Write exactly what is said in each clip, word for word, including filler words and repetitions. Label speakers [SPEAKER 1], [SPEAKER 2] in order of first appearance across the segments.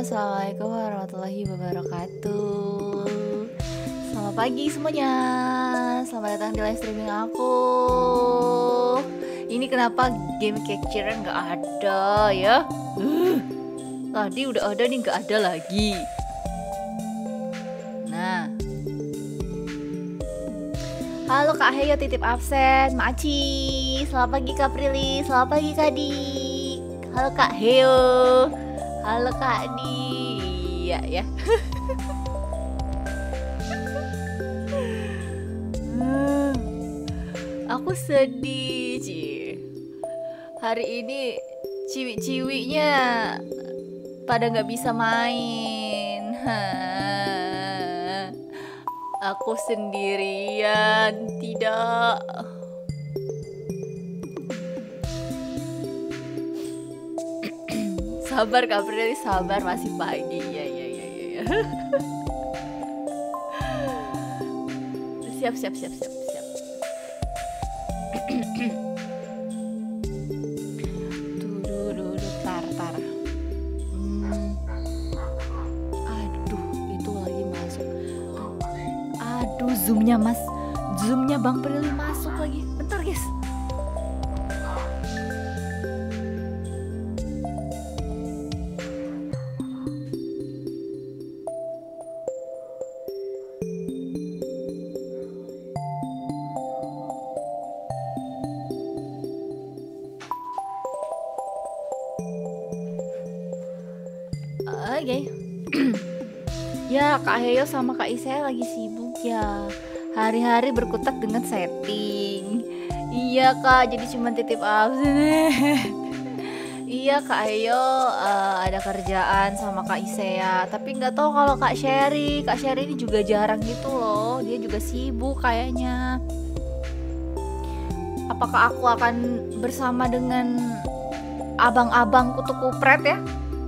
[SPEAKER 1] Assalamualaikum warahmatullahi wabarakatuh. Selamat pagi semuanya. Selamat datang di live streaming aku. Ini kenapa game capture nggak ada ya? Uh, tadi udah ada nih, nggak ada lagi. Nah, halo Kak Heyo titip absen, Maci. Selamat pagi Kak Prilly, selamat pagi Kak Dik. Halo Kak Heyo, halo Kak Di. Iya ya. Aku sedih, Ci. Hari ini ciwi-ciwinya pada nggak bisa main. Hah. Aku sendirian, tidak. Sabar Kak Prilly, sabar, masih pagi. Ya ya ya ya ya. Siap siap siap siap siap. Tuh duh duh duh tar tar. Hmm. Aduh, itu lagi masuk. Aduh, zoomnya mas, zoomnya Bang Prilly masuk lagi. Bentar guys. Oke. Ya, Kak Heyo sama Kak Isaya lagi sibuk ya. Hari-hari berkutat dengan setting. Iya Kak, jadi cuma titip absen. Iya Kak Heyo uh, ada kerjaan sama Kak Isaya. Tapi nggak tahu kalau Kak Sherry. Kak Sherry ini juga jarang gitu loh. Dia juga sibuk kayaknya. Apakah aku akan bersama dengan abang-abang kutu kupret ya?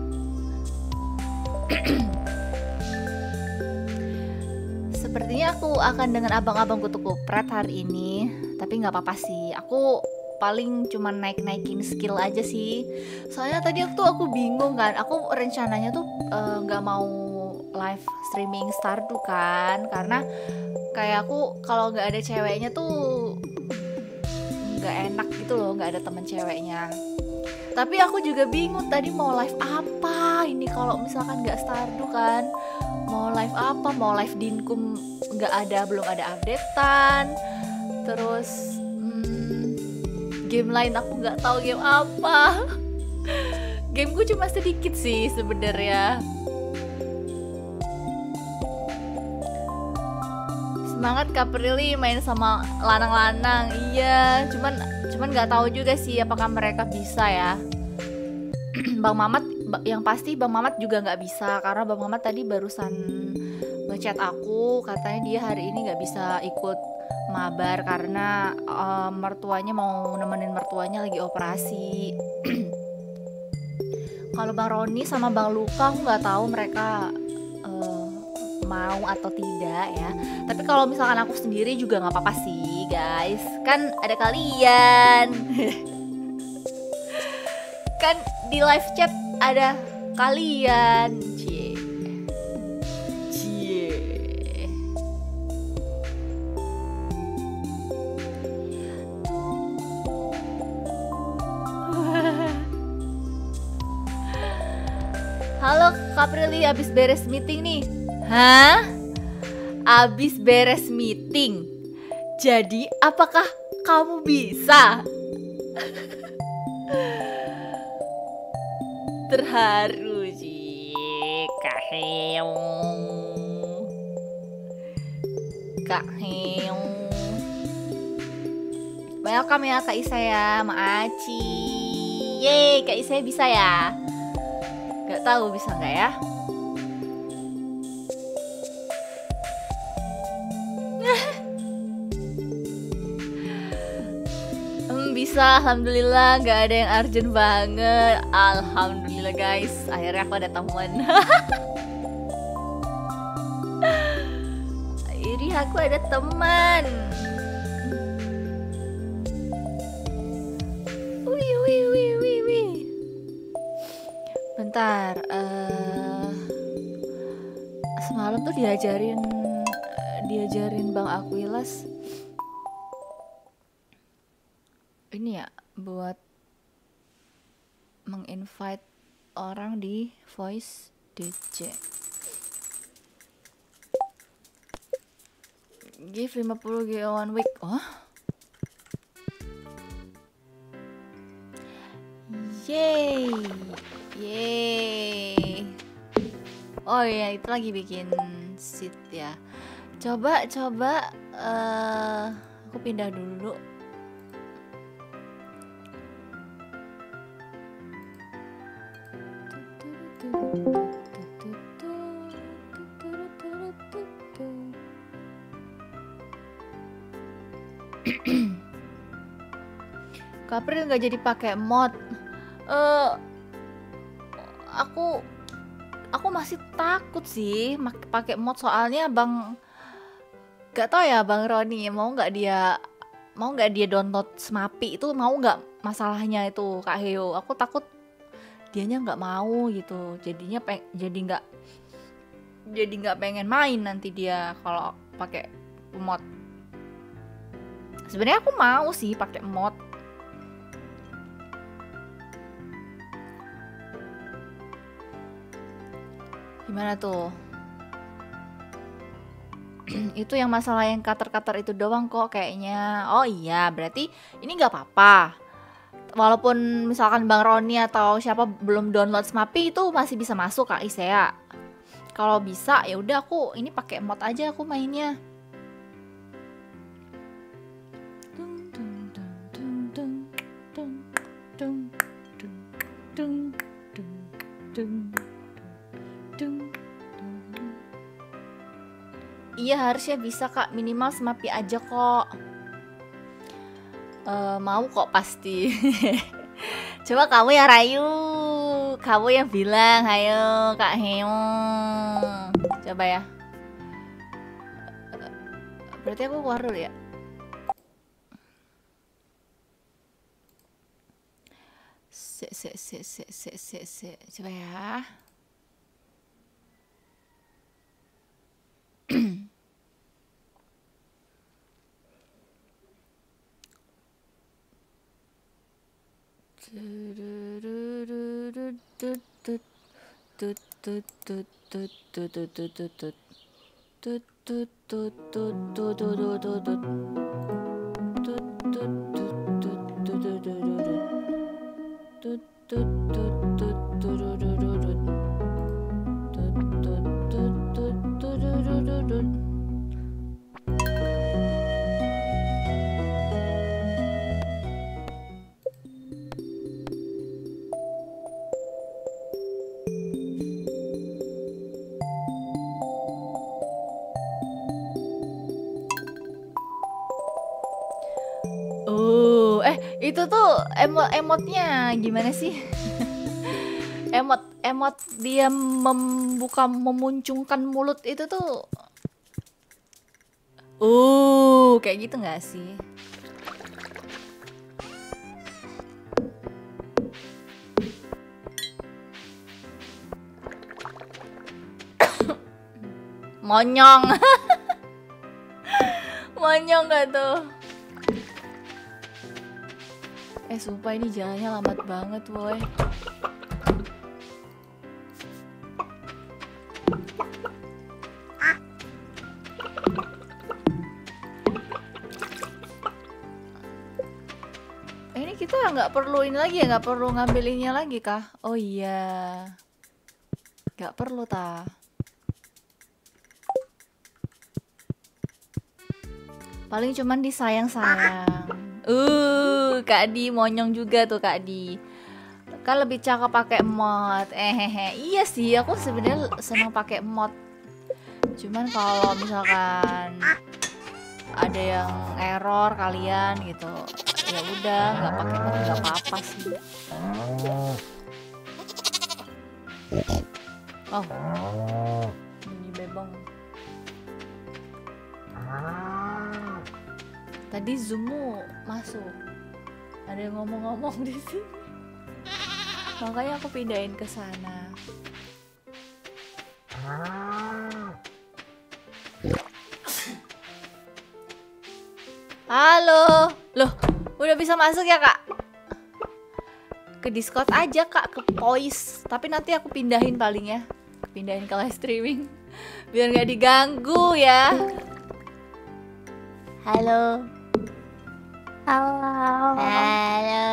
[SPEAKER 1] Sepertinya aku akan dengan abang-abang kutu kupret hari ini. Tapi gak apa-apa sih. Aku paling cuma naik-naikin skill aja sih. Soalnya tadi waktu aku bingung kan. Aku rencananya tuh uh, gak mau live streaming Stardew kan. Karena kayak aku kalau gak ada ceweknya tuh gak enak gitu loh, gak ada temen ceweknya. Tapi aku juga bingung tadi mau live apa ini kalau misalkan nggak Stardew kan. Mau live apa? Mau live Dinkum nggak ada, belum ada updatean. Terus hmm, game lain aku nggak tahu game apa. Gameku cuma sedikit sih sebenarnya. Semangat Kak Prilly main sama lanang-lanang. Iya, cuman cuman nggak tahu juga sih apakah mereka bisa ya. Bang Mamat, yang pasti Bang Mamat juga nggak bisa karena Bang Mamat tadi barusan ngechat aku katanya dia hari ini nggak bisa ikut mabar karena uh, mertuanya mau nemenin mertuanya lagi operasi. Kalau Bang Roni sama Bang Luka aku nggak tahu mereka uh, mau atau tidak ya. Tapi kalau misalkan aku sendiri juga nggak apa-apa sih guys, kan ada kalian. Kan di live chat ada kalian. Cie. Cie. Halo Kak Prilly, abis beres meeting nih. Hah? Abis beres meeting. Jadi apakah kamu bisa? Terharu sih Kak Heong. Kak Heong. Welcome ya Kak Isaya, Maaci. Yeay, Kak Isaya bisa ya? Gak tahu bisa nggak ya? hmm, bisa, alhamdulillah. Nggak ada yang urgent banget. Alhamdulillah guys, akhirnya aku ada teman. Ini aku ada teman. Wih wih wih wih wih. Bentar, uh, semalam tuh diajarin diajarin Bang Aquilas ini ya buat menginvite orang di voice D J. Give lima puluh G one week. Oh? Yeay. Yeay. Oh iya, itu lagi bikin seat ya. Coba coba uh, aku pindah dulu. Kapril nggak jadi pakai mod. Uh, aku aku masih takut sih pakai mod soalnya Bang gak tau ya Bang Roni mau nggak dia mau nggak dia download Smapi itu mau nggak masalahnya itu Kak Heo. Aku takut dianya nggak mau gitu jadinya peng jadi nggak jadi nggak pengen main nanti dia kalau pakai mod. Sebenarnya aku mau sih pakai mod. Gimana tuh? Itu yang masalah yang cutter-cutter itu doang kok kayaknya. Oh iya, berarti ini nggak apa-apa. Walaupun misalkan Bang Roni atau siapa belum download Smapi itu masih bisa masuk Kak Isea. Kalau bisa ya udah aku ini pakai mod aja aku mainnya. Iya harusnya bisa Kak, minimal Smapi aja kok. Uh, mau kok pasti. Coba kamu ya Rayu, kamu yang bilang, ayo Kak Heo. Coba ya. Berarti aku keluar dulu ya. Se se se se se se se. Coba ya. Oh, eh itu tuh emot emotnya gimana sih? emot emot dia membuka memuncungkan mulut itu tuh. Uh, kayak gitu nggak sih? Monyong. Monyong gak tuh? Eh sumpah ini jalannya lambat banget boy. Eh, ini kita nggak perlu ini lagi ya, nggak perlu ngambilinnya lagi kah? Oh iya, nggak perlu ta. Paling cuman disayang-sayang. Uh, Kak Di monyong juga tuh Kak Di. Kan lebih cakep pakai mod. Eh hehe. Iya sih, aku sebenarnya senang pakai mod. Cuman kalau misalkan ada yang error kalian gitu, ya udah nggak pakai mod nggak apa-apa sih. Oh, bunyi bebong. Tadi zoommu masuk. Ada yang ngomong-ngomong di sini. Makanya aku pindahin ke sana. Halo. Loh, udah bisa masuk ya, Kak? Ke Discord aja, Kak, ke voice. Tapi nanti aku pindahin paling ya. Pindahin ke live streaming. Biar nggak diganggu ya. Halo.
[SPEAKER 2] Halo.
[SPEAKER 1] Halo.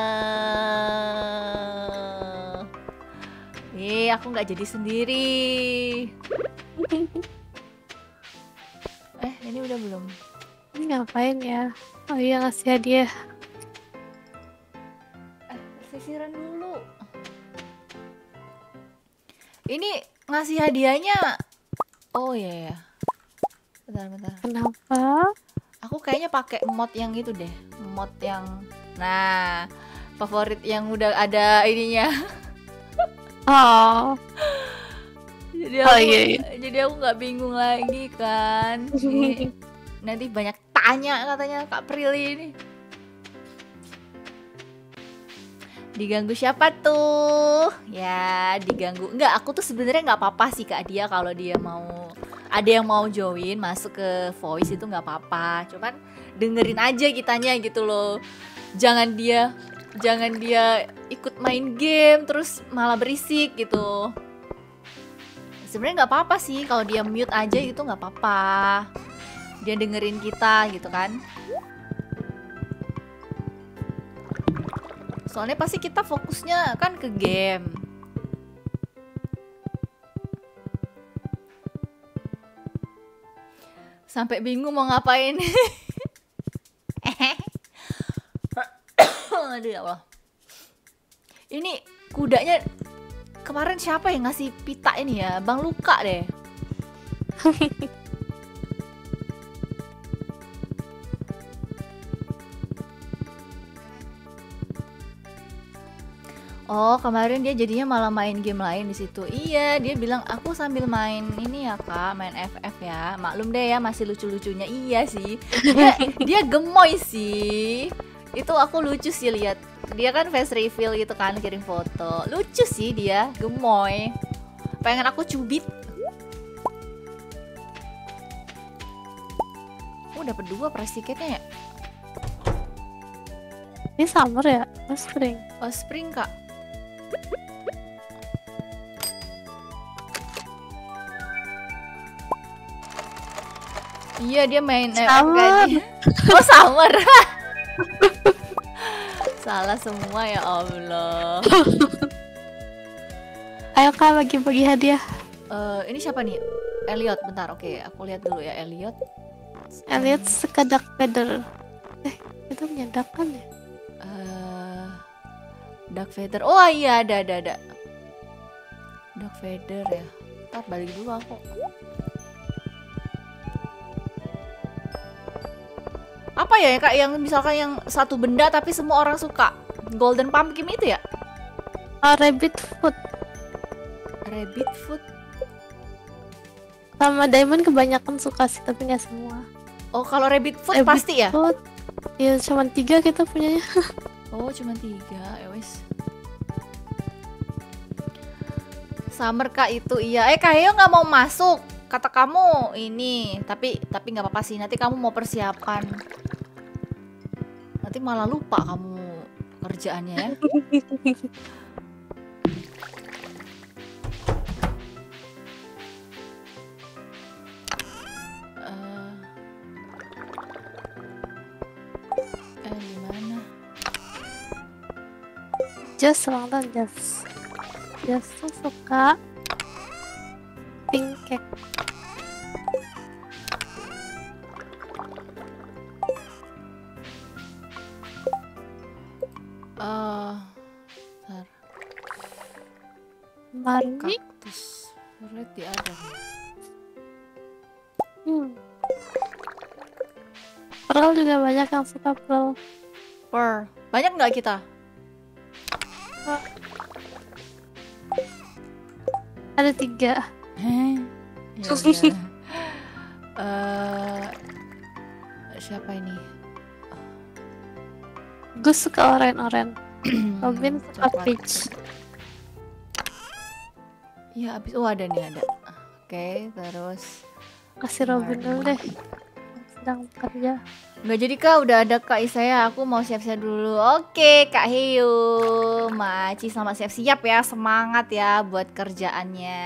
[SPEAKER 1] Eh, aku nggak jadi sendiri. Eh, ini udah belum?
[SPEAKER 2] Ini ngapain ya? Oh iya, ngasih hadiah.
[SPEAKER 1] Eh, sisiran dulu. Ini ngasih hadiahnya. Oh iya ya. Bentar, bentar.
[SPEAKER 2] Kenapa?
[SPEAKER 1] Aku kayaknya pakai mod yang itu deh. Mod yang nah, favorit yang udah ada ininya.
[SPEAKER 2] Oh.
[SPEAKER 1] Jadi aku,
[SPEAKER 2] Oh iya, iya.
[SPEAKER 1] jadi aku nggak bingung lagi kan. Ini, nanti banyak tanya katanya Kak Prilly ini. Diganggu siapa tuh? Ya diganggu. Enggak, aku tuh sebenarnya nggak apa-apa sih Kak dia kalau dia mau ada yang mau join masuk ke voice itu nggak apa-apa. Cuman dengerin aja kitanya gitu loh. Jangan dia jangan dia ikut main game terus malah berisik gitu. Sebenarnya nggak apa-apa sih kalau dia mute aja itu nggak apa-apa. Dia dengerin kita gitu kan. Soalnya pasti kita fokusnya kan ke game. Sampai bingung mau ngapain. Aduh ya Allah. Ini kudanya kemarin siapa yang ngasih pita ini ya? Bang Luka deh. Oh, kemarin dia jadinya malah main game lain di situ. Iya, dia bilang aku sambil main ini ya Kak, main F F ya. Maklum deh ya, masih lucu-lucunya. Iya sih. Dia, dia gemoy sih. Itu aku lucu sih lihat. Dia kan face reveal gitu kan, kirim foto. Lucu sih dia, gemoy. Pengen aku cubit. Oh, dapat dua price ticketnya ya?
[SPEAKER 2] Ini summer ya? Oh, spring.
[SPEAKER 1] Oh, spring Kak. Iya dia main
[SPEAKER 2] Summer.
[SPEAKER 1] eh, oh summer. Salah semua ya Allah.
[SPEAKER 2] Ayo Kak, bagi-bagi hadiah.
[SPEAKER 1] Uh, ini siapa nih? Elliot, bentar. Oke, aku lihat dulu ya Elliot.
[SPEAKER 2] Elliot sekedak feather. Eh, itu menyedak kan ya?
[SPEAKER 1] Uh, Dark Feather. Oh iya ada ada ada. Dark Feather ya. Ntar balik dulu aku. Apa ya Kak yang misalkan yang satu benda tapi semua orang suka? Golden Pumpkin itu ya?
[SPEAKER 2] Oh, rabbit foot.
[SPEAKER 1] Rabbit foot.
[SPEAKER 2] Sama diamond kebanyakan suka sih, tapi nggak semua.
[SPEAKER 1] Oh kalau rabbit foot
[SPEAKER 2] Rabbit
[SPEAKER 1] pasti ya?
[SPEAKER 2] foot. Ya cuma tiga kita punyanya.
[SPEAKER 1] Oh cuma tiga, ya wes. Summer Kak itu iya. Eh Kak Heo nggak mau masuk. Kata kamu ini, tapi tapi nggak apa-apa sih. Nanti kamu mau persiapan. Nanti malah lupa kamu kerjaannya ya. uh, eh gimana?
[SPEAKER 2] Just ulang tahun Just. Just tuh suka pink cake.
[SPEAKER 1] Uh, bentar.
[SPEAKER 2] Barbie.
[SPEAKER 1] Kaktus red di ada.
[SPEAKER 2] Hmm. Pearl juga banyak yang suka pearl.
[SPEAKER 1] Per. Banyak nggak kita?
[SPEAKER 2] Oh. Ada tiga.
[SPEAKER 1] Heh. Ya udah. Eh, siapa ini?
[SPEAKER 2] Gue suka oren-oren. Robin suka
[SPEAKER 1] Coklat.
[SPEAKER 2] peach.
[SPEAKER 1] Ya abis. Oh ada nih ada. Oke terus.
[SPEAKER 2] Kasih Robin dulu deh. sedang bekerja.
[SPEAKER 1] Nggak jadi Kak, udah ada Kak Isaya, aku mau siap-siap dulu. Oke Kak Heyu, Maci selamat siap-siap ya, semangat ya buat kerjaannya.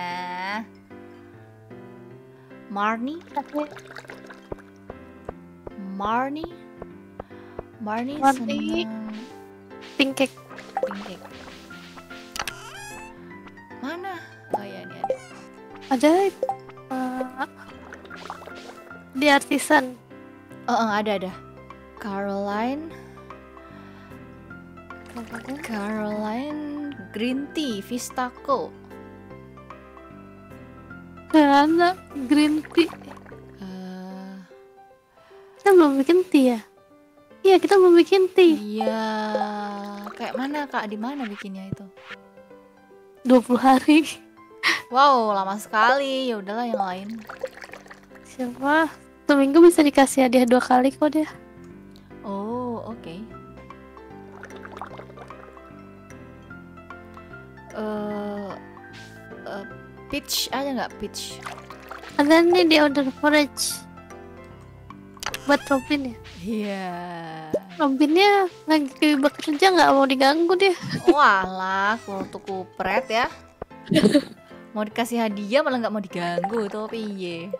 [SPEAKER 1] Marni, Marni, Marni,
[SPEAKER 2] Marni.
[SPEAKER 1] senang
[SPEAKER 2] Pink cake.
[SPEAKER 1] pink cake. Mana? Oh ya ini ada.
[SPEAKER 2] Ada uh, di artisan.
[SPEAKER 1] Oh, oh ada ada. Caroline, Caroline Green Tea Vistaco.
[SPEAKER 2] Karena green tea.
[SPEAKER 1] Eh,
[SPEAKER 2] Kita belum bikin tea ya? Iya, kita belum bikin tea.
[SPEAKER 1] iya, kayak mana Kak? Di mana bikinnya itu?
[SPEAKER 2] dua puluh hari.
[SPEAKER 1] Wow, lama sekali. Ya udahlah yang lain.
[SPEAKER 2] Siapa? Seminggu bisa dikasih hadiah dua kali kok dia.
[SPEAKER 1] Oh, oke. Okay. Uh, uh, peach ada nggak peach?
[SPEAKER 2] Ada nih di order forage. Buat Robin ya?
[SPEAKER 1] Iya.
[SPEAKER 2] Robinnya lagi bekerja nggak mau diganggu dia.
[SPEAKER 1] Walah, kutu kupret ya. Mau dikasih hadiah malah nggak mau diganggu tuh piye.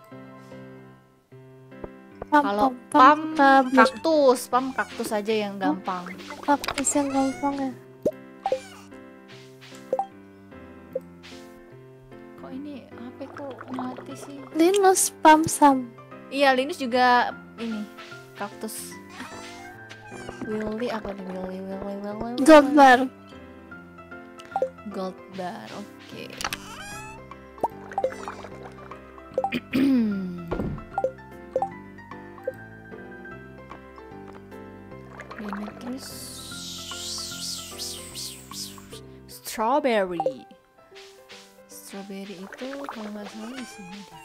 [SPEAKER 1] Kalau pam kaktus, pam kaktus aja yang gampang.
[SPEAKER 2] Kaktus yang gampang ya.
[SPEAKER 1] Kok ini H P ku mati sih?
[SPEAKER 2] Linus pam sam.
[SPEAKER 1] Iya, Linus juga ini kaktus. Willy apa nih Willy Willy Willy?
[SPEAKER 2] Gold bar.
[SPEAKER 1] Gold bar, oke. Ini terus strawberry. Strawberry itu kalau nggak salah di sini deh.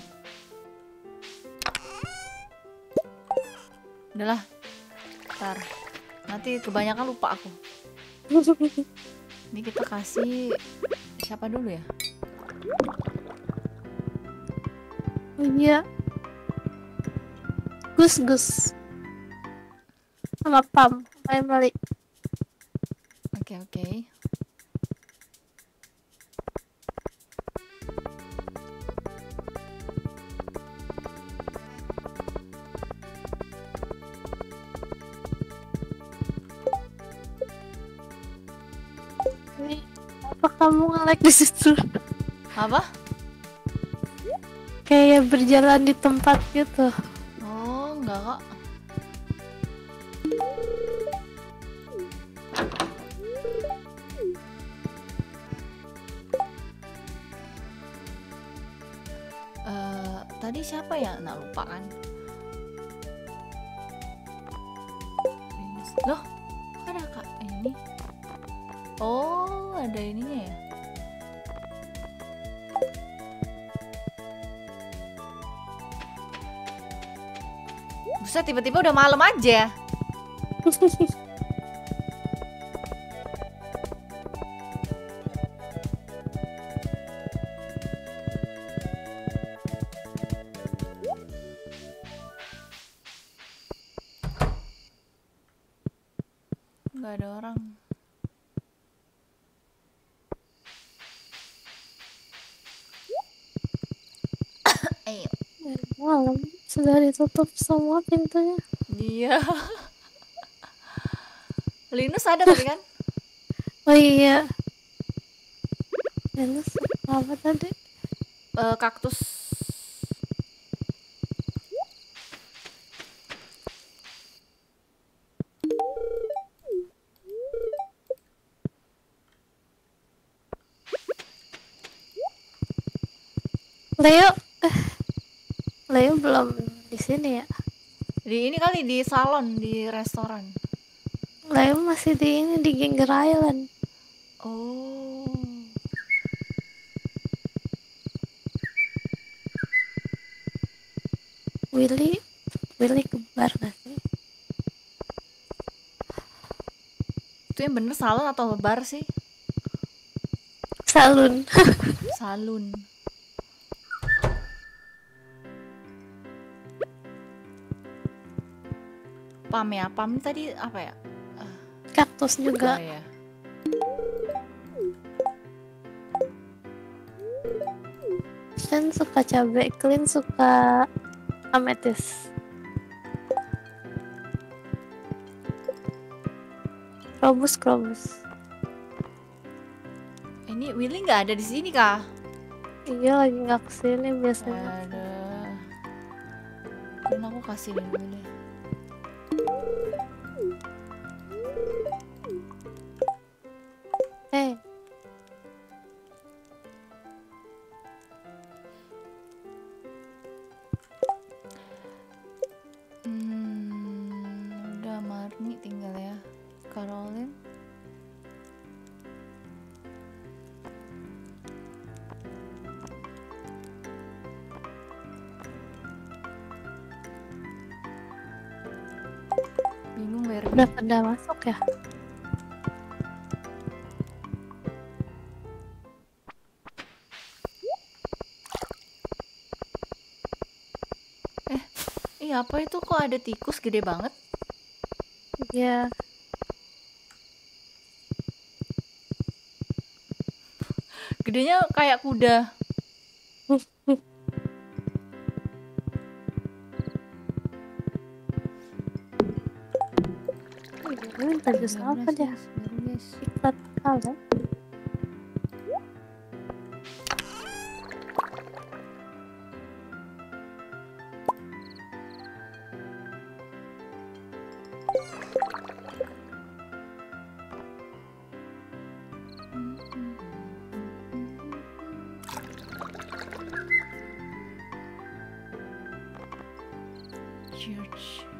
[SPEAKER 1] Udahlah, ntar nanti kebanyakan lupa aku. Ini kita kasih siapa dulu ya?
[SPEAKER 2] Oh iya. Gus Gus. Sama pam. Ayo balik.
[SPEAKER 1] Oke oke.
[SPEAKER 2] Ini apa kamu nge-like di situ?
[SPEAKER 1] Apa?
[SPEAKER 2] Kayak berjalan di tempat gitu.
[SPEAKER 1] Oh enggak kok. Uh, tadi siapa ya? Nah lupa kan. Loh, kok ada kak ini? Oh, ada ininya ya? Buset, tiba-tiba udah malam aja. Nggak ada orang. Ayo.
[SPEAKER 2] Malam sudah ditutup semua pintunya.
[SPEAKER 1] Iya. Linus ada tadi kan?
[SPEAKER 2] Oh iya. Linus apa tadi?
[SPEAKER 1] Uh, kaktus.
[SPEAKER 2] Leo. Leo belum di sini ya?
[SPEAKER 1] Di ini kali di salon, di restoran.
[SPEAKER 2] Leo masih di ini di Ginger Island.
[SPEAKER 1] Oh.
[SPEAKER 2] Willy, Willy kebar gak sih?
[SPEAKER 1] Itu yang bener salon atau bar sih?
[SPEAKER 2] Salon.
[SPEAKER 1] Salon. pam ya. Pam tadi apa ya?
[SPEAKER 2] Kaktus juga.
[SPEAKER 1] Oh, ya.
[SPEAKER 2] Shen suka cabai, Clean suka ametis. Krobus, krobus.
[SPEAKER 1] Ini Willy nggak ada di sini kah?
[SPEAKER 2] Iya, lagi nggak kesini biasanya.
[SPEAKER 1] Ada. Kan aku kasih dulu deh.
[SPEAKER 2] Eh,
[SPEAKER 1] Hmm, udah Marni tinggal ya. Caroline. Bingung Werni.
[SPEAKER 2] udah pada masuk ya?
[SPEAKER 1] Iya apa itu kok ada tikus gede banget?
[SPEAKER 2] Iya.
[SPEAKER 1] Gedenya kayak kuda.
[SPEAKER 2] Ini bagus apa dia?
[SPEAKER 1] Baru guys.
[SPEAKER 2] Iklat kalah.
[SPEAKER 1] Church.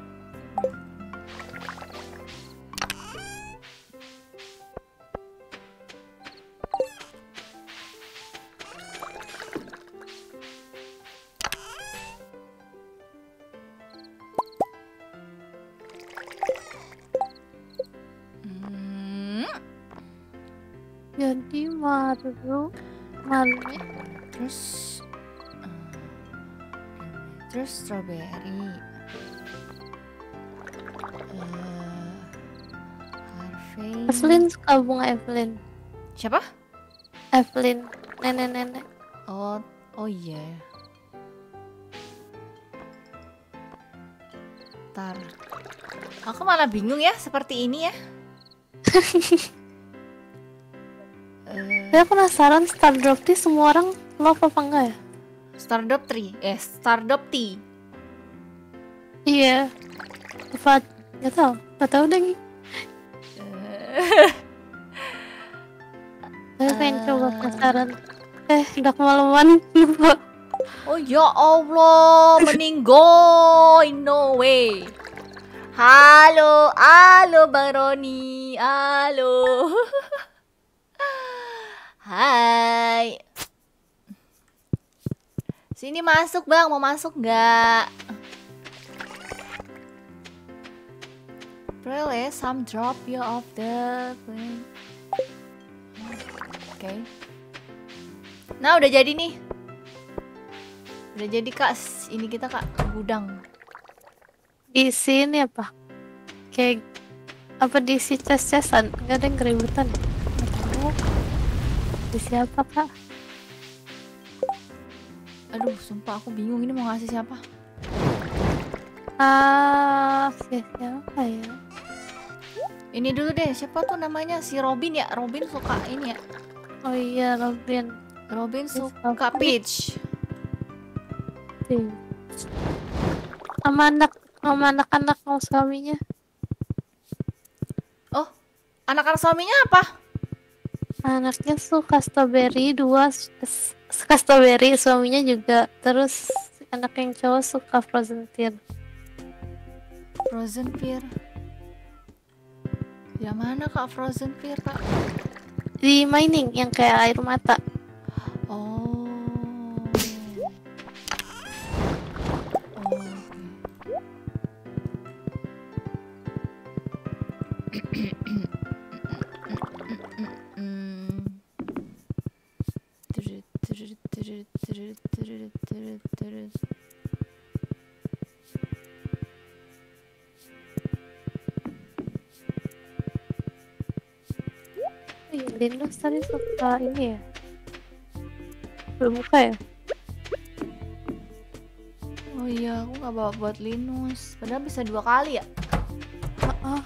[SPEAKER 1] Hmm,
[SPEAKER 2] Jadi maru, malu.
[SPEAKER 1] terus eh, terus strawberry. Eh, Harvey.
[SPEAKER 2] Evelyn suka bunga Evelyn.
[SPEAKER 1] Siapa?
[SPEAKER 2] Evelyn, nenek-nenek.
[SPEAKER 1] Oh, oh iya. Ntar. Aku malah bingung ya seperti ini ya. Eh,
[SPEAKER 2] Saya penasaran Stardrop Tea semua orang love apa enggak ya?
[SPEAKER 1] Stardop Tree, eh Stardop Tea.
[SPEAKER 2] Iya. Apa? Gak tau, gak tau deh.
[SPEAKER 1] Eh,
[SPEAKER 2] Saya pengen
[SPEAKER 1] Eh.
[SPEAKER 2] coba penasaran. Eh, udah kemalaman. Lupa.
[SPEAKER 1] Oh ya Allah, meninggoy, no way. Halo, halo Bang Roni, halo. Hai. Sini masuk Bang, mau masuk nggak? Really, some drop you off the plane. Oke. Nah, udah jadi nih. Udah jadi Kak, ini kita Kak, gudang.
[SPEAKER 2] Di sini apa? Kayak apa diisi ces-cesan? Gak ada yang keributan. Gak tahu. Di siapa kak?
[SPEAKER 1] Aduh, sumpah aku bingung ini mau ngasih siapa.
[SPEAKER 2] Ah, siapa ya?
[SPEAKER 1] Ini dulu deh, siapa tuh namanya? Si Robin ya? Robin suka ini ya?
[SPEAKER 2] Oh iya, Robin.
[SPEAKER 1] Robin
[SPEAKER 2] Dia
[SPEAKER 1] suka
[SPEAKER 2] suka
[SPEAKER 1] Peach.
[SPEAKER 2] Sih. Sama anak, sama anak-anak mau suaminya.
[SPEAKER 1] Oh, anak-anak suaminya apa?
[SPEAKER 2] Anaknya suka strawberry, dua s- suka strawberry, suaminya juga. Terus anak yang cowok suka frozen tear.
[SPEAKER 1] Frozen Pear. Yang mana Kak Frozen Pear Kak?
[SPEAKER 2] Di mining yang kayak air mata.
[SPEAKER 1] Oh. Oh, oke. Hmm. Terus, terus, terus, terus, terus, terus, terus.
[SPEAKER 2] Linus tadi suka ini ya? Belum buka ya?
[SPEAKER 1] Oh iya, aku nggak bawa buat Linus. Padahal bisa dua kali ya.
[SPEAKER 2] Oh, oh.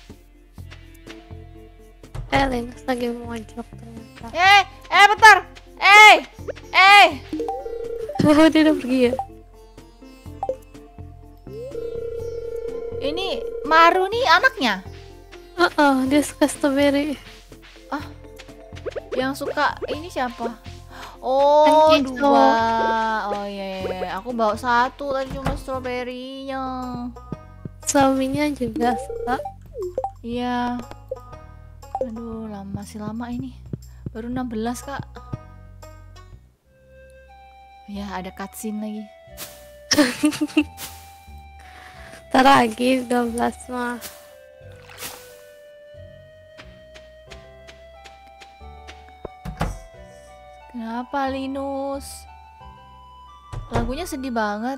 [SPEAKER 2] Eh, Linus lagi mau ngajak ternyata.
[SPEAKER 1] Eh, eh bentar. Eh, eh.
[SPEAKER 2] Oh, dia udah pergi ya?
[SPEAKER 1] Ini Maru nih anaknya.
[SPEAKER 2] Oh, oh, dia suka strawberry.
[SPEAKER 1] Ah, yang suka ini siapa? Oh,
[SPEAKER 2] Anjing,
[SPEAKER 1] dua. Oh iya, iya, iya. Aku bawa satu tadi cuma stroberinya.
[SPEAKER 2] Suaminya juga suka.
[SPEAKER 1] Iya. Aduh, lama masih lama ini. Baru enam belas, Kak. Ya, ada cutscene lagi.
[SPEAKER 2] Ntar lagi dua belas mah.
[SPEAKER 1] Kenapa Linus? Lagunya sedih banget.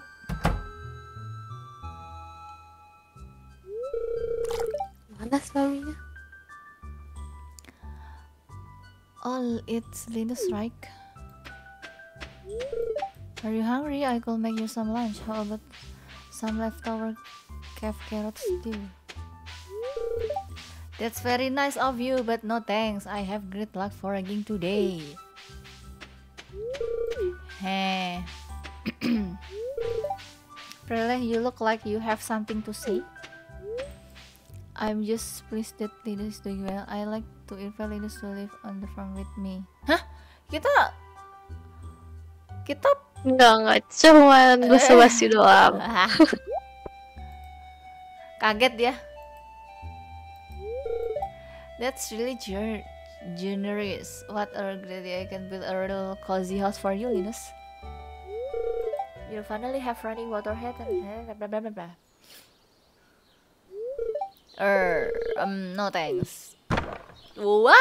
[SPEAKER 2] Mana suaminya?
[SPEAKER 1] Oh, it's Linus, right? Are you hungry? I could make you some lunch. How about some leftover cave carrot stew? That's very nice of you, but no thanks. I have great luck foraging today. Hey. Really, you look like you have something to say. I'm just pleased that Linus is doing well. I like to invite Linus to live on the farm with me. Hah? Kita kita
[SPEAKER 2] Enggak, enggak, cuma basa-basi doang.
[SPEAKER 1] Kaget ya. That's really ger generous. What a great idea. I can build a little cozy house for you, Linus. You finally have running water head and blah blah blah blah. Er, um, no thanks. What?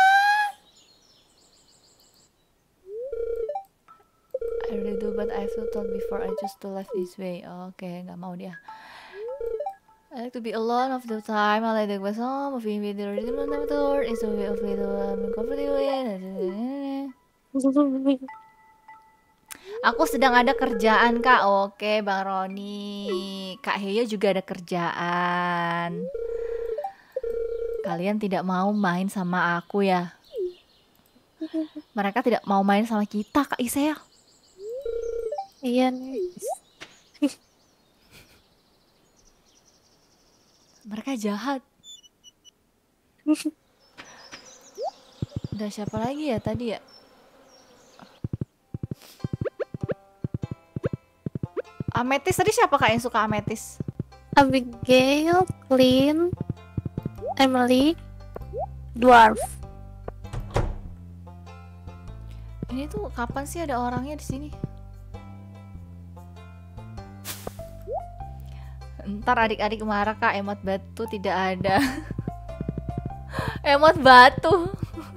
[SPEAKER 1] I really do, but I've thought before I just to live this way. Oke, okay, nggak mau dia. I like to be alone of the time. I like to go home, moving with the rhythm of the tour. It's a way of little um, comfortable. Aku sedang ada kerjaan, Kak. Oke, Bang Roni. Kak Heyo juga ada kerjaan. Kalian tidak mau main sama aku ya? Mereka tidak mau main sama kita, Kak Isel.
[SPEAKER 2] Iya nih.
[SPEAKER 1] Mereka jahat. Udah siapa lagi ya tadi ya? Ametis tadi siapa, Kak, yang suka ametis?
[SPEAKER 2] Abigail, Clint, Emily, Dwarf.
[SPEAKER 1] Ini tuh kapan sih ada orangnya di sini? Ntar adik-adik marah, Kak, emot batu tidak ada. Emot batu.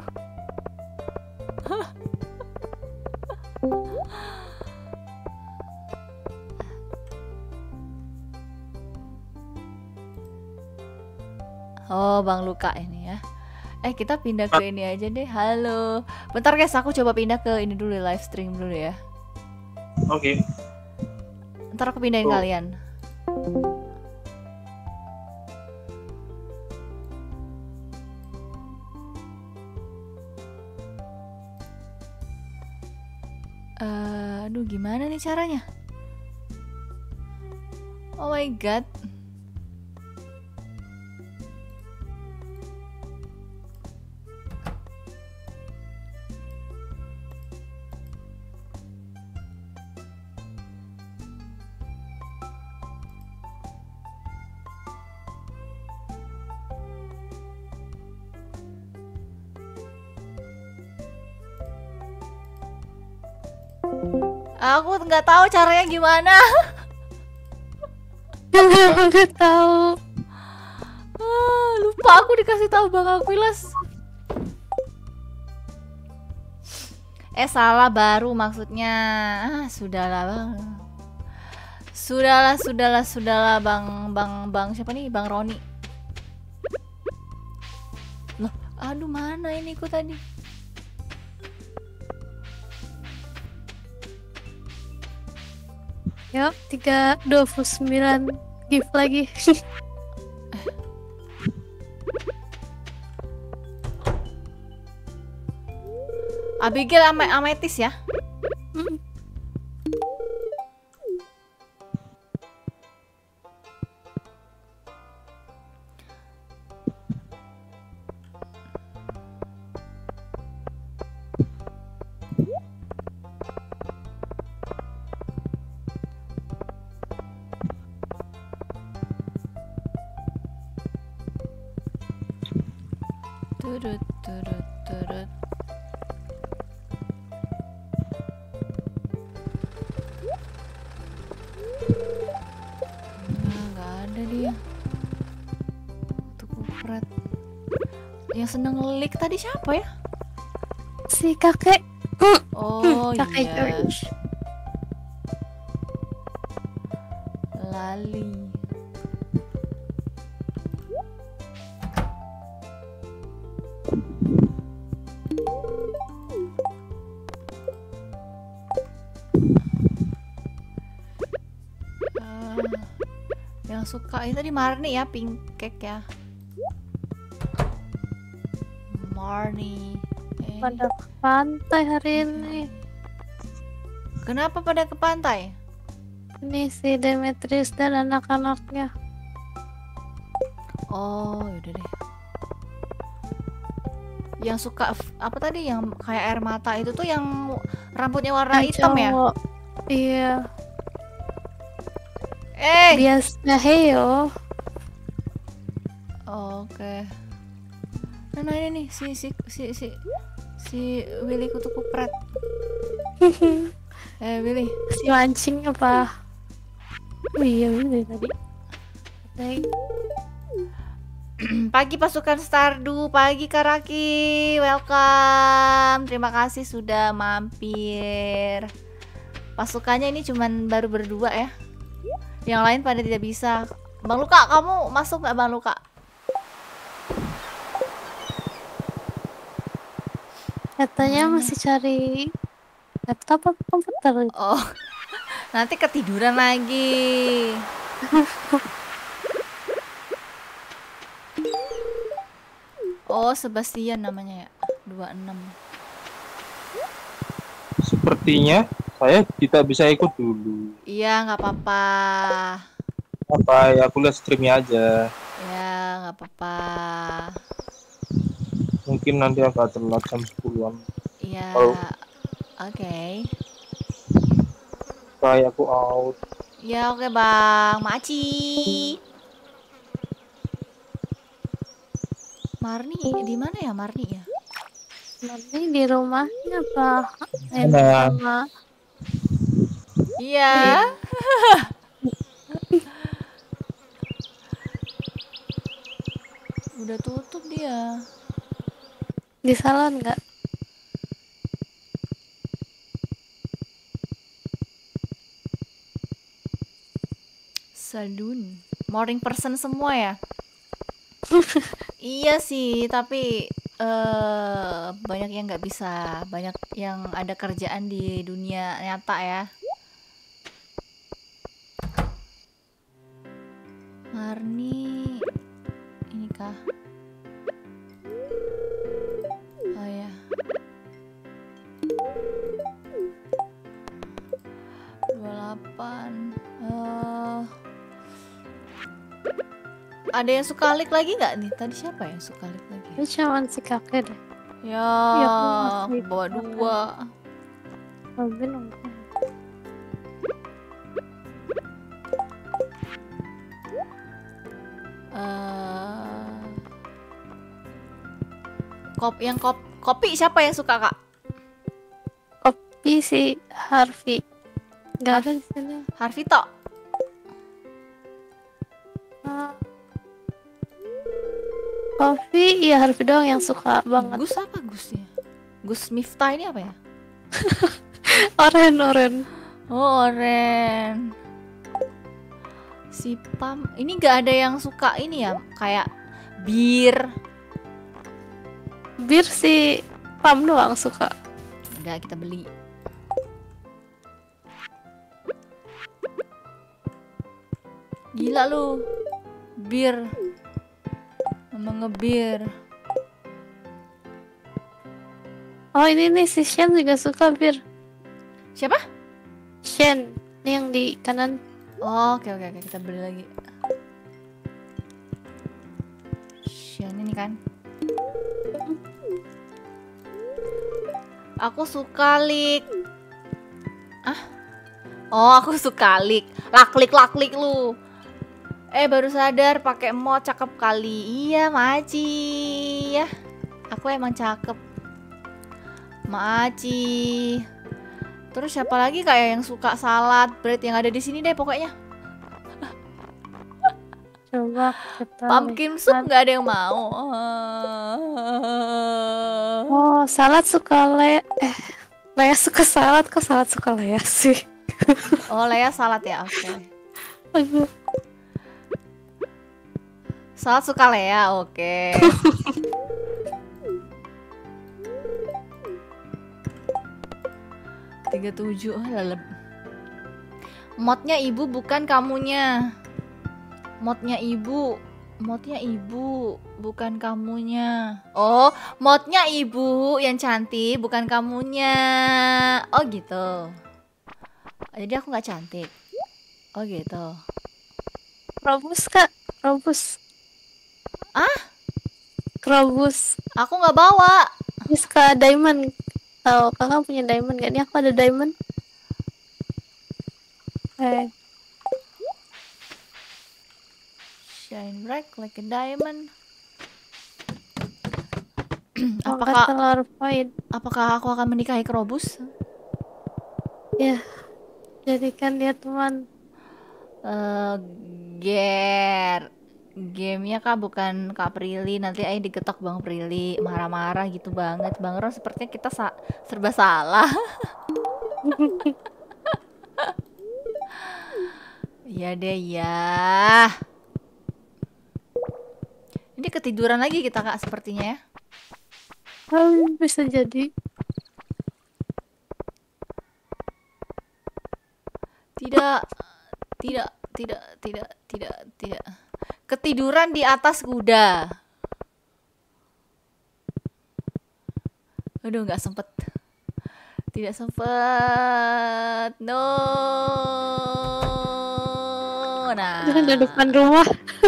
[SPEAKER 1] Oh, Bang Luka ini ya. Eh, kita pindah ke ini aja deh. Halo. Bentar guys, aku coba pindah ke ini dulu, live stream dulu ya.
[SPEAKER 3] Oke. Okay.
[SPEAKER 1] Ntar aku pindahin oh. kalian. Uh, aduh, gimana nih caranya? Oh my god. Aku nggak tahu caranya gimana.
[SPEAKER 2] Nggak tahu.
[SPEAKER 1] Ah, lupa aku dikasih tahu Bang Aquilas. Eh salah baru maksudnya. Ah, sudahlah Bang. Sudahlah, sudahlah, sudahlah Bang Bang Bang siapa nih? Bang Roni. Loh, Aduh, mana ini ku tadi?
[SPEAKER 2] Yuk, tiga dua puluh sembilan gift lagi.
[SPEAKER 1] Abigail ame ametis ya?
[SPEAKER 2] Hmm.
[SPEAKER 1] Turut turut turut. Nah, nggak ada dia. Tuh kupret. Yang seneng ngelik tadi siapa ya?
[SPEAKER 2] Si kakek.
[SPEAKER 1] Oh
[SPEAKER 2] Kakek
[SPEAKER 1] iya.
[SPEAKER 2] George.
[SPEAKER 1] Lali. Ah, yang suka itu tadi Marni ya, pink cake ya. Marni. Eh,
[SPEAKER 2] Pada ke pantai hari ini.
[SPEAKER 1] kenapa pada ke pantai?
[SPEAKER 2] Ini si Demetrius dan anak-anaknya.
[SPEAKER 1] Oh, yaudah deh. Yang suka f- apa tadi yang kayak air mata itu tuh yang rambutnya warna
[SPEAKER 2] Yang
[SPEAKER 1] hitam ya?
[SPEAKER 2] cowok. Iya.
[SPEAKER 1] Eh,
[SPEAKER 2] Biasanya heyo.
[SPEAKER 1] oke. Nah, nah ini nih si si si si si Willy kutu kupret. Eh, Willy.
[SPEAKER 2] Si mancing apa? Oh iya ini tadi. Baik.
[SPEAKER 1] Pagi pasukan Stardew, pagi Karaki, welcome. Terima kasih sudah mampir. Pasukannya ini cuman baru berdua ya. Yang lain pada tidak bisa. Bang Luka, kamu masuk nggak Bang Luka?
[SPEAKER 2] Katanya
[SPEAKER 1] Mana?
[SPEAKER 2] masih cari laptop apa komputer?
[SPEAKER 1] Oh, nanti ketiduran lagi. Oh, Sebastian namanya ya. dua puluh enam.
[SPEAKER 3] Sepertinya saya tidak bisa ikut dulu.
[SPEAKER 1] Iya, nggak apa-apa.
[SPEAKER 3] Apa ya, aku lihat streamnya aja.
[SPEAKER 1] Ya, nggak apa-apa.
[SPEAKER 3] Mungkin nanti agak telat jam sepuluhan.
[SPEAKER 1] Iya.
[SPEAKER 3] Oh.
[SPEAKER 1] Oke.
[SPEAKER 3] Kayak aku out.
[SPEAKER 1] Ya, oke Bang. Maci. Marni di mana ya Marni ya?
[SPEAKER 2] Nanti di rumahnya apa? Main
[SPEAKER 3] Mana?
[SPEAKER 2] sama
[SPEAKER 1] Iya. Udah tutup dia.
[SPEAKER 2] di salon nggak?
[SPEAKER 1] Saloon. Morning person semua ya? Iya sih, tapi eh banyak yang nggak bisa, banyak yang ada kerjaan di dunia nyata ya. Marni, ini kah? Oh ya. dua puluh delapan. Eh ada yang suka lik lagi nggak nih? Tadi siapa yang suka lik lagi?
[SPEAKER 2] Ini cuman si kakek deh.
[SPEAKER 1] Ya,
[SPEAKER 2] Iya, aku
[SPEAKER 1] aku
[SPEAKER 2] masih
[SPEAKER 1] bawa
[SPEAKER 2] suka.
[SPEAKER 1] dua.
[SPEAKER 2] Robin enggak.
[SPEAKER 1] Eh, kop yang kop kopi siapa yang suka kak?
[SPEAKER 2] Kopi si Harvey. Nggak ada di sini.
[SPEAKER 1] Harvito.
[SPEAKER 2] Ah. Kopi, iya Harvey doang yang suka banget.
[SPEAKER 1] Gus apa Gusnya? Gus Miftah ini apa ya?
[SPEAKER 2] Oren, oren.
[SPEAKER 1] Oh, Oren. Si Pam, ini nggak ada yang suka ini ya, kayak bir.
[SPEAKER 2] bir si Pam doang suka.
[SPEAKER 1] Udah kita beli. Gila lu. Bir. Emang ngebir.
[SPEAKER 2] Oh ini nih si Shen juga suka bir.
[SPEAKER 1] Siapa?
[SPEAKER 2] Shen, ini yang di kanan.
[SPEAKER 1] Oh, oke oke oke kita beli lagi. Shen ini kan. Aku suka lik. Ah. Oh, aku suka lik. Laklik laklik lu. Eh baru sadar pakai mod cakep kali. Iya, Maci. Ya. Aku emang cakep. Maci. Terus siapa lagi kayak yang suka salad bread yang ada di sini deh pokoknya.
[SPEAKER 2] Coba kita
[SPEAKER 1] Pumpkin
[SPEAKER 2] lihat.
[SPEAKER 1] soup nggak ada yang mau.
[SPEAKER 2] Oh, salad suka Le. Eh, Lea suka salad, kok salad suka Lea sih?
[SPEAKER 1] Oh, Lea salad ya, oke.
[SPEAKER 2] Aduh.
[SPEAKER 1] Salad suka Lea, oke. tiga puluh tujuh, oh lalep. Modnya ibu bukan kamunya. Modnya ibu, modnya ibu bukan kamunya. Oh, modnya ibu yang cantik bukan kamunya. Oh gitu. Jadi aku nggak cantik. Oh gitu.
[SPEAKER 2] Robus kak, Robus.
[SPEAKER 1] Ah?
[SPEAKER 2] Robus.
[SPEAKER 1] Aku nggak bawa.
[SPEAKER 2] Dia suka diamond. Oh, kakak punya diamond gak? Ini aku ada diamond. Eh,
[SPEAKER 1] Shine bright like a diamond.
[SPEAKER 2] apakah
[SPEAKER 1] apakah
[SPEAKER 2] telur void?
[SPEAKER 1] apakah aku akan menikahi Krobus?
[SPEAKER 2] Ya, jadikan dia teman.
[SPEAKER 1] Eh, Ger, gamenya kak bukan Kak Prilly. Nanti Ayo digetok Bang Prilly marah-marah gitu banget. Bang Ron sepertinya kita sa serba salah. Iya deh ya. Ini ketiduran lagi kita kak sepertinya ya.
[SPEAKER 2] Oh, bisa jadi.
[SPEAKER 1] Tidak, tidak, tidak, tidak, tidak, tidak. Ketiduran di atas kuda. Aduh, nggak sempet. Tidak sempet. No. Nah.
[SPEAKER 2] Di depan rumah.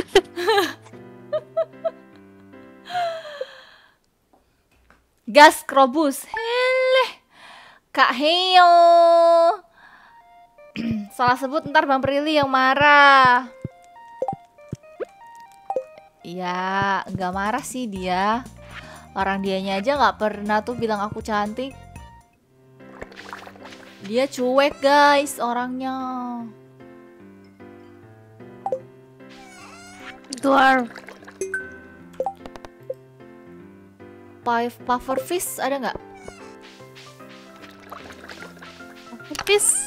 [SPEAKER 1] Gas Krobus. Heleh. Kak Heo. Salah sebut ntar Bang Prilly yang marah. Ya, nggak marah sih dia. Orang dianya aja nggak pernah tuh bilang aku cantik. Dia cuek guys orangnya.
[SPEAKER 2] Dwarf.
[SPEAKER 1] Five puffer fish ada nggak?
[SPEAKER 2] Peace.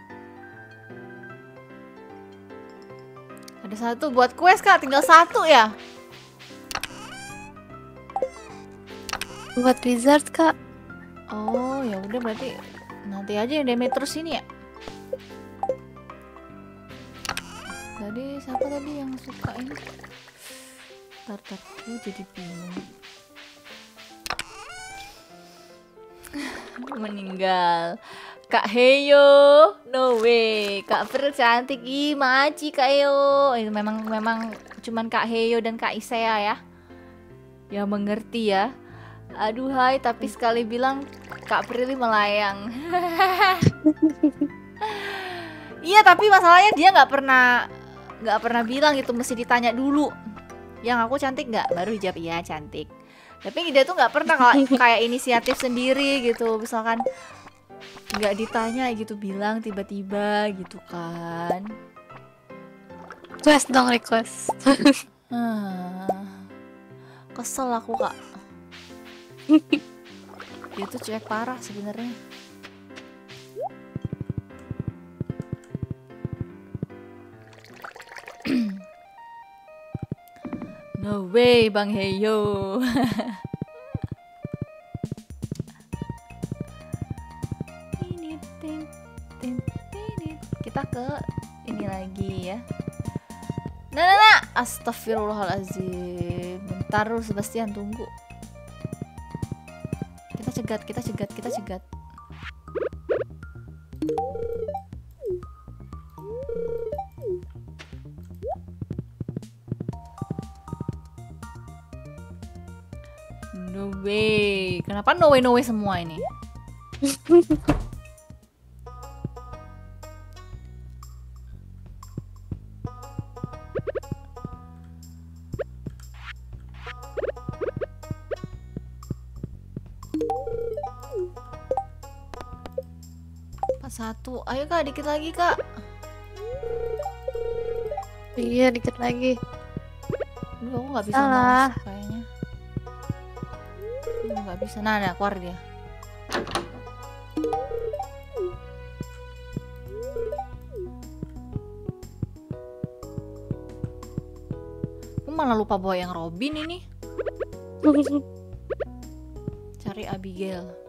[SPEAKER 1] Ada satu buat quest kak, tinggal satu ya.
[SPEAKER 2] Buat wizard kak.
[SPEAKER 1] Oh ya udah berarti nanti aja yang Demetrius ini ya. Tadi siapa tadi yang suka ini? Tar tar, gue jadi bingung. Meninggal. Kak Heyo, no way. Kak Fer cantik, ih maci Kak Heyo. Itu memang memang cuman Kak Heyo dan Kak Isea ya yang mengerti ya. Aduhai, tapi sekali bilang Kak Prilly melayang. Iya, tapi masalahnya dia nggak pernah nggak pernah bilang gitu, mesti ditanya dulu. Yang aku cantik nggak? Baru jawab iya cantik. Tapi dia tuh nggak pernah kalau kayak inisiatif sendiri gitu, misalkan nggak ditanya gitu bilang tiba-tiba gitu kan.
[SPEAKER 2] Request dong request.
[SPEAKER 1] Hmm. Kesel aku kak. Dia tuh cuek parah sebenarnya. No way Bang Heyo. ke ini lagi ya. Nah, nah, nah. Astagfirullahaladzim. Bentar dulu Sebastian, tunggu. Kita cegat, kita cegat, kita cegat. No way. Kenapa no way no way semua ini? Satu, ayo kak, dikit lagi kak.
[SPEAKER 2] Iya, dikit lagi.
[SPEAKER 1] Aduh, aku nggak bisa
[SPEAKER 2] Salah.
[SPEAKER 1] masuk kayaknya. Aduh, nggak bisa. Nah, ada keluar dia. Aku malah lupa bawa yang Robin ini. Cari Abigail.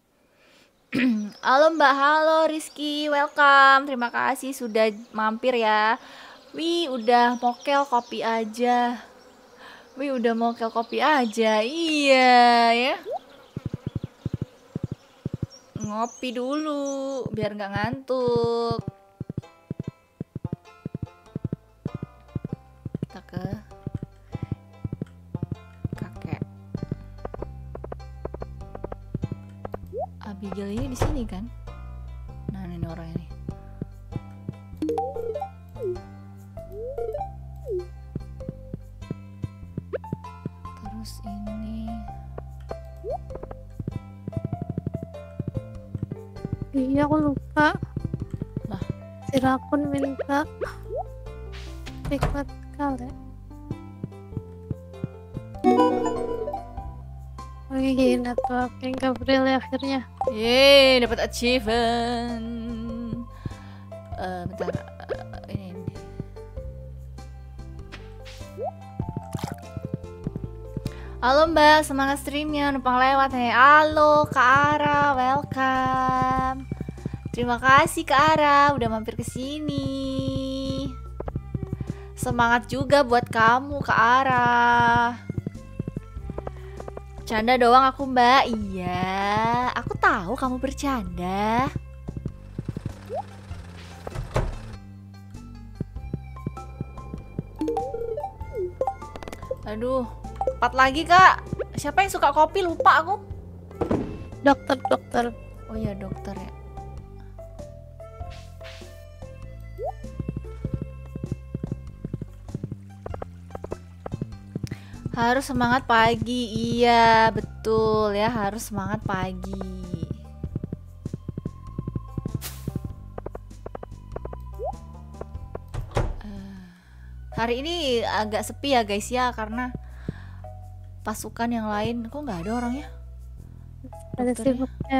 [SPEAKER 1] Halo Mbak, halo Rizky, welcome. Terima kasih sudah mampir ya. Wih, udah mokel kopi aja. Wih, udah mokel kopi aja. Iya ya. Ngopi dulu biar nggak ngantuk. Kita ke kakek. Abigail ini di sini kan? Nah, ini orang ini. Terus ini.
[SPEAKER 2] Iya, aku lupa.
[SPEAKER 1] Lah,
[SPEAKER 2] Si Rakun minta ikut kali. Oh iya, networking Gabriel ya akhirnya.
[SPEAKER 1] yeay, dapat achievement. Eh, bentar. Eh, ini, ini. Halo Mbak, semangat streamnya, numpang lewat nih. Halo Kak Ara, welcome. Terima kasih Kak Ara udah mampir ke sini. Semangat juga buat kamu Kak Ara. Canda doang aku Mbak. Iya, aku tahu kamu bercanda. Aduh, empat lagi Kak. Siapa yang suka kopi? Lupa aku.
[SPEAKER 2] Dokter, dokter.
[SPEAKER 1] Oh iya, dokter ya. Harus semangat pagi. Iya, betul ya, harus semangat pagi. Eh, hari ini agak sepi ya guys ya, karena pasukan yang lain kok nggak ada orangnya.
[SPEAKER 2] Ada
[SPEAKER 1] Dokternya.
[SPEAKER 2] sibuknya.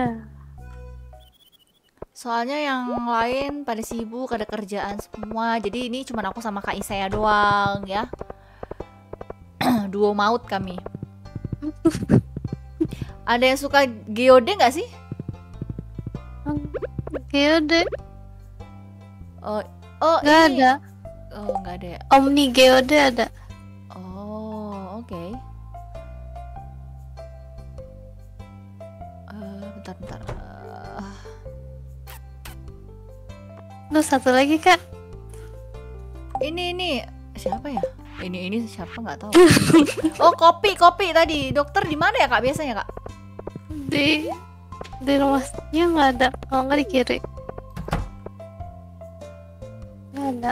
[SPEAKER 1] Soalnya yang lain pada sibuk, ada kerjaan semua. Jadi ini cuma aku sama Kak Isaya doang ya. Duo maut kami. Ada yang suka geode nggak sih?
[SPEAKER 2] Geode
[SPEAKER 1] Oh, oh
[SPEAKER 2] nggak
[SPEAKER 1] ini.
[SPEAKER 2] ada.
[SPEAKER 1] Oh, nggak ada ya.
[SPEAKER 2] Omni Geode ada.
[SPEAKER 1] Oh, oke. Eh, bentar, bentar. Eh,
[SPEAKER 2] Lu satu lagi kak.
[SPEAKER 1] ini ini siapa ya? Ini ini siapa nggak tahu. Oh, kopi kopi tadi. Dokter di mana ya Kak biasanya Kak?
[SPEAKER 2] Di di rumahnya nggak ada. Kalau nggak di kiri. Nggak ada.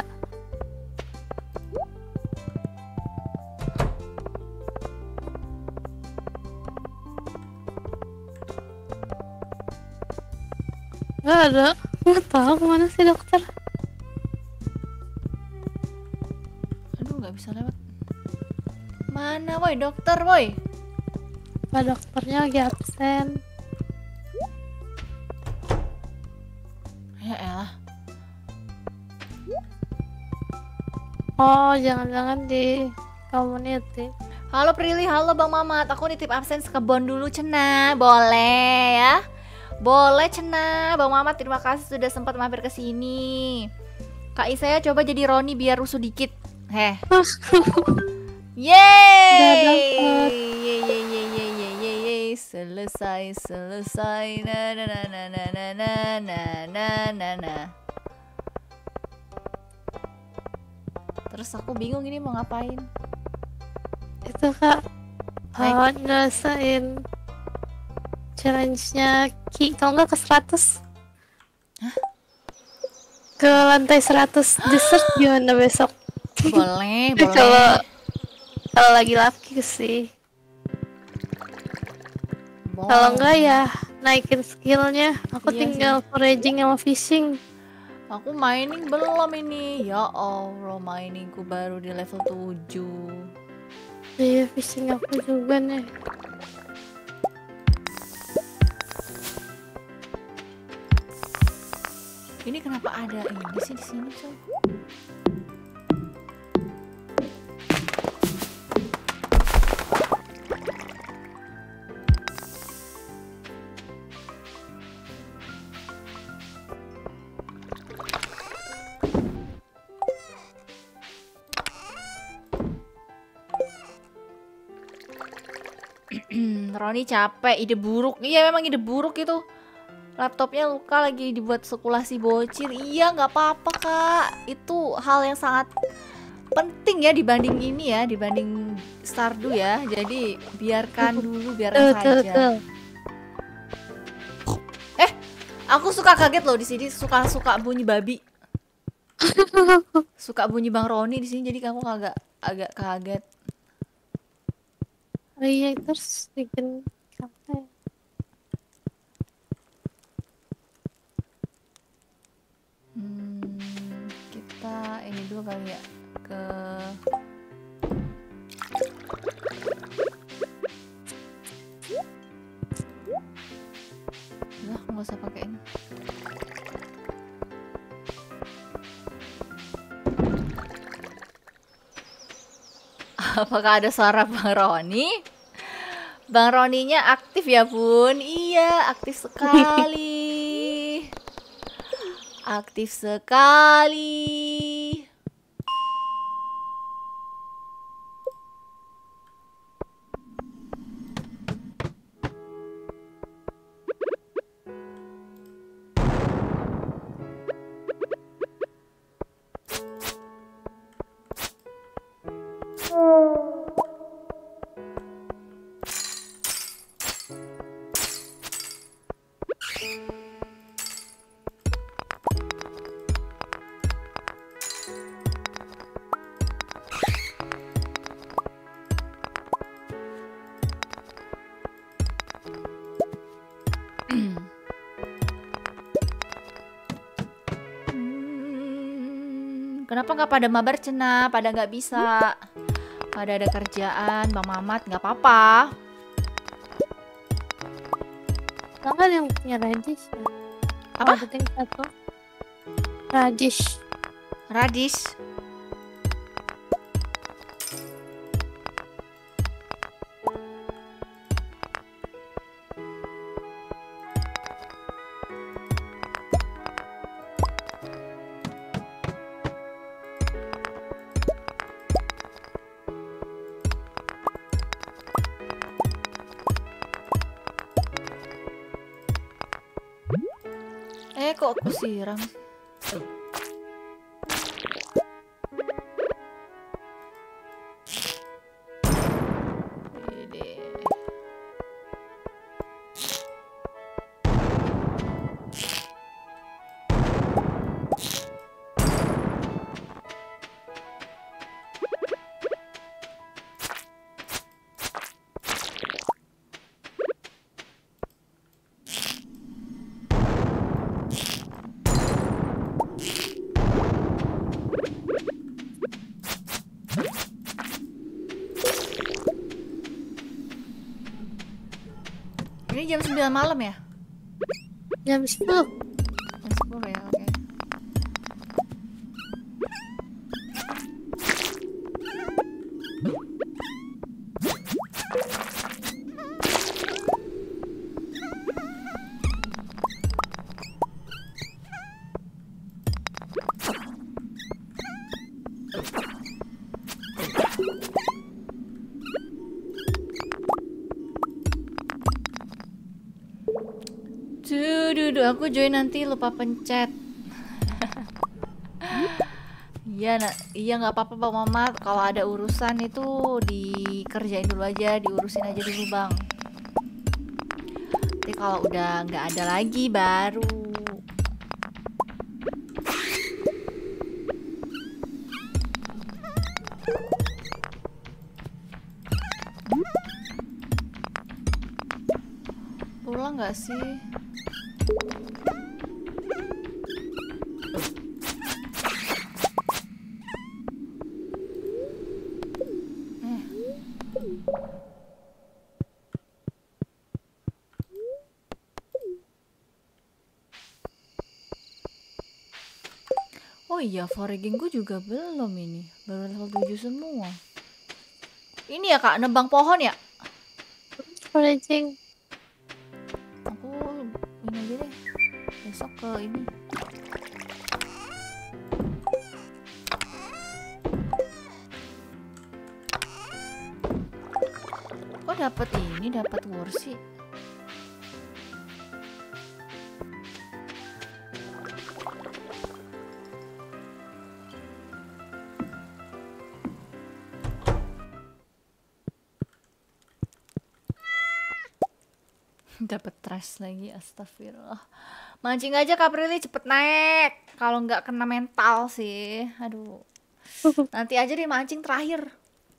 [SPEAKER 2] Nggak ada. Nggak tahu kemana sih dokter.
[SPEAKER 1] Aduh, nggak bisa lewat. Mana woi dokter woi?
[SPEAKER 2] Pak dokternya lagi absen.
[SPEAKER 1] Ya elah.
[SPEAKER 2] Oh, jangan-jangan di community.
[SPEAKER 1] Halo Prilly, halo Bang Mamat. Aku nitip absen sekebon dulu Cena. Boleh ya? Boleh Cena. Bang Mamat terima kasih sudah sempat mampir ke sini. Kak Isaya coba jadi Roni biar rusuh dikit. Heh.
[SPEAKER 2] Udah
[SPEAKER 1] Yeay!
[SPEAKER 2] dapet.
[SPEAKER 1] Yeay, yeay, yeay, yeay, yeay, yeay, yeay. Selesai, selesai. Na na na na na na na na na na na. Terus aku bingung ini mau ngapain.
[SPEAKER 2] Itu kak
[SPEAKER 1] Naik.
[SPEAKER 2] oh, ngerasain challenge-nya Ki. Kalau nggak ke seratus. Ke lantai seratus dessert gimana besok?
[SPEAKER 1] Boleh,
[SPEAKER 2] Kalau
[SPEAKER 1] boleh.
[SPEAKER 2] kalau lagi laki sih.
[SPEAKER 1] Boleh.
[SPEAKER 2] Kalau enggak ya naikin skillnya. Aku
[SPEAKER 1] Iya
[SPEAKER 2] tinggal foraging sama fishing.
[SPEAKER 1] Aku mining belum ini. Ya Allah, miningku baru di level tujuh.
[SPEAKER 2] Iya fishing aku juga nih.
[SPEAKER 1] Ini kenapa ada ini sih di sini, coy? Roni capek, ide buruk. Iya memang ide buruk itu. Laptopnya luka lagi dibuat sirkulasi bocil. Iya nggak apa-apa kak. Itu hal yang sangat penting ya dibanding ini ya, dibanding Stardew ya. Jadi biarkan dulu, biarkan
[SPEAKER 2] Tuh, tuh,
[SPEAKER 1] saja.
[SPEAKER 2] tuh.
[SPEAKER 1] Eh, aku suka kaget loh di sini. Suka suka bunyi babi. Suka bunyi Bang Roni di sini. Jadi kamu agak agak kaget.
[SPEAKER 2] Oh iya terus bikin apa ya?
[SPEAKER 1] Hmm, kita ini dulu kali ya ke Udah, nggak usah pakai ini. Apakah ada suara Bang Roni? Bang Roninya aktif ya bun? Iya, aktif sekali. Aktif sekali. Kenapa nggak pada mabar cena? Pada nggak bisa. Pada ada kerjaan, Bang Mamat nggak apa-apa.
[SPEAKER 2] Kan yang punya radish ya?
[SPEAKER 1] Apa?
[SPEAKER 2] Oh, penting satu. Radish.
[SPEAKER 1] Radis. Eh kok aku siram? Ini. Ini jam sembilan malam ya?
[SPEAKER 2] Jam sepuluh.
[SPEAKER 1] Jam sepuluh ya, oke. Duh, duh, duh, aku join nanti lupa pencet. Iya, nah, iya nggak apa-apa Bang Mamat. Kalau ada urusan itu dikerjain dulu aja, diurusin aja dulu Bang. Nanti kalau udah nggak ada lagi baru. Pulang nggak sih? Oh iya, foragingku juga belum ini. Baru level tujuh semua. Ini ya Kak, nebang pohon ya?
[SPEAKER 2] Foraging.
[SPEAKER 1] Aku ini aja deh. Besok ke ini. Kok dapat ini, dapat worsi? Dapat trash lagi, astagfirullah. Mancing aja Kak Prilly, cepet naik. Kalau nggak kena mental sih, aduh. Nanti aja deh mancing terakhir.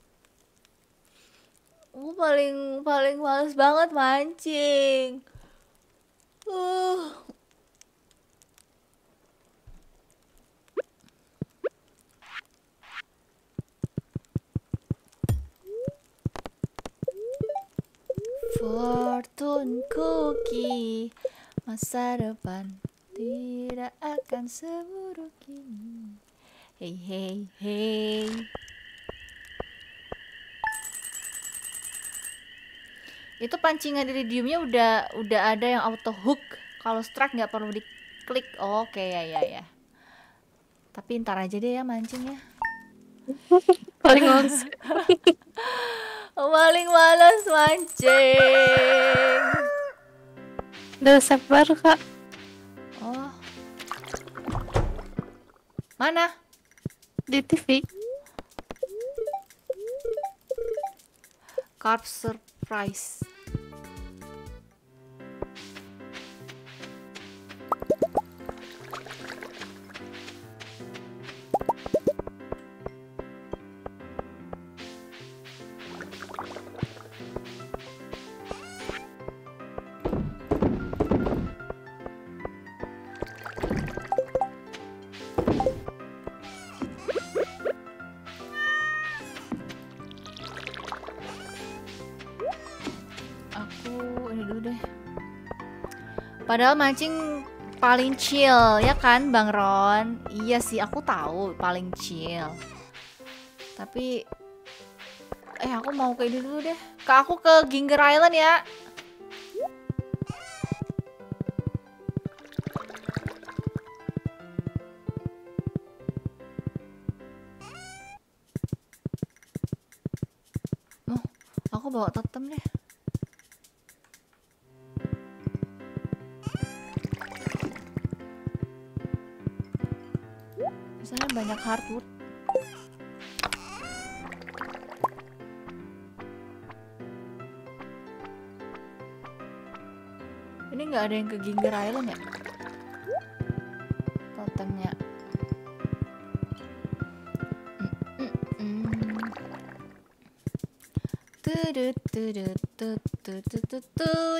[SPEAKER 1] Aku paling paling males banget mancing. Uh. Fortune cookie, masa depan tidak akan seburuk ini. Hey hey hey. Itu pancingan iridiumnya udah udah ada yang auto hook. Kalau strike nggak perlu diklik. Oh, oke ya ya ya. Tapi ntar aja deh ya mancingnya.
[SPEAKER 2] Paling males.
[SPEAKER 1] Paling malas mancing.
[SPEAKER 2] Udah resep baru Kak.
[SPEAKER 1] Oh. Mana?
[SPEAKER 2] Di T V.
[SPEAKER 1] Carp surprise. Padahal mancing paling chill, ya kan Bang Ron? Iya sih, aku tahu paling chill. Tapi eh aku mau ke ini dulu deh. Kak, aku ke Ginger Island ya. Oh, aku bawa totem deh. Sana banyak hardwood. Ini nggak ada yang ke Ginger Island ya? Totemnya. Tudut tudut tudut tudut tudut.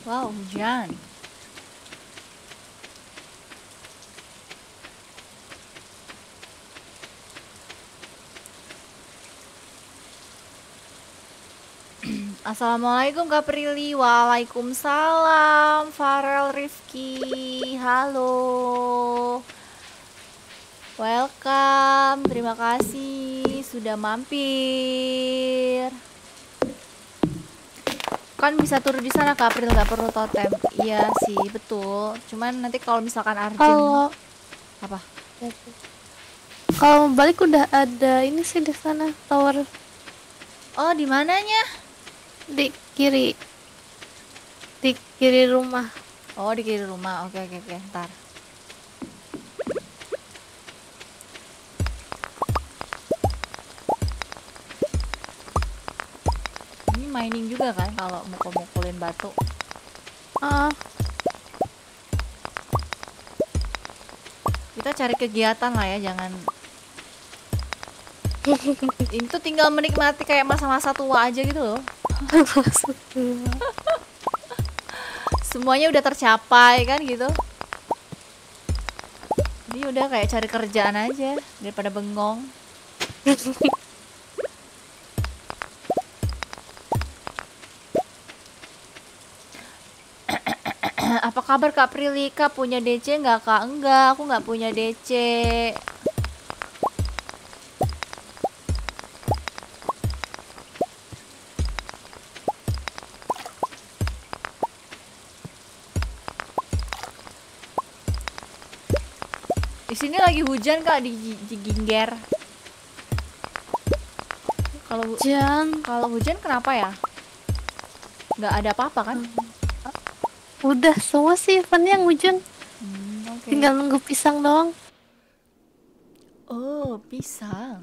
[SPEAKER 1] Wow, hujan. Assalamualaikum Kak Prilly. Waalaikumsalam Farel Rifki. Halo. Welcome. Terima kasih sudah mampir. Kan bisa turun di sana Kak April, nggak perlu totem. Iya sih, betul. Cuman nanti kalau misalkan Arjun
[SPEAKER 2] Kalau
[SPEAKER 1] apa?
[SPEAKER 2] kalau balik udah ada ini sih di sana tower
[SPEAKER 1] Oh, di mananya?
[SPEAKER 2] di kiri, di kiri rumah.
[SPEAKER 1] Oh, di kiri rumah. Oke, oke, oke. Ntar. Ini mining juga kan kalau mukul-mukulin batu.
[SPEAKER 2] Ah,
[SPEAKER 1] Kita cari kegiatan lah ya, jangan ini tuh tinggal menikmati kayak masa-masa tua aja gitu loh. Semuanya udah tercapai kan gitu. Jadi udah kayak cari kerjaan aja daripada bengong. Apa kabar Kak Prilika? Punya D C nggak Kak? Enggak, aku nggak punya D C. Di sini lagi hujan Kak di, di Gingger. Kalau
[SPEAKER 2] hujan.
[SPEAKER 1] kalau hujan kenapa ya? Nggak ada apa-apa kan?
[SPEAKER 2] Udah semua sih eventnya yang hujan.
[SPEAKER 1] Hmm, oke.
[SPEAKER 2] Tinggal nunggu pisang doang.
[SPEAKER 1] Oh, pisang.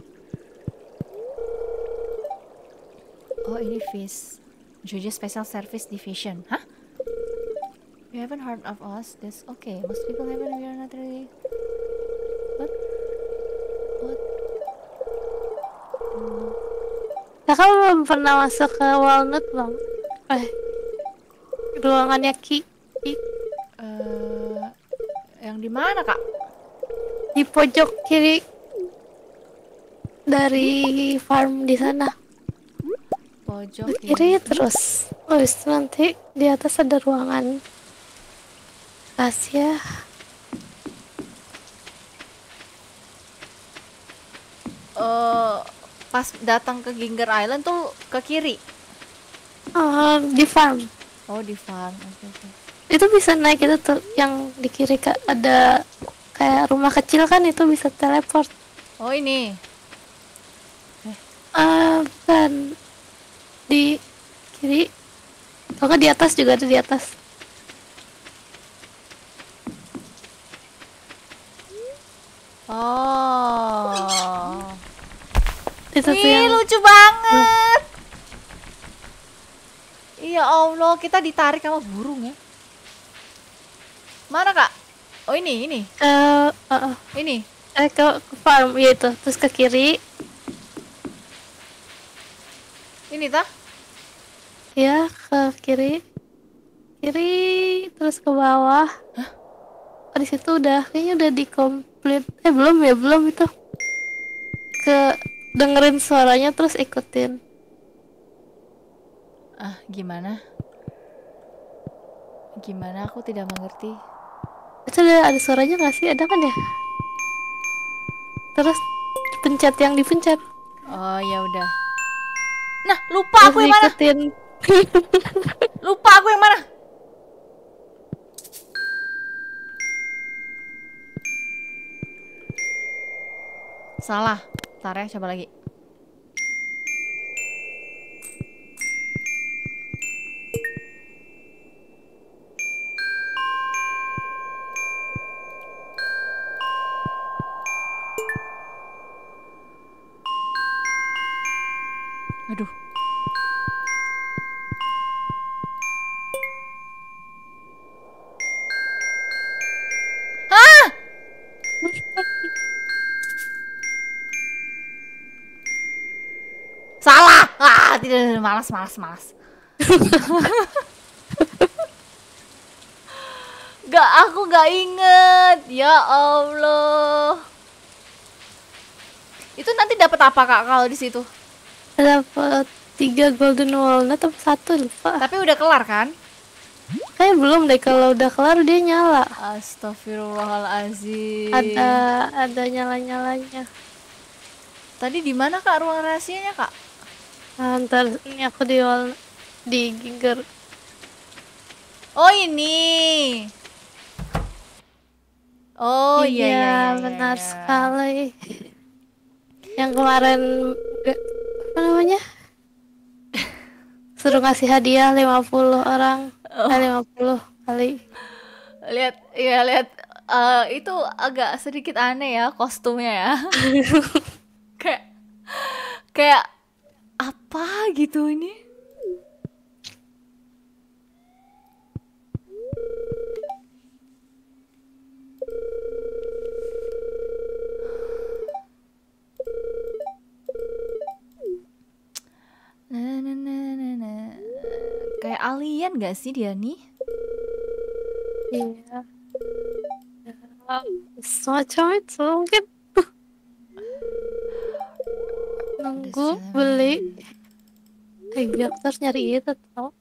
[SPEAKER 1] Oh, ini fish. Georgia Special Service Division. Hah? You haven't heard of us? This okay. Most people haven't. We are not really. What? What? Hmm.
[SPEAKER 2] Kakak belum pernah masuk ke Walnut bang? Eh, ruangannya Ki, Ki.
[SPEAKER 1] Uh, yang di mana Kak?
[SPEAKER 2] Di pojok kiri dari farm di sana.
[SPEAKER 1] Pojok
[SPEAKER 2] Kiri terus. Terus nanti di atas ada ruangan rahasia.
[SPEAKER 1] Uh, pas datang ke Ginger Island tuh ke kiri.
[SPEAKER 2] Uh, di farm.
[SPEAKER 1] Oh, di farm. Oke, oke.
[SPEAKER 2] Itu bisa naik itu tuh yang di kiri Kak, ada kayak rumah kecil kan, itu bisa teleport.
[SPEAKER 1] Oh, ini.
[SPEAKER 2] Ah, uh, bukan di kiri. Kalau nggak di atas juga ada di atas.
[SPEAKER 1] Oh.
[SPEAKER 2] Itu tuh
[SPEAKER 1] Ih,
[SPEAKER 2] yang
[SPEAKER 1] lucu banget. Iya Allah, kita ditarik sama burung ya. Mana Kak? Oh ini, ini.
[SPEAKER 2] uh, uh, uh.
[SPEAKER 1] Ini.
[SPEAKER 2] Eh ke, ke farm ya itu, terus ke kiri.
[SPEAKER 1] Ini tah?
[SPEAKER 2] Ya, ke kiri. Kiri terus ke bawah.
[SPEAKER 1] Hah?
[SPEAKER 2] Oh, di situ udah kayaknya udah di complete. Eh belum ya, belum itu. Ke dengerin suaranya terus ikutin.
[SPEAKER 1] Ah, gimana? Gimana aku tidak mengerti.
[SPEAKER 2] Itu ada, ada suaranya nggak sih? Ada kan ya? Terus pencet yang dipencet.
[SPEAKER 1] Oh, ya udah. Nah, lupa aku yang mana?
[SPEAKER 2] Ikutin.
[SPEAKER 1] Lupa aku yang mana? Salah. Ntar ya, coba lagi. Aduh. Ah! Salah. Ah, tidak, malas, malas, malas. aku nggak inget. Ya Allah. Itu nanti dapat apa Kak kalau di situ?
[SPEAKER 2] Dapat tiga golden walnut atau satu lupa.
[SPEAKER 1] Tapi udah kelar kan?
[SPEAKER 2] Kayak belum deh, kalau udah kelar dia nyala.
[SPEAKER 1] Astagfirullahalazim.
[SPEAKER 2] Ada ada nyala-nyalanya.
[SPEAKER 1] Tadi di mana Kak ruang rahasianya Kak?
[SPEAKER 2] Nah, ntar ini aku di wal di Giger.
[SPEAKER 1] Oh ini. Oh iya, iya, iya, iya,
[SPEAKER 2] benar
[SPEAKER 1] iya.
[SPEAKER 2] sekali. Yang kemarin eh, apa namanya? Suruh ngasih hadiah lima puluh orang.
[SPEAKER 1] Oh.
[SPEAKER 2] Eh, lima puluh kali.
[SPEAKER 1] Lihat, ya lihat eh, itu agak sedikit aneh ya kostumnya ya. kayak kayak apa gitu ini? Nah, nah, nah, nah, nah. Kayak alien gak sih dia nih?
[SPEAKER 2] Iya. Ya, semacam itu mungkin. Nunggu beli. Eh, biar terus nyari itu tau.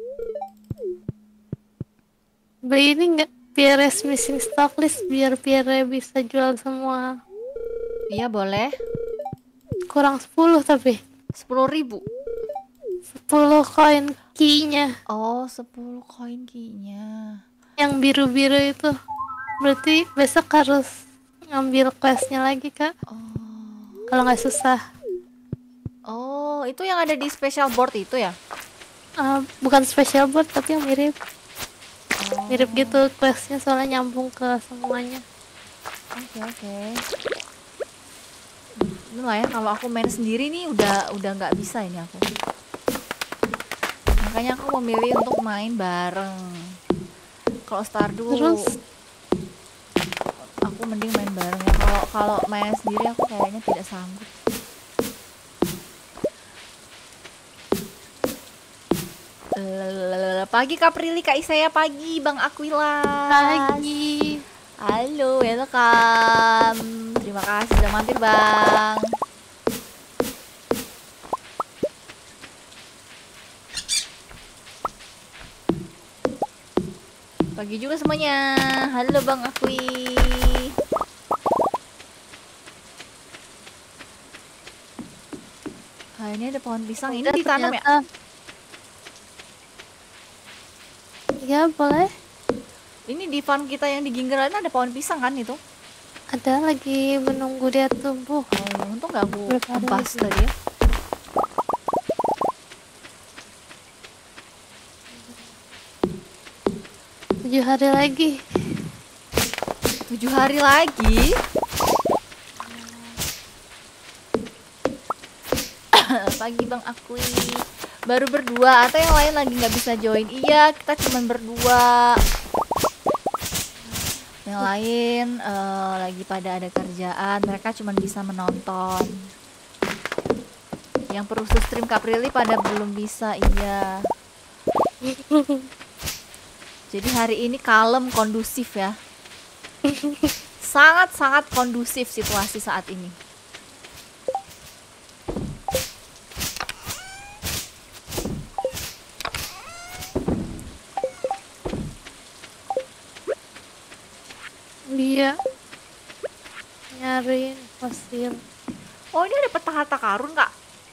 [SPEAKER 2] Beli ini nggak biar missing stock list, biar Pierre bisa jual semua.
[SPEAKER 1] Iya boleh.
[SPEAKER 2] Kurang sepuluh tapi
[SPEAKER 1] Sepuluh ribu.
[SPEAKER 2] sepuluh koin key-nya.
[SPEAKER 1] Oh, sepuluh koin key-nya.
[SPEAKER 2] Yang biru-biru itu. Berarti besok harus ngambil quest-nya lagi, Kak.
[SPEAKER 1] Oh.
[SPEAKER 2] Kalau nggak susah.
[SPEAKER 1] Oh, itu yang ada di special board itu ya?
[SPEAKER 2] Uh, bukan special board tapi yang mirip.
[SPEAKER 1] Oh.
[SPEAKER 2] Mirip gitu quest-nya, soalnya nyambung ke semuanya.
[SPEAKER 1] Oke, oke. Lumayan kalau aku main sendiri nih udah udah nggak bisa ini aku. Makanya aku memilih untuk main bareng. Kalau Stardew
[SPEAKER 2] Terus
[SPEAKER 1] aku mending main bareng ya. Kalau kalau main sendiri aku kayaknya tidak sanggup. Lalalala. Pagi Kak Prilly, Kak Isaya, pagi Bang Aquila.
[SPEAKER 2] lagi.
[SPEAKER 1] Halo, welcome. Terima kasih sudah mampir Bang. Pagi juga semuanya. Halo Bang Akui. Ah, ini ada pohon pisang. Ini ditanam ya?
[SPEAKER 2] Ternyata. Ya, boleh.
[SPEAKER 1] Ini di farm kita yang di Ginger Island ada pohon pisang kan itu?
[SPEAKER 2] Ada lagi menunggu dia tumbuh.
[SPEAKER 1] Oh, untung nggak aku
[SPEAKER 2] Berapa hari
[SPEAKER 1] tempas
[SPEAKER 2] lagi?
[SPEAKER 1] tadi ya.
[SPEAKER 2] Tujuh hari lagi.
[SPEAKER 1] Tujuh hari lagi. Pagi Bang Akui. Baru berdua atau yang lain lagi nggak bisa join? Iya, kita cuma berdua. Yang lain eh, lagi pada ada kerjaan, mereka cuma bisa menonton. Yang perlu stream Kaprilly pada belum bisa, iya. Jadi hari ini kalem, kondusif ya. Sangat-sangat kondusif situasi saat ini.
[SPEAKER 2] Iya. Nyariin fosil.
[SPEAKER 1] Oh, ini ada peta harta karun, Kak.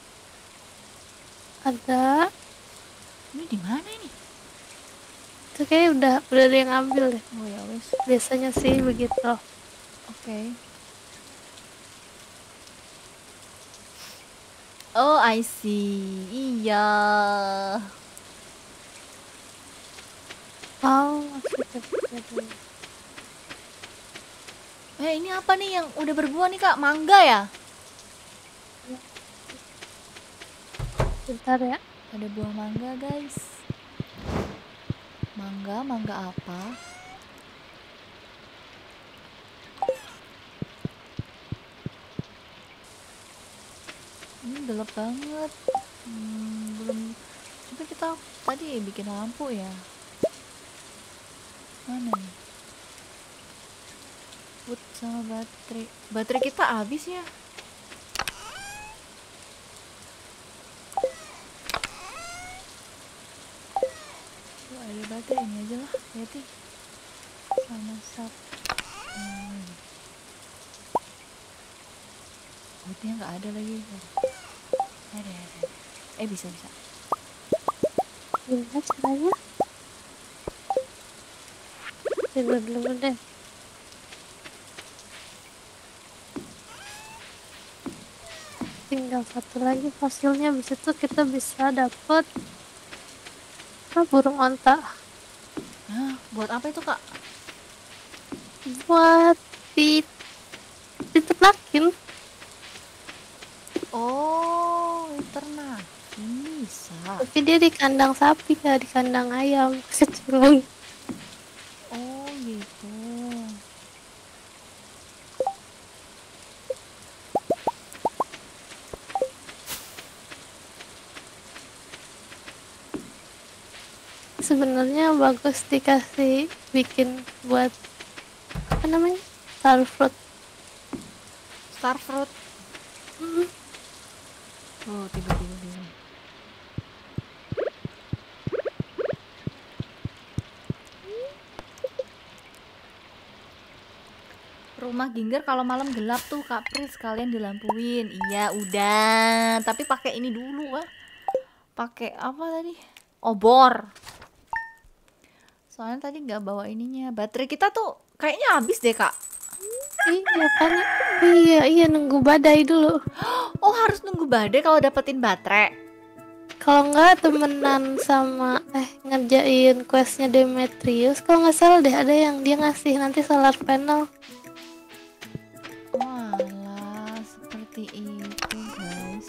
[SPEAKER 2] Ada.
[SPEAKER 1] Ini di mana ini?
[SPEAKER 2] Itu kayak udah udah ada yang ambil deh.
[SPEAKER 1] Oh ya wes.
[SPEAKER 2] Biasanya sih begitu.
[SPEAKER 1] Oke. Oh, I see. Iya.
[SPEAKER 2] Oh, maksudnya.
[SPEAKER 1] Eh, ini apa nih yang udah berbuah nih, Kak? Mangga ya?
[SPEAKER 2] Bentar ya.
[SPEAKER 1] Ada buah mangga, guys. Mangga, mangga apa? Ini gelap banget. Hmm, belum. Tapi kita tadi bikin lampu ya. Mana nih? Wood sama baterai. Baterai kita habis ya. Tuh, ada baterai ini aja lah, hati. Sama sap. Hmm. Woodnya nggak ada lagi. Ada, ada. Eh bisa bisa.
[SPEAKER 2] Gimana caranya? Tidur dulu deh. Tinggal satu lagi fosilnya, bisa tuh kita bisa dapet apa, burung onta.
[SPEAKER 1] Hah, buat apa itu kak?
[SPEAKER 2] Buat di diternakin.
[SPEAKER 1] Oh, ternak. Ini bisa.
[SPEAKER 2] Tapi dia di kandang sapi, ya di kandang ayam. Kecurung.
[SPEAKER 1] Oh gitu.
[SPEAKER 2] Sebenarnya bagus dikasih bikin buat apa namanya, starfruit.
[SPEAKER 1] Starfruit.
[SPEAKER 2] Hmm.
[SPEAKER 1] Oh, tiba-tiba bilang. Rumah Ginger kalau malam gelap tuh Kak Pris, kalian dilampuin. Iya, udah. Tapi pakai ini dulu ah. Pakai apa tadi? Obor. Soalnya tadi nggak bawa ininya. Baterai kita tuh kayaknya habis deh, Kak.
[SPEAKER 2] Iya kan? Iya, iya nunggu badai dulu.
[SPEAKER 1] Oh, harus nunggu badai kalau dapetin baterai.
[SPEAKER 2] Kalau nggak temenan sama eh ngerjain questnya Demetrius, kalau nggak salah deh ada yang dia ngasih nanti solar panel.
[SPEAKER 1] Walah, seperti itu, guys.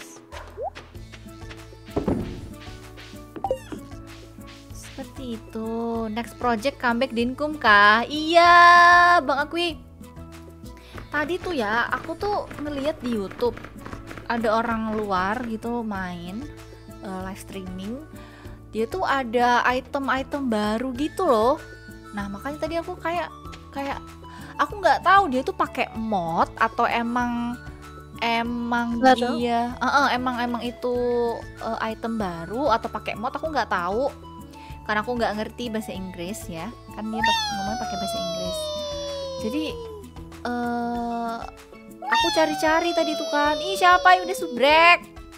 [SPEAKER 1] Seperti itu. Next project comeback Dinkum kah? Iya, Bang Akui. Tadi tuh ya, aku tuh ngeliat di YouTube ada orang luar gitu main uh, live streaming. Dia tuh ada item-item baru gitu loh. Nah, makanya tadi aku kayak kayak aku nggak tahu dia tuh pakai mod atau emang emang
[SPEAKER 2] Baru?
[SPEAKER 1] dia uh, uh, emang emang itu uh, item baru atau pakai mod, aku nggak tahu karena aku nggak ngerti bahasa Inggris ya, kan dia ngomongnya pakai bahasa Inggris. Jadi uh, aku cari-cari tadi tuh kan, ih siapa yang udah subrek?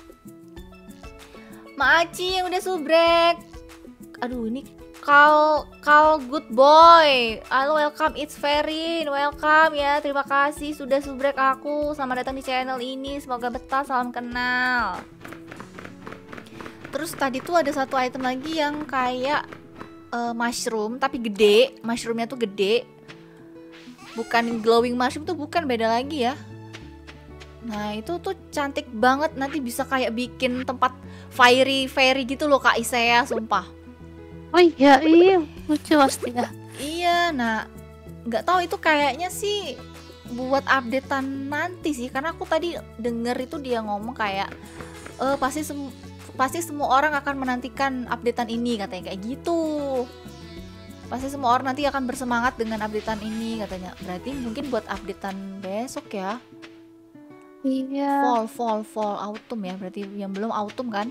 [SPEAKER 1] Ma Aci yang udah subrek. Aduh, ini Kal Kal good boy. Halo, welcome, it's Ferin. Welcome ya. Terima kasih sudah subrek aku. Selamat datang di channel ini. Semoga betah, salam kenal. Terus tadi tuh ada satu item lagi yang kayak uh, mushroom tapi gede. Mushroomnya tuh gede. Bukan glowing mushroom tuh, bukan, beda lagi ya. Nah, itu tuh cantik banget. Nanti bisa kayak bikin tempat fairy fairy gitu loh Kak Isea, sumpah.
[SPEAKER 2] Oh iya, iya, lucu pasti ya.
[SPEAKER 1] Iya, nah nggak tahu itu kayaknya sih buat updatean nanti sih, karena aku tadi denger itu dia ngomong kayak e, pasti sem pasti semua orang akan menantikan updatean ini, katanya kayak gitu. Pasti semua orang nanti akan bersemangat dengan updatean ini, katanya. Berarti mungkin buat updatean besok ya.
[SPEAKER 2] Iya.
[SPEAKER 1] Fall, fall, fall, autumn ya. Berarti yang belum autumn kan?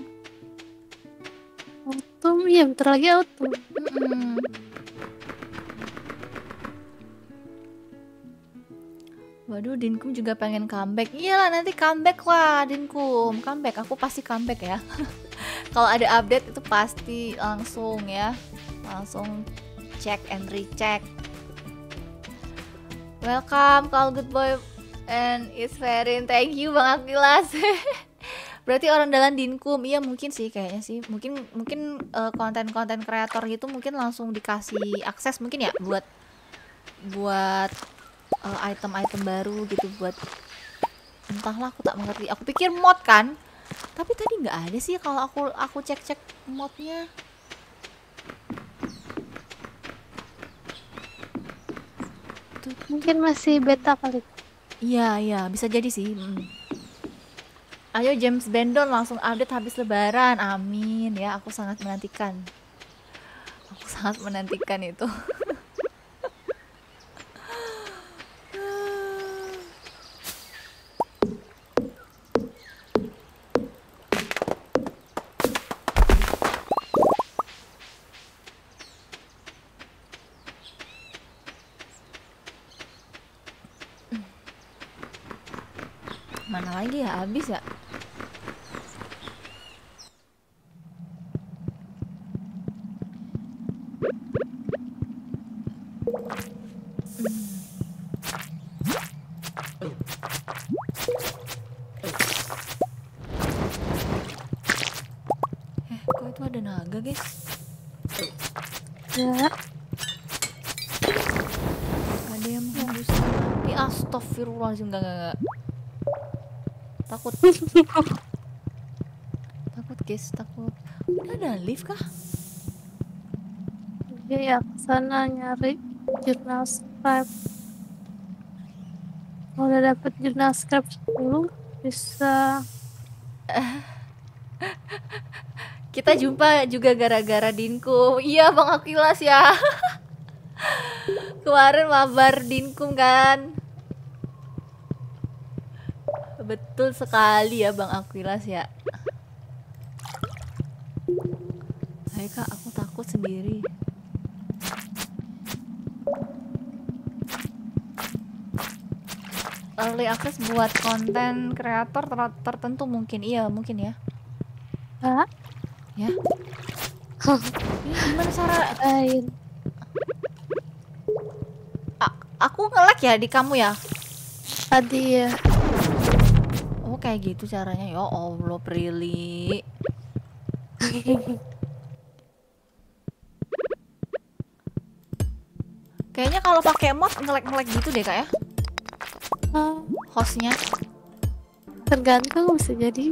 [SPEAKER 2] Autumn, iya bentar lagi autumn.
[SPEAKER 1] Mm-mm. Waduh, Dinkum juga pengen comeback. Iyalah, nanti comeback lah Dinkum. Comeback, aku pasti comeback ya. Kalau ada update itu pasti langsung ya. Langsung check and recheck. Welcome, Call Good Boy and it's Ferin. Thank you Bang Akilas. Berarti orang dalam Dinkum. Iya mungkin sih, kayaknya sih. Mungkin mungkin uh, konten-konten kreator gitu mungkin langsung dikasih akses mungkin ya buat buat uh, item-item baru gitu, buat entahlah, aku tak mengerti. Aku pikir mod kan, tapi tadi nggak ada sih kalau aku aku cek-cek modnya.
[SPEAKER 2] Tuh, mungkin masih beta kali.
[SPEAKER 1] Iya iya, bisa jadi sih. Hmm. Ayo James Bendon langsung update habis lebaran. Amin ya, aku sangat menantikan. Aku sangat menantikan itu. Mana lagi ya? Habis ya? Eh, kok itu ada naga, guys?
[SPEAKER 2] Ya.
[SPEAKER 1] Ada yang menghembuskan api. Astagfirullahaladzim, enggak, enggak, enggak. Takut. Takut, guys, takut. Udah ada lift kah?
[SPEAKER 2] Iya, kesana nyari jurnal scribe. Kalau udah dapet jurnal scribe sepuluh, bisa.
[SPEAKER 1] Kita jumpa juga gara-gara Dinkum. Iya, Bang Akilas ya. Kemarin mabar Dinkum kan. Betul sekali ya Bang Akilas ya. Hai Kak, aku takut sendiri. Early access buat konten kreator ter- tertentu mungkin. Iya, mungkin ya.
[SPEAKER 2] Hah?
[SPEAKER 1] Ya. Ini gimana cara
[SPEAKER 2] Lain.
[SPEAKER 1] A- aku nge-lag ya di kamu ya?
[SPEAKER 2] Tadi ya.
[SPEAKER 1] Oh, kayak gitu caranya. Ya Allah, Prilly. Kayaknya kalau pakai mod nge-lag-nge-lag gitu deh, Kak ya.
[SPEAKER 2] Ah,
[SPEAKER 1] Hostnya.
[SPEAKER 2] tergantung, bisa jadi.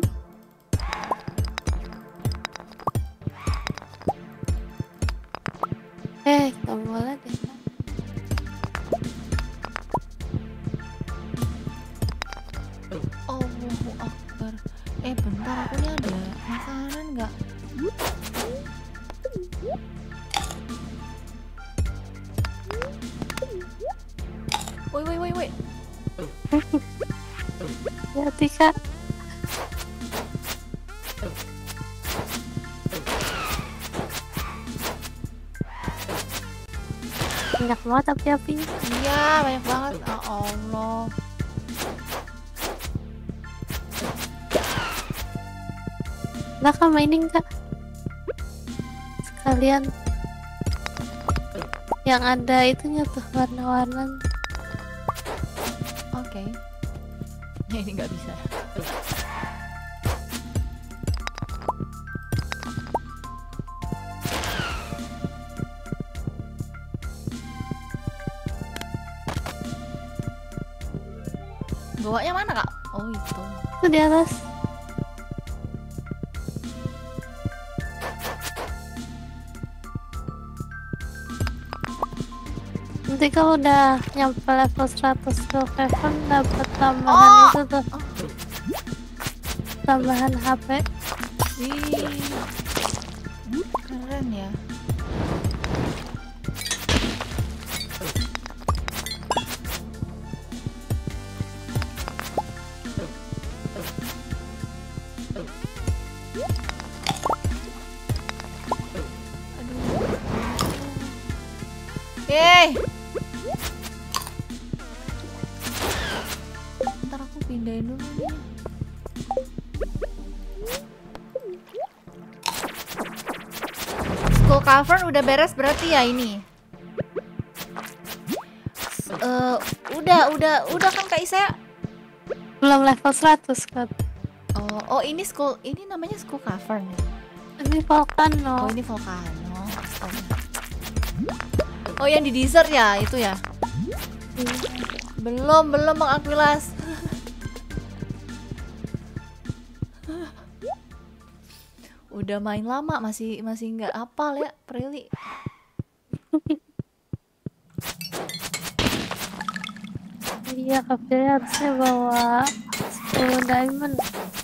[SPEAKER 2] Eh, kamu boleh deh.
[SPEAKER 1] Allahu Akbar. Eh, bentar, aku nih ada makanan nggak? Woi, woi, woi, woi.
[SPEAKER 2] Ya, Tika. Banyak banget api-apinya.
[SPEAKER 1] Iya, banyak banget. Ya Allah.
[SPEAKER 2] Nah, kak mainin kak. Sekalian. Yang ada itunya tuh, warna-warna.
[SPEAKER 1] Oke. Ya, ini nggak bisa. Bawanya mana, Kak? Oh, itu.
[SPEAKER 2] Itu di atas. Nanti kalau udah nyampe level seratus ke Heaven dapat tambahan
[SPEAKER 1] Oh!
[SPEAKER 2] itu tuh. Tambahan H P.
[SPEAKER 1] Wih. Keren ya. Yeay. Ntar aku pindahin dulu nih. School cover udah beres berarti ya ini. S- eh, udah, udah, udah kan Kak Isa?
[SPEAKER 2] Belum level seratus kan.
[SPEAKER 1] Oh, oh ini school, ini namanya school cover nih.
[SPEAKER 2] Ini volcano.
[SPEAKER 1] Oh ini volcano. Astaga. Oh yang di desert ya itu ya? Belum, belum Bang Akwilas. Udah main lama masih masih nggak hafal ya, Prilly.
[SPEAKER 2] Iya, kafe harusnya bawa sepuluh diamond.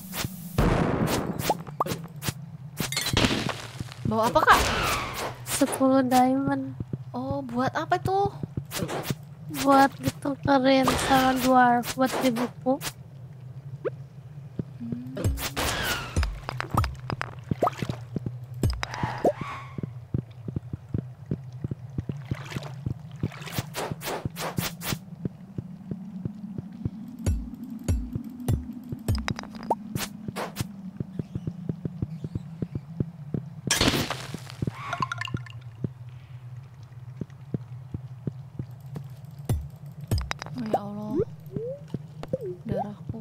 [SPEAKER 1] Bawa apa Kak?
[SPEAKER 2] sepuluh diamond
[SPEAKER 1] Oh buat apa tuh?
[SPEAKER 2] buat ditukerin sama dwarf buat di buku.
[SPEAKER 1] Ya Allah, darahku.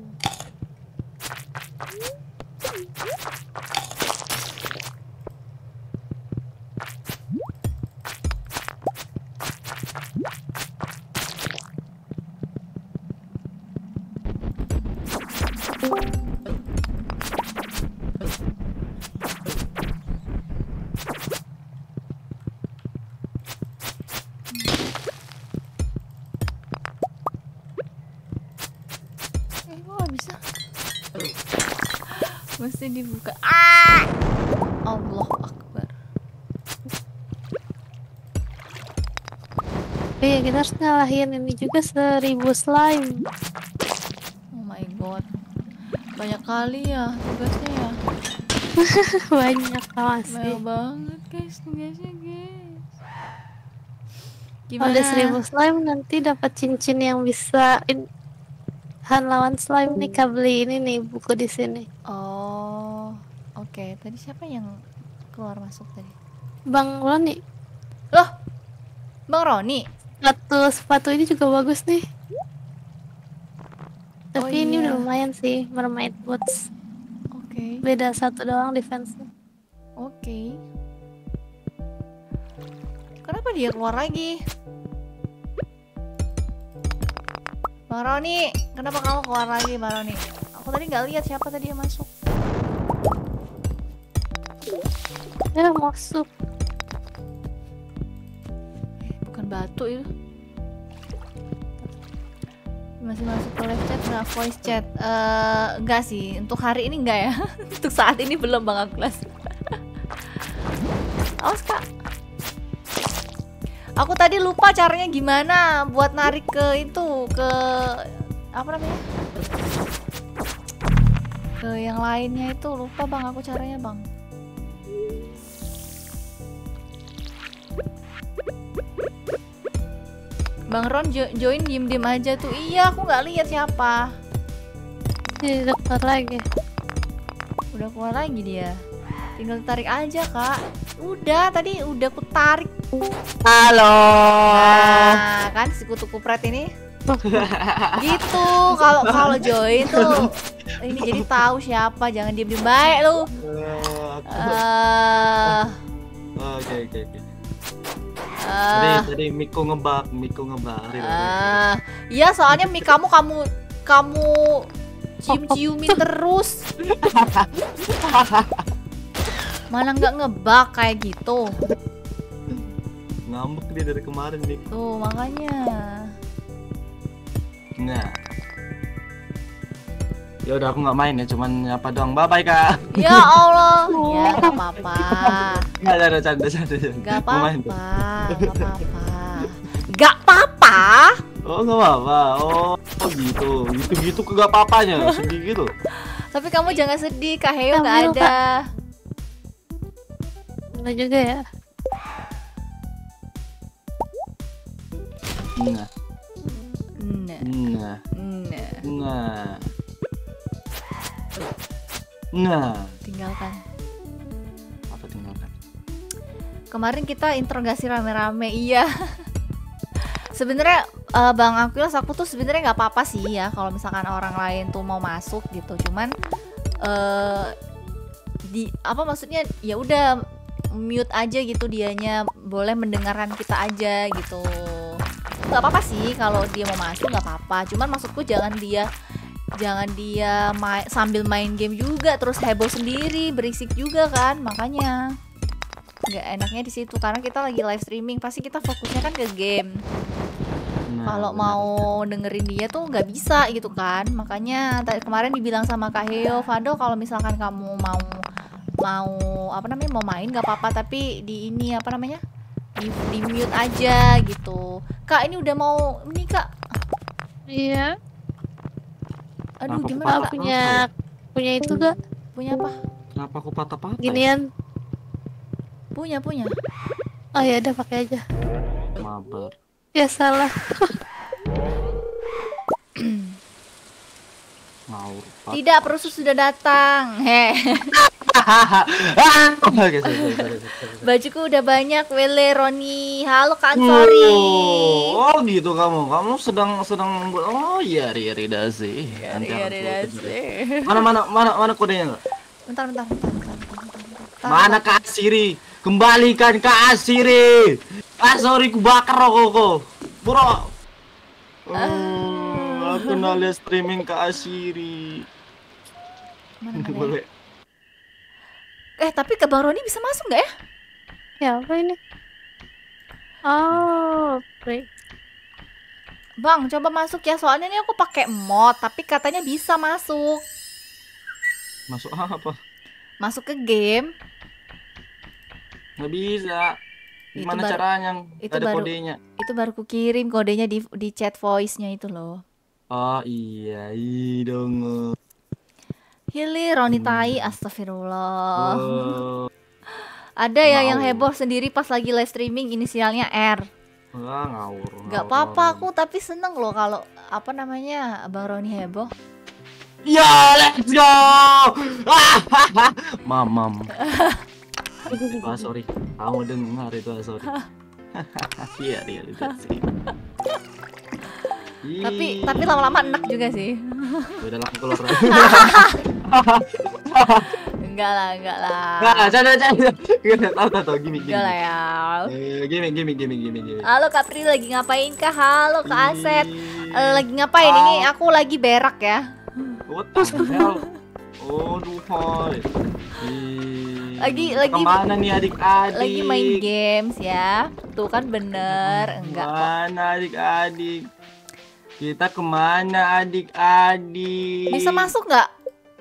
[SPEAKER 1] Eh, kok nggak bisa? Mesti dibuka. Ah! Allah Akbar.
[SPEAKER 2] Iya, kita harus ngalahin ini juga seribu slime.
[SPEAKER 1] Oh my god. Banyak kali ya tugasnya ya.
[SPEAKER 2] Banyak tau sih.
[SPEAKER 1] Banyak banget guys tugasnya guys.
[SPEAKER 2] Kalau ada seribu slime nanti dapat cincin yang bisa in han lawan slime nih. Kak beli ini nih buku di sini.
[SPEAKER 1] Oh, oke. Tadi siapa yang keluar masuk tadi?
[SPEAKER 2] Bang Roni,
[SPEAKER 1] Loh, Bang Roni.
[SPEAKER 2] sepatu sepatu ini juga bagus nih.
[SPEAKER 1] Oh,
[SPEAKER 2] Tapi ini
[SPEAKER 1] iya.
[SPEAKER 2] udah lumayan sih, mermaid boots.
[SPEAKER 1] Oke,
[SPEAKER 2] Beda satu doang defense-nya.
[SPEAKER 1] oke. Kenapa dia keluar lagi? Bang Roni, kenapa kamu keluar lagi, Bang Roni? Aku tadi nggak lihat siapa tadi yang masuk.
[SPEAKER 2] Ya masuk.
[SPEAKER 1] Bukan batu itu. Masih masuk ke live chat nggak voice chat? Eh, enggak sih, untuk hari ini enggak ya. Untuk saat ini belum Bang Aglas. Awas Kak. Aku tadi lupa caranya gimana buat narik ke itu, ke apa namanya? Ke yang lainnya itu lupa Bang aku caranya Bang. Bang Ron jo- join diem-diem aja tuh. Iya, aku nggak lihat siapa.
[SPEAKER 2] Jadi dokter lagi.
[SPEAKER 1] Udah keluar lagi dia. Tinggal tarik aja, Kak. Udah, tadi udah aku tarik.
[SPEAKER 3] Halo.
[SPEAKER 1] Nah, kan si kutu kupret ini. Gitu, kalau kalau join tuh ini jadi tahu siapa, jangan diem-diem baik lu. Eh,
[SPEAKER 3] Oke oke oke.
[SPEAKER 1] eh,
[SPEAKER 3] Tadi tadi Miko ngebak, Miko ngebak.
[SPEAKER 1] eh, iya soalnya mic kamu kamu kamu cium-ciumin terus. Mana nggak ngebak kayak gitu.
[SPEAKER 3] Ngambek dia dari kemarin Miko.
[SPEAKER 1] Tuh, makanya.
[SPEAKER 3] Nah. Ya udah aku nggak main ya, cuman apa doang. Bye bye Kak.
[SPEAKER 1] Ya Allah. Ya, nggak apa-apa.
[SPEAKER 3] Nggak ada ada canda canda canda.
[SPEAKER 1] Gak
[SPEAKER 3] Mau main tuh?
[SPEAKER 1] apa-apa, gak apa-apa. Gak apa-apa.
[SPEAKER 3] Oh nggak apa-apa. Oh, oh gitu. Gitu gitu ke gak apa-apanya. Sedih gitu.
[SPEAKER 1] Tapi kamu jangan sedih, Kak Heo
[SPEAKER 2] Kamu,
[SPEAKER 1] gak ada.
[SPEAKER 2] Enggak juga ya.
[SPEAKER 3] Nah,
[SPEAKER 1] Nah,
[SPEAKER 3] nah,
[SPEAKER 1] nah,
[SPEAKER 3] nah. Nah,
[SPEAKER 1] tinggalkan.
[SPEAKER 3] apa tinggalkan?
[SPEAKER 1] Kemarin kita interogasi rame-rame, iya. Sebenarnya eh, Bang Akwilas, aku tuh sebenarnya nggak apa-apa sih ya kalau misalkan orang lain tuh mau masuk gitu. Cuman eh di apa maksudnya ya udah mute aja gitu dianya, boleh mendengarkan kita aja gitu. Nggak apa-apa sih kalau dia mau masuk, nggak apa-apa. Cuman maksudku jangan dia jangan dia main, sambil main game juga terus heboh sendiri, berisik juga kan, makanya nggak enaknya di situ karena kita lagi live streaming, pasti kita fokusnya kan ke game.
[SPEAKER 3] Nah,
[SPEAKER 1] Kalau
[SPEAKER 3] benar.
[SPEAKER 1] mau dengerin dia tuh nggak bisa gitu kan, makanya tadi kemarin dibilang sama Kak Heo, Fado kalau misalkan kamu mau mau apa namanya mau main nggak apa-apa, tapi di ini apa namanya di, di mute aja gitu. Kak ini udah mau ini Kak,
[SPEAKER 2] Iya.
[SPEAKER 1] aduh
[SPEAKER 3] Kenapa
[SPEAKER 1] gimana
[SPEAKER 2] Kak
[SPEAKER 1] Kak?
[SPEAKER 2] punya punya itu gak?
[SPEAKER 1] Punya apa?
[SPEAKER 3] Kenapa aku patah-patah?
[SPEAKER 2] Ginian.
[SPEAKER 1] Punya punya.
[SPEAKER 2] Oh ya udah pakai aja.
[SPEAKER 3] Mabar.
[SPEAKER 2] Ya salah.
[SPEAKER 3] Ngambek ngawur.
[SPEAKER 1] Tidak, perusuh sudah datang. Heh.
[SPEAKER 3] Oke, sorry, sorry, sorry, sorry.
[SPEAKER 1] Bajuku udah banyak, Wele, Roni. Halo Kak Ansori.
[SPEAKER 3] Oh, oh gitu kamu. Kamu sedang sedang oh iya Riri Dasi. Nanti
[SPEAKER 1] Iya,
[SPEAKER 3] akan
[SPEAKER 1] iya,
[SPEAKER 3] aku tunjuk.
[SPEAKER 1] iya.
[SPEAKER 3] Mana mana mana mana kodenya?
[SPEAKER 1] Bentar, bentar, bentar, bentar, bentar, bentar.
[SPEAKER 3] Mana Kak Asiri? Kembalikan Kak Asiri. Ah sorry ku bakar rokokku. Bro. Hmm, aku nolnya streaming Kak Asiri.
[SPEAKER 1] Mana, mana ya?
[SPEAKER 3] Boleh.
[SPEAKER 1] Eh, tapi ke Bang Roni bisa masuk nggak ya?
[SPEAKER 2] Ya apa ini? Oh, break.
[SPEAKER 1] Bang, coba masuk ya. Soalnya ini aku pakai mod, tapi katanya bisa masuk.
[SPEAKER 3] Masuk apa?
[SPEAKER 1] Masuk ke game.
[SPEAKER 3] Nggak bisa.
[SPEAKER 1] Itu
[SPEAKER 3] Gimana
[SPEAKER 1] baru-
[SPEAKER 3] caranya?
[SPEAKER 1] itu
[SPEAKER 3] Nggak ada
[SPEAKER 1] baru-
[SPEAKER 3] kodenya.
[SPEAKER 1] Itu baru ku kirim kodenya di di chat voice-nya itu loh.
[SPEAKER 3] Oh iya, iya dong.
[SPEAKER 1] Hili, Roni
[SPEAKER 3] Hmm.
[SPEAKER 1] Tai, astagfirullah.
[SPEAKER 3] Oh,
[SPEAKER 1] Ada ya yang
[SPEAKER 3] Wow.
[SPEAKER 1] heboh sendiri pas lagi live streaming inisialnya R.
[SPEAKER 3] ah, ngawur.
[SPEAKER 1] Gak
[SPEAKER 3] ngawur,
[SPEAKER 1] apa-apa,
[SPEAKER 3] ngawur.
[SPEAKER 1] aku tapi seneng loh kalau apa namanya Bang Roni heboh.
[SPEAKER 3] Ya, let's go. Mamam. Ah, sorry. Kamu dengar itu, ah, sorry. Iya, iya, itu sih.
[SPEAKER 1] Tapi tapi lama-lama enak juga sih.
[SPEAKER 3] Udah lah, keluar.
[SPEAKER 1] Enggak lah, enggak lah.
[SPEAKER 3] Enggak, canda, canda. Tahu, tahu, tahu, gini, gini.
[SPEAKER 1] Enggak lah ya.
[SPEAKER 3] Eh, Gini, gini, gini, gini, gini.
[SPEAKER 1] Halo Kak Pri, lagi ngapain kah? Halo Kak Aset.
[SPEAKER 3] Ih,
[SPEAKER 1] Eh, lagi ngapain ini? Aku lagi berak ya.
[SPEAKER 3] What the hell? Oh, duhai. Ih,
[SPEAKER 1] Lagi- lagi-
[SPEAKER 3] Kemana nih adik-adik?
[SPEAKER 1] Lagi main games ya. Tuh kan bener. Enggak kok.
[SPEAKER 3] Kemana adik-adik? Kita kemana adik-adik?
[SPEAKER 1] Bisa masuk nggak?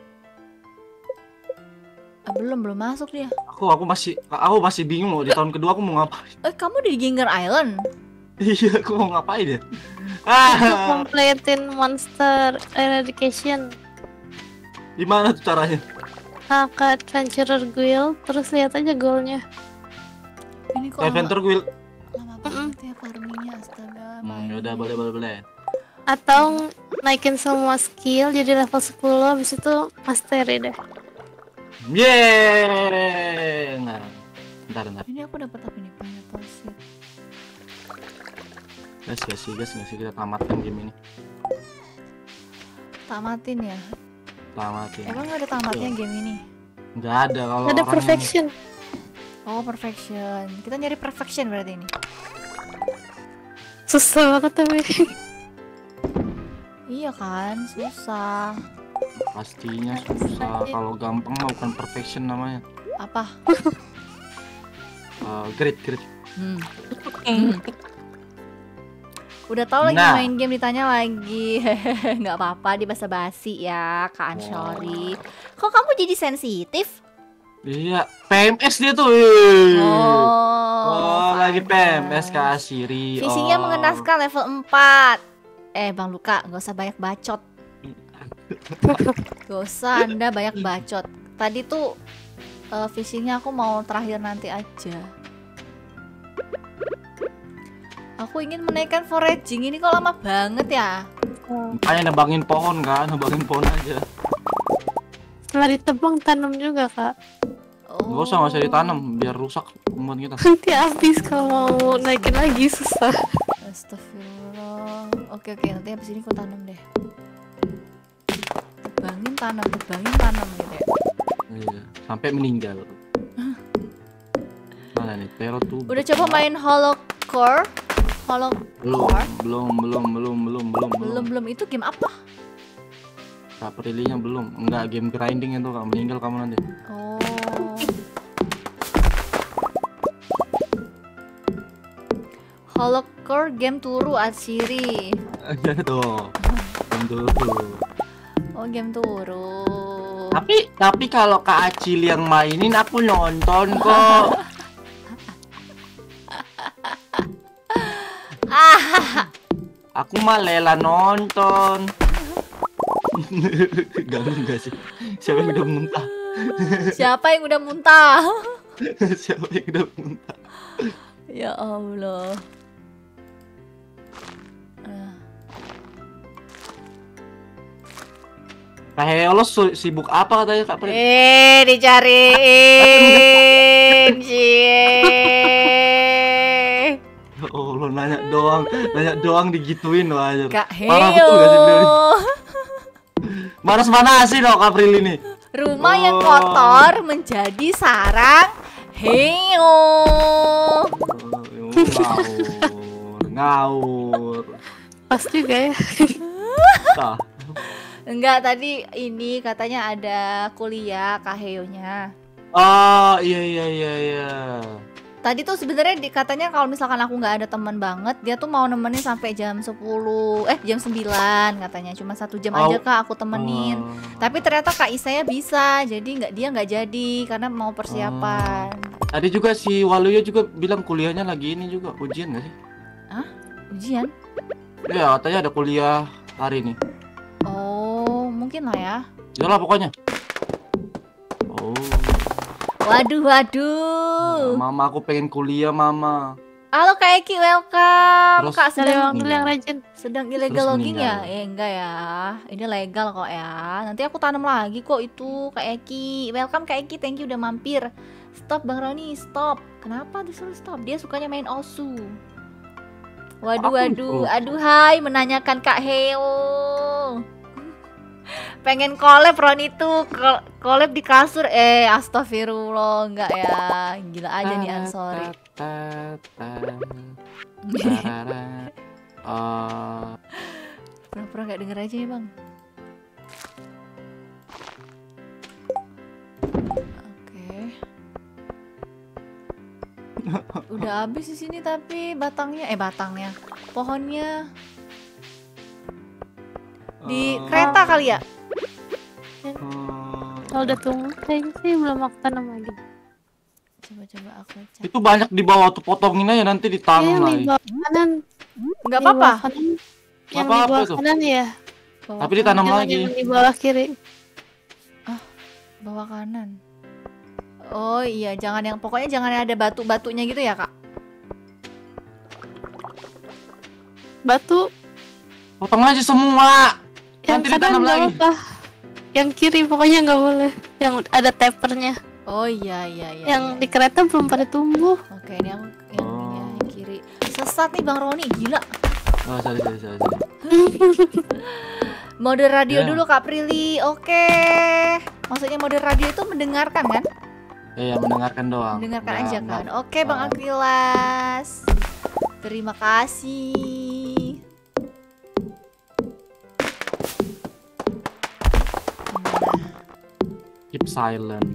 [SPEAKER 1] Ah, belum belum masuk dia.
[SPEAKER 3] Aku aku masih aku masih bingung mau di tahun kedua aku mau ngapain.
[SPEAKER 1] Eh, kamu di Ginger Island?
[SPEAKER 3] Iya, aku mau ngapain ya?
[SPEAKER 2] Untuk
[SPEAKER 3] Ah,
[SPEAKER 2] completein monster eradication.
[SPEAKER 3] gimana tuh caranya?
[SPEAKER 2] Nah, ke Adventurer Guild, terus lihat aja goalnya.
[SPEAKER 1] Ini kok lama,
[SPEAKER 3] Adventure Guild.
[SPEAKER 1] lama banget ya farmingnya, astaga.
[SPEAKER 3] Hmm, udah boleh boleh boleh.
[SPEAKER 2] Atau naikin semua skill jadi level sepuluh, habis itu mastery deh.
[SPEAKER 3] Yeay. Nah, bentar bentar.
[SPEAKER 1] Ini aku dapat apa nih? Pineapple seed.
[SPEAKER 3] Guys, guys, guys, guys, kita tamatkan game ini.
[SPEAKER 1] Tamatin ya.
[SPEAKER 3] Tamatin.
[SPEAKER 1] Emang nggak ada tamatnya game ini?
[SPEAKER 3] Nggak ada kalau
[SPEAKER 2] Ada
[SPEAKER 3] orang-
[SPEAKER 2] perfection.
[SPEAKER 1] Oh, perfection. Kita nyari perfection berarti ini.
[SPEAKER 2] Susah banget tapi.
[SPEAKER 1] Iya kan, susah.
[SPEAKER 3] Pastinya susah. Kalau gampang mah bukan perfection namanya.
[SPEAKER 1] Apa?
[SPEAKER 3] Eh, great, great.
[SPEAKER 1] Hmm. Udah tahu lagi
[SPEAKER 3] Nah.
[SPEAKER 1] main game ditanya lagi. Nggak apa-apa, di basa-basi ya, Kak Ansori. Kok kamu jadi sensitif?
[SPEAKER 3] Iya, P M S dia tuh. eh.
[SPEAKER 1] Oh,
[SPEAKER 3] Oh, lagi P M S
[SPEAKER 1] panas.
[SPEAKER 3] Kak Asiri.
[SPEAKER 1] Fishingnya
[SPEAKER 3] Oh.
[SPEAKER 1] mengenaskan level empat. Eh, Bang Luka, nggak usah banyak bacot. Gak usah Anda banyak bacot. Tadi tuh eh, fishingnya aku mau terakhir nanti aja. Aku ingin menaikkan foraging, ini kok lama banget ya.
[SPEAKER 3] Makanya nebangin pohon kan, nebangin pohon aja.
[SPEAKER 2] Setelah ditebang tanam juga, Kak.
[SPEAKER 1] Oh.
[SPEAKER 3] Gak usah, gak usah ditanam, biar rusak kebun kita.
[SPEAKER 2] Nanti habis kalau mau naikin lagi susah.
[SPEAKER 1] Astagfirullah. Oke oke, nanti habis ini aku tanam deh. Tebangin tanam, tebangin tanam gitu ya.
[SPEAKER 3] Iya, sampai meninggal. Mana nih, Pero tuh.
[SPEAKER 1] Udah coba main Hollow Core? Hollow
[SPEAKER 3] Belum,
[SPEAKER 1] Core?
[SPEAKER 3] belum, belum, belum, belum, belum,
[SPEAKER 1] Belum belum itu game apa?
[SPEAKER 3] Kak Prilly-nya belum. Enggak, game grinding itu Kak, meninggal kamu nanti.
[SPEAKER 1] Oh. Hollow Core game turu Atsiri.
[SPEAKER 3] Iya tuh. Tentu.
[SPEAKER 1] Oh, game turu.
[SPEAKER 3] Tapi tapi kalau Kak Acil yang mainin aku nonton kok.
[SPEAKER 1] Ah,
[SPEAKER 3] Aku mah lela nonton. Ganggu gak sih? Siapa yang udah muntah?
[SPEAKER 1] siapa yang udah muntah?
[SPEAKER 3] Siapa yang udah muntah?
[SPEAKER 1] Ya Allah. Ah.
[SPEAKER 3] Kayak lo su- sibuk apa katanya Kak Prit?
[SPEAKER 1] Eh, dicariin. Cie.
[SPEAKER 3] Oh, lo nanya doang, nanya doang digituin loh aja.
[SPEAKER 1] Kak
[SPEAKER 3] Parah betul gak sih beliau ini?
[SPEAKER 1] Heo.
[SPEAKER 3] Manas-manasin loh Kak Prilly ini.
[SPEAKER 1] Rumah yang
[SPEAKER 3] Oh.
[SPEAKER 1] kotor menjadi sarang Heo.
[SPEAKER 3] Oh, ngawur, ngawur.
[SPEAKER 2] Pas juga ya.
[SPEAKER 3] Tah.
[SPEAKER 1] Enggak, tadi ini katanya ada kuliah Kak Heo-nya.
[SPEAKER 3] Oh, iya iya iya iya.
[SPEAKER 1] Tadi tuh sebenarnya di- katanya kalau misalkan aku nggak ada teman banget, dia tuh mau nemenin sampai jam sepuluh, eh jam sembilan katanya. Cuma satu jam
[SPEAKER 3] Oh.
[SPEAKER 1] aja Kak aku temenin.
[SPEAKER 3] Oh.
[SPEAKER 1] Tapi ternyata Kak Isaya bisa, jadi nggak dia nggak jadi karena mau persiapan.
[SPEAKER 3] Tadi juga si Waluyo juga bilang kuliahnya lagi ini juga ujian gak sih?
[SPEAKER 1] Ujian?
[SPEAKER 3] Iya, katanya ada kuliah hari ini.
[SPEAKER 1] Oh, mungkin lah ya.
[SPEAKER 3] Yalah pokoknya. Oh,
[SPEAKER 1] Waduh, waduh.
[SPEAKER 3] mama aku pengen kuliah mama.
[SPEAKER 1] Halo Kak Eki, welcome.
[SPEAKER 3] Terus-
[SPEAKER 1] Kak
[SPEAKER 2] Dari
[SPEAKER 1] sedang
[SPEAKER 2] manggil yang rajin.
[SPEAKER 1] sedang illegal
[SPEAKER 3] Terus
[SPEAKER 1] logging ya?
[SPEAKER 3] meninggal.
[SPEAKER 1] Eh enggak ya. Ini legal kok ya. Nanti aku tanam lagi kok itu Kak Eki. Welcome Kak Eki, thank you udah mampir. Stop Bang Roni, stop. Kenapa disuruh stop? Dia sukanya main Osu. Waduh,
[SPEAKER 3] Aku
[SPEAKER 1] waduh,
[SPEAKER 3] disuruh.
[SPEAKER 1] aduh hai menanyakan Kak Heo. Pengen collab Roni tuh, Ko- collab di kasur. Eh, astagfirullah, enggak ya. Gila aja nih Ansori.
[SPEAKER 3] Eh,
[SPEAKER 1] Pura-pura nggak denger aja ya bang. Oke. Udah habis di sini tapi batangnya, eh batangnya, pohonnya di
[SPEAKER 3] eh,
[SPEAKER 1] kereta kali ya?
[SPEAKER 3] eh,
[SPEAKER 2] Kalau udah tunggu kayaknya sih belum aku tanam lagi.
[SPEAKER 1] Coba-coba aku cek.
[SPEAKER 3] itu banyak di bawah tuh, potongin aja nanti
[SPEAKER 2] Iya,
[SPEAKER 3] ditanam
[SPEAKER 2] yang di
[SPEAKER 3] lagi.
[SPEAKER 2] bawah kanan.
[SPEAKER 1] Nggak
[SPEAKER 2] Di
[SPEAKER 1] apa-apa.
[SPEAKER 2] bawah kanan. Yang di
[SPEAKER 3] apa-apa
[SPEAKER 2] bawah
[SPEAKER 3] itu.
[SPEAKER 2] kanan ya.
[SPEAKER 1] Bawah
[SPEAKER 3] Tapi ditanam
[SPEAKER 2] Jangan
[SPEAKER 3] lagi.
[SPEAKER 2] yang di bawah kiri.
[SPEAKER 1] bawah kanan. Oh iya, jangan yang pokoknya jangan ada batu-batunya gitu ya kak?
[SPEAKER 2] Batu
[SPEAKER 3] Potong aja semua.
[SPEAKER 2] yang
[SPEAKER 3] Nanti
[SPEAKER 2] kanan
[SPEAKER 3] ditanam
[SPEAKER 2] nggak
[SPEAKER 3] lagi.
[SPEAKER 2] apa-apa. Yang kiri pokoknya nggak boleh. Yang ada tapernya.
[SPEAKER 1] Oh iya iya iya.
[SPEAKER 2] Yang
[SPEAKER 1] iya.
[SPEAKER 2] di kereta belum pada tumbuh.
[SPEAKER 1] Oke ini yang yang,
[SPEAKER 3] Oh.
[SPEAKER 1] ini ya, yang kiri. Sesat nih bang Roni, gila.
[SPEAKER 3] Oh, sorry, sorry, sorry, sorry.
[SPEAKER 1] Mode radio
[SPEAKER 3] Ya.
[SPEAKER 1] dulu Kak Prilly. Oke. Maksudnya mode radio itu mendengarkan kan?
[SPEAKER 3] Iya, mendengarkan doang.
[SPEAKER 1] Mendengarkan
[SPEAKER 3] Nggak-
[SPEAKER 1] aja
[SPEAKER 3] nggak-
[SPEAKER 1] kan. Oke Bang
[SPEAKER 3] ah.
[SPEAKER 1] Akrilas. Terima kasih.
[SPEAKER 3] Keep silent.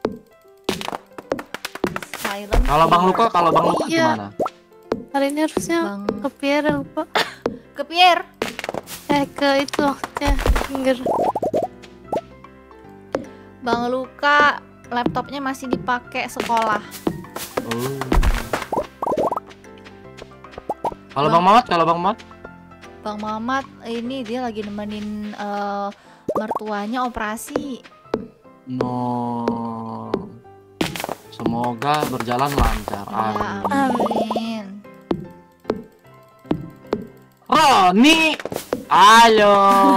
[SPEAKER 1] Silent.
[SPEAKER 3] Kalau Bang
[SPEAKER 1] killer.
[SPEAKER 3] Luka, kalau Bang Luka
[SPEAKER 2] Iya.
[SPEAKER 3] gimana?
[SPEAKER 2] Hari ini harusnya
[SPEAKER 1] Bang
[SPEAKER 2] ke Pierre lupa.
[SPEAKER 1] ke Pierre.
[SPEAKER 2] Eh ke itu maksudnya pinggir.
[SPEAKER 1] Bang Luka laptopnya masih dipakai sekolah.
[SPEAKER 3] Oh. Kalau
[SPEAKER 1] Bang-
[SPEAKER 3] Bang Mamat, kalau Bang Mamat?
[SPEAKER 1] Bang Mamat ini dia lagi nemenin eh, mertuanya operasi.
[SPEAKER 3] No. Semoga berjalan lancar.
[SPEAKER 1] Ya,
[SPEAKER 3] Amin.
[SPEAKER 1] amin.
[SPEAKER 3] Roni, ayo.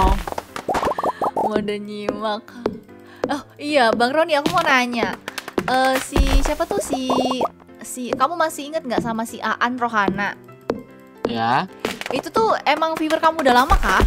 [SPEAKER 1] Mode nyimak. Oh iya Bang Roni aku mau nanya. Eh si siapa tuh si si kamu masih inget nggak sama si Aan Rohana?
[SPEAKER 3] Ya,
[SPEAKER 1] Itu tuh emang fever kamu udah lama kah?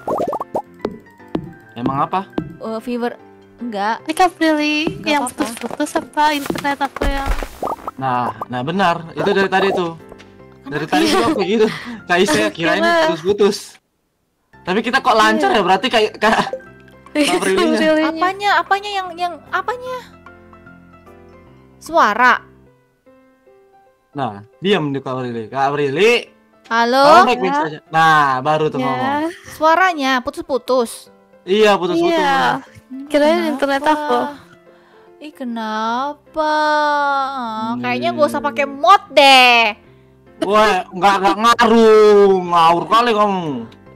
[SPEAKER 3] emang apa?
[SPEAKER 1] Eh, fever enggak?
[SPEAKER 2] Ini kan Prilly
[SPEAKER 1] Nggak
[SPEAKER 2] yang
[SPEAKER 1] apa-apa.
[SPEAKER 2] putus-putus apa internet aku yang
[SPEAKER 3] Nah, nah benar. Itu dari tadi tuh. Dari
[SPEAKER 1] Kenapa
[SPEAKER 3] tadi
[SPEAKER 1] ya?
[SPEAKER 3] juga kayak gitu. Kayak saya kirain
[SPEAKER 2] Gimana?
[SPEAKER 3] putus-putus. Tapi kita kok lancar ya? Berarti kayak kayak Kak Prilly-nya.
[SPEAKER 2] Prilly-nya.
[SPEAKER 1] Apanya? Apanya yang yang apanya? Suara.
[SPEAKER 3] Nah, diam di Kak Prilly. Kak Prilly,
[SPEAKER 1] Halo?
[SPEAKER 3] kamu baik-baik saja. Nah, baru tuh ngomong.
[SPEAKER 2] Ya,
[SPEAKER 1] Suaranya putus-putus.
[SPEAKER 3] Iya, putus-putus.
[SPEAKER 2] iya. Kirain internet aku.
[SPEAKER 1] Ih kenapa? Ah, Kayaknya
[SPEAKER 3] Hmm.
[SPEAKER 1] gak usah pakai mod deh.
[SPEAKER 3] Wah, nggak nggak ngaruh, ngawur kali kamu.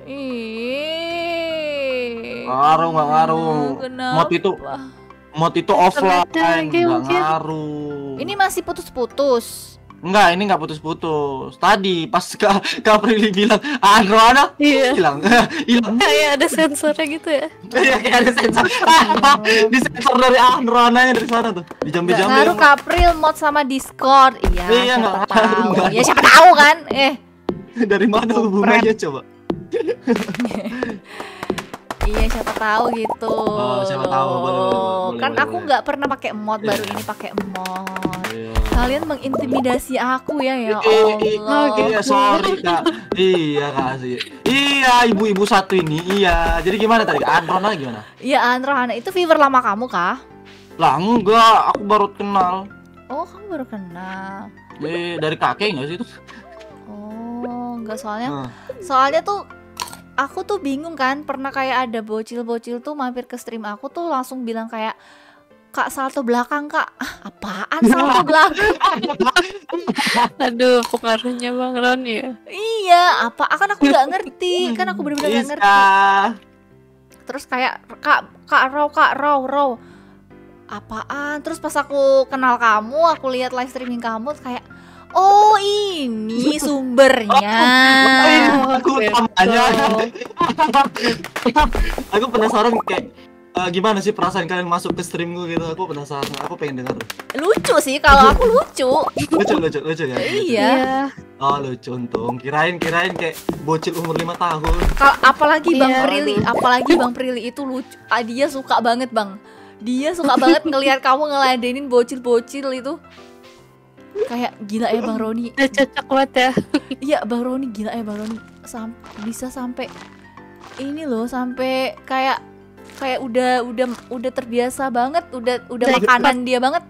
[SPEAKER 1] Ih.
[SPEAKER 3] Nggak ngaruh, nggak ngaruh.
[SPEAKER 1] Kenapa?
[SPEAKER 3] Mod itu, mod itu offline,
[SPEAKER 2] Internetnya lagi
[SPEAKER 3] nggak
[SPEAKER 2] mungkin.
[SPEAKER 3] ngaruh.
[SPEAKER 1] Ini masih putus-putus.
[SPEAKER 3] Enggak, ini enggak putus-putus. Tadi pas Kak Kak Prilly bilang Andro ada,
[SPEAKER 2] Iya.
[SPEAKER 3] hilang, hilang.
[SPEAKER 2] Kayak ada sensornya gitu ya.
[SPEAKER 3] Iya kayak ada sensor. Di sensor dari Andro ananya dari sana tuh. Di
[SPEAKER 1] Nggak
[SPEAKER 3] jambi-jambi.
[SPEAKER 1] ngaruh Kapril mod sama Discord. Iya,
[SPEAKER 3] Iya,
[SPEAKER 1] siapa
[SPEAKER 3] nggak
[SPEAKER 1] tahu.
[SPEAKER 3] ngaruh, nggak
[SPEAKER 1] Ya siapa tahu kan. Eh,
[SPEAKER 3] Dari mana hubungannya coba?
[SPEAKER 1] iya siapa tahu gitu.
[SPEAKER 3] Oh, siapa tahu. Boleh, boleh, boleh,
[SPEAKER 1] Kan
[SPEAKER 3] boleh,
[SPEAKER 1] aku
[SPEAKER 3] boleh.
[SPEAKER 1] nggak pernah pakai mod, baru ini pakai mod.
[SPEAKER 3] Iya.
[SPEAKER 1] Kalian mengintimidasi aku ya ya
[SPEAKER 3] Eh, eh,
[SPEAKER 1] Allah.
[SPEAKER 3] Iya, sorry Kak. Iya Kak sih. Iya, ibu-ibu satu ini. Iya. Jadi gimana tadi? Andro lagi gimana?
[SPEAKER 1] Iya Androhana itu fever lama kamu kah?
[SPEAKER 3] Lah enggak, aku baru kenal.
[SPEAKER 1] Oh kamu baru kenal.
[SPEAKER 3] Eh, dari kakek enggak sih itu?
[SPEAKER 1] Oh enggak, soalnya
[SPEAKER 3] Nah.
[SPEAKER 1] soalnya tuh aku tuh bingung kan, pernah kayak ada bocil-bocil tuh mampir ke stream aku tuh langsung bilang kayak, Kak salto belakang kak. Ah, apaan salto belakang?
[SPEAKER 2] Aduh, pengaruhnya Bang Ron ya.
[SPEAKER 1] Iya, apa? Kan aku nggak ngerti, kan aku bener-bener nggak ngerti.
[SPEAKER 3] Bisa.
[SPEAKER 1] Terus kayak kak kak Raw kak Raw Raw apaan? Terus pas aku kenal kamu, aku lihat live streaming kamu kayak, oh ini sumbernya.
[SPEAKER 3] Oh, aku
[SPEAKER 2] betul.
[SPEAKER 3] utamanya. Aku penasaran kayak eh, gimana sih perasaan kalian masuk ke streamku gitu. Aku penasaran. Aku pengen dengar.
[SPEAKER 1] Lucu sih, kalau aku lucu.
[SPEAKER 3] Lucu, lucu, lucu ya.
[SPEAKER 1] Iya.
[SPEAKER 3] Oh, lucu untung. Kirain kirain kayak bocil umur lima tahun.
[SPEAKER 1] Kalau apalagi Bang
[SPEAKER 2] Iya.
[SPEAKER 1] Prilly, apalagi Bang Prilly itu lucu. Ah, dia suka banget Bang. Dia suka banget ngelihat kamu ngeladenin bocil-bocil itu. Kayak gila ya Bang Roni.
[SPEAKER 2] Udah cocok banget ya.
[SPEAKER 1] Iya Bang Roni, gila ya Bang Roni. Sam bisa sampai ini loh, sampai kayak kayak udah udah udah terbiasa banget, udah udah
[SPEAKER 2] Udah
[SPEAKER 1] makanan dia banget.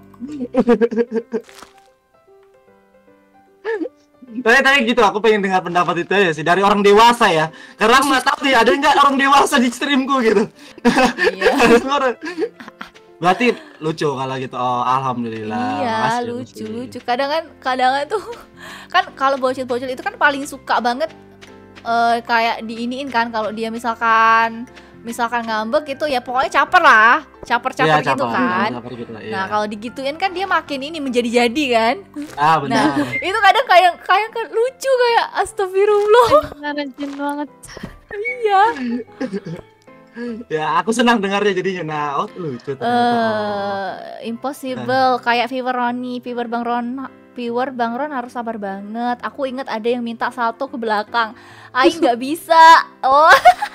[SPEAKER 3] Tapi tadi gitu, aku pengen dengar pendapat itu aja sih dari orang dewasa ya. Karena aku nggak tahu nih ada nggak orang dewasa di streamku gitu.
[SPEAKER 1] Iya.
[SPEAKER 3] Berarti lucu kalau gitu. Oh, alhamdulillah.
[SPEAKER 1] Iya,
[SPEAKER 3] Makasih,
[SPEAKER 1] lucu
[SPEAKER 3] makasih.
[SPEAKER 1] lucu. Kadang kan kadang kan tuh kan kalau bocil-bocil itu kan paling suka banget eh, kayak diiniin kan kalau dia misalkan misalkan ngambek gitu ya pokoknya caper lah, caper-caper
[SPEAKER 3] Iya,
[SPEAKER 1] gitu
[SPEAKER 3] caper,
[SPEAKER 1] kan.
[SPEAKER 3] caper gitu lah, iya.
[SPEAKER 1] Nah, kalau digituin kan dia makin ini menjadi-jadi kan.
[SPEAKER 3] Ah, benar.
[SPEAKER 1] Nah, itu kadang kayak kayak kan lucu kayak astagfirullah.
[SPEAKER 2] Rajin banget.
[SPEAKER 1] Iya.
[SPEAKER 3] Ya, aku senang dengarnya jadinya. Nah, oh lucu ternyata. Oh.
[SPEAKER 1] Eh, impossible kayak viewer Roni, viewer Bang Ron, viewer Bang Ron harus sabar banget. Aku ingat ada yang minta salto ke belakang. Aing nggak bisa. Oh.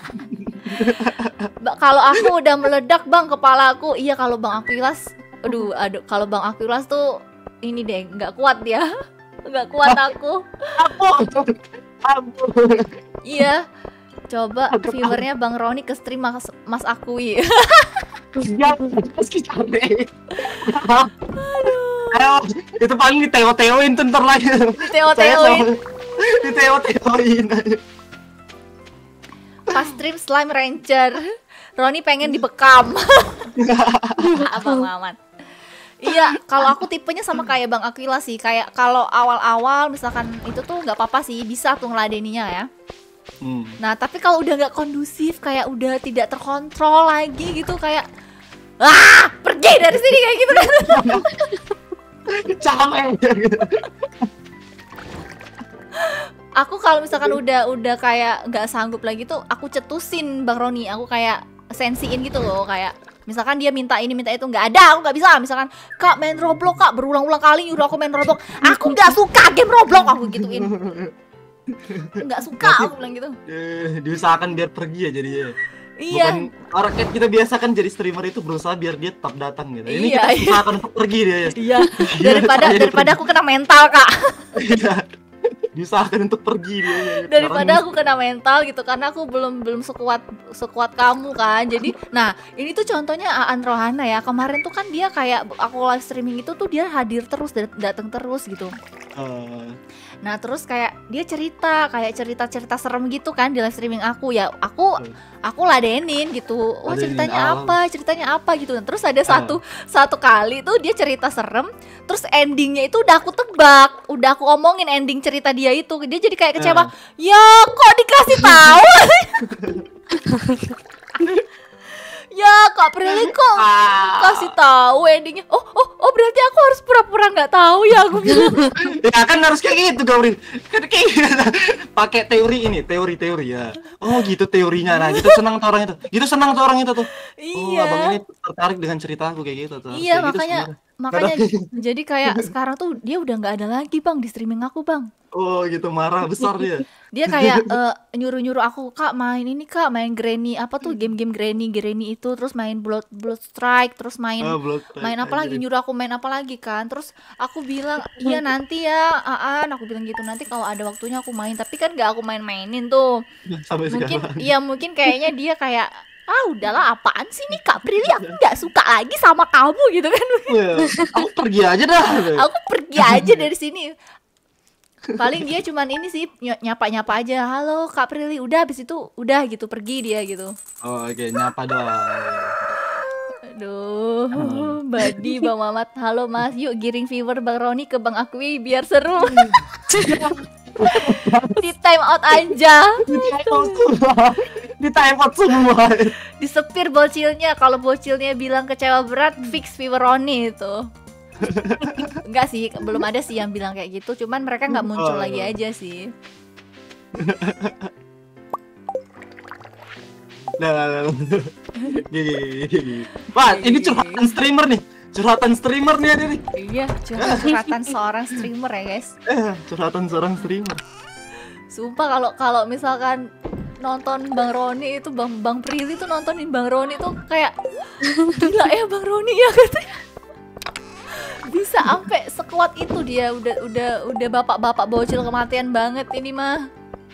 [SPEAKER 1] Ba- kalau aku udah meledak Bang kepalaku. Iya kalau Bang Aquilas, aduh, aduh kalau Bang Aquilas tuh ini deh nggak kuat dia. Nggak kuat aku.
[SPEAKER 3] Ampun. Ampun.
[SPEAKER 1] Iya. Coba viewernya Bang Roni ke stream Mas, Mas Akui.
[SPEAKER 3] Ya, meski capek. Ayo, itu paling di teo-teoin tuh ntar lagi.
[SPEAKER 1] Teo-teoin.
[SPEAKER 3] Di teo-teoin.
[SPEAKER 1] Pas stream Slime Ranger, Roni pengen dibekam. Abang Mamat. Iya, kalau aku tipenya sama kayak Bang Aquila sih. Kayak kalau awal-awal misalkan itu tuh nggak apa-apa sih, bisa tuh ngeladeninya ya.
[SPEAKER 3] Hmm.
[SPEAKER 1] Nah, tapi kalau udah nggak kondusif, kayak udah tidak terkontrol lagi gitu, kayak ah pergi dari sini kayak gitu kan.
[SPEAKER 3] Capek.
[SPEAKER 1] Aku kalau misalkan udah udah kayak nggak sanggup lagi tuh, aku cetusin Bang Roni. Aku kayak sensiin gitu loh, kayak misalkan dia minta ini minta itu, nggak ada, aku nggak bisa. Misalkan Kak main Roblox Kak, berulang-ulang kali nyuruh aku main Roblox, aku nggak suka game Roblox, aku gituin. Nggak suka, aku bilang gitu.
[SPEAKER 3] Eh, diusahakan biar pergi ya jadinya.
[SPEAKER 1] Iya.
[SPEAKER 3] Bukan orang kan kita biasa kan jadi streamer itu berusaha biar dia tetap datang gitu. Ini
[SPEAKER 1] Iya,
[SPEAKER 3] kita
[SPEAKER 1] iya.
[SPEAKER 3] usahakan untuk pergi dia ya.
[SPEAKER 1] Iya. Daripada
[SPEAKER 3] Saya
[SPEAKER 1] daripada aku kena mental Kak.
[SPEAKER 3] Iya. Diusahakan untuk pergi dia. Ya.
[SPEAKER 1] Daripada aku kena mental gitu, karena aku belum belum sekuat sekuat kamu kan. Jadi nah ini tuh contohnya Aan Rohana ya, kemarin tuh kan dia kayak aku live streaming itu tuh dia hadir terus, dat- datang terus gitu.
[SPEAKER 3] Eh,
[SPEAKER 1] Nah terus kayak dia cerita kayak cerita-cerita serem gitu kan di live streaming aku ya, aku aku ladenin gitu. Wah
[SPEAKER 3] Ladenin,
[SPEAKER 1] ceritanya
[SPEAKER 3] ah.
[SPEAKER 1] apa ceritanya apa gitu. Nah, terus ada satu satu kali tuh dia cerita serem, terus endingnya itu udah aku tebak, udah aku omongin ending cerita dia itu, dia jadi kayak kecewa. Ya kok dikasih tahu? Ya Kak Prilly kok
[SPEAKER 3] ah.
[SPEAKER 1] kasih tahu endingnya. Oh oh Oh berarti aku harus pura-pura nggak tahu ya aku bilang.
[SPEAKER 3] Ya kan harus kayak gitu Gaurin. Kan kayak gitu. Pakai teori ini, teori-teori ya. Oh gitu teorinya. Nah gitu senang tuh orang itu. Gitu senang tuh orang itu tuh. Oh
[SPEAKER 1] Iya.
[SPEAKER 3] abang ini tertarik dengan cerita aku kayak gitu tuh. Harus
[SPEAKER 1] Iya
[SPEAKER 3] kayak gitu
[SPEAKER 1] makanya
[SPEAKER 3] sebenarnya.
[SPEAKER 1] makanya jadi kayak sekarang tuh dia udah nggak ada lagi bang di streaming aku bang.
[SPEAKER 3] Oh gitu marah besar dia.
[SPEAKER 1] Dia kayak eh, nyuruh-nyuruh aku kak main ini kak main Granny apa tuh game-game Granny Granny itu terus main Blood Blood Strike terus main
[SPEAKER 3] Ah, blok
[SPEAKER 1] main apa lagi nyuruh aku main apa lagi kan terus aku bilang iya nanti ya Aan aku bilang gitu nanti kalau ada waktunya aku main tapi kan gak aku main-mainin tuh
[SPEAKER 3] sampai
[SPEAKER 1] mungkin
[SPEAKER 3] sekarang.
[SPEAKER 1] iya mungkin kayaknya dia kayak ah udahlah apaan sih nih Kak Prilly aku nggak suka lagi sama kamu gitu kan
[SPEAKER 3] Ya, aku pergi aja dah.
[SPEAKER 1] aku pergi aja dari sini paling dia cuman ini sih ny- nyapa-nyapa aja halo Kak Prilly udah habis itu udah gitu pergi dia gitu
[SPEAKER 3] Oh, oke nyapa doang.
[SPEAKER 1] aduh Badi Bang Mamat halo Mas yuk giring viewer Bang Roni ke Bang Akwi biar seru di time out aja
[SPEAKER 3] Di time out semua. Di time out semua.
[SPEAKER 1] disepir bocilnya kalau bocilnya bilang kecewa berat fix viewer Roni itu enggak sih belum ada sih yang bilang kayak gitu cuman mereka nggak muncul
[SPEAKER 3] Oh,
[SPEAKER 1] lagi
[SPEAKER 3] iya.
[SPEAKER 1] aja sih
[SPEAKER 3] Nah, nah, nah. Gini, gini. Wah, ini curhatan streamer nih. Curhatan streamer nih ada nih.
[SPEAKER 1] iya curhatan seorang streamer ya guys
[SPEAKER 3] Eh, curhatan seorang streamer.
[SPEAKER 1] sumpah kalau kalau misalkan nonton Bang Roni itu Bang Bang Prilly tuh nontonin Bang Roni tuh kayak gila ya Bang Roni ya katanya bisa sampai sekuat itu dia udah udah udah bapak-bapak bocil kematian banget ini mah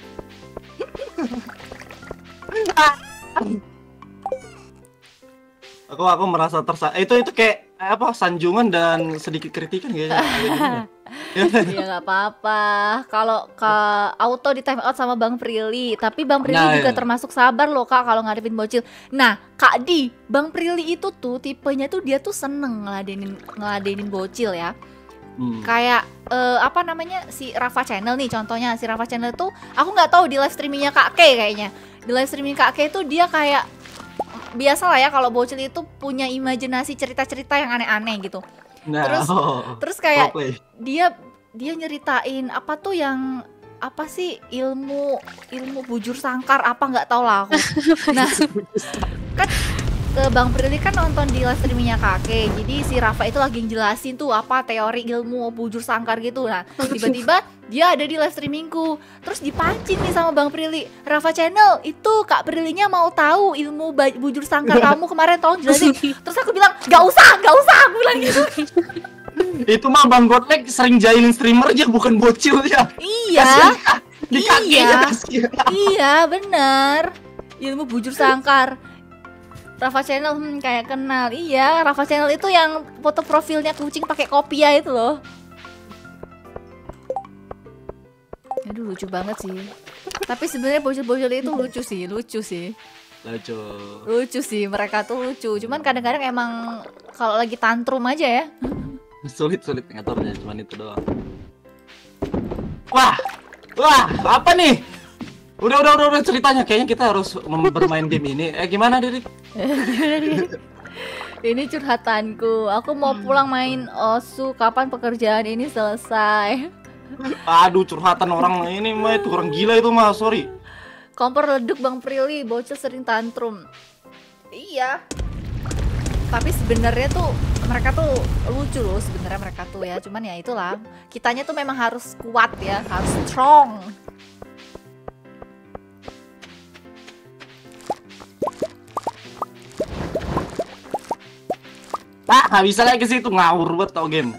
[SPEAKER 3] Aku aku merasa tersa itu itu kayak apa sanjungan dan sedikit kritikan kayaknya.
[SPEAKER 1] ya nggak apa-apa kalau ke auto di time out sama Bang Prilly tapi Bang Prilly
[SPEAKER 3] Nah,
[SPEAKER 1] juga
[SPEAKER 3] iya.
[SPEAKER 1] termasuk sabar loh Kak kalau ngadepin bocil nah Kak Di Bang Prilly itu tuh tipenya tuh dia tuh seneng ngeladenin ngeladenin bocil ya
[SPEAKER 3] Hmm.
[SPEAKER 1] kayak eh, apa namanya si Rafa Channel nih contohnya si Rafa Channel tuh aku nggak tahu di live streamingnya Kak K kayaknya di live streaming Kak K tuh dia kayak biasa lah ya kalau bocil itu punya imajinasi cerita-cerita yang aneh-aneh gitu
[SPEAKER 3] Nah,
[SPEAKER 1] terus
[SPEAKER 3] oh,
[SPEAKER 1] terus kayak
[SPEAKER 3] roleplay.
[SPEAKER 1] dia dia nyeritain apa tuh yang apa sih ilmu ilmu bujur sangkar apa nggak tahu lah aku nah kan ke Bang Prilly kan nonton di live streamingnya kakek jadi si Rafa itu lagi ngejelasin tuh apa teori ilmu bujur sangkar gitu nah tiba-tiba dia ada di live streamingku terus dipancing nih sama Bang Prilly Rafa Channel itu Kak Prilly-nya mau tahu ilmu ba- bujur sangkar kamu kemarin tolong jelasin terus aku bilang nggak usah nggak usah aku bilang gitu
[SPEAKER 3] Itu mah Bang Godleg sering jahilin streamer aja bukan bocil ya.
[SPEAKER 1] iya
[SPEAKER 3] Di
[SPEAKER 1] Iya.
[SPEAKER 3] kakinya kasihan.
[SPEAKER 1] iya benar ilmu bujur sangkar Rafa Channel hmm, kayak kenal iya Rafa Channel itu yang foto profilnya kucing pakai kopiah itu loh aduh lucu banget sih tapi sebenarnya bocil-bocil itu lucu sih lucu sih
[SPEAKER 3] Lucu.
[SPEAKER 1] lucu sih mereka tuh lucu cuman kadang-kadang emang kalau lagi tantrum aja ya
[SPEAKER 3] Sulit sulit ngaturnya cuman itu doang. Wah. Wah, apa nih? Udah udah udah, udah ceritanya kayaknya kita harus mem- bermain game ini. Eh gimana, Diri?
[SPEAKER 1] ini curhatanku aku mau pulang main Osu kapan pekerjaan ini selesai
[SPEAKER 3] Aduh, curhatan orang ini mah itu orang gila itu mah, sorry.
[SPEAKER 1] kompor leduk Bang Prilly bocil sering tantrum iya tapi sebenarnya tuh mereka tuh lucu loh sebenarnya mereka tuh ya cuman ya itulah kitanya tuh memang harus kuat ya harus strong
[SPEAKER 3] Ah, nggak bisa lagi sih itu ngawur buat tau game.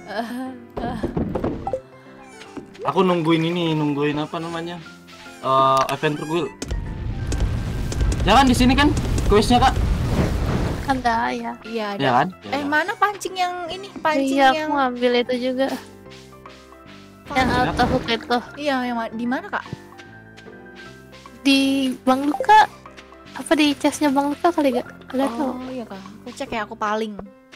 [SPEAKER 3] Aku nungguin ini, nungguin apa namanya? Eh, Adventure Guild. Jangan di sini kan questnya kak?
[SPEAKER 2] Ada ya.
[SPEAKER 1] iya ada
[SPEAKER 3] Ya kan?
[SPEAKER 1] eh mana pancing yang ini pancing
[SPEAKER 2] Iya,
[SPEAKER 1] yang
[SPEAKER 2] aku ngambil itu juga. Yang
[SPEAKER 1] pancing-
[SPEAKER 2] auto hook itu.
[SPEAKER 1] iya yang ma- di mana kak
[SPEAKER 2] Di Bang Luka. Apa di chestnya Bang Luka kali gak? Gak tau.
[SPEAKER 1] oh iya kak aku cek ya aku paling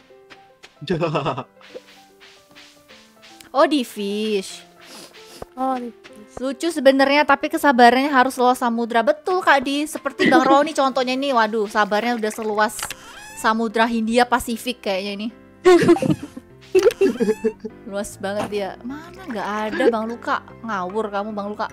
[SPEAKER 1] oh di fish
[SPEAKER 2] Oh, di-
[SPEAKER 1] lucu sebenarnya tapi kesabarannya harus seluas samudra betul Kak Di seperti Bang Roni contohnya ini waduh sabarnya udah seluas samudra Hindia Pasifik kayaknya ini Luas banget dia. Mana nggak ada Bang Luka. Ngawur kamu Bang Luka.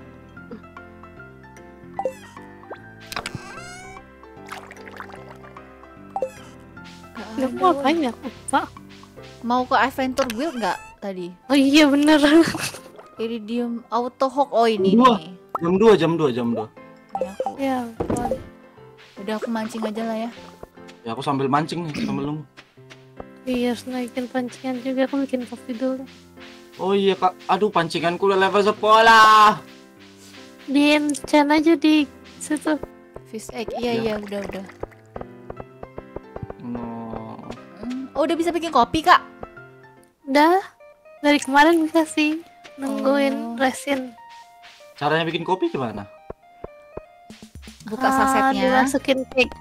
[SPEAKER 2] Nggak mau ngapain ya, Pak?
[SPEAKER 1] Mau ke Adventure Guild nggak tadi?
[SPEAKER 2] Oh iya bener.
[SPEAKER 1] Iridium Auto Hawk. Oh ini
[SPEAKER 3] Dua.
[SPEAKER 1] nih.
[SPEAKER 3] Jam dua, jam dua, jam dua.
[SPEAKER 1] Ini aku.
[SPEAKER 2] Ya ampun.
[SPEAKER 1] Udah aku mancing aja lah ya.
[SPEAKER 3] Ya aku sambil mancing nih, sambil nunggu.
[SPEAKER 2] Iya, harus naikin pancingan juga. Aku bikin kopi dulu.
[SPEAKER 3] Oh iya kak, aduh pancinganku udah level sekolah.
[SPEAKER 2] Di enchant aja di situ.
[SPEAKER 1] Fish egg. Iya
[SPEAKER 3] Ya.
[SPEAKER 1] iya udah udah.
[SPEAKER 3] No.
[SPEAKER 1] Hmm, Oh udah bisa bikin kopi kak?
[SPEAKER 2] Udah. Dari kemarin bisa sih. Nungguin
[SPEAKER 1] Oh.
[SPEAKER 2] resin.
[SPEAKER 3] Caranya bikin kopi gimana?
[SPEAKER 1] Buka
[SPEAKER 2] Ah,
[SPEAKER 1] sasetnya.
[SPEAKER 2] dimasukin cake.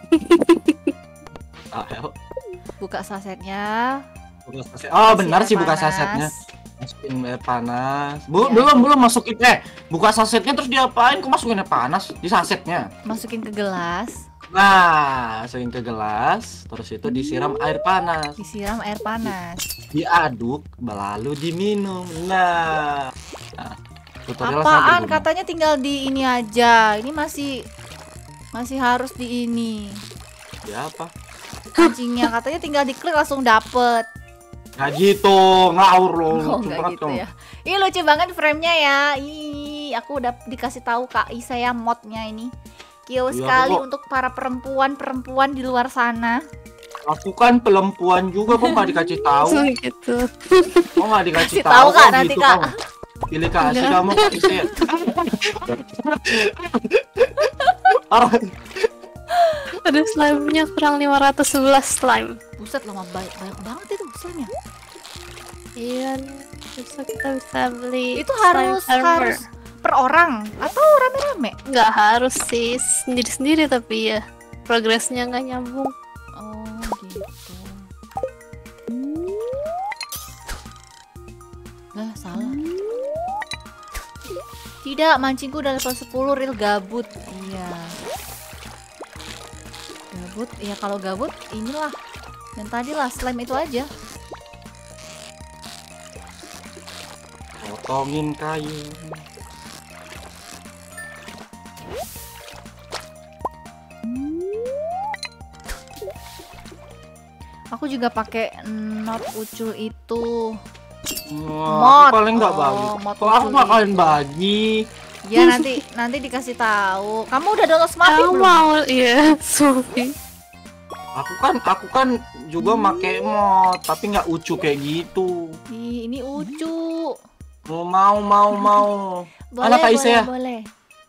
[SPEAKER 3] Ah, ayo.
[SPEAKER 1] Buka sasetnya.
[SPEAKER 3] Buka saset. Oh benar
[SPEAKER 1] kasih
[SPEAKER 3] sih
[SPEAKER 1] air
[SPEAKER 3] buka
[SPEAKER 1] panas.
[SPEAKER 3] sasetnya. Masukin air panas. Bu,
[SPEAKER 1] Ya.
[SPEAKER 3] belum belum masukin eh buka sasetnya terus diapain? Kok masukin air panas di sasetnya?
[SPEAKER 1] Masukin ke gelas.
[SPEAKER 3] Nah, masukin ke gelas, terus itu disiram air panas,
[SPEAKER 1] Disiram air panas.
[SPEAKER 3] diaduk, lalu diminum. Nah, nah tutorial
[SPEAKER 1] Apaan?
[SPEAKER 3] sangat berguna.
[SPEAKER 1] Katanya tinggal di ini aja. Ini masih masih harus di ini.
[SPEAKER 3] Ya apa?
[SPEAKER 1] Kancingnya katanya tinggal diklik langsung dapet.
[SPEAKER 3] Nggak gitu, ngawur loh.
[SPEAKER 1] Oh
[SPEAKER 3] lucu
[SPEAKER 1] nggak
[SPEAKER 3] banget
[SPEAKER 1] gitu
[SPEAKER 3] kamu.
[SPEAKER 1] ya. Ih lucu banget frame-nya ya. Ih, aku udah dikasih tahu Kak I saya modnya ini. Kio
[SPEAKER 3] Iya,
[SPEAKER 1] sekali
[SPEAKER 3] kok.
[SPEAKER 1] untuk para perempuan-perempuan di luar sana.
[SPEAKER 3] Aku kan perempuan juga, kok nggak dikasih tahu?
[SPEAKER 2] gitu.
[SPEAKER 3] Kok nggak dikasih
[SPEAKER 1] Kasih
[SPEAKER 3] tahu?
[SPEAKER 1] tahu, Kak,
[SPEAKER 3] Kok
[SPEAKER 1] nanti,
[SPEAKER 3] gitu,
[SPEAKER 1] Kak.
[SPEAKER 3] kamu? Pilih kasih
[SPEAKER 2] Enggak.
[SPEAKER 3] kamu kasih saya. Orang
[SPEAKER 2] Ada slime-nya kurang lima ratus sebelas slime.
[SPEAKER 1] Buset lama banyak, banyak banget itu slime-nya.
[SPEAKER 2] Iya, besok kita bisa beli.
[SPEAKER 1] Itu
[SPEAKER 2] slime
[SPEAKER 1] harus
[SPEAKER 2] farmer.
[SPEAKER 1] harus per orang atau rame-rame?
[SPEAKER 2] Nggak harus sih, sendiri-sendiri tapi ya progresnya nggak nyambung.
[SPEAKER 1] Oh gitu. Lah salah. Tidak, mancingku udah level sepuluh real gabut. Iya. Gabut, ya kalau gabut inilah. Dan tadi lah slime itu aja.
[SPEAKER 3] potongin kayu.
[SPEAKER 1] Aku juga pakai not ucul itu.
[SPEAKER 3] Wah,
[SPEAKER 1] Mod.
[SPEAKER 3] aku paling nggak
[SPEAKER 1] Oh,
[SPEAKER 3] bagi.
[SPEAKER 1] mod
[SPEAKER 3] Kalau aku
[SPEAKER 1] ucul
[SPEAKER 3] bakalan bagi.
[SPEAKER 1] Ya nanti nanti dikasih tahu. Kamu udah download Smurfy
[SPEAKER 2] Aku
[SPEAKER 1] belum?
[SPEAKER 2] mau, iya, Sophie.
[SPEAKER 3] Aku kan aku kan juga make mod, tapi nggak ucu kayak gitu.
[SPEAKER 1] Ih, ini ucu.
[SPEAKER 3] Mau mau mau mau.
[SPEAKER 1] Boleh,
[SPEAKER 3] Anak Kak
[SPEAKER 1] boleh,
[SPEAKER 3] Isa ya?
[SPEAKER 1] boleh.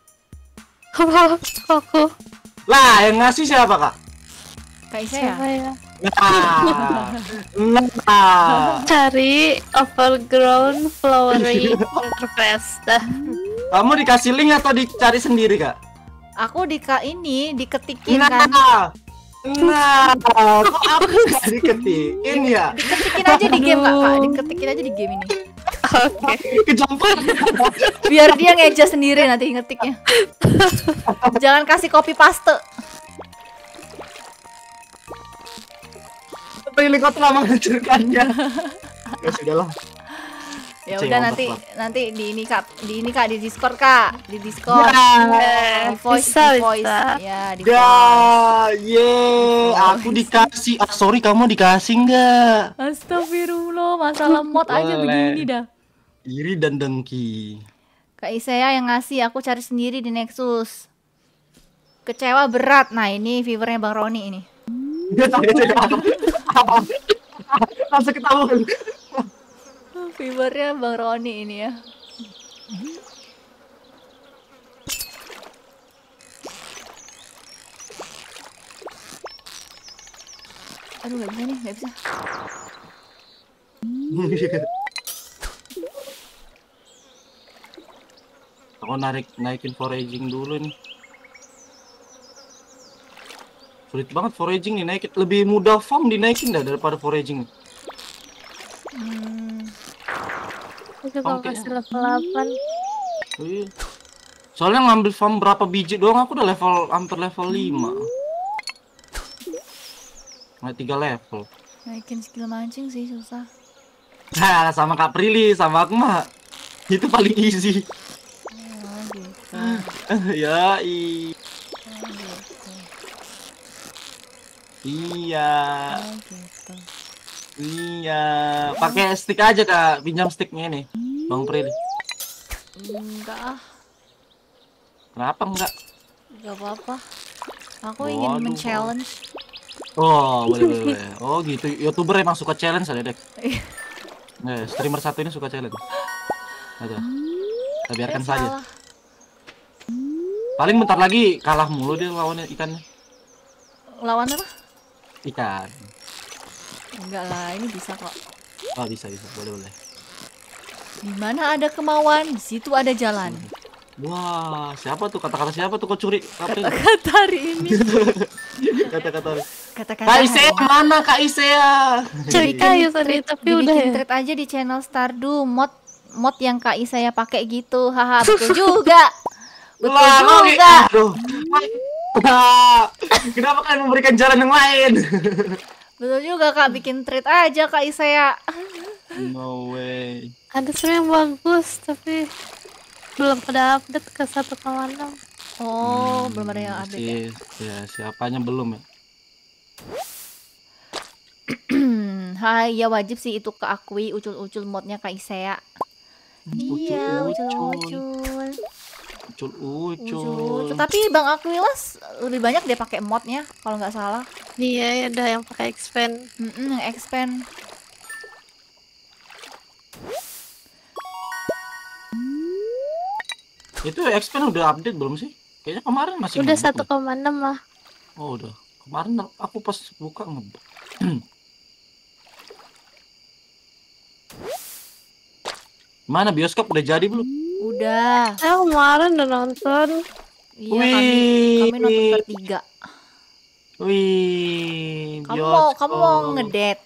[SPEAKER 2] Aku
[SPEAKER 3] Lah, yang ngasih siapa, Kak?
[SPEAKER 1] Kak Isa ya?
[SPEAKER 2] siapa ya?
[SPEAKER 3] Nah. Nah.
[SPEAKER 2] Cari overgrown flowery interface dah.
[SPEAKER 3] Kamu dikasih link atau dicari sendiri, Kak?
[SPEAKER 1] Aku di Kak ini diketikin
[SPEAKER 3] Nah.
[SPEAKER 1] kan.
[SPEAKER 3] Nah, kok aku nggak diketikin ya?
[SPEAKER 1] Diketikin aja di game Kak, Kak.
[SPEAKER 2] Aduh.
[SPEAKER 1] Diketikin aja di game ini.
[SPEAKER 2] Oke.
[SPEAKER 3] Kejampan.
[SPEAKER 1] Biar dia ngeja sendiri nanti ngetiknya. Jangan kasih copy paste.
[SPEAKER 3] Pilih kau telah menghancurkannya. Ya sudahlah.
[SPEAKER 1] Ya
[SPEAKER 3] Cing,
[SPEAKER 1] udah
[SPEAKER 3] mantap
[SPEAKER 1] nanti
[SPEAKER 3] banget.
[SPEAKER 1] nanti di ini Kak, di ini Kak di Discord Kak, di Discord.
[SPEAKER 3] Ya.
[SPEAKER 1] Di voice,
[SPEAKER 2] Bisa,
[SPEAKER 1] di voice.
[SPEAKER 2] bisa.
[SPEAKER 1] Ya, di
[SPEAKER 3] Ya,
[SPEAKER 1] voice.
[SPEAKER 3] ye, aku dikasih. Ah, sorry, kamu dikasih nggak?
[SPEAKER 1] Astagfirullah, masalah mod aja
[SPEAKER 3] Boleh.
[SPEAKER 1] begini dah.
[SPEAKER 3] Iri dan dengki.
[SPEAKER 1] Kak Isaya yang ngasih, aku cari sendiri di Nexus. Kecewa berat. Nah, ini viewernya Bang Roni ini.
[SPEAKER 3] Dia tahu itu apa? Langsung ketahuan.
[SPEAKER 1] Viewernya Bang Roni ini ya. Aduh, nggak bisa nih, nggak bisa.
[SPEAKER 3] Aku narik naikin foraging dulu nih. Sulit banget foraging nih naikin. Lebih mudah farm dinaikin dah daripada foraging.
[SPEAKER 1] Hmm,
[SPEAKER 2] Aku juga
[SPEAKER 3] Oke.
[SPEAKER 2] kasih level delapan.
[SPEAKER 3] Iya. Soalnya ngambil farm berapa biji doang aku udah level hampir level lima. Nggak tiga level.
[SPEAKER 1] naikin skill mancing sih susah.
[SPEAKER 3] Nah, sama Kak Prilly, sama aku mah itu paling easy.
[SPEAKER 1] Oh gitu.
[SPEAKER 3] Ya, i
[SPEAKER 1] Oh gitu.
[SPEAKER 3] iya,
[SPEAKER 1] Oh gitu.
[SPEAKER 3] iya. Pakai stick aja Kak, pinjam sticknya nih, Bang Prilly.
[SPEAKER 1] Enggak ah,
[SPEAKER 3] Kenapa enggak?
[SPEAKER 1] enggak apa-apa. Aku ingin
[SPEAKER 3] Waduh.
[SPEAKER 1] men-challenge.
[SPEAKER 3] Oh, boleh, boleh, boleh. Oh gitu, youtuber emang suka challenge ada dek. Eh, streamer satu ini suka challenge. Ada. Kita biarkan
[SPEAKER 1] Eh,
[SPEAKER 3] saja.
[SPEAKER 1] salah.
[SPEAKER 3] Paling bentar lagi kalah mulu dia lawannya ikannya.
[SPEAKER 1] Lawan apa?
[SPEAKER 3] Ikan.
[SPEAKER 1] Enggak lah, ini bisa kok.
[SPEAKER 3] Oh bisa bisa, boleh boleh.
[SPEAKER 1] Di mana ada kemauan, di situ ada jalan.
[SPEAKER 3] Wah, siapa tuh kata-kata siapa tuh kok curi? April.
[SPEAKER 1] Kata-kata hari ini.
[SPEAKER 3] Kata-kata.
[SPEAKER 1] Kata-kata
[SPEAKER 3] Kak
[SPEAKER 1] hari
[SPEAKER 3] Isea
[SPEAKER 1] ini.
[SPEAKER 3] mana Kak Isea?
[SPEAKER 2] Cari kayu tadi tapi udah
[SPEAKER 1] Dibikin
[SPEAKER 2] ya.
[SPEAKER 1] thread aja di channel Stardew mod mod yang Kak Isaya pakai gitu. Haha, betul juga. Betul
[SPEAKER 3] Wah, mau
[SPEAKER 1] juga.
[SPEAKER 3] gitu. Aduh. Wah, kenapa kalian memberikan jalan yang lain?
[SPEAKER 1] Betul juga Kak, bikin thread aja Kak Isaya.
[SPEAKER 3] No way.
[SPEAKER 2] Ada sebenarnya yang bagus tapi belum pada update ke satu koma enam.
[SPEAKER 1] Oh, belum ada yang update ya.
[SPEAKER 3] Si, ya, siapanya belum ya?
[SPEAKER 1] Hai, ya wajib sih itu keakui ucul-ucul modnya Kak Isaya. Iya, ucul-ucul.
[SPEAKER 3] Ucul
[SPEAKER 1] Ucul-ucul.
[SPEAKER 3] ucul.
[SPEAKER 1] Tapi Bang Aquilas lebih banyak dia pakai modnya kalau nggak salah.
[SPEAKER 2] Iya, ada yang pakai expand.
[SPEAKER 1] Mm-mm, yang expand.
[SPEAKER 3] Itu expand udah update belum sih? Kayaknya kemarin masih
[SPEAKER 2] Udah
[SPEAKER 3] ngebug
[SPEAKER 2] satu
[SPEAKER 3] deh.
[SPEAKER 2] koma enam lah.
[SPEAKER 3] Oh udah. Kemarin aku pas buka ngebug. Mana bioskop udah jadi belum?
[SPEAKER 1] Udah.
[SPEAKER 2] Saya kemarin udah nonton.
[SPEAKER 1] Iya, kami kami nonton bertiga.
[SPEAKER 3] Wih,
[SPEAKER 1] Kamu mau kamu mau ngedate?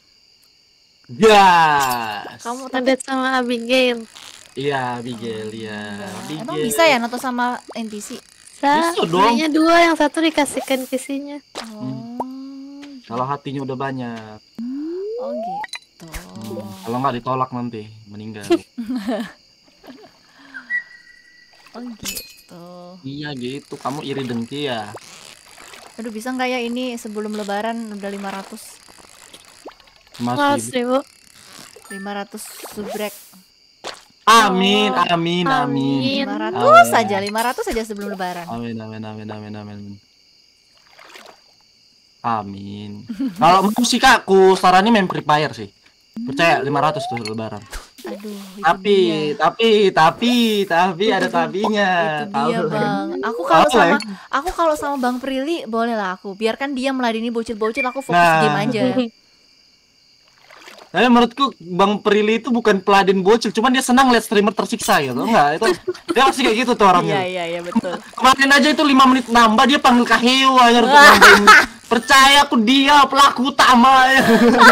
[SPEAKER 3] Gas.
[SPEAKER 1] Kamu tapi
[SPEAKER 2] Ngedate sama Abigail.
[SPEAKER 3] Iya, Abigail ya.
[SPEAKER 1] Enggak. Emang bisa ya nonton sama N P C?
[SPEAKER 2] Bisa,
[SPEAKER 3] Bisa dong.
[SPEAKER 2] belinya dua, yang satu dikasihkan P C-nya.
[SPEAKER 1] Oh,
[SPEAKER 3] Kalau hatinya udah banyak.
[SPEAKER 1] oh gitu.
[SPEAKER 3] Kalau nggak ditolak nanti meninggal.
[SPEAKER 1] Oh gitu.
[SPEAKER 3] Iya gitu, kamu iri dengki ya.
[SPEAKER 1] Aduh, bisa nggak ya ini sebelum lebaran udah lima ratus
[SPEAKER 3] Mas
[SPEAKER 2] ribu.
[SPEAKER 1] lima ratus subrek.
[SPEAKER 3] Amin,
[SPEAKER 2] Oh,
[SPEAKER 3] amin, amin.
[SPEAKER 2] amin.
[SPEAKER 1] lima ratus
[SPEAKER 3] Amin.
[SPEAKER 1] saja, lima ratus saja sebelum lebaran.
[SPEAKER 3] Amin, amin, amin, amin, amin. Amin. Kalau mau sih Kak, aku saranin main Free Fire sih. Percaya lima ratus tuh lebaran.
[SPEAKER 1] Aduh, itu
[SPEAKER 3] Tapi,
[SPEAKER 1] dia.
[SPEAKER 3] tapi, tapi, tapi ada tapinya.
[SPEAKER 1] Itu dia,
[SPEAKER 3] Tahu.
[SPEAKER 1] Bang. Aku kalau
[SPEAKER 3] Tahu,
[SPEAKER 1] sama
[SPEAKER 3] ya?
[SPEAKER 1] aku kalau sama Bang Prilly boleh lah aku. Biarkan dia meladeni bocil-bocil, aku fokus
[SPEAKER 3] Nah.
[SPEAKER 1] game aja.
[SPEAKER 3] Tapi menurutku Bang Prilly itu bukan peladin bocil, cuman dia senang lihat streamer tersiksa gitu. Enggak, itu dia pasti kayak gitu tuh
[SPEAKER 1] Iya,
[SPEAKER 3] orangnya.
[SPEAKER 1] iya, iya, betul.
[SPEAKER 3] Kemarin aja itu lima menit nambah dia panggil Kak Heo aja untuk nambahin. Percaya aku dia pelaku utama ya.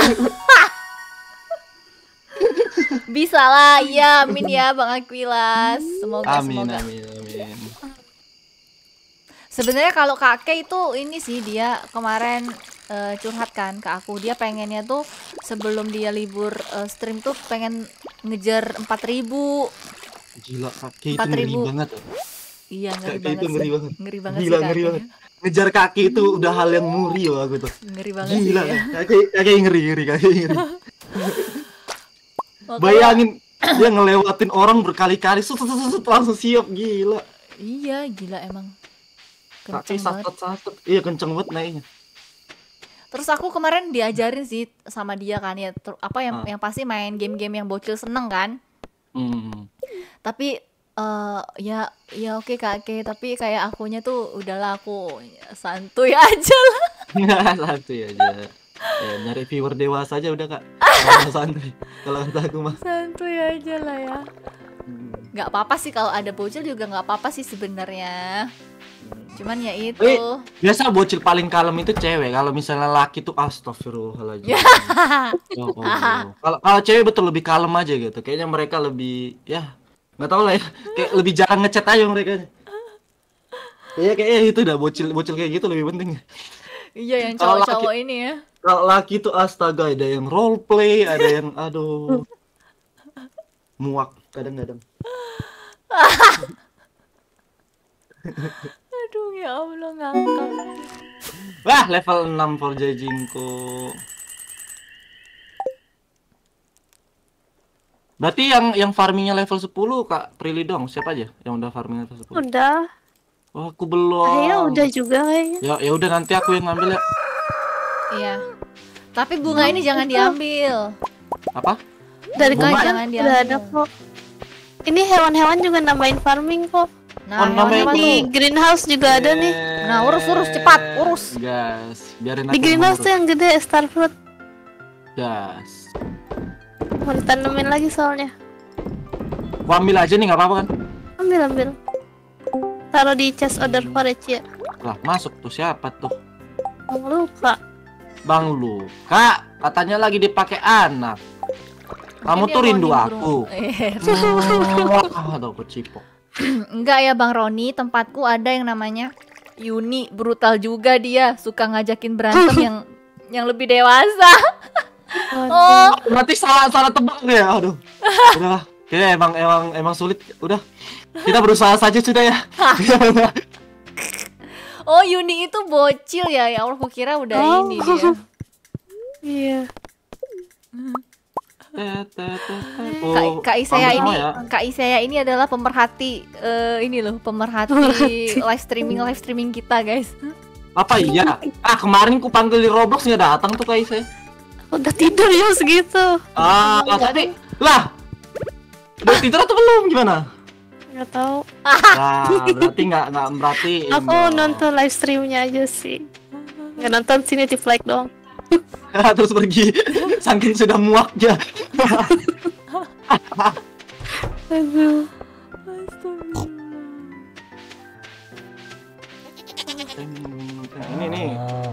[SPEAKER 1] Bisa lah, iya, amin ya Bang Aquilas. Semoga
[SPEAKER 3] Amin,
[SPEAKER 1] semoga.
[SPEAKER 3] amin, amin.
[SPEAKER 1] Sebenarnya kalau kakek itu ini sih dia kemarin eh, curhat kan ke aku. Dia pengennya tuh sebelum dia libur eh, stream tuh pengen ngejar empat ribu.
[SPEAKER 3] Gila, kaki itu
[SPEAKER 1] empat
[SPEAKER 3] ngeri
[SPEAKER 1] ribu.
[SPEAKER 3] banget.
[SPEAKER 1] Iya, ngeri
[SPEAKER 3] Kaki
[SPEAKER 1] banget
[SPEAKER 3] itu
[SPEAKER 1] sih.
[SPEAKER 3] ngeri banget.
[SPEAKER 1] Ngeri banget
[SPEAKER 3] Gila,
[SPEAKER 1] sih
[SPEAKER 3] ngeri
[SPEAKER 1] kakek.
[SPEAKER 3] banget. Ngejar kaki itu udah hal yang ngeri loh aku tuh.
[SPEAKER 1] Ngeri banget
[SPEAKER 3] Gila,
[SPEAKER 1] sih. Ya.
[SPEAKER 3] kaki kaki ngeri, ngeri, kaki ngeri.
[SPEAKER 1] Makanya-
[SPEAKER 3] Bayangin dia ngelewatin orang berkali-kali, sut, sut, sut, sut, langsung siap, gila.
[SPEAKER 1] Iya, gila emang.
[SPEAKER 3] Kaki
[SPEAKER 1] Kenceng banget.
[SPEAKER 3] satet-satet, iya kenceng banget naiknya.
[SPEAKER 1] Terus aku kemarin diajarin sih sama dia kan ya, ter- apa yang
[SPEAKER 3] Ah.
[SPEAKER 1] yang pasti main game-game yang bocil seneng kan.
[SPEAKER 3] Hmm.
[SPEAKER 1] Tapi eh ya ya oke kakek, tapi kayak akunya tuh udahlah aku santuy aja lah.
[SPEAKER 3] Santuy aja. Ya, nyari viewer dewasa aja udah Kak. Kalau santai. Kalau kata aku mah.
[SPEAKER 1] Santuy aja lah ya.
[SPEAKER 3] Hmm.
[SPEAKER 1] Nggak apa-apa sih kalau ada bocil juga nggak apa-apa sih sebenarnya. Cuman ya itu.
[SPEAKER 3] Tapi biasa bocil paling kalem itu cewek. Kalau misalnya laki tuh astagfirullahaladzim. Ya Allah. Kalau kalau cewek betul lebih kalem aja gitu. Kayaknya mereka lebih ya nggak tahu lah ya. Kayak lebih jarang ngechat aja mereka. Iya kayaknya itu dah bocil bocil kayak gitu lebih penting.
[SPEAKER 1] Iya, yang
[SPEAKER 3] Kalau laki-
[SPEAKER 1] cowok-cowok ini ya.
[SPEAKER 3] Kalau laki tuh astaga, ada yang role play, ada yang aduh. Muak kadang-kadang.
[SPEAKER 1] Aduh ya Allah ngakak.
[SPEAKER 3] Wah, level enam Forja Jinko. Berarti yang yang farmingnya level sepuluh Kak Prilly dong, siapa aja yang udah farming level sepuluh?
[SPEAKER 2] Udah.
[SPEAKER 3] Oh, aku belum.
[SPEAKER 2] Kayaknya udah juga kayaknya.
[SPEAKER 3] Ya ya udah nanti aku yang ngambil ya.
[SPEAKER 1] Iya. Tapi bunga ini jangan diambil.
[SPEAKER 3] Apa?
[SPEAKER 2] Dari
[SPEAKER 1] Bunga
[SPEAKER 2] kalian
[SPEAKER 1] jangan
[SPEAKER 2] udah
[SPEAKER 1] diambil.
[SPEAKER 2] ada kok. Ini hewan-hewan juga nambahin farming kok.
[SPEAKER 1] Nah,
[SPEAKER 3] Oh, namanya
[SPEAKER 1] hewan-hewan
[SPEAKER 2] Di
[SPEAKER 1] tuh.
[SPEAKER 2] greenhouse juga ada nih.
[SPEAKER 1] Nah, urus, urus, cepat, urus.
[SPEAKER 3] Gas, biarin
[SPEAKER 2] Di
[SPEAKER 3] aku
[SPEAKER 2] greenhouse tuh
[SPEAKER 3] mengurus.
[SPEAKER 2] yang gede star fruit.
[SPEAKER 3] Gas.
[SPEAKER 2] Mau ditanemin lagi soalnya.
[SPEAKER 3] Gua ambil aja nih, nggak apa-apa kan?
[SPEAKER 2] Ambil ambil. Taruh di chest order forage ya.
[SPEAKER 3] Lah, masuk tuh siapa tuh?
[SPEAKER 2] Bang lupa.
[SPEAKER 3] Bang Luka, katanya lagi dipakai anak. Kamu
[SPEAKER 1] Mungkin
[SPEAKER 3] tuh
[SPEAKER 1] dia mau
[SPEAKER 3] rindu
[SPEAKER 1] nimbrung.
[SPEAKER 3] aku.
[SPEAKER 1] Eh,
[SPEAKER 3] Aduh, aku cipok.
[SPEAKER 1] Enggak ya Bang Roni, tempatku ada yang namanya Yuni, brutal juga dia, suka ngajakin berantem yang yang lebih dewasa. Oh,
[SPEAKER 3] Berarti salah salah tebak ya. Aduh. Udah, kayaknya emang emang emang sulit. Udah. Kita berusaha saja sudah ya.
[SPEAKER 1] oh Yuni itu bocil ya. Ya Allah, kukira udah
[SPEAKER 2] Oh.
[SPEAKER 1] ini dia.
[SPEAKER 2] Iya.
[SPEAKER 1] Kak,
[SPEAKER 3] Oh,
[SPEAKER 1] Kak Isaya
[SPEAKER 3] ambil
[SPEAKER 1] ini,
[SPEAKER 3] semua ya.
[SPEAKER 1] Kak Isaya ini adalah pemerhati eh, ini loh, pemerhati live streaming live streaming kita, guys.
[SPEAKER 3] Apa iya? Ah, kemarin ku panggil di Roblox nggak datang tuh guys saya.
[SPEAKER 2] Udah tidur ya segitu.
[SPEAKER 3] Ah, tapi lah. Udah tidur atau belum gimana?
[SPEAKER 2] Nggak tahu.
[SPEAKER 3] Nah, berarti nggak nggak berarti.
[SPEAKER 2] Aku nonton live streamnya aja sih. Nggak nonton sini di flag dong.
[SPEAKER 3] Terus pergi. Saking sudah muaknya.
[SPEAKER 2] Aduh.
[SPEAKER 3] Ini nih.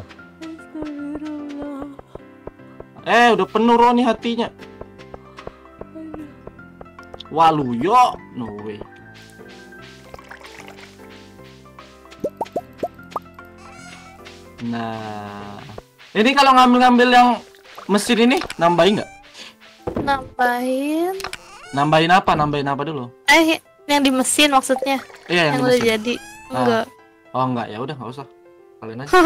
[SPEAKER 3] Eh, udah penuh Roni hatinya. Waluyo, no way. Nah, ini kalau ngambil-ngambil yang mesin ini nambahin nggak?
[SPEAKER 2] Nambahin.
[SPEAKER 3] Nambahin apa? Nambahin apa dulu?
[SPEAKER 2] Eh, yang di mesin maksudnya.
[SPEAKER 3] Iya,
[SPEAKER 2] Yang
[SPEAKER 3] yang, di
[SPEAKER 2] udah
[SPEAKER 3] mesin.
[SPEAKER 2] jadi.
[SPEAKER 3] Ah.
[SPEAKER 2] Enggak.
[SPEAKER 3] Oh enggak, ya udah nggak usah. Kalian aja.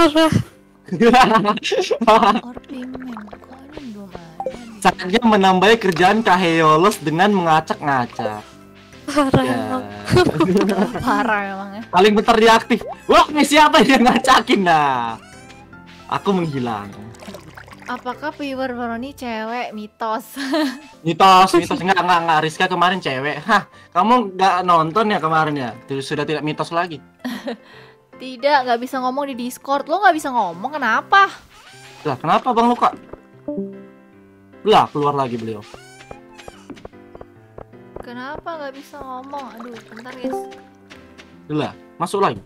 [SPEAKER 2] Parah.
[SPEAKER 1] Orpimen, kok ini belum ada nih?
[SPEAKER 3] Saatnya menambah kerjaan Kaheolos dengan mengacak-ngacak.
[SPEAKER 2] Parah.
[SPEAKER 3] Ya.
[SPEAKER 1] Parah emangnya.
[SPEAKER 3] Paling bentar diaktif. Wah, ini siapa yang ngacakin? Nah, aku menghilang.
[SPEAKER 1] Apakah viewer Roni cewek mitos?
[SPEAKER 3] Mitos, mitos enggak enggak enggak. Rizka kemarin cewek. Hah, kamu nggak nonton ya kemarin ya? Sudah tidak mitos lagi.
[SPEAKER 1] Tidak, nggak bisa ngomong di Discord. Lo nggak bisa ngomong, kenapa?
[SPEAKER 3] Lah, kenapa Bang Luka? Lah, keluar lagi beliau.
[SPEAKER 1] Kenapa nggak bisa ngomong? Aduh, bentar guys.
[SPEAKER 3] Lah, masuk lagi.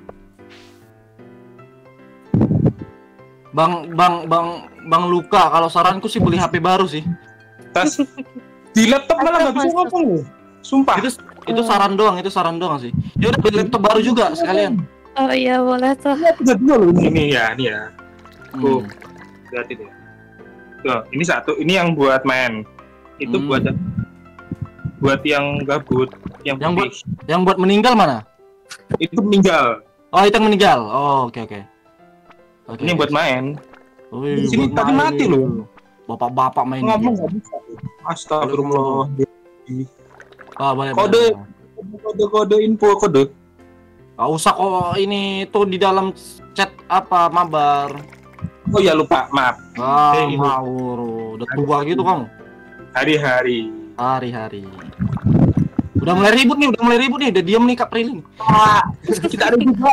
[SPEAKER 3] Bang Bang Bang Bang Luka, kalau saranku sih beli H P baru sih.
[SPEAKER 4] Tas di laptop malah nggak bisa ngomong loh. Sumpah.
[SPEAKER 3] Itu itu saran doang, itu saran doang sih. Ya udah beli laptop baru juga sekalian.
[SPEAKER 2] Oh iya boleh tuh.
[SPEAKER 4] Udah dua loh ini, ini ya, ini ya. Tuh,
[SPEAKER 3] Hmm.
[SPEAKER 4] lihat ini. Tuh, ini satu, ini yang buat main. Itu
[SPEAKER 3] Hmm.
[SPEAKER 4] buat buat yang gabut, yang,
[SPEAKER 3] Yang
[SPEAKER 4] putih.
[SPEAKER 3] Yang buat meninggal mana?
[SPEAKER 4] Itu meninggal.
[SPEAKER 3] Oh, itu yang meninggal. Oh, oke oke. Oke.
[SPEAKER 4] Ini buat main.
[SPEAKER 3] Wih,
[SPEAKER 4] Di sini
[SPEAKER 3] buat
[SPEAKER 4] tadi
[SPEAKER 3] main.
[SPEAKER 4] mati loh.
[SPEAKER 3] Bapak-bapak main
[SPEAKER 4] Ngomong
[SPEAKER 3] game.
[SPEAKER 4] nggak bisa. Astagfirullah.
[SPEAKER 3] Ah, boleh.
[SPEAKER 4] Kode.
[SPEAKER 3] boleh.
[SPEAKER 4] Kode-kode info kode.
[SPEAKER 3] Gak usah kok, ini tuh di dalam chat apa mabar.
[SPEAKER 4] Oh ya lupa, maaf.
[SPEAKER 3] Ah,
[SPEAKER 4] Eh, ini.
[SPEAKER 3] ngawur. Udah tua gitu kamu.
[SPEAKER 4] Hari-hari.
[SPEAKER 3] Hari-hari. Udah mulai ribut nih, udah mulai ribut nih. Udah diem nih Kak Prilly.
[SPEAKER 4] Ah, kita ada juga.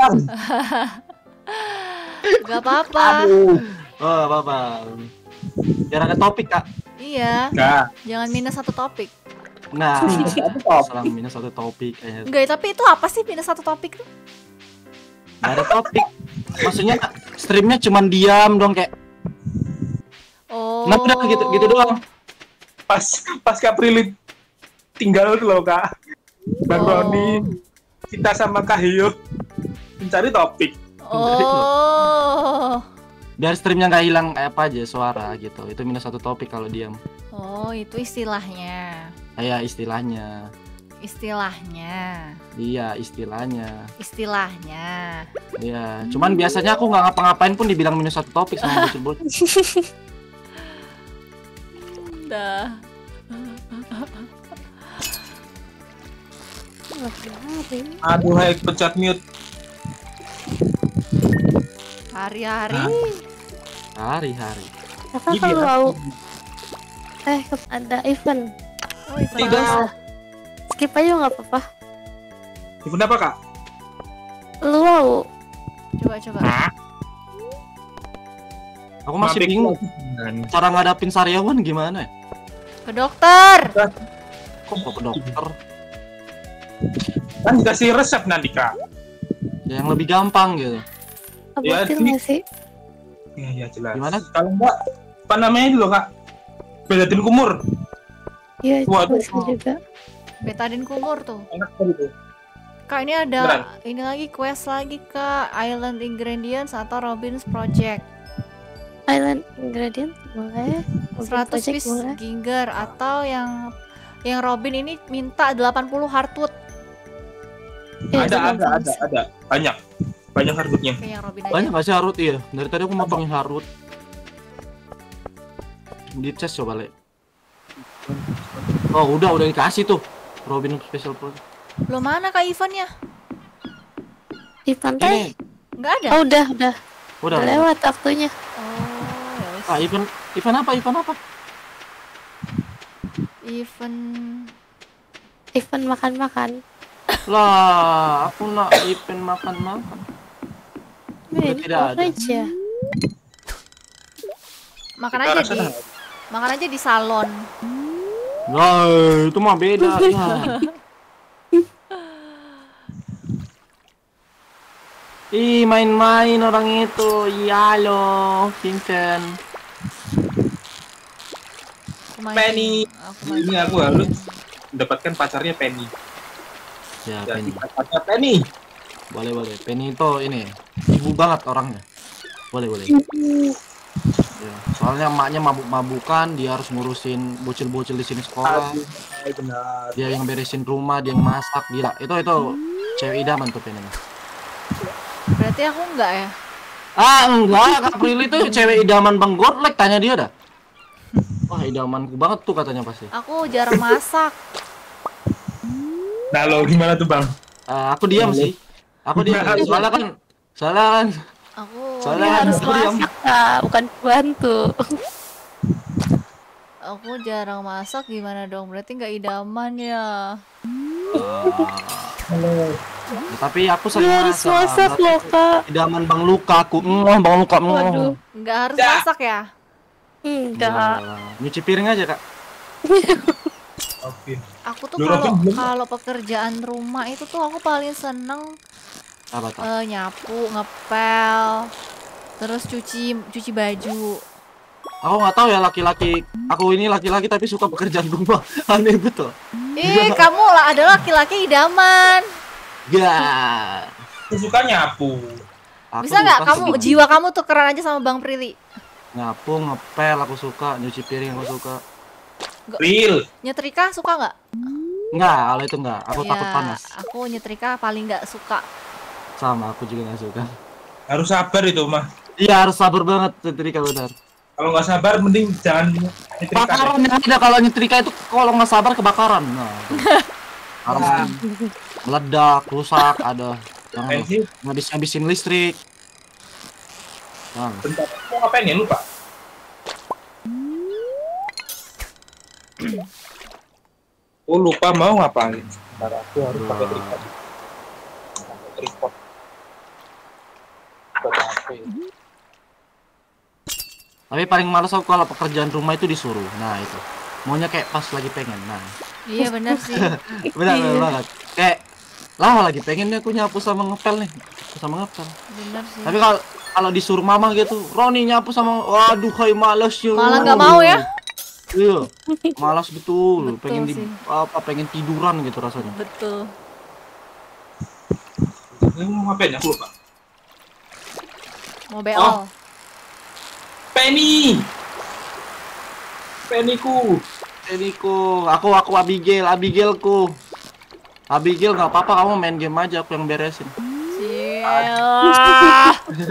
[SPEAKER 1] Gak apa-apa.
[SPEAKER 4] Aduh.
[SPEAKER 3] Oh, apa-apa. Biar ada topik, Kak.
[SPEAKER 1] Iya,
[SPEAKER 4] Enggak.
[SPEAKER 1] jangan minus satu topik.
[SPEAKER 3] Nah,
[SPEAKER 4] Satu top.
[SPEAKER 3] selang minus satu topik. Eh,
[SPEAKER 1] Enggak, tapi itu apa sih minus satu topik tuh?
[SPEAKER 3] nggak ada topik. Maksudnya streamnya cuman diam dong kayak.
[SPEAKER 1] Oh.
[SPEAKER 3] Nah, udah gitu gitu doang.
[SPEAKER 4] Pas pas Kak Prilly tinggal tuh loh Kak. Bang
[SPEAKER 1] Oh.
[SPEAKER 4] Roni, kita sama Kak Hio mencari topik.
[SPEAKER 1] Oh.
[SPEAKER 3] biar streamnya nggak hilang kayak apa aja suara gitu. Itu minus satu topik kalau diam.
[SPEAKER 1] Oh, itu istilahnya.
[SPEAKER 3] Kayak istilahnya.
[SPEAKER 1] Istilahnya.
[SPEAKER 3] Iya, istilahnya.
[SPEAKER 1] Istilahnya.
[SPEAKER 3] Iya, cuman biasanya aku nggak ngapa-ngapain pun dibilang minus satu topik sama bocil-bocil.
[SPEAKER 1] Dah.
[SPEAKER 4] Aduh, hai pencet mute.
[SPEAKER 1] Hari-hari.
[SPEAKER 3] Hari-hari.
[SPEAKER 2] Kakak
[SPEAKER 4] Ini dia.
[SPEAKER 2] kalau eh ada event
[SPEAKER 1] Oh, event
[SPEAKER 4] Tidak.
[SPEAKER 1] apa?
[SPEAKER 2] skip aja nggak apa-apa.
[SPEAKER 4] Event apa kak?
[SPEAKER 2] Lu mau
[SPEAKER 1] Coba coba.
[SPEAKER 3] Aku masih
[SPEAKER 4] Mampir
[SPEAKER 3] bingung
[SPEAKER 4] lagi.
[SPEAKER 3] cara ngadapin Sariawan gimana ya?
[SPEAKER 1] Ke dokter.
[SPEAKER 3] Kok kok ke dokter?
[SPEAKER 4] Kan dikasih resep nanti kak.
[SPEAKER 3] Ya, yang lebih gampang gitu.
[SPEAKER 4] Ya,
[SPEAKER 2] abortin
[SPEAKER 4] ini-
[SPEAKER 2] nggak sih?
[SPEAKER 4] Iya iya jelas.
[SPEAKER 3] Gimana?
[SPEAKER 4] Kalau enggak, apa namanya dulu kak? Bedatin kumur.
[SPEAKER 2] Iya itu
[SPEAKER 4] Waduh.
[SPEAKER 2] bisa juga.
[SPEAKER 1] Betadin kumur tuh.
[SPEAKER 4] Enak sekali tuh.
[SPEAKER 1] Kak, ini ada
[SPEAKER 4] Beneran?
[SPEAKER 1] ini lagi quest lagi Kak, Island Ingredients atau Robin's Project.
[SPEAKER 2] Island ingredient boleh.
[SPEAKER 1] seratus
[SPEAKER 2] Project
[SPEAKER 1] piece
[SPEAKER 2] boleh.
[SPEAKER 1] ginger atau yang yang Robin ini minta delapan puluh hardwood.
[SPEAKER 2] Iya,
[SPEAKER 4] ada
[SPEAKER 2] itu
[SPEAKER 4] ada
[SPEAKER 2] bagus.
[SPEAKER 4] ada ada banyak banyak hardwoodnya.
[SPEAKER 1] Kayak yang Robin aja.
[SPEAKER 3] Banyak nggak sih Harut? Iya, dari tadi aku motongin Harut. Di chest coba le. Oh udah udah dikasih tuh Robin Special Project.
[SPEAKER 1] Belum mana Kak eventnya?
[SPEAKER 2] Di pantai.
[SPEAKER 3] Ini
[SPEAKER 1] Nggak ada.
[SPEAKER 2] Oh udah udah
[SPEAKER 3] udah.
[SPEAKER 2] udah lewat waktunya.
[SPEAKER 1] Oh, ya wis.
[SPEAKER 3] Ah, event event apa? Event apa?
[SPEAKER 1] Event
[SPEAKER 2] Event makan-makan.
[SPEAKER 3] Lah, aku nak event makan-makan.
[SPEAKER 2] Ini
[SPEAKER 3] tidak ada.
[SPEAKER 2] orange ya.
[SPEAKER 1] makan
[SPEAKER 4] Kita
[SPEAKER 1] aja
[SPEAKER 4] rasa
[SPEAKER 1] di
[SPEAKER 4] dah.
[SPEAKER 1] makan aja di salon.
[SPEAKER 3] Lah, itu mah beda ya. Ih, main-main orang itu. Iya loh, Vincent.
[SPEAKER 1] Aku main-
[SPEAKER 4] Penny.
[SPEAKER 1] Aku main-
[SPEAKER 4] Ini aku harus mendapatkan pacarnya Penny.
[SPEAKER 3] Ya,
[SPEAKER 4] Jadi
[SPEAKER 3] Penny.
[SPEAKER 4] pacarnya Penny.
[SPEAKER 3] Boleh, boleh. Penny itu ini ibu banget orangnya. Boleh, boleh. Ya, soalnya emaknya mabuk-mabukan, dia harus ngurusin bocil-bocil di sini sekolah.
[SPEAKER 4] Aduh, benar.
[SPEAKER 3] Dia yang beresin rumah, dia yang masak, gila. Itu itu cewek idaman tuh Penny.
[SPEAKER 1] Berarti aku enggak ya?
[SPEAKER 3] Ah, enggak, Kak Prilly itu cewek idaman Bang Godlek, tanya dia dah. Wah, idamanku banget tuh katanya pasti.
[SPEAKER 1] Aku jarang masak.
[SPEAKER 4] Nah lo gimana tuh bang?
[SPEAKER 3] Eh, aku diam sih. Aku diam. Soalnya kan soalnya kan
[SPEAKER 1] Aku
[SPEAKER 3] soalnya
[SPEAKER 2] Dia
[SPEAKER 3] kan
[SPEAKER 2] harus
[SPEAKER 3] aku diam.
[SPEAKER 2] masak Kak, bukan bantu.
[SPEAKER 1] aku jarang masak gimana dong? Berarti nggak idaman ya?
[SPEAKER 3] Ya, tapi aku sering
[SPEAKER 2] Dia harus masak
[SPEAKER 3] Berarti
[SPEAKER 2] loh Kak.
[SPEAKER 3] idaman Bang Luka aku. Mm, Bang Luka. mm.
[SPEAKER 2] Waduh.
[SPEAKER 1] Nggak harus
[SPEAKER 4] Ya.
[SPEAKER 1] masak ya?
[SPEAKER 2] Enggak.
[SPEAKER 3] Ya, nyuci piring aja, Kak.
[SPEAKER 4] Oke.
[SPEAKER 1] Aku tuh
[SPEAKER 4] Lu
[SPEAKER 1] kalau
[SPEAKER 4] Robin belum?
[SPEAKER 1] kalau pekerjaan rumah itu tuh aku paling seneng
[SPEAKER 3] Apa tuh?
[SPEAKER 1] eh, nyapu, ngepel, terus cuci cuci baju.
[SPEAKER 3] Aku nggak tahu ya laki-laki. Aku ini laki-laki tapi suka pekerjaan rumah. Aneh betul.
[SPEAKER 1] Ih, kamu lah adalah laki-laki idaman.
[SPEAKER 3] Ya.
[SPEAKER 4] Aku suka nyapu.
[SPEAKER 3] Aku
[SPEAKER 1] Bisa nggak
[SPEAKER 3] suka
[SPEAKER 1] kamu
[SPEAKER 3] segini.
[SPEAKER 1] jiwa kamu tukeran aja sama Bang Prilly?
[SPEAKER 3] Nyapu, ngepel aku suka, nyuci piring aku suka.
[SPEAKER 4] Real.
[SPEAKER 1] Nyetrika suka nggak?
[SPEAKER 3] Enggak, kalau itu enggak. Aku
[SPEAKER 1] Ya,
[SPEAKER 3] takut panas.
[SPEAKER 1] Aku nyetrika paling nggak suka.
[SPEAKER 3] Sama, aku juga nggak suka.
[SPEAKER 4] Harus sabar itu mah.
[SPEAKER 3] Iya, harus sabar banget nyetrika benar.
[SPEAKER 4] Kalau nggak sabar mending jangan nyetrika.
[SPEAKER 3] Kebakaran yang ada kalau nyetrika itu kalau nggak sabar kebakaran. Nah, tuh. harus
[SPEAKER 4] Nah.
[SPEAKER 3] meledak, rusak, ada yang
[SPEAKER 4] Ngapain sih?
[SPEAKER 3] ngabis-ngabisin listrik. Nah,
[SPEAKER 4] Bentar. Mau ngapain ya lupa? Oh lupa mau ngapain? Bentar aku harus pakai tripod. Pakai tripod. Buat H P.
[SPEAKER 3] tapi paling males aku kalau pekerjaan rumah itu disuruh. Nah, itu. Maunya kayak pas lagi pengen. Nah,
[SPEAKER 1] Iya benar sih.
[SPEAKER 3] benar benar banget. Kayak lah lagi pengen nih aku nyapu sama ngepel nih. Nyapu sama ngepel.
[SPEAKER 1] Benar sih.
[SPEAKER 3] Tapi kalau kalau disuruh mama gitu, Roni nyapu sama waduh hai males ya.
[SPEAKER 1] Malah nggak mau ya?
[SPEAKER 3] Iya. Malas betul,
[SPEAKER 1] Betul
[SPEAKER 3] pengen di
[SPEAKER 1] sih.
[SPEAKER 3] apa pengen tiduran gitu rasanya.
[SPEAKER 1] Betul.
[SPEAKER 4] Ini mau ngapain ya? Aku lupa.
[SPEAKER 1] Mau B O.
[SPEAKER 4] Oh. Penny. Pennyku.
[SPEAKER 3] Pennyku, aku aku Abigail, Abigailku. Abigail nggak apa-apa, kamu main game aja, aku yang beresin.
[SPEAKER 1] Sial.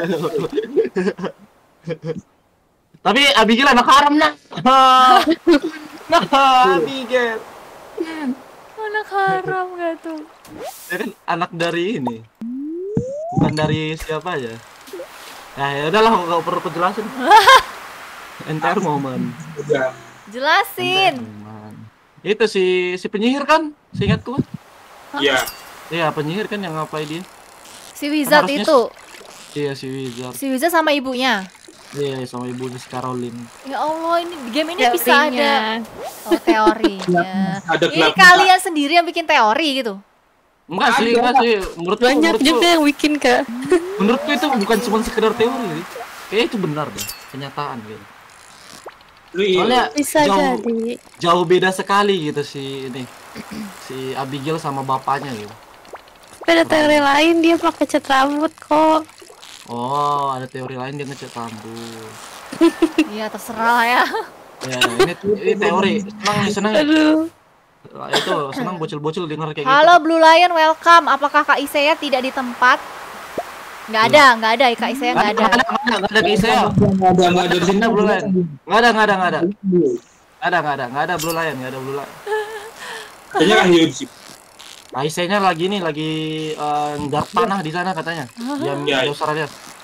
[SPEAKER 3] Tapi Abigail anak haram nak. Nah, Abigail.
[SPEAKER 1] Anak haram gak tuh?
[SPEAKER 3] Dia kan anak dari ini. Bukan dari siapa aja. Nah, ya udahlah, nggak perlu penjelasan. Entire moment.
[SPEAKER 4] Udah.
[SPEAKER 1] Jelasin.
[SPEAKER 3] Entire moment. Itu si si penyihir kan? Seingatku.
[SPEAKER 4] Iya.
[SPEAKER 3] Iya, penyihir kan yang ngapain dia?
[SPEAKER 1] Si Wizard
[SPEAKER 3] harusnya-
[SPEAKER 1] itu.
[SPEAKER 3] Iya, si Wizard.
[SPEAKER 1] Si Wizard sama ibunya.
[SPEAKER 3] Iya, sama ibunya si Caroline.
[SPEAKER 1] Ya Allah, ini game ini bisa ada
[SPEAKER 2] Teorinya.
[SPEAKER 1] oh, teorinya.
[SPEAKER 4] Ada
[SPEAKER 1] Ini
[SPEAKER 4] gelap.
[SPEAKER 1] kalian sendiri yang bikin teori gitu.
[SPEAKER 3] Enggak sih,
[SPEAKER 4] Ada.
[SPEAKER 3] enggak sih. Menurutku,
[SPEAKER 2] Banyak
[SPEAKER 3] menurutku,
[SPEAKER 2] juga yang bikin kak.
[SPEAKER 3] menurutku itu bukan cuma sekedar teori. Kayaknya itu benar deh, kenyataan gitu.
[SPEAKER 4] Real.
[SPEAKER 3] Soalnya
[SPEAKER 2] Bisa
[SPEAKER 3] jauh,
[SPEAKER 2] jadi.
[SPEAKER 3] jauh beda sekali gitu si ini. Si Abigail sama bapaknya gitu.
[SPEAKER 2] Tapi ada teori lain dia pakai cat rambut kok.
[SPEAKER 3] Oh, ada teori lain dia ngecat rambut.
[SPEAKER 1] Iya, terserah lah ya.
[SPEAKER 3] Ya, ini, ini teori. Senang nih, senang. nih.
[SPEAKER 2] Aduh.
[SPEAKER 3] Nah, itu senang bocil-bocil denger kayak
[SPEAKER 1] Halo Blue Lion, welcome. Apakah Kak Isaya tidak di tempat? Nggak ada, nggak ada. Kak Isaya
[SPEAKER 3] gitu.
[SPEAKER 1] nggak ada.
[SPEAKER 3] Nggak ada, nggak ada, nggak ada kayak saya.
[SPEAKER 4] Nggak ada, nggak ada di sini.
[SPEAKER 3] Nggak ada Blue Lion. Nggak ada, nggak ada, nggak ada. Nggak ada, nggak ada, nggak ada Blue Lion, nggak ada Blue Lion.
[SPEAKER 4] Katanya kan hidup sih.
[SPEAKER 3] Aisyah-nya lagi nih, lagi eh, nggarap tanah di sana katanya. Dia
[SPEAKER 4] Ya.
[SPEAKER 3] di Australia.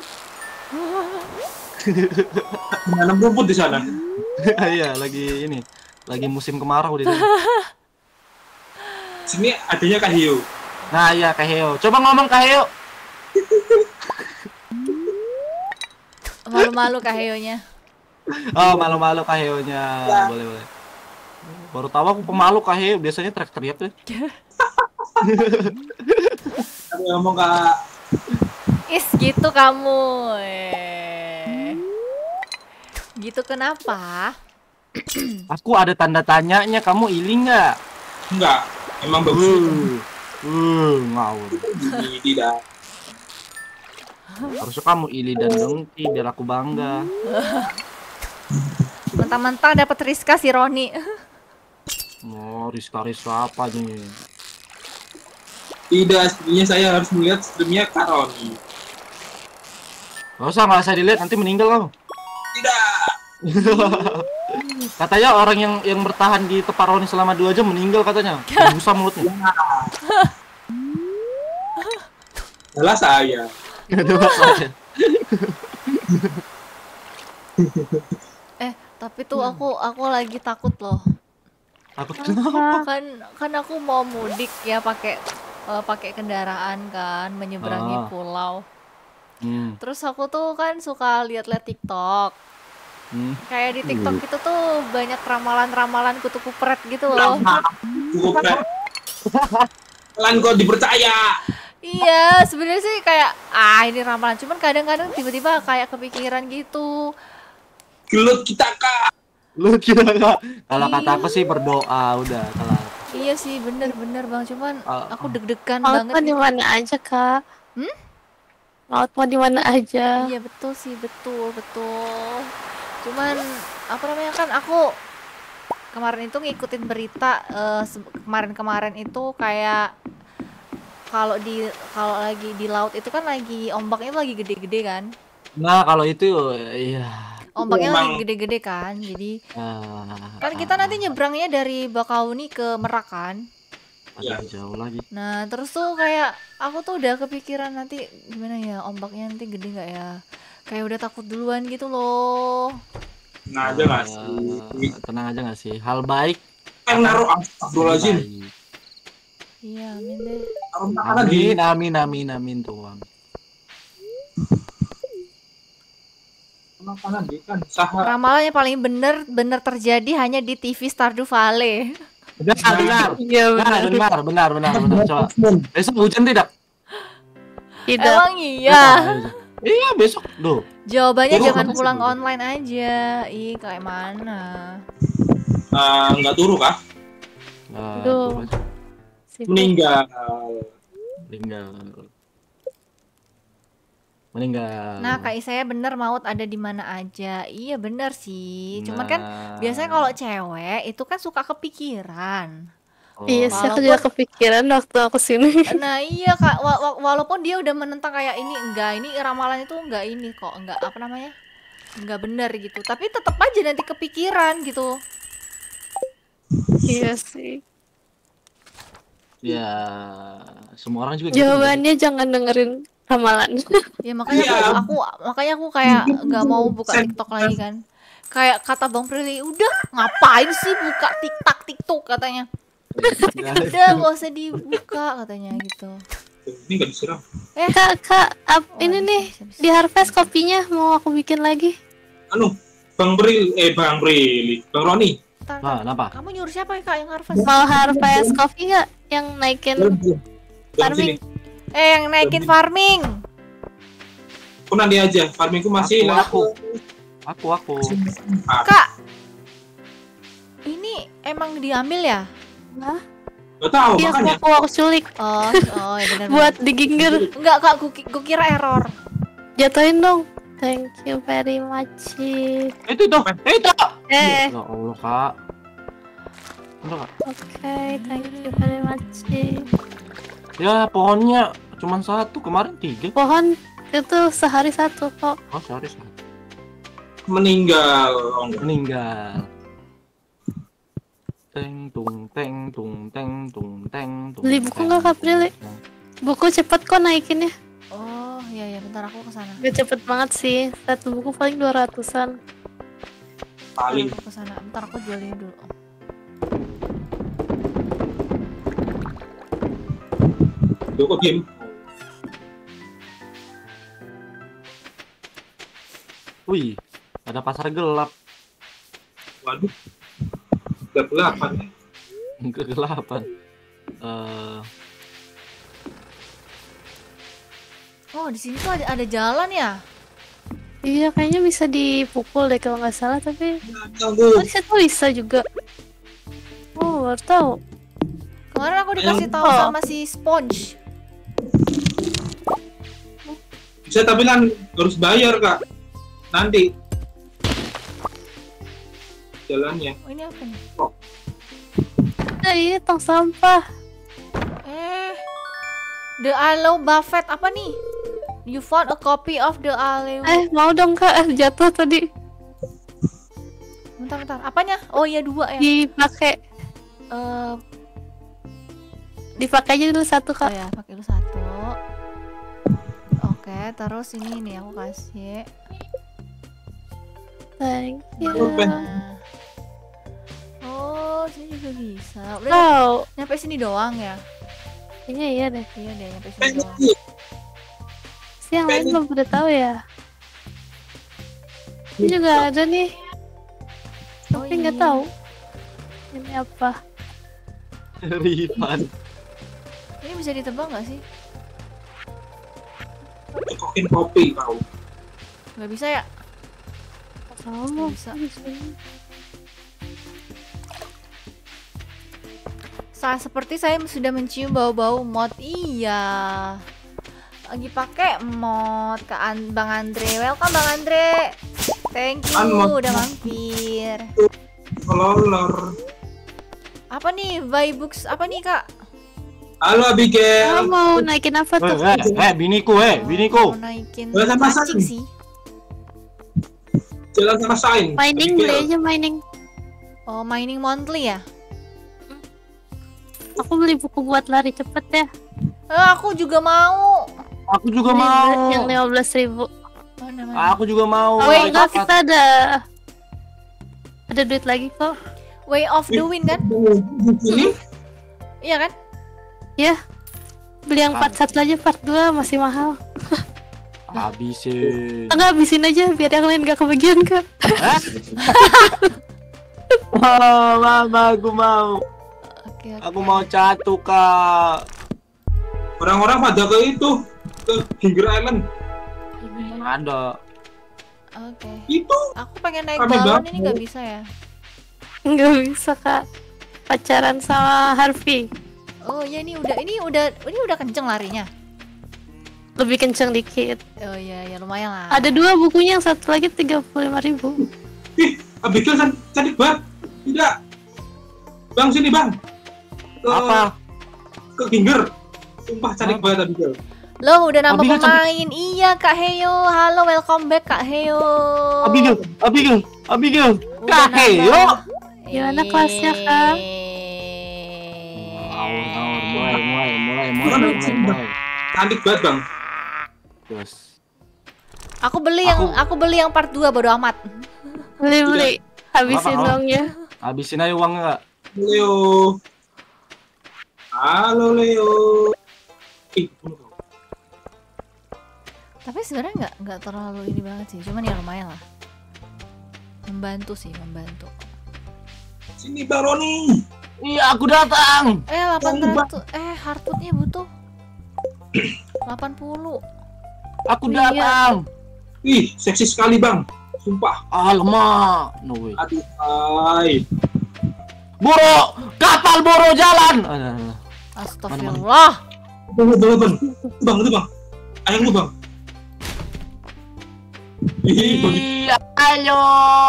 [SPEAKER 4] Menanam rumput di sana.
[SPEAKER 3] Iya, lagi ini, lagi musim kemarau di sana.
[SPEAKER 4] Sini adanya Kak Hio.
[SPEAKER 3] Nah, iya Kak Heo. Coba ngomong Kak Heo.
[SPEAKER 1] Malu-malu Kak Heonya.
[SPEAKER 3] Oh, malu-malu Kak Heo-nya. Boleh, boleh. Baru tahu aku pemalu Kak Heo, biasanya teriak-teriak tuh.
[SPEAKER 4] Aku ngomong Kak.
[SPEAKER 1] Is gitu kamu. Eh. Gitu kenapa?
[SPEAKER 3] Aku ada tanda tanyanya, kamu ili nggak?
[SPEAKER 4] Enggak. Emang bagus.
[SPEAKER 3] Uh, uh, ngawur.
[SPEAKER 4] Ini tidak.
[SPEAKER 3] Harusnya kamu ili dan dengki biar aku bangga.
[SPEAKER 1] Mentang-mentang dapat Rizka si Roni.
[SPEAKER 3] Oh, Rizka-Rizka apa nih?
[SPEAKER 4] Tidak, sebenarnya saya harus melihat streamnya Kak Roni.
[SPEAKER 3] Gak usah, nggak usah dilihat, nanti meninggal kamu.
[SPEAKER 4] Tidak.
[SPEAKER 3] Katanya orang yang yang bertahan di tempat Roni selama dua jam meninggal katanya. Busa mulutnya.
[SPEAKER 4] Salah saya.
[SPEAKER 3] Aduh, saya.
[SPEAKER 1] Eh, tapi tuh aku aku lagi takut loh.
[SPEAKER 3] Aku kenapa?
[SPEAKER 1] Kan kan aku mau mudik ya pakai eh, pakai kendaraan kan menyeberangi
[SPEAKER 3] Ah.
[SPEAKER 1] pulau.
[SPEAKER 3] Hmm,
[SPEAKER 1] Terus aku tuh kan suka lihat-lihat TikTok.
[SPEAKER 3] hmm.
[SPEAKER 1] Kayak di TikTok itu tuh banyak ramalan-ramalan kutu kupret gitu loh.
[SPEAKER 4] Cukup Kak. Kalian kok dipercaya.
[SPEAKER 1] Iya, sebenarnya sih kayak ah ini ramalan, cuman kadang-kadang tiba-tiba kayak kepikiran gitu.
[SPEAKER 4] Gelut kita Kak.
[SPEAKER 3] Lu kira nggak? Kalau kata aku sih berdoa udah kelar.
[SPEAKER 1] Iya sih, bener-bener Bang, cuman
[SPEAKER 3] Ah,
[SPEAKER 1] aku deg-degan
[SPEAKER 2] Laut
[SPEAKER 1] banget.
[SPEAKER 2] mah di mana aja kak?
[SPEAKER 1] Hmm?
[SPEAKER 2] Laut mah di mana aja?
[SPEAKER 1] Iya betul sih, betul, betul. Cuman apa namanya kan aku kemarin itu ngikutin berita eh, se- kemarin-kemarin itu kayak kalau di kalau lagi di laut itu kan lagi ombaknya lagi gede-gede kan.
[SPEAKER 3] Nah, kalau itu iya.
[SPEAKER 1] Ombaknya
[SPEAKER 4] Emang-
[SPEAKER 1] lagi gede-gede kan. Jadi
[SPEAKER 3] Ah,
[SPEAKER 1] kan kita nanti nyebrangnya dari Bakauni ke Merak kan.
[SPEAKER 3] agak jauh lagi.
[SPEAKER 1] Nah, terus tuh kayak aku tuh udah kepikiran nanti gimana ya ombaknya nanti gede nggak ya? Kayak udah takut duluan gitu loh.
[SPEAKER 4] Nah aja nggak sih.
[SPEAKER 3] Eh, tenang aja nggak sih? Hal baik.
[SPEAKER 4] Yang naruh astagfirullahaladzim.
[SPEAKER 3] baik.
[SPEAKER 1] Iya, amin deh.
[SPEAKER 4] Taruh makanan di.
[SPEAKER 3] Amin, amin, amin, amin Tuhan.
[SPEAKER 4] Makanan di kan. Sahar.
[SPEAKER 1] Ramalan yang paling bener bener terjadi hanya di T V Stardew Valley.
[SPEAKER 3] Benar, benar.
[SPEAKER 2] Iya
[SPEAKER 3] Benar,
[SPEAKER 2] benar.
[SPEAKER 3] benar, benar, benar, benar. Coba. Besok hujan tidak?
[SPEAKER 2] Tidak.
[SPEAKER 1] Emang iya.
[SPEAKER 3] Iya, besok. Duh.
[SPEAKER 1] Jawabannya
[SPEAKER 4] Oh,
[SPEAKER 1] jangan
[SPEAKER 4] makasih.
[SPEAKER 1] pulang online aja. Ih, kayak mana?
[SPEAKER 4] Eh, Nggak turu kah?
[SPEAKER 3] Nah,
[SPEAKER 2] Aduh.
[SPEAKER 3] tuh,
[SPEAKER 2] Sibuk.
[SPEAKER 4] Meninggal.
[SPEAKER 3] tinggal. Meninggal.
[SPEAKER 1] Nah, Kak Isaya bener maut ada di mana aja. Iya bener sih. Cuman kan
[SPEAKER 3] Nah.
[SPEAKER 1] biasanya kalau cewek itu kan suka kepikiran.
[SPEAKER 3] Oh.
[SPEAKER 2] Iya sih, aku
[SPEAKER 1] Walaupun-
[SPEAKER 2] juga kepikiran waktu aku sini.
[SPEAKER 1] Nah iya Kak, wa- wa- walaupun dia udah menentang kayak ini enggak, ini ramalan itu enggak ini kok, enggak apa namanya, enggak bener gitu. Tapi tetap aja nanti kepikiran gitu.
[SPEAKER 2] Iya sih.
[SPEAKER 3] Ya, semua orang juga gitu.
[SPEAKER 2] Jawabannya jangan dengerin ramalan.
[SPEAKER 1] Ya makanya
[SPEAKER 4] Iya.
[SPEAKER 1] aku, aku makanya aku kayak nggak mau buka TikTok lagi kan. Kayak kata Bang Prilly, udah ngapain sih buka TikTok TikTok katanya.
[SPEAKER 3] Ya,
[SPEAKER 1] Udah nggak usah dibuka katanya gitu.
[SPEAKER 4] Ini nggak disiram.
[SPEAKER 2] Kak, kak, ap,
[SPEAKER 1] Oh,
[SPEAKER 2] ini
[SPEAKER 1] bisa,
[SPEAKER 2] nih
[SPEAKER 1] bisa, bisa.
[SPEAKER 2] di Harvest kopinya mau aku bikin lagi.
[SPEAKER 4] Anu, Bang Bril, eh Bang Bril, Bang Roni.
[SPEAKER 1] Ntar,
[SPEAKER 3] Nah,
[SPEAKER 1] ntar.
[SPEAKER 3] kenapa?
[SPEAKER 1] Kamu nyuruh siapa ya Kak yang harvest?
[SPEAKER 2] Mau Harvest kopi nggak yang naikin
[SPEAKER 4] Dalam sini.
[SPEAKER 2] farming?
[SPEAKER 1] Eh yang naikin farming.
[SPEAKER 4] Aku nanti aja, farmingku masih
[SPEAKER 3] Aku, aku, aku, aku.
[SPEAKER 4] Ah,
[SPEAKER 1] Kak, ini emang diambil ya?
[SPEAKER 2] Hah?
[SPEAKER 4] nggak tahu
[SPEAKER 2] Iya,
[SPEAKER 4] makanya.
[SPEAKER 2] aku aku culik
[SPEAKER 1] Oh, oh ya benar.
[SPEAKER 2] buat digingger.
[SPEAKER 1] Enggak Kak, gua, ki- gua kira error.
[SPEAKER 2] Jatuhin dong. Thank you very much.
[SPEAKER 3] Itu dong, eh itu.
[SPEAKER 2] Eh,
[SPEAKER 3] Ya Allah kak. Udah kak.
[SPEAKER 2] oke, thank you very much.
[SPEAKER 3] Ya pohonnya cuma satu, kemarin tiga.
[SPEAKER 2] Pohon itu sehari satu kok.
[SPEAKER 3] Oh sorry, sorry.
[SPEAKER 4] Meninggal. Oh, enggak.
[SPEAKER 3] Meninggal. Teng tung teng tung teng tung teng tung.
[SPEAKER 2] Beli buku
[SPEAKER 3] teng,
[SPEAKER 2] nggak, Kak
[SPEAKER 3] tung,
[SPEAKER 2] Prilly?
[SPEAKER 3] teng.
[SPEAKER 2] Buku cepet kok naikinnya.
[SPEAKER 1] Oh, iya ya bentar aku ke sana.
[SPEAKER 2] Gak cepet banget sih. Satu buku paling dua ratusan.
[SPEAKER 4] Paling.
[SPEAKER 1] Aku ke sana. Bentar aku jual ini dulu.
[SPEAKER 4] Tuh kok diem.
[SPEAKER 3] Wih, ada pasar gelap.
[SPEAKER 4] Waduh. Udah delapan ya.
[SPEAKER 3] Kegelapan. Eh,
[SPEAKER 1] Oh, di sini tuh ada ada jalan ya?
[SPEAKER 2] Iya, kayaknya bisa dipukul deh kalau nggak salah. Tapi
[SPEAKER 4] Tunggu.
[SPEAKER 2] oh, di situ bisa juga. Oh, baru tahu.
[SPEAKER 1] Kemarin aku dikasih tahu
[SPEAKER 2] Oh.
[SPEAKER 1] sama si Sponge.
[SPEAKER 4] Bisa tapi kan harus bayar kak. Nanti. Jalannya.
[SPEAKER 1] Oh, ini apa nih?
[SPEAKER 2] Nah, ini tong sampah.
[SPEAKER 1] Eh, The Aloe Buffet apa nih? You found a copy of the Aloe.
[SPEAKER 2] Eh, mau dong Kak, jatuh tadi.
[SPEAKER 1] Bentar, bentar. Apanya? Oh iya dua ya.
[SPEAKER 2] Dipakai.
[SPEAKER 1] Eh,
[SPEAKER 2] Dipakai aja dulu satu
[SPEAKER 1] oh
[SPEAKER 2] Kak.
[SPEAKER 1] ya, pakai dulu satu. Oke, terus ini nih aku kasih.
[SPEAKER 2] Thank you.
[SPEAKER 1] Nah. Oh, sini juga bisa. Udah
[SPEAKER 2] Wow,
[SPEAKER 1] nyampe sini doang ya?
[SPEAKER 2] kayaknya iya deh.
[SPEAKER 1] Iya deh, nyampe sini
[SPEAKER 4] Eh,
[SPEAKER 1] doang.
[SPEAKER 2] Si yang lain belum pada tahu ya. Ini juga ada nih,
[SPEAKER 1] Oh,
[SPEAKER 2] tapi nggak
[SPEAKER 1] iya.
[SPEAKER 2] tahu ini apa.
[SPEAKER 3] Rifan.
[SPEAKER 1] Ini bisa ditebang nggak sih?
[SPEAKER 4] Cokokin kopi kau.
[SPEAKER 1] Nggak bisa ya?
[SPEAKER 2] Oh,
[SPEAKER 1] Bisa. Sa seperti saya sudah mencium bau-bau mod. Iya. Lagi pakai mod ke An Bang Andre. Welcome Bang Andre. Thank you
[SPEAKER 4] An mod.
[SPEAKER 1] udah mampir.
[SPEAKER 4] Lolor.
[SPEAKER 1] Apa nih? Buy books apa nih, Kak?
[SPEAKER 4] Halo
[SPEAKER 2] Kamu
[SPEAKER 4] Abigail.
[SPEAKER 2] mau naikin apa
[SPEAKER 3] Eh,
[SPEAKER 2] tuh?
[SPEAKER 3] eh, eh, biniku, eh, biniku.
[SPEAKER 1] Mau naikin
[SPEAKER 4] Boleh sama
[SPEAKER 1] mancing
[SPEAKER 4] San.
[SPEAKER 1] sih.
[SPEAKER 4] Jalan sama Sain.
[SPEAKER 2] Mining, beli aja mining.
[SPEAKER 1] Oh, mining monthly ya?
[SPEAKER 2] Aku beli buku buat lari cepet ya.
[SPEAKER 1] Eh, aku juga mau.
[SPEAKER 3] Aku juga
[SPEAKER 2] Ini
[SPEAKER 3] mau.
[SPEAKER 2] yang lima belas ribu.
[SPEAKER 1] Mana mana?
[SPEAKER 3] Aku juga mau.
[SPEAKER 2] Oh
[SPEAKER 1] Wait,
[SPEAKER 2] enggak,
[SPEAKER 3] Cepat.
[SPEAKER 2] kita ada ada duit lagi kok.
[SPEAKER 1] Way of the Wind kan?
[SPEAKER 4] Ini
[SPEAKER 1] Iya kan?
[SPEAKER 2] Ya, beli yang part satu aja, part dua masih mahal.
[SPEAKER 3] Habisin.
[SPEAKER 2] Enggak, habisin aja biar yang lain gak kebagian Kak.
[SPEAKER 3] Eh? Oh, mama, aku mau.
[SPEAKER 1] Oke, oke.
[SPEAKER 3] Aku mau catu, Kak.
[SPEAKER 4] orang-orang pada ke itu ke Ginger Island.
[SPEAKER 3] Ada.
[SPEAKER 1] Oke.
[SPEAKER 4] Itu
[SPEAKER 1] Aku pengen naik
[SPEAKER 4] Rame
[SPEAKER 1] galon
[SPEAKER 4] banget.
[SPEAKER 1] ini nggak bisa ya?
[SPEAKER 2] Nggak bisa Kak. Pacaran sama Harvey.
[SPEAKER 1] Oh ya ini udah ini udah ini udah kenceng larinya.
[SPEAKER 2] lebih kenceng dikit.
[SPEAKER 1] Oh iya, ya lumayan lah.
[SPEAKER 2] Ada dua bukunya, yang satu lagi tiga puluh lima ribu.
[SPEAKER 4] Ih, Abigail can- cantik banget. Tidak. Bang, sini bang. Ke,
[SPEAKER 3] Apa?
[SPEAKER 4] Ke Ginger. Sumpah cantik banget Abigail.
[SPEAKER 1] Lo udah nambah
[SPEAKER 3] Abigail
[SPEAKER 1] pemain. Iya Kak Heyo. Halo, welcome back Kak Heyo.
[SPEAKER 3] Abigail, Abigail, Abigail.
[SPEAKER 1] Udah
[SPEAKER 3] Kak Heyo.
[SPEAKER 1] nambah.
[SPEAKER 2] Gimana kelasnya, Kak?
[SPEAKER 3] Ngawur, ngawur, mulai, mulai, mulai, mulai, mulai, mulai.
[SPEAKER 4] Cantik banget bang.
[SPEAKER 3] Terus.
[SPEAKER 1] Aku beli yang
[SPEAKER 3] Aku-
[SPEAKER 1] aku beli yang part dua bodo amat.
[SPEAKER 2] Beli beli. Habisin
[SPEAKER 3] Apa, apa?
[SPEAKER 2] uangnya.
[SPEAKER 3] Habisin aja uangnya nggak?
[SPEAKER 4] Leo. Halo Leo. Ih,
[SPEAKER 1] Tapi sebenarnya nggak nggak terlalu ini banget sih. Cuman ya lumayan lah. Membantu sih, membantu.
[SPEAKER 4] sini Bang Roni.
[SPEAKER 3] Iya, aku datang.
[SPEAKER 1] Eh delapan ratus. Eh hardwoodnya butuh delapan puluh.
[SPEAKER 3] Aku
[SPEAKER 1] Iya.
[SPEAKER 3] datang.
[SPEAKER 4] Ih, seksi sekali bang. Sumpah.
[SPEAKER 3] Alamak, no way.
[SPEAKER 4] Aduh, hai.
[SPEAKER 3] Boro, kapal Boro jalan. Aduh.
[SPEAKER 1] Astagfirullah.
[SPEAKER 4] Bang, bang, bang. Itu bang, itu bang. Ayang lu bang. Ih, bang.
[SPEAKER 3] Iya, ayo.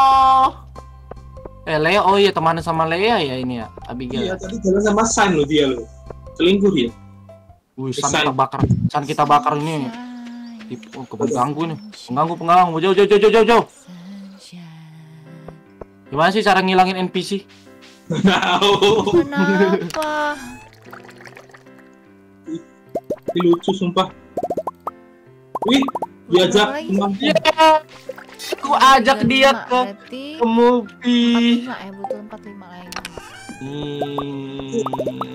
[SPEAKER 3] Eh, Lea, oh iya temannya sama Lea ya ini ya,
[SPEAKER 4] Iya,
[SPEAKER 3] Abigail.
[SPEAKER 4] tadi jalan sama San lo dia lo. Selingkuh dia.
[SPEAKER 3] Wih, san kita bakar, san kita bakar ini.
[SPEAKER 1] Sunshine,
[SPEAKER 3] Ih, Oh, keganggu nih, pengganggu, pengganggu, jauh, jauh, jauh, jauh, jauh, jauh.
[SPEAKER 1] sunshine.
[SPEAKER 3] Gimana sih cara ngilangin N P C?
[SPEAKER 4] Tahu.
[SPEAKER 1] Kenapa?
[SPEAKER 4] Ini lucu sumpah. Wih, diajak
[SPEAKER 1] Lagi.
[SPEAKER 4] teman.
[SPEAKER 3] Iya, aku ajak
[SPEAKER 1] Tiga
[SPEAKER 3] dia
[SPEAKER 1] lima,
[SPEAKER 3] ke
[SPEAKER 1] berarti
[SPEAKER 3] ke movie.
[SPEAKER 1] empat puluh lima ya, butuh empat puluh lima lagi.
[SPEAKER 3] Ih,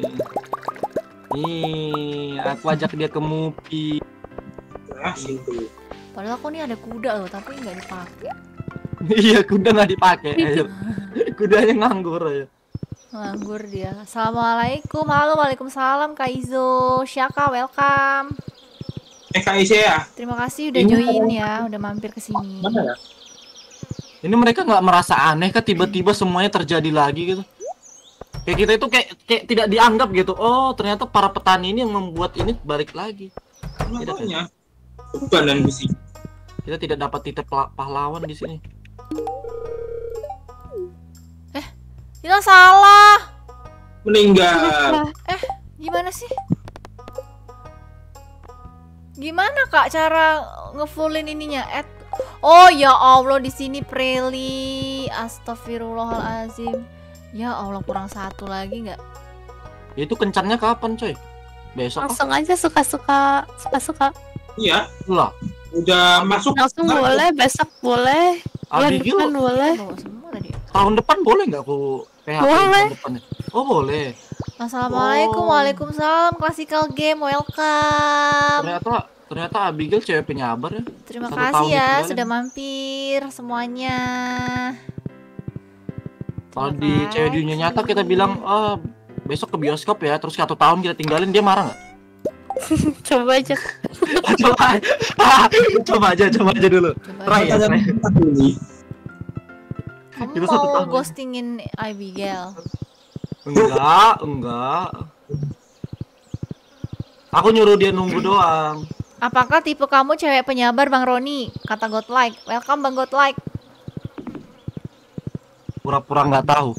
[SPEAKER 3] ih, aku ajak dia ke movie.
[SPEAKER 4] Asing tuh.
[SPEAKER 1] Padahal aku nih ada kuda loh, tapi nggak dipakai.
[SPEAKER 3] Iya, kuda nggak dipakai. Ayo. Kudanya nganggur aja.
[SPEAKER 1] Nganggur dia. Assalamualaikum, halo, waalaikumsalam Kak Izo, Syaka, welcome.
[SPEAKER 4] Eh Kak Isya ya?
[SPEAKER 1] Terima kasih udah
[SPEAKER 4] Ini
[SPEAKER 1] join ya, udah mampir ke sini.
[SPEAKER 4] Mana ya?
[SPEAKER 3] Ini mereka nggak merasa aneh kan tiba-tiba semuanya terjadi lagi gitu. Kayak kita itu kayak, kayak tidak dianggap gitu. Oh, ternyata para petani ini yang membuat ini balik lagi.
[SPEAKER 4] Makanya. Beban dan misi.
[SPEAKER 3] Kita tidak dapat titik pla- pahlawan di sini.
[SPEAKER 1] Kita salah.
[SPEAKER 4] Meninggal.
[SPEAKER 1] Gimana sih? Gimana Kak cara ngefullin ininya? At Oh ya Allah, di sini Preli. Astagfirullahalazim. Ya Allah, kurang satu lagi nggak?
[SPEAKER 3] Itu kencannya kapan, coy? Besok kah?
[SPEAKER 2] Langsung aja suka-suka, suka-suka.
[SPEAKER 4] Iya,
[SPEAKER 3] Lah,
[SPEAKER 4] udah masuk.
[SPEAKER 2] Langsung
[SPEAKER 4] Nah,
[SPEAKER 2] boleh, besok boleh, bulan
[SPEAKER 3] Abigail
[SPEAKER 2] depan boleh.
[SPEAKER 1] Bawa semua tadi.
[SPEAKER 3] tahun depan boleh nggak aku P H P
[SPEAKER 2] Boleh.
[SPEAKER 3] tahun depan? Oh, boleh.
[SPEAKER 1] Assalamualaikum,
[SPEAKER 3] Oh.
[SPEAKER 1] waalaikumsalam. Classical game, welcome.
[SPEAKER 3] Ternyata ternyata Abigail cewek penyabar ya.
[SPEAKER 1] Terima
[SPEAKER 3] Satu
[SPEAKER 1] kasih
[SPEAKER 3] tahun
[SPEAKER 1] ya
[SPEAKER 3] ketinggalan.
[SPEAKER 1] sudah mampir semuanya.
[SPEAKER 3] Kalau
[SPEAKER 1] Terima
[SPEAKER 3] di cewek dunia
[SPEAKER 1] kasih.
[SPEAKER 3] nyata kita bilang, "Ah, besok ke bioskop ya." Terus satu tahun kita tinggalin, dia marah nggak?
[SPEAKER 2] Coba aja.
[SPEAKER 3] coba coba aja coba aja dulu
[SPEAKER 1] Coba
[SPEAKER 3] try ya
[SPEAKER 1] aja.
[SPEAKER 3] try.
[SPEAKER 4] ini.
[SPEAKER 1] Kamu
[SPEAKER 3] Kita satu
[SPEAKER 1] mau
[SPEAKER 3] tahun.
[SPEAKER 1] ghostingin Abigail?
[SPEAKER 3] Enggak enggak aku nyuruh dia nunggu doang.
[SPEAKER 1] Apakah tipe kamu cewek penyabar Bang Roni? Kata Godlike. Welcome Bang Godlike.
[SPEAKER 3] Pura-pura nggak tahu.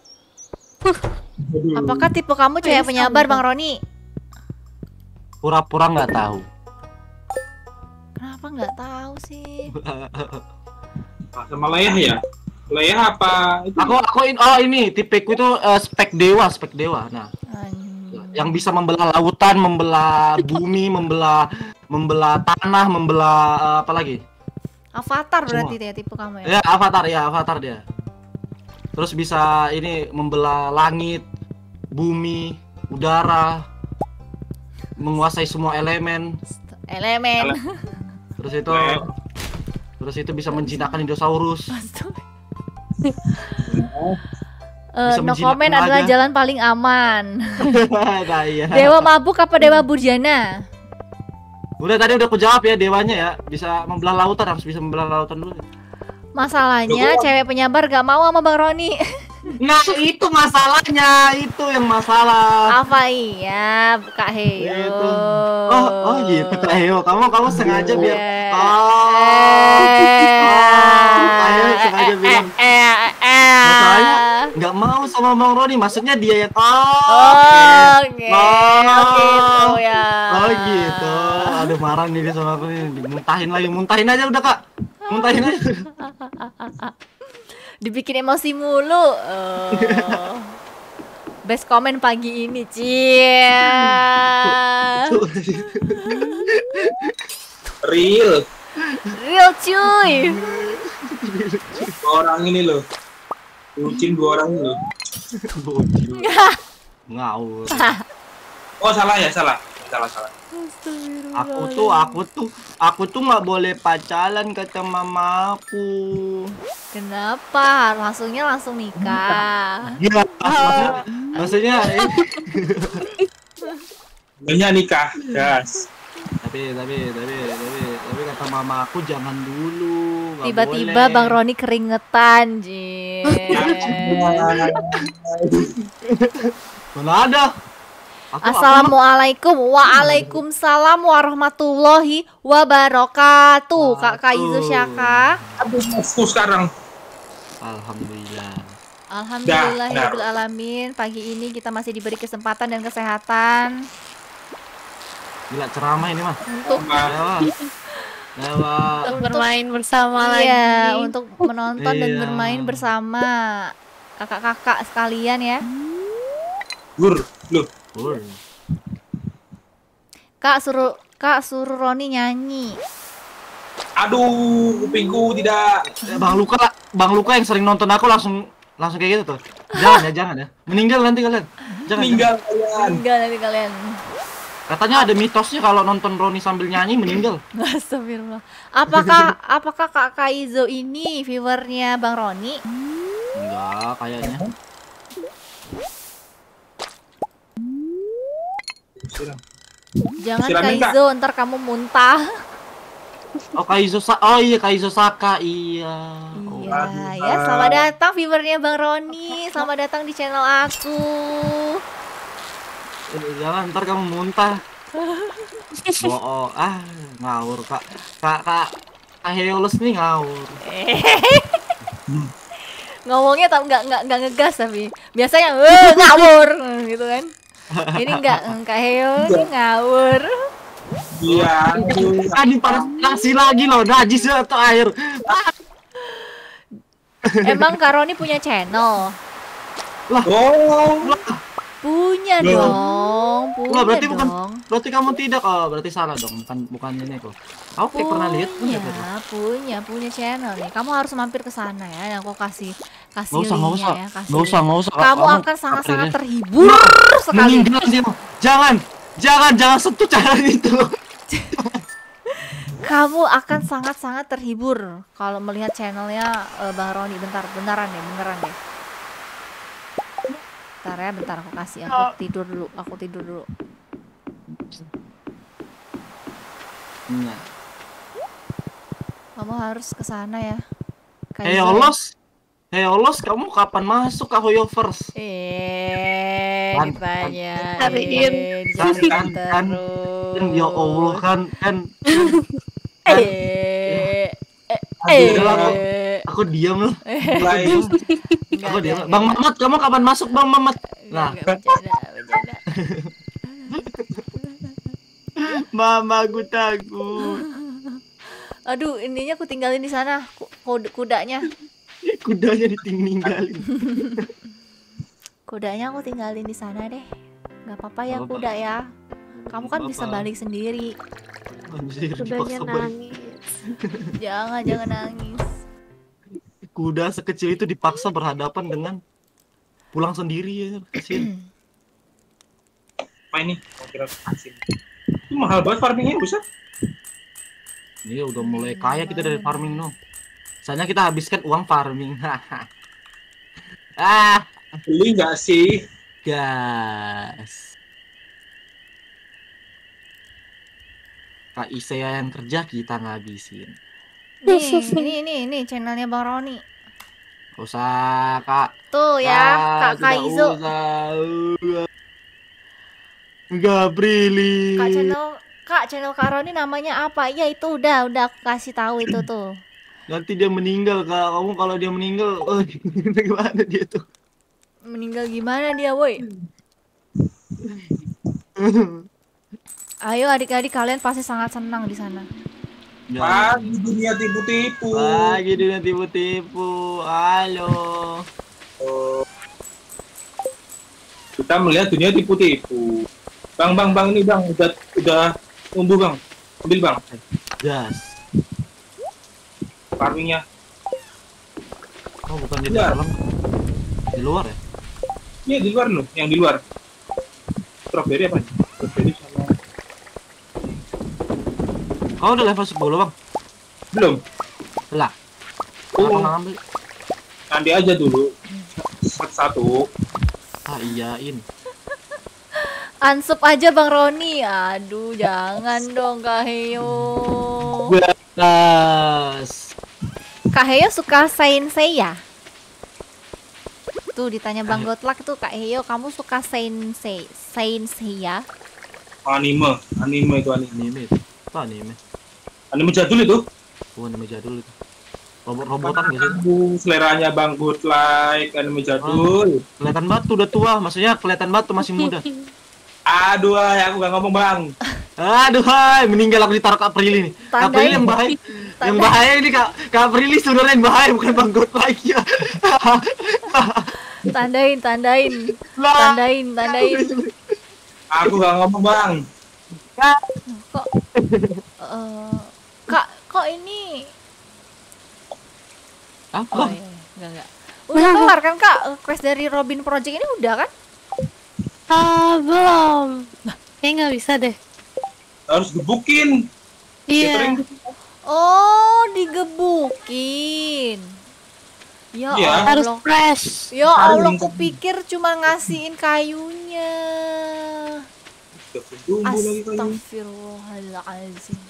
[SPEAKER 4] Aduh.
[SPEAKER 1] Apakah tipe kamu cewek
[SPEAKER 2] Bisa,
[SPEAKER 1] penyabar
[SPEAKER 2] bisa.
[SPEAKER 1] Bang Roni?
[SPEAKER 3] Pura-pura nggak tahu.
[SPEAKER 1] Kenapa nggak tahu sih?
[SPEAKER 4] Sama Leah ya? Leah apa? Itu
[SPEAKER 3] aku aku in, oh ini tipeku itu eh, spek dewa spek dewa. Nah,
[SPEAKER 1] Anjing.
[SPEAKER 3] yang bisa membelah lautan, membelah bumi, membelah membelah tanah, membelah eh, apa lagi?
[SPEAKER 1] Avatar
[SPEAKER 3] Semua.
[SPEAKER 1] berarti ya tipe kamu ya?
[SPEAKER 3] Ya avatar ya avatar dia. Terus bisa ini membelah langit, bumi, udara, menguasai semua elemen.
[SPEAKER 1] Elemen.
[SPEAKER 3] Terus itu
[SPEAKER 4] Elemen.
[SPEAKER 3] terus itu bisa menjinakkan dinosaurus.
[SPEAKER 1] Eh,
[SPEAKER 3] Bisa
[SPEAKER 1] no
[SPEAKER 3] menjinak
[SPEAKER 1] comment
[SPEAKER 3] aja.
[SPEAKER 1] adalah jalan paling aman.
[SPEAKER 3] Nah, iya.
[SPEAKER 1] Dewa mabuk apa dewa burjana?
[SPEAKER 3] Udah tadi udah aku jawab ya dewanya ya. Bisa membelah lautan, harus bisa membelah lautan dulu.
[SPEAKER 1] Masalahnya cewek penyabar gak mau sama Bang Roni.
[SPEAKER 3] Nah itu masalahnya, itu yang masalah.
[SPEAKER 1] Apa iya, Kak Heyo?
[SPEAKER 3] Itu. Oh, oh gitu Kak Heo. Kamu kamu sengaja biar.
[SPEAKER 1] Eh,
[SPEAKER 3] Oh, oh, ayo sengaja bilang.
[SPEAKER 1] eh, eh, eh.
[SPEAKER 3] Masalahnya nggak mau sama Bang Roni, maksudnya dia yang. Oh,
[SPEAKER 1] Oh,
[SPEAKER 3] oke.
[SPEAKER 1] oke,
[SPEAKER 3] Oh.
[SPEAKER 1] oke, itu ya.
[SPEAKER 3] Oh gitu. Aduh marah nih dia sama aku nih. Dimuntahin lagi, muntahin aja udah Kak. Muntahin aja.
[SPEAKER 1] Dibikin emosi mulu. Oh. Best komen pagi ini, Cia.
[SPEAKER 4] Real.
[SPEAKER 1] Real cuy.
[SPEAKER 4] Dua orang ini loh. Bucin dua orang ini loh.
[SPEAKER 3] Bocil. Ngawur.
[SPEAKER 4] Oh salah ya, salah. Salah, salah.
[SPEAKER 3] Aku tuh, aku tuh, aku tuh nggak boleh pacaran kata mamaku.
[SPEAKER 1] Kenapa? Langsungnya langsung nikah.
[SPEAKER 3] Gila, maksudnya, maksudnya eh,
[SPEAKER 4] Banyak nikah, gas.
[SPEAKER 3] tapi tapi tapi tapi tapi kata mamaku jangan dulu. Nggak
[SPEAKER 1] Tiba-tiba
[SPEAKER 3] boleh.
[SPEAKER 1] Bang Roni keringetan, Jin.
[SPEAKER 3] Mana ada? Aku,
[SPEAKER 1] Assalamualaikum, waalaikumsalam warahmatullahi wabarakatuh. Kak Kaizo Syaka.
[SPEAKER 4] Aduh, aku sekarang.
[SPEAKER 3] Alhamdulillah.
[SPEAKER 1] Alhamdulillahirabbil alamin. Pagi ini kita masih diberi kesempatan dan kesehatan
[SPEAKER 3] Gila ceramah ini mah.
[SPEAKER 1] untuk
[SPEAKER 3] Lewat. Lewat.
[SPEAKER 2] Untuk bermain bersama
[SPEAKER 1] iya,
[SPEAKER 2] lagi.
[SPEAKER 1] untuk menonton dan
[SPEAKER 3] Iya.
[SPEAKER 1] bermain bersama kakak-kakak sekalian ya.
[SPEAKER 4] Gur, lu.
[SPEAKER 3] Ur.
[SPEAKER 1] Kak suruh Kak suruh Roni nyanyi.
[SPEAKER 4] Aduh, kupingku tidak.
[SPEAKER 3] Eh, Bang Luka, Bang Luka yang sering nonton aku langsung langsung kayak gitu tuh. Jangan ya, jangan ya. Meninggal nanti kalian. Jangan.
[SPEAKER 4] Meninggal
[SPEAKER 3] jangan.
[SPEAKER 4] kalian.
[SPEAKER 1] Enggak nanti kalian.
[SPEAKER 3] Katanya ada mitosnya kalau nonton Roni sambil nyanyi meninggal.
[SPEAKER 1] Astagfirullah. Apakah apakah Kak Kaizo ini viewernya Bang Roni?
[SPEAKER 3] Enggak, kayaknya.
[SPEAKER 4] Siram.
[SPEAKER 1] Jangan
[SPEAKER 4] Siramin, Kak.
[SPEAKER 1] Kaizo, ntar kamu muntah.
[SPEAKER 3] Oh Kaizo Sa Oh iya Kaizo Saka. Iya. Oh.
[SPEAKER 1] Iya,
[SPEAKER 4] aduh,
[SPEAKER 1] ya
[SPEAKER 4] ah.
[SPEAKER 1] selamat datang viewernya Bang Roni. Selamat datang di channel aku.
[SPEAKER 3] Eh, Jangan ntar kamu muntah. Bohong. Ah, ngawur Kak. Kak Kak Aheolus nih ngawur.
[SPEAKER 1] Ngomongnya tak nggak nggak nggak ngegas tapi biasanya "Eh, ngawur gitu kan. Ini enggak Kak Heo ini ngawur.
[SPEAKER 4] Iya. aduh.
[SPEAKER 3] Ah, ini panas nasi lagi loh, najis atau air.
[SPEAKER 1] Emang Kak Roni punya channel?
[SPEAKER 4] Oh,
[SPEAKER 1] Punya
[SPEAKER 4] Loh.
[SPEAKER 1] dong, punya
[SPEAKER 3] Lah, berarti
[SPEAKER 1] dong.
[SPEAKER 3] bukan berarti kamu tidak. Oh, berarti salah dong. Bukan bukan ini kok. Aku kayak pernah lihat punya
[SPEAKER 1] punya,
[SPEAKER 3] berarti.
[SPEAKER 1] punya, punya channel nih. Kamu harus mampir ke sana ya. Yang aku kasih kasih
[SPEAKER 3] Nggak usah, nggak
[SPEAKER 1] linknya
[SPEAKER 3] usah.
[SPEAKER 1] ya, kasih
[SPEAKER 3] Nggak usah,
[SPEAKER 1] link.
[SPEAKER 3] nggak usah.
[SPEAKER 1] Kamu akan sangat-sangat
[SPEAKER 3] Aprilnya.
[SPEAKER 1] terhibur sekali.
[SPEAKER 3] Meninggal dia. Jangan. Jangan, jangan sentuh cara itu.
[SPEAKER 1] Kamu akan sangat-sangat terhibur kalau melihat channelnya eh, Bang Roni. Bentar, beneran deh, beneran deh. Bentar ya, bentar aku kasih. Aku tidur dulu, aku tidur dulu.
[SPEAKER 3] Nah.
[SPEAKER 1] Kamu harus ke sana ya.
[SPEAKER 3] Hey
[SPEAKER 1] Kaizo.
[SPEAKER 3] Olos. Hey Olos, kamu kapan masuk ke Hoyoverse?
[SPEAKER 1] Eh,
[SPEAKER 3] Kan-
[SPEAKER 1] ditanya,
[SPEAKER 2] Cariin.
[SPEAKER 1] eh, dicariin
[SPEAKER 3] Kan- kan-
[SPEAKER 1] terus.
[SPEAKER 3] Kan ya Allah kan kan.
[SPEAKER 1] Eh, eh,
[SPEAKER 3] Aduh, aku,
[SPEAKER 1] eh,
[SPEAKER 3] aku diam loh.
[SPEAKER 4] mulai.
[SPEAKER 1] enggak,
[SPEAKER 3] Aku diam.
[SPEAKER 1] enggak,
[SPEAKER 3] Bang
[SPEAKER 1] enggak.
[SPEAKER 3] Mamat, kamu kapan masuk Bang Mamat? Nah,
[SPEAKER 1] Enggak, bercanda, bercanda.
[SPEAKER 3] Mama aku takut.
[SPEAKER 1] Aduh, ininya aku tinggalin di sana, ku- kud- kudanya.
[SPEAKER 3] Kudanya ditinggalin.
[SPEAKER 1] Kudanya aku tinggalin di sana deh. Gak apa-apa ya
[SPEAKER 3] Nggak apa-apa.
[SPEAKER 1] kuda ya. Kamu kan bisa
[SPEAKER 3] Apa-apa.
[SPEAKER 1] balik sendiri.
[SPEAKER 3] Anjir,
[SPEAKER 2] Kudanya
[SPEAKER 3] dipaksa balik.
[SPEAKER 2] nangis.
[SPEAKER 1] Jangan, jangan nangis.
[SPEAKER 3] Kuda sekecil itu dipaksa berhadapan dengan pulang sendiri ya, kasihan.
[SPEAKER 4] Apa ini? Mau kira asin. Itu mahal banget farmingnya, bisa?
[SPEAKER 3] Iya udah mulai kaya kita dari farming no. Misalnya kita habiskan uang farming. Ah,
[SPEAKER 4] Beli nggak sih?
[SPEAKER 3] gas. Kak Isea yang kerja kita ngabisin.
[SPEAKER 1] Nih, ini, ini, ini channelnya Bang Roni.
[SPEAKER 3] Usah kak.
[SPEAKER 1] Tuh ya,
[SPEAKER 3] Ah,
[SPEAKER 1] Kak
[SPEAKER 3] tidak
[SPEAKER 1] Kaizo.
[SPEAKER 3] usah. Enggak, Prilly.
[SPEAKER 1] Kak channel Kak channel Kak Roni namanya apa? Iya itu udah udah aku kasih tahu itu tuh.
[SPEAKER 3] Nanti dia meninggal kak. Kamu kalau dia meninggal, oh, gimana dia tuh?
[SPEAKER 1] Meninggal gimana dia, woi? Ayo adik-adik kalian pasti sangat senang di sana.
[SPEAKER 4] Pagi dunia tipu-tipu.
[SPEAKER 3] Pagi dunia tipu-tipu. Halo.
[SPEAKER 4] Oh. Kita melihat dunia tipu-tipu. Bang, bang, bang ini bang udah udah tumbuh bang. Ambil bang.
[SPEAKER 3] Jas.
[SPEAKER 4] Farmingnya.
[SPEAKER 3] Oh bukan di
[SPEAKER 4] Luar.
[SPEAKER 3] dalam. Di luar ya?
[SPEAKER 4] Iya di luar loh, yang di luar. Strawberry apa? Strawberry sama.
[SPEAKER 3] Kau udah level sepuluh bang?
[SPEAKER 4] Belum.
[SPEAKER 3] Lah.
[SPEAKER 4] Oh.
[SPEAKER 3] Apa nggak ngambil?
[SPEAKER 4] Nanti aja dulu. Satu.
[SPEAKER 3] Ah iyain.
[SPEAKER 1] Ansup aja Bang Roni. Aduh, jangan dong Kak Heyo.
[SPEAKER 3] Gas.
[SPEAKER 1] Kak Heyo suka Saint Seiya? Tuh ditanya Bang Gotlak tuh Kak Heyo, kamu suka Saint Se Saint Seiya?
[SPEAKER 4] Anime, anime itu anime.
[SPEAKER 3] Anime itu. Apa anime?
[SPEAKER 4] Anime jadul itu.
[SPEAKER 3] Oh anime jadul itu. Robot-robotan gak sih?
[SPEAKER 4] Aduh, seleranya Bang Good like anime jadul.
[SPEAKER 3] Kelihatan batu udah tua, maksudnya kelihatan batu masih muda.
[SPEAKER 4] Aduh, ay, aku gak ngomong bang.
[SPEAKER 3] Aduh, hai, meninggal aku ditaruh Kak Prilly nih. Kak
[SPEAKER 1] Tandain.
[SPEAKER 3] Prilly yang bahaya. Yang bahaya ini Kak, Kak Prilly sebenarnya yang bahaya bukan Bang God like ya.
[SPEAKER 1] Tandain, tandain.
[SPEAKER 3] Lah.
[SPEAKER 1] Tandain, tandain.
[SPEAKER 4] Aku gak ngomong bang.
[SPEAKER 1] Kok eh, Kak, kok ini Oh
[SPEAKER 3] Apa?
[SPEAKER 1] iya, iya. enggak enggak. Udah kelar kan Kak? Quest dari Robin Project ini udah kan?
[SPEAKER 2] Ah, belum. Kayaknya nggak bisa deh.
[SPEAKER 4] Harus gebukin.
[SPEAKER 2] Iya.
[SPEAKER 4] Catering.
[SPEAKER 1] Oh, digebukin. Ya
[SPEAKER 4] Iya.
[SPEAKER 1] Allah.
[SPEAKER 2] Harus fresh.
[SPEAKER 1] Ya Allah,
[SPEAKER 4] Harus.
[SPEAKER 1] kupikir cuma ngasihin kayunya.
[SPEAKER 4] Udah tumbuh lagi kayu.
[SPEAKER 1] Astagfirullahaladzim.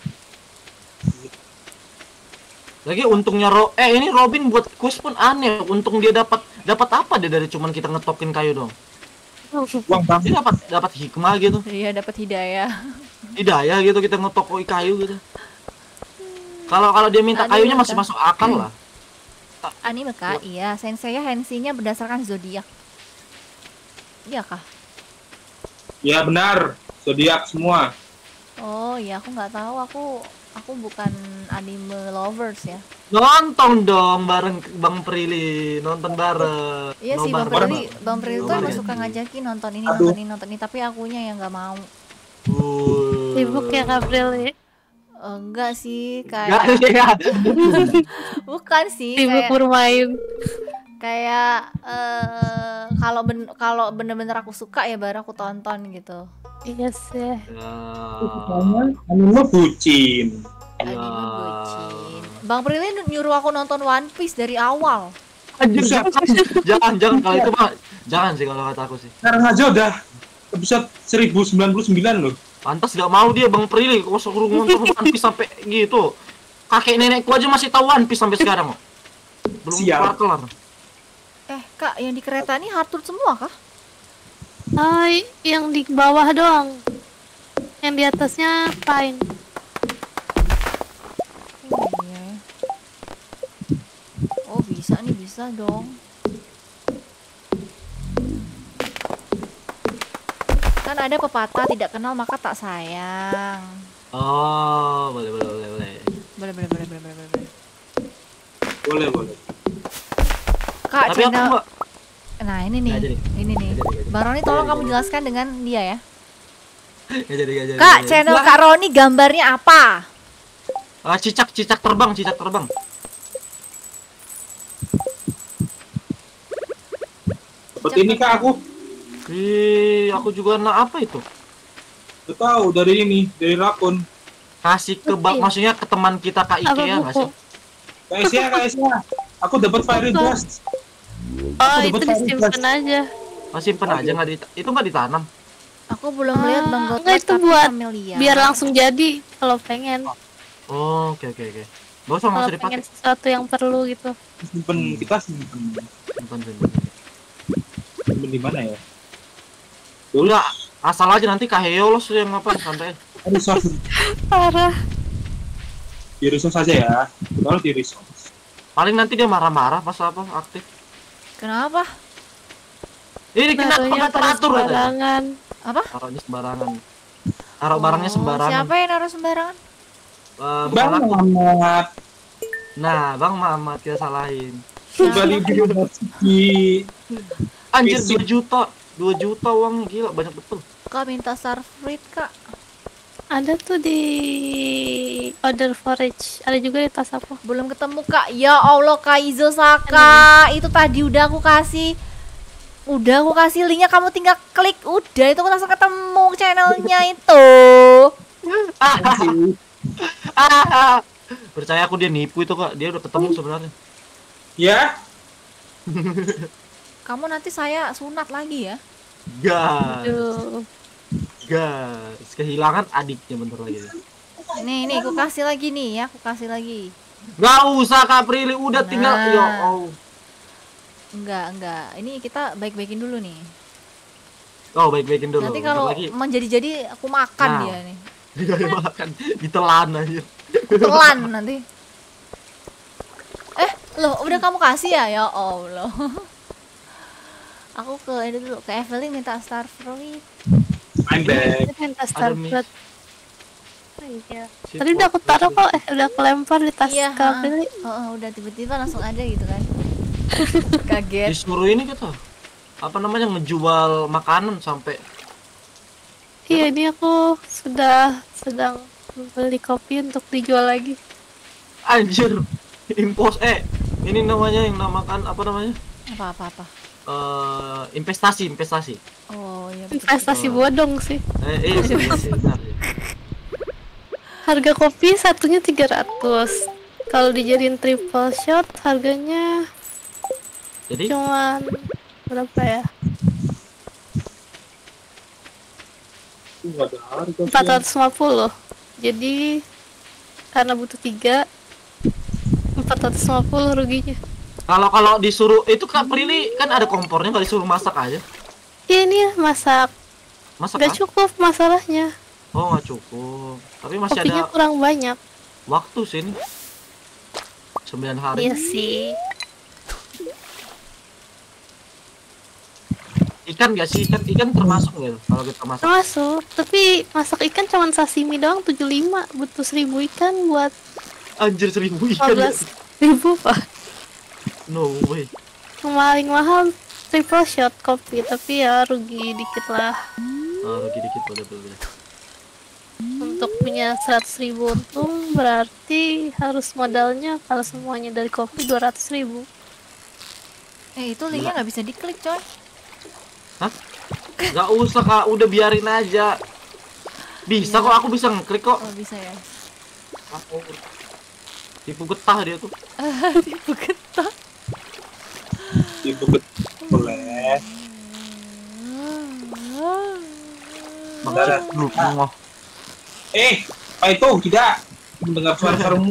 [SPEAKER 3] Lagi untungnya Ro eh ini Robin buat quest pun aneh. Untung dia dapat dapat apa dia dari cuman kita ngetokin kayu dong.
[SPEAKER 4] Uang bang.
[SPEAKER 3] Dia dapat dapat hikmah gitu.
[SPEAKER 1] Iya, dapat hidayah.
[SPEAKER 3] Hidayah gitu kita ngetokoi kayu gitu. Kalau kalau dia minta
[SPEAKER 1] Aduh,
[SPEAKER 3] kayunya masih
[SPEAKER 1] udah.
[SPEAKER 3] masuk akal lah.
[SPEAKER 1] Anime Kak, iya. Senseiya hensinya berdasarkan zodiak. Iya kah?
[SPEAKER 4] Ya benar. Zodiak semua.
[SPEAKER 1] Oh iya, aku nggak tahu. Aku aku bukan anime lovers ya.
[SPEAKER 3] Nonton dong bareng Bang Prilly, nonton bareng.
[SPEAKER 1] Iya sih, Bang
[SPEAKER 3] Nobar
[SPEAKER 1] Prilly, Bang Prilly tuh
[SPEAKER 3] Nobar
[SPEAKER 1] emang
[SPEAKER 3] ya?
[SPEAKER 1] suka ngajakin nonton ini,
[SPEAKER 4] Aduh.
[SPEAKER 1] nonton ini, nonton ini, tapi akunya yang nggak mau.
[SPEAKER 3] Wuh.
[SPEAKER 2] Sibuk ya Kak Prilly.
[SPEAKER 1] Eh, enggak sih,
[SPEAKER 3] Gak
[SPEAKER 1] kayak
[SPEAKER 3] ya.
[SPEAKER 1] bukan sih,
[SPEAKER 2] Sibuk
[SPEAKER 1] kayak
[SPEAKER 2] bermain.
[SPEAKER 1] kayak eh kalau ben kalau bener-bener aku suka ya baru aku tonton gitu.
[SPEAKER 2] Iya sih.
[SPEAKER 3] Ya.
[SPEAKER 4] Anime bucin.
[SPEAKER 3] Ya.
[SPEAKER 1] Anime bucin. Bang Prilly nyuruh aku nonton One Piece dari awal.
[SPEAKER 3] Anjir, jangan, jangan, jangan kalau itu mah jangan sih kalau kata aku sih.
[SPEAKER 4] Sekarang aja udah episode seribu sembilan puluh sembilan loh.
[SPEAKER 3] Pantas gak mau dia Bang Prilly kok suruh nonton One Piece sampai gitu. Kakek nenekku aja masih tahu One Piece sampai sekarang kok. Belum
[SPEAKER 4] Siap.
[SPEAKER 3] kelar.
[SPEAKER 1] Eh, Kak, yang di kereta ini hardwood semua kah?
[SPEAKER 2] Hai, yang di bawah doang. Yang di atasnya pine.
[SPEAKER 1] Oh iya. ya. Oh, bisa nih, bisa dong. Kan ada pepatah tidak kenal maka tak sayang.
[SPEAKER 3] Oh, boleh boleh boleh boleh.
[SPEAKER 1] Boleh, boleh, boleh, boleh, boleh, boleh.
[SPEAKER 4] Boleh boleh.
[SPEAKER 1] Kak,
[SPEAKER 3] Tapi aku
[SPEAKER 1] channel.
[SPEAKER 3] nggak
[SPEAKER 1] Nah, ini nih.
[SPEAKER 3] Nggak jadi.
[SPEAKER 1] Ini nih.
[SPEAKER 3] Nggak jadi, nggak jadi.
[SPEAKER 1] Bang Roni
[SPEAKER 3] Nggak
[SPEAKER 1] tolong
[SPEAKER 3] jadi,
[SPEAKER 1] kamu
[SPEAKER 3] nggak
[SPEAKER 1] jelaskan dengan dia ya.
[SPEAKER 3] nggak jadi nggak jadi.
[SPEAKER 1] Kak,
[SPEAKER 3] nggak jadi.
[SPEAKER 1] channel Kak Roni gambarnya apa?
[SPEAKER 3] Ah, cicak cicak terbang cicak terbang.
[SPEAKER 4] Seperti ini kak aku.
[SPEAKER 3] Ih, aku juga nak apa itu?
[SPEAKER 4] Udah tahu dari ini dari rakun.
[SPEAKER 3] Kasih ke bang,
[SPEAKER 2] Buku.
[SPEAKER 3] maksudnya ke teman kita Kak
[SPEAKER 2] Apa
[SPEAKER 3] Ike ya nggak
[SPEAKER 2] buku?
[SPEAKER 3] sih?
[SPEAKER 4] Guysnya guysnya. Aku dapat fire dust.
[SPEAKER 2] Oh,
[SPEAKER 4] Aku
[SPEAKER 2] itu
[SPEAKER 4] dapat
[SPEAKER 2] disimpan
[SPEAKER 4] fire
[SPEAKER 2] aja.
[SPEAKER 3] Oh, simpen aja nggak di, itu nggak ditanam.
[SPEAKER 1] Aku belum lihat Bang
[SPEAKER 2] Ah,
[SPEAKER 1] Gotlek
[SPEAKER 2] enggak, itu
[SPEAKER 1] tapi
[SPEAKER 2] buat
[SPEAKER 1] sambil lihat.
[SPEAKER 2] Biar langsung jadi kalau pengen.
[SPEAKER 3] Oh, oke oke oke. Gak usah, nggak
[SPEAKER 2] Kalau
[SPEAKER 3] usah dipakai.
[SPEAKER 2] pengen sesuatu yang perlu gitu.
[SPEAKER 4] Simpen kita simpen
[SPEAKER 3] Simpan, simpan.
[SPEAKER 4] simpen di mana ya? Dulu
[SPEAKER 3] Udah, asal aja nanti Kaheo los yang apa santai.
[SPEAKER 4] resource
[SPEAKER 2] Parah.
[SPEAKER 4] di resource saja ya. Kalau di resource.
[SPEAKER 3] Paling nanti dia marah-marah pas apa aktif.
[SPEAKER 1] Kenapa?
[SPEAKER 3] Ini kenapa
[SPEAKER 2] Naruhnya
[SPEAKER 3] nggak
[SPEAKER 2] pada
[SPEAKER 3] teratur katanya?
[SPEAKER 2] sembarangan.
[SPEAKER 1] Apa?
[SPEAKER 3] Taruhnya sembarangan. Taruh barangnya
[SPEAKER 1] Oh,
[SPEAKER 3] sembarangan.
[SPEAKER 1] siapa yang naruh sembarangan?
[SPEAKER 3] Eh, bukan
[SPEAKER 4] Bang
[SPEAKER 3] aku.
[SPEAKER 4] Mamat
[SPEAKER 3] Nah, Bang Mamat kita salahin.
[SPEAKER 4] kembali di di
[SPEAKER 3] Anjir
[SPEAKER 4] Fisik.
[SPEAKER 3] dua juta. dua juta uang gila banyak betul.
[SPEAKER 1] Kak minta Starfruit kak.
[SPEAKER 2] Ada tuh di order forage. Ada juga di tas aku.
[SPEAKER 1] Belum ketemu kak. Ya Allah Kak Izo Saka. Itu tadi udah aku kasih. Udah aku kasih linknya, kamu tinggal klik. Udah itu aku langsung ketemu channelnya itu.
[SPEAKER 3] Ah, percaya aku dia nipu itu kak. Dia udah ketemu sebenarnya.
[SPEAKER 4] ya
[SPEAKER 1] Kamu nanti saya sunat lagi ya.
[SPEAKER 3] Gas,
[SPEAKER 2] Aduh.
[SPEAKER 3] gas. Kehilangan adiknya bentar lagi.
[SPEAKER 1] Nih nih aku kasih lagi nih ya, aku kasih lagi.
[SPEAKER 3] Gak usah Kak Prilly, udah tinggal.
[SPEAKER 1] Nah.
[SPEAKER 3] Ya oh.
[SPEAKER 1] Enggak, enggak. Ini kita baik-baikin dulu nih.
[SPEAKER 3] Oh baik-baikin dulu.
[SPEAKER 1] Nanti
[SPEAKER 3] Bentar
[SPEAKER 1] kalau
[SPEAKER 3] lagi
[SPEAKER 1] menjadi-jadi aku makan
[SPEAKER 3] Nah.
[SPEAKER 1] dia nih.
[SPEAKER 3] dia makan ditelan aja.
[SPEAKER 1] Telan nanti. Eh, loh, udah kamu kasih ya? Ya Allah. Aku ke ini dulu, ke Evelyn minta Starfruit.
[SPEAKER 4] I'm back.
[SPEAKER 2] Minta
[SPEAKER 3] Ada mie.
[SPEAKER 2] Starfruit. Oh, iya. Tadi udah aku taruh kok, eh udah aku lempar di tas
[SPEAKER 1] Iya,
[SPEAKER 2] Kak Prilly.
[SPEAKER 1] Oh, oh, udah tiba-tiba langsung ada gitu kan. Kaget.
[SPEAKER 3] Disuruh ini kita. Apa namanya ngejual makanan sampai
[SPEAKER 2] Iya, ini aku sudah sedang membeli kopi untuk dijual lagi.
[SPEAKER 3] anjir. Impos eh ini namanya yang namakan apa namanya?
[SPEAKER 1] Apa apa apa.
[SPEAKER 3] Eh investasi, investasi.
[SPEAKER 1] Oh, iya betul.
[SPEAKER 2] Investasi
[SPEAKER 3] Oh.
[SPEAKER 2] bodong sih.
[SPEAKER 3] Eh, iya, sih, iya, sih, benar.
[SPEAKER 2] Harga kopi satunya tiga ratus. Kalau dijadiin triple shot harganya
[SPEAKER 3] Jadi
[SPEAKER 2] cuman berapa ya?
[SPEAKER 4] Nggak ada harga sih.
[SPEAKER 2] empat ratus lima puluh. Jadi karena butuh tiga, empat ratus lima puluh ruginya.
[SPEAKER 3] kalau kalau disuruh itu Kak Prilly kan ada kompornya, kalau disuruh masak aja.
[SPEAKER 2] Iya ini masak
[SPEAKER 3] Masak
[SPEAKER 2] nggak
[SPEAKER 3] kan?
[SPEAKER 2] cukup masalahnya.
[SPEAKER 3] Oh nggak cukup. Tapi masih
[SPEAKER 2] Kopinya
[SPEAKER 3] ada
[SPEAKER 2] kurang banyak.
[SPEAKER 3] waktu sih ini. sembilan hari.
[SPEAKER 2] Iya sih.
[SPEAKER 3] Ikan gak sih? Ikan ikan termasuk nggak tuh kalau kita masak?
[SPEAKER 2] Termasuk, tapi masak ikan cuman sashimi doang tujuh puluh lima, butuh seribu ikan buat
[SPEAKER 3] Anjir seribu
[SPEAKER 2] lima
[SPEAKER 3] ikan.
[SPEAKER 2] belas ribu pak.
[SPEAKER 3] No way.
[SPEAKER 2] Yang paling mahal triple shot kopi, tapi ya rugi dikit lah.
[SPEAKER 3] Ah, rugi dikit boleh boleh.
[SPEAKER 2] Untuk punya seratus ribu untung berarti harus modalnya kalau semuanya dari kopi dua ratus ribu.
[SPEAKER 1] Eh, itu linknya nggak bisa diklik, coy.
[SPEAKER 3] Hah? Gak usah Kak, udah biarin aja. Bisa kok, aku bisa ngeklik kok.
[SPEAKER 1] Oh, bisa ya.
[SPEAKER 3] Aku tipu getah dia tuh.
[SPEAKER 1] Tipu getah.
[SPEAKER 4] Itu boleh.
[SPEAKER 3] Maksud lu ngomong.
[SPEAKER 4] Eh, apa itu? Tidak mendengar suara-suaramu.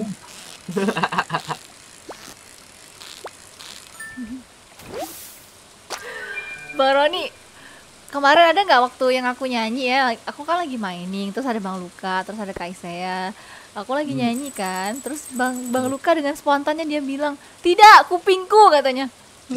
[SPEAKER 1] Bang Roni, kemarin ada nggak waktu yang aku nyanyi ya? Aku kan lagi mining, terus ada Bang Luka, terus ada Kaisea. Aku lagi nyanyi kan, terus Bang Bang Luka dengan spontannya dia bilang, tidak, kupingku katanya.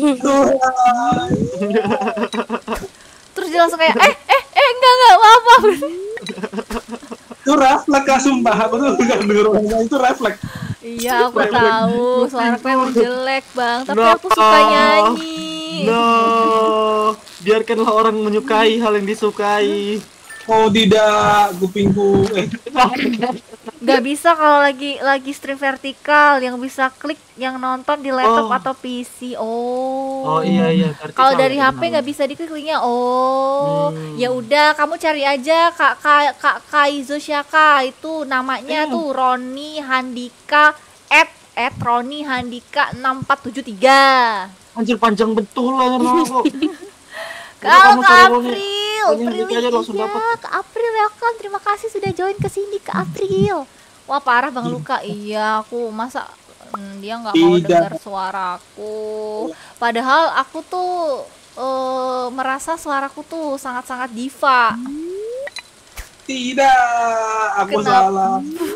[SPEAKER 1] Terus dia langsung kayak, eh eh eh enggak enggak apa-apa.
[SPEAKER 4] Itu refleks lah, sumpah. Aku tuh nggak denger orang itu refleks.
[SPEAKER 1] Iya, aku tahu suaraku emang jelek bang, tapi
[SPEAKER 3] No.
[SPEAKER 1] aku suka nyanyi.
[SPEAKER 3] No, biarkanlah orang menyukai hal yang disukai.
[SPEAKER 4] Oh tidak, kupingku. Eh,
[SPEAKER 1] Gak bisa kalau lagi lagi stream vertikal, yang bisa klik yang nonton di laptop
[SPEAKER 3] Oh.
[SPEAKER 1] atau P C. Oh.
[SPEAKER 3] Oh iya iya. vertikal.
[SPEAKER 1] Kalau dari H P
[SPEAKER 3] Benar.
[SPEAKER 1] nggak bisa diklik linknya. Oh,
[SPEAKER 3] Hmm.
[SPEAKER 1] ya udah kamu cari aja Kak Kak Kak Kaizo Syaka itu namanya
[SPEAKER 3] Hmm.
[SPEAKER 1] tuh Roni Handika at at Roni Handika enam empat tujuh tiga.
[SPEAKER 3] Anjir panjang betul lah nama kok.
[SPEAKER 1] Kalau
[SPEAKER 3] kamu
[SPEAKER 1] Kak
[SPEAKER 3] cari
[SPEAKER 1] April,
[SPEAKER 3] Roni
[SPEAKER 1] April
[SPEAKER 3] Handika aja langsung
[SPEAKER 1] iya,
[SPEAKER 3] dapat.
[SPEAKER 1] Kak April welcome. Terima kasih sudah join ke sini Kak April. Wah parah Bang Luka. Iya aku masa hmm, dia nggak mau
[SPEAKER 4] Tidak.
[SPEAKER 1] dengar suaraku. Padahal aku tuh eh, merasa suaraku tuh sangat-sangat diva.
[SPEAKER 4] Tidak, aku
[SPEAKER 1] Kenapa?
[SPEAKER 4] salah.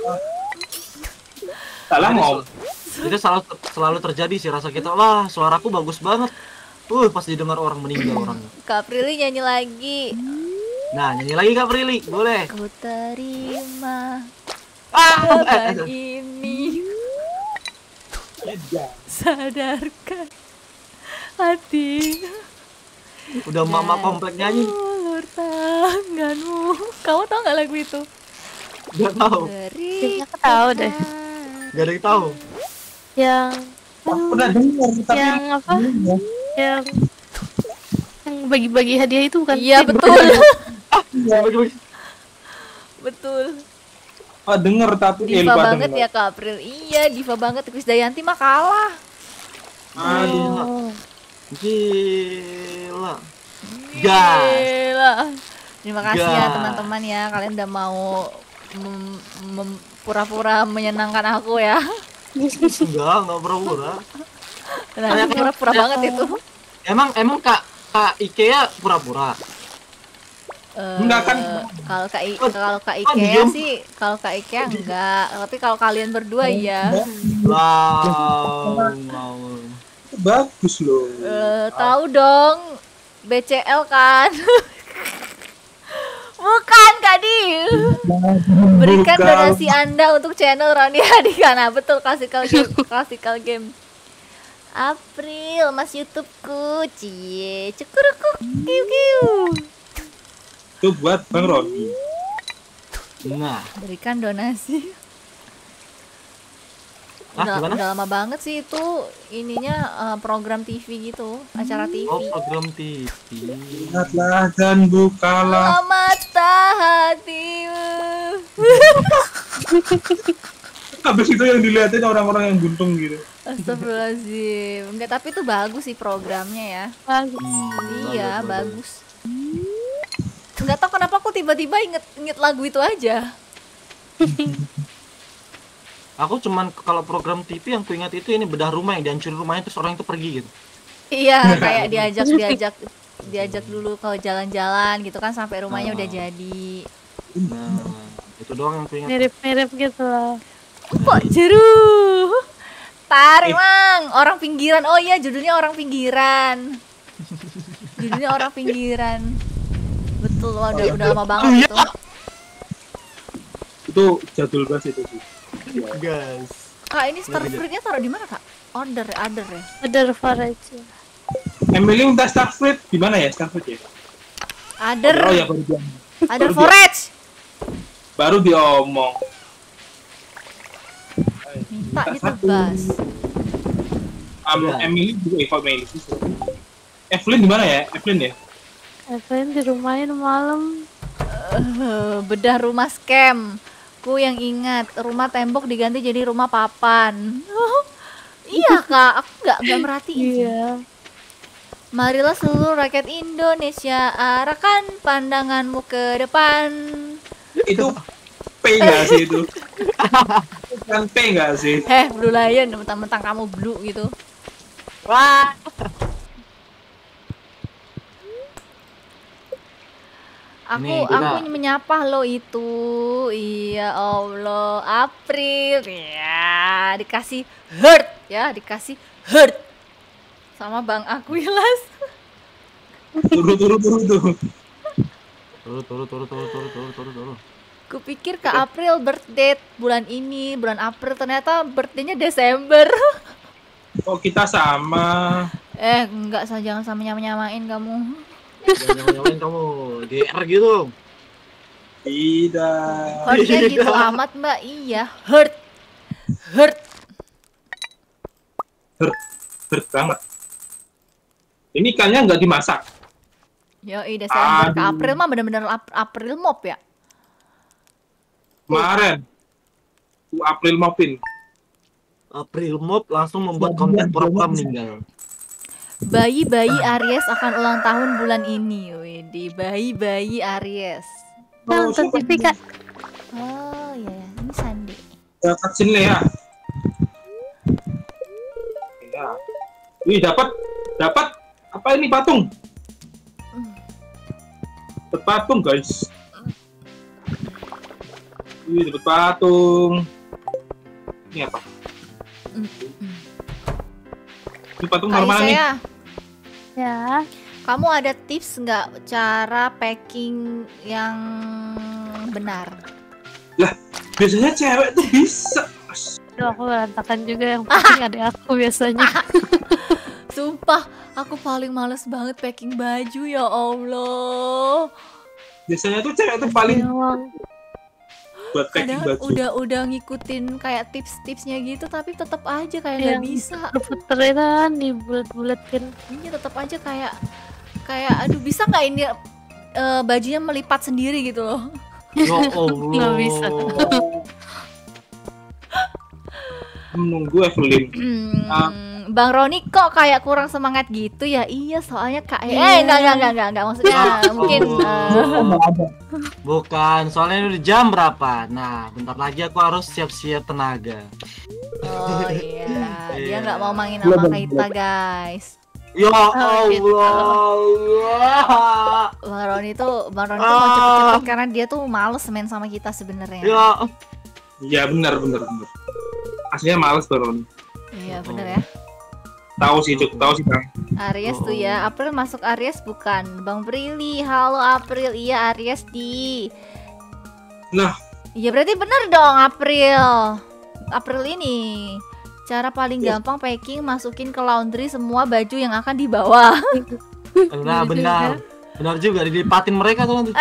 [SPEAKER 4] Salah
[SPEAKER 3] Itu
[SPEAKER 4] mau.
[SPEAKER 3] sel- Itu selalu selalu terjadi sih rasa kita. Wah, suaraku bagus banget. Uh, pas didengar orang meninggal orangnya.
[SPEAKER 1] Kak Prilly nyanyi lagi.
[SPEAKER 3] Nah, nyanyi lagi Kak Prilly, boleh.
[SPEAKER 1] Ku terima
[SPEAKER 3] Ah,
[SPEAKER 1] beban
[SPEAKER 3] eh,
[SPEAKER 1] ini.
[SPEAKER 4] Ya,
[SPEAKER 1] Sadarkan hati.
[SPEAKER 3] udah mama komplek nyanyi.
[SPEAKER 1] Ulur tanganmu. Kamu tau gak lagu itu?
[SPEAKER 3] Gak tahu,
[SPEAKER 1] Beri
[SPEAKER 2] Kayaknya aku tahu deh.
[SPEAKER 3] gak ada yang tahu.
[SPEAKER 2] Yang
[SPEAKER 4] aku pernah dengar tapi
[SPEAKER 2] yang apa? Yang yang bagi-bagi hadiah itu kan?
[SPEAKER 1] Iya betul.
[SPEAKER 3] Bagi-bagi.
[SPEAKER 1] Betul.
[SPEAKER 4] oh, dengar tapi eh,
[SPEAKER 1] Diva
[SPEAKER 4] lupa
[SPEAKER 1] banget
[SPEAKER 4] denger.
[SPEAKER 1] ya Kak April. Iya diva banget. Krisdayanti mah kalah.
[SPEAKER 4] Aduh,
[SPEAKER 2] Oh.
[SPEAKER 3] Gila. Gas.
[SPEAKER 1] Gila. Terima kasih ya
[SPEAKER 3] Gas.
[SPEAKER 1] teman-teman ya. Kalian udah mau mem- mem- pura-pura menyenangkan aku ya.
[SPEAKER 3] Enggak, enggak pura-pura.
[SPEAKER 1] Nah, pura-pura banget itu.
[SPEAKER 3] Emang emang Kak Kak Ikea pura-pura.
[SPEAKER 1] Eh,
[SPEAKER 4] Enggak kan?
[SPEAKER 1] Kalau Kak I-
[SPEAKER 3] Oh,
[SPEAKER 1] kalau Kak
[SPEAKER 3] oh,
[SPEAKER 1] Ikea
[SPEAKER 3] diem.
[SPEAKER 1] sih, kalau Kak Ikea enggak. Tapi kalau kalian berdua iya.
[SPEAKER 3] Wow. Wow.
[SPEAKER 4] bagus loh.
[SPEAKER 1] Eh, tahu dong B C L kan? Bukan Kak Di. Berikan
[SPEAKER 4] Bukan.
[SPEAKER 1] donasi Anda untuk channel Roni Hadikana. Betul, klasikal game, klasikal game. April, Mas YouTubeku, cie, cukuruku, kiu kiu.
[SPEAKER 4] Itu buat Bang Roni.
[SPEAKER 3] Nah,
[SPEAKER 1] Berikan donasi.
[SPEAKER 3] ah,
[SPEAKER 1] Udah,
[SPEAKER 3] gimana?
[SPEAKER 1] udah lama banget sih itu ininya eh, program T V gitu, acara T V.
[SPEAKER 3] Oh, program T V.
[SPEAKER 4] Lihatlah dan bukalah.
[SPEAKER 1] Oh, mata hatimu.
[SPEAKER 4] Habis itu yang dilihatin orang-orang yang buntung gitu.
[SPEAKER 1] Astagfirullahaladzim. Enggak, tapi itu bagus sih programnya ya.
[SPEAKER 2] Bagus.
[SPEAKER 3] Hmm,
[SPEAKER 1] Iya,
[SPEAKER 3] bagus,
[SPEAKER 1] bagus. Enggak tahu kenapa aku tiba-tiba inget inget lagu itu aja.
[SPEAKER 3] Aku cuman kalau program T V yang ku ingat itu ini bedah rumah yang dihancurin rumahnya terus orang itu pergi gitu.
[SPEAKER 1] Iya, kayak diajak diajak diajak dulu ke jalan-jalan gitu kan sampai rumahnya udah
[SPEAKER 3] Oh.
[SPEAKER 1] jadi.
[SPEAKER 3] Nah, itu doang yang ku ingat.
[SPEAKER 2] Mirip-mirip gitu lah.
[SPEAKER 1] Kok jeru? Tarik, Mang. Orang pinggiran. Oh iya, judulnya Orang Pinggiran. Judulnya Orang Pinggiran. Betul, wah, udah udah lama banget itu.
[SPEAKER 4] Itu jadul banget itu sih.
[SPEAKER 3] Gas.
[SPEAKER 1] Kak, ini start fruitnya taruh di mana, Kak? Order, order ya.
[SPEAKER 2] Ada variety.
[SPEAKER 4] Emily minta Starfruit di mana ya Starfruit ya?
[SPEAKER 1] Other,
[SPEAKER 4] Oh ya baru dia,
[SPEAKER 1] other
[SPEAKER 4] baru dia-
[SPEAKER 1] forage.
[SPEAKER 4] baru diomong.
[SPEAKER 1] Minta ditebas.
[SPEAKER 4] Um,
[SPEAKER 3] Ya.
[SPEAKER 4] Emily juga Eva Emily sih. Evelyn di mana ya? Evelyn ya?
[SPEAKER 2] Evelyn di rumahnya malam.
[SPEAKER 1] Eh, bedah rumah scam. Ku yang ingat, rumah tembok diganti jadi rumah papan. Iya, Kak, aku nggak nggak merhatiin. sih.
[SPEAKER 2] Iya.
[SPEAKER 1] Marilah seluruh rakyat Indonesia, arahkan pandanganmu ke depan.
[SPEAKER 4] Itu P nggak sih itu? Bukan P nggak sih?
[SPEAKER 1] Heh, Blue Lion, mentang-mentang kamu blue gitu.
[SPEAKER 3] Wah.
[SPEAKER 1] Aku
[SPEAKER 3] Nih, kita-
[SPEAKER 1] aku menyapa lo itu. Iya Allah, April. Ya, dikasih heart ya, dikasih heart. Sama Bang Akwilas.
[SPEAKER 4] Turu turu turu turu.
[SPEAKER 3] Turu turu turu turu turu turu turu turu.
[SPEAKER 1] Kupikir ke April birthday bulan ini, bulan April, ternyata birthday-nya Desember.
[SPEAKER 4] Oh kita sama.
[SPEAKER 1] Eh, enggak, sa- jangan sama nyama-nyamain kamu.
[SPEAKER 3] Jangan nyamain kamu G R gitu.
[SPEAKER 4] Tidak.
[SPEAKER 1] Heartnya gitu amat Mbak, iya, heart, heart.
[SPEAKER 4] Berat, berat banget. Ini ikannya nggak dimasak.
[SPEAKER 1] Yoi, Desember ke
[SPEAKER 4] Aduh.
[SPEAKER 1] April mah bener-bener ap- April mop ya.
[SPEAKER 4] Kemarin. Tuh April Mopin.
[SPEAKER 3] April Mop langsung membuat konten pura-pura meninggal.
[SPEAKER 1] Bayi-bayi Aries akan ulang tahun bulan ini. Widih, bayi-bayi Aries.
[SPEAKER 2] Nonton T V, Kak.
[SPEAKER 1] Oh iya, ya. Ini Sandi.
[SPEAKER 4] Dapat sini ya. Ya. Wih, dapat dapat apa ini patung? Dapat patung, guys. Wih, dapat patung. Ini apa? Ini patung
[SPEAKER 1] Kak
[SPEAKER 4] normal nih.
[SPEAKER 1] Isaya,
[SPEAKER 2] Ya.
[SPEAKER 1] kamu ada tips nggak cara packing yang benar?
[SPEAKER 4] Biasanya cewek tuh bisa.
[SPEAKER 2] Aduh, aku berantakan juga yang penting adik aku biasanya.
[SPEAKER 1] Sumpah, aku paling males banget packing baju ya Allah.
[SPEAKER 4] Biasanya tuh cewek tuh paling
[SPEAKER 2] Emang
[SPEAKER 4] buat packing
[SPEAKER 1] Kadang
[SPEAKER 4] baju.
[SPEAKER 1] udah udah ngikutin kayak tips-tipsnya gitu, tapi tetap aja kayak
[SPEAKER 2] Yang
[SPEAKER 1] nggak bisa.
[SPEAKER 2] puter-puterin kan dibulet-buletin.
[SPEAKER 1] Ini tetap aja kayak kayak aduh, bisa nggak ini eh, bajunya melipat sendiri gitu loh.
[SPEAKER 3] Ya Allah.
[SPEAKER 2] Nggak bisa.
[SPEAKER 4] Menunggu Evelyn. Ah.
[SPEAKER 1] Hmm, Bang Roni kok kayak kurang semangat gitu ya? Iya, soalnya kak eh
[SPEAKER 2] Iya.
[SPEAKER 1] enggak enggak enggak enggak enggak maksudnya mungkin eh,
[SPEAKER 3] Bukan, soalnya ini udah jam berapa? Nah, bentar lagi aku harus siap-siap tenaga.
[SPEAKER 1] oh iya, dia
[SPEAKER 3] Iya.
[SPEAKER 1] nggak mau main sama Kaita guys.
[SPEAKER 3] Ya
[SPEAKER 2] Oh, gitu.
[SPEAKER 3] Allah.
[SPEAKER 1] Bang Roni tuh Bang Roni tuh mau
[SPEAKER 3] Ah.
[SPEAKER 1] cepet-cepet karena dia tuh males main sama kita sebenarnya.
[SPEAKER 3] Ya,
[SPEAKER 4] Iya benar benar benar. Aslinya males baru.
[SPEAKER 1] Iya bener ya.
[SPEAKER 4] Tahu sih, cukup tahu sih bang.
[SPEAKER 1] Aries tuh ya,
[SPEAKER 3] Oh.
[SPEAKER 1] April masuk Aries bukan? Bang Brili, halo April, iya Aries di.
[SPEAKER 4] Nah.
[SPEAKER 1] Iya berarti bener dong April. April ini cara paling
[SPEAKER 4] Yes.
[SPEAKER 1] gampang packing, masukin ke laundry semua baju yang akan dibawa.
[SPEAKER 3] nah benar. Benar juga, dilipatin mereka tuh nanti.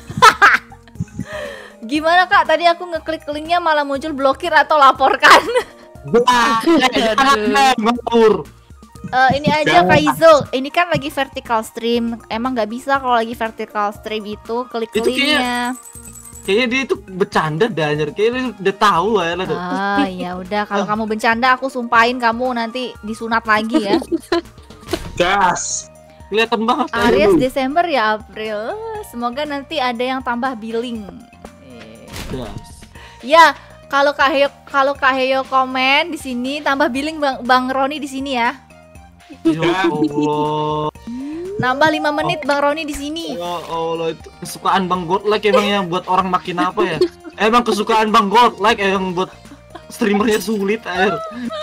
[SPEAKER 1] Gimana kak? Tadi aku ngeklik linknya malah muncul blokir atau laporkan.
[SPEAKER 3] Wah, eh, jangan main, ngawur.
[SPEAKER 1] Eh, ini aja
[SPEAKER 4] Jangan.
[SPEAKER 1] Kak Izul, ini kan lagi vertical stream. Emang nggak bisa kalau lagi vertical stream itu klik
[SPEAKER 3] Itu kayaknya-
[SPEAKER 1] linknya.
[SPEAKER 3] Kayaknya dia itu bercanda dah anjir. Kayaknya dia udah tahu ya lah tuh.
[SPEAKER 1] Ah ya udah, kalau kamu bercanda aku sumpahin kamu nanti disunat lagi ya.
[SPEAKER 4] Gas.
[SPEAKER 3] Kelihatan banget.
[SPEAKER 1] Aries Desember ya April. Semoga nanti ada yang tambah billing. Eh.
[SPEAKER 3] Yes.
[SPEAKER 1] Ya, kalau Kak Heyo kalau Kak Heyo komen di sini tambah billing Bang Bang Roni di sini ya.
[SPEAKER 3] Ya Allah.
[SPEAKER 1] Nambah lima menit Bang Roni di sini.
[SPEAKER 3] Ya Allah, itu kesukaan Bang Godlike emang yang buat orang makin apa ya? Emang kesukaan Bang Godlike yang buat streamernya sulit air.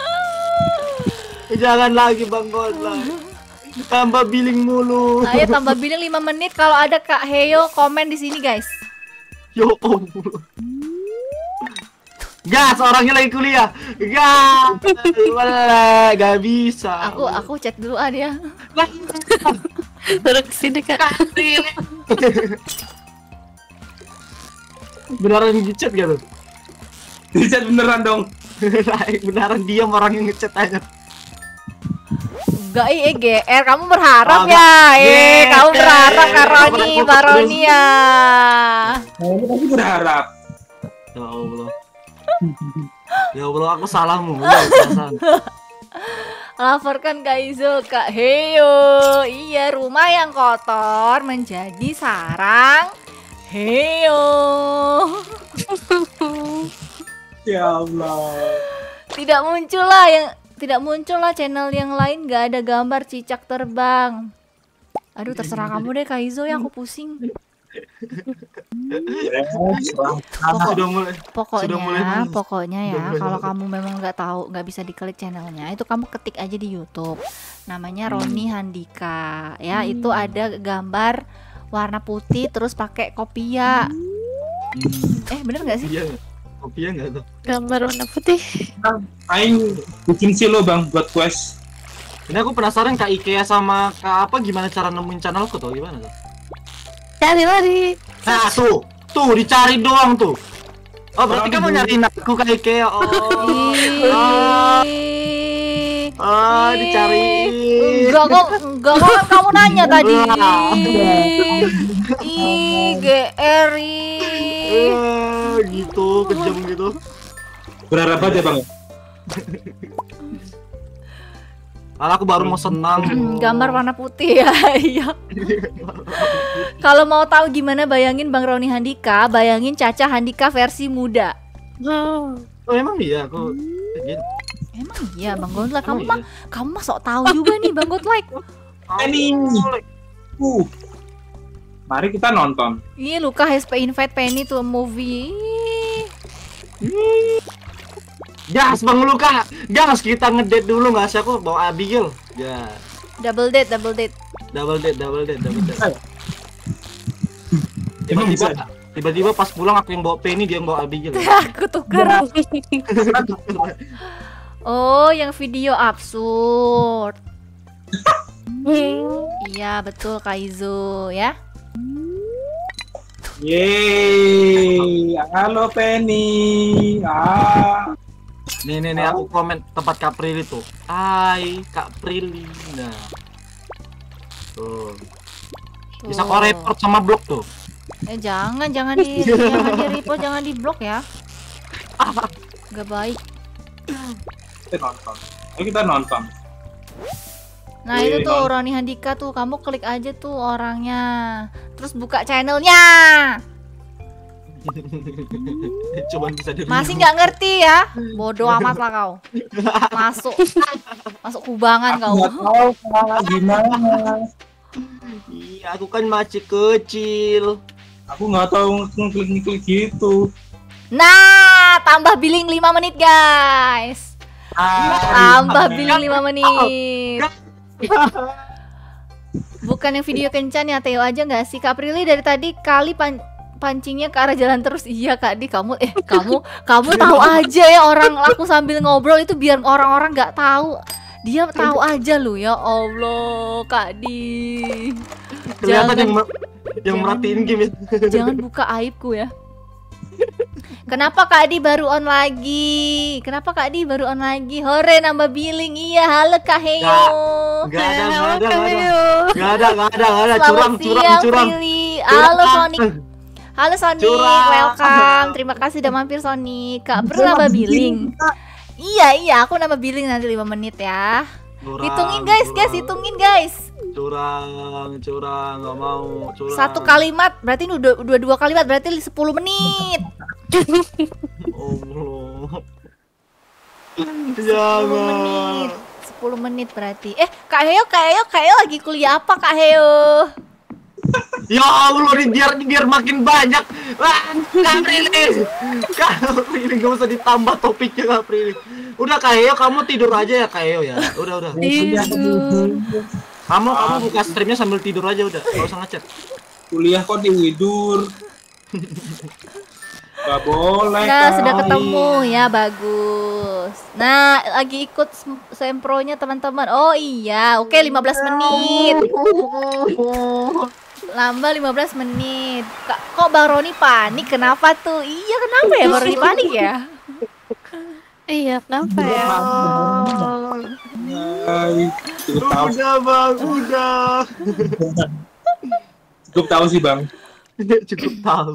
[SPEAKER 3] Jangan lagi Bang Godlike. Tambah billing mulu.
[SPEAKER 1] Ayo tambah billing lima menit kalau ada Kak Heyo komen di sini guys.
[SPEAKER 3] Ya Allah. Gas, orangnya lagi kuliah. Gas. Boleh, gak bisa.
[SPEAKER 1] Aku aku chat duluan ya.
[SPEAKER 2] Baru kesini kak.
[SPEAKER 3] Beneran ngechat gak tuh?
[SPEAKER 4] Dicat beneran dong.
[SPEAKER 3] Beneran diam orang yang ngechat aja.
[SPEAKER 1] Enggak, eh G R kamu berharap
[SPEAKER 3] Ah,
[SPEAKER 1] ya. Eh,
[SPEAKER 3] G R.
[SPEAKER 1] kamu berharap Kak Roni,
[SPEAKER 3] Aku-
[SPEAKER 1] Mbak Roni ya.
[SPEAKER 4] Kamu pasti berharap.
[SPEAKER 3] Ya Allah. Ya Allah, aku salahmu. Ya, perasaan.
[SPEAKER 1] Laporkan Kak Izul, Kak Heyo. Iya, rumah yang kotor menjadi sarang Heyo.
[SPEAKER 4] Ya Allah.
[SPEAKER 1] Tidak muncul lah yang tidak muncul lah channel yang lain, nggak ada gambar cicak terbang. Aduh, terserah kamu deh Kak Izul ya, aku pusing.
[SPEAKER 4] Ya, serah.
[SPEAKER 1] Pokok-
[SPEAKER 3] Sudah mulai.
[SPEAKER 1] Pokoknya,
[SPEAKER 3] Sudah mulai nangis.
[SPEAKER 1] pokoknya ya,
[SPEAKER 3] Sudah mulai
[SPEAKER 1] kalau
[SPEAKER 3] nangis.
[SPEAKER 1] kamu memang nggak tahu, nggak bisa diklik channelnya, itu kamu ketik aja di YouTube. Namanya Roni Handika. Ya, itu ada gambar warna putih terus pakai kopia.
[SPEAKER 3] Hmm,
[SPEAKER 1] Eh, bener nggak sih?
[SPEAKER 3] iya nggak? Kopinya nggak tuh?
[SPEAKER 2] Gambar warna putih.
[SPEAKER 4] Aing bikin sih lo bang buat quest.
[SPEAKER 3] Ini aku penasaran Kak Ikea sama Kak apa gimana cara nemuin channelku tuh gimana tuh?
[SPEAKER 2] Cari lari.
[SPEAKER 3] Nah tuh, tuh dicari doang tuh. Oh berarti
[SPEAKER 4] Orang
[SPEAKER 3] kamu
[SPEAKER 4] dulu.
[SPEAKER 3] nyariin aku Kak Ikea. Oh,
[SPEAKER 1] Ih,
[SPEAKER 3] ah dicariin.
[SPEAKER 1] enggak kok, enggak kok kan kamu nanya tadi. Ih, G R ih.
[SPEAKER 3] Eh, gitu, kejam gitu.
[SPEAKER 4] Berharap aja bang.
[SPEAKER 3] Malah aku baru mau senang.
[SPEAKER 1] Gambar warna putih ya, iya. Kalau mau tahu gimana bayangin Bang Roni Handika, bayangin Caca Handika versi muda.
[SPEAKER 2] Oh,
[SPEAKER 3] Oh emang iya aku.
[SPEAKER 1] Emang iya Bang Godlike, kamu
[SPEAKER 3] Emang
[SPEAKER 1] mah kamu mah sok tahu juga nih Bang Godlike.
[SPEAKER 4] Penny. Uh. Mari kita nonton.
[SPEAKER 1] Iya, Luka has invite Penny to a movie.
[SPEAKER 3] Gas Bang Luka, gas kita ngedate dulu nggak sih aku bawa Abigail. Ya,
[SPEAKER 1] Double date, double date.
[SPEAKER 3] double date, double date, double date.
[SPEAKER 4] Emang
[SPEAKER 3] Tiba-tiba,
[SPEAKER 4] bisa?
[SPEAKER 3] tiba-tiba pas pulang aku yang bawa Penny, dia yang bawa Abigail.
[SPEAKER 1] Aku tukar. Oh, yang video absurd. Iya, betul Kaizo ya.
[SPEAKER 4] Yeay, halo Penny. Ah,
[SPEAKER 3] Nih nih nih aku komen tempat Kak Prilly tuh. Hai Kak Prilly. Nah. Tuh. Bisa kau report sama blog tuh.
[SPEAKER 1] Eh jangan, jangan di jangan di report, jangan di blok ya. Gak baik.
[SPEAKER 4] kita nonton. Ayo kita nonton.
[SPEAKER 1] Nah
[SPEAKER 4] Wih,
[SPEAKER 1] itu tuh
[SPEAKER 4] non-
[SPEAKER 1] Roni Handika tuh, kamu klik aja tuh orangnya, terus buka channelnya.
[SPEAKER 3] Cuman bisa di
[SPEAKER 1] Masih nggak ngerti ya? Bodoh amat lah kau. Masuk, masuk kubangan
[SPEAKER 4] Aku
[SPEAKER 1] kau.
[SPEAKER 4] nggak tahu Kak, gimana.
[SPEAKER 3] Iya, aku kan masih kecil.
[SPEAKER 4] Aku nggak tahu ngeklik-ngeklik gitu.
[SPEAKER 1] Nah, tambah billing lima menit guys. Tambah billing lima menit. Bukan yang video kencan ya, Theo aja nggak sih? Kak Prilly dari tadi kali pan pancingnya ke arah jalan terus. Iya Kak Di, kamu eh kamu kamu tahu aja ya orang aku sambil ngobrol itu biar orang-orang nggak tahu. Dia tahu aja lu ya Allah Kak Di.
[SPEAKER 3] Kelihatan
[SPEAKER 1] Jangan-
[SPEAKER 3] yang mer- yang
[SPEAKER 1] jangan-
[SPEAKER 3] merhatiin game ya.
[SPEAKER 1] Jangan buka aibku ya. Kenapa Kak Di baru on lagi? Kenapa Kak Di baru on lagi? Hore nambah billing. Iya, halo Kak Heyo.
[SPEAKER 3] Gak ada,
[SPEAKER 2] Halo,
[SPEAKER 3] gak ada,
[SPEAKER 2] Kak
[SPEAKER 3] gak ada.
[SPEAKER 2] Heyo.
[SPEAKER 3] Gak ada, gak ada, gak ada.
[SPEAKER 1] Selamat
[SPEAKER 3] Curang, curang,
[SPEAKER 1] siang,
[SPEAKER 3] curang.
[SPEAKER 1] Prilly. Halo Sonic. Halo Sonic,
[SPEAKER 3] Curang.
[SPEAKER 1] welcome. Terima kasih udah mampir Sonic. Kak Pru nambah billing. Iya, iya, aku nambah billing nanti lima menit ya.
[SPEAKER 3] Curang,
[SPEAKER 1] Hitungin guys, guys,
[SPEAKER 3] curang.
[SPEAKER 1] hitungin guys.
[SPEAKER 3] Curang, curang, gak mau, curang.
[SPEAKER 1] Satu kalimat, berarti ini udah dua dua kalimat, berarti sepuluh menit.
[SPEAKER 3] Allah.
[SPEAKER 1] sepuluh
[SPEAKER 3] Jangan.
[SPEAKER 1] menit. sepuluh menit berarti. Eh, Kak Heyo, Kak Heyo, Kak Heyo lagi kuliah apa Kak Heyo?
[SPEAKER 3] Ya Allah, nih biar biar makin banyak. Wah, Kak Prilly. Kak Prilly gak usah ditambah topiknya Kak Prilly. Udah Kak Heyo, kamu tidur aja ya Kak Heyo ya. Udah, udah.
[SPEAKER 2] Tidur.
[SPEAKER 3] Kamu kamu buka streamnya sambil tidur aja udah. Gak usah ngechat.
[SPEAKER 4] Kuliah kok tidur. Gak boleh.
[SPEAKER 1] Nah,
[SPEAKER 4] Kak.
[SPEAKER 1] sudah ketemu ya, bagus. Nah, lagi ikut sem- sempronya teman-teman. Oh iya, oke lima belas menit. Lama lima belas menit. Kak, kok Bang Roni panik? Kenapa tuh? Iya, kenapa ya Bang Roni panik ya?
[SPEAKER 2] Iya, kenapa ya?
[SPEAKER 4] Hai, cukup tahu.
[SPEAKER 3] Udah bang, udah.
[SPEAKER 4] Cukup tahu sih bang.
[SPEAKER 3] Cukup tahu.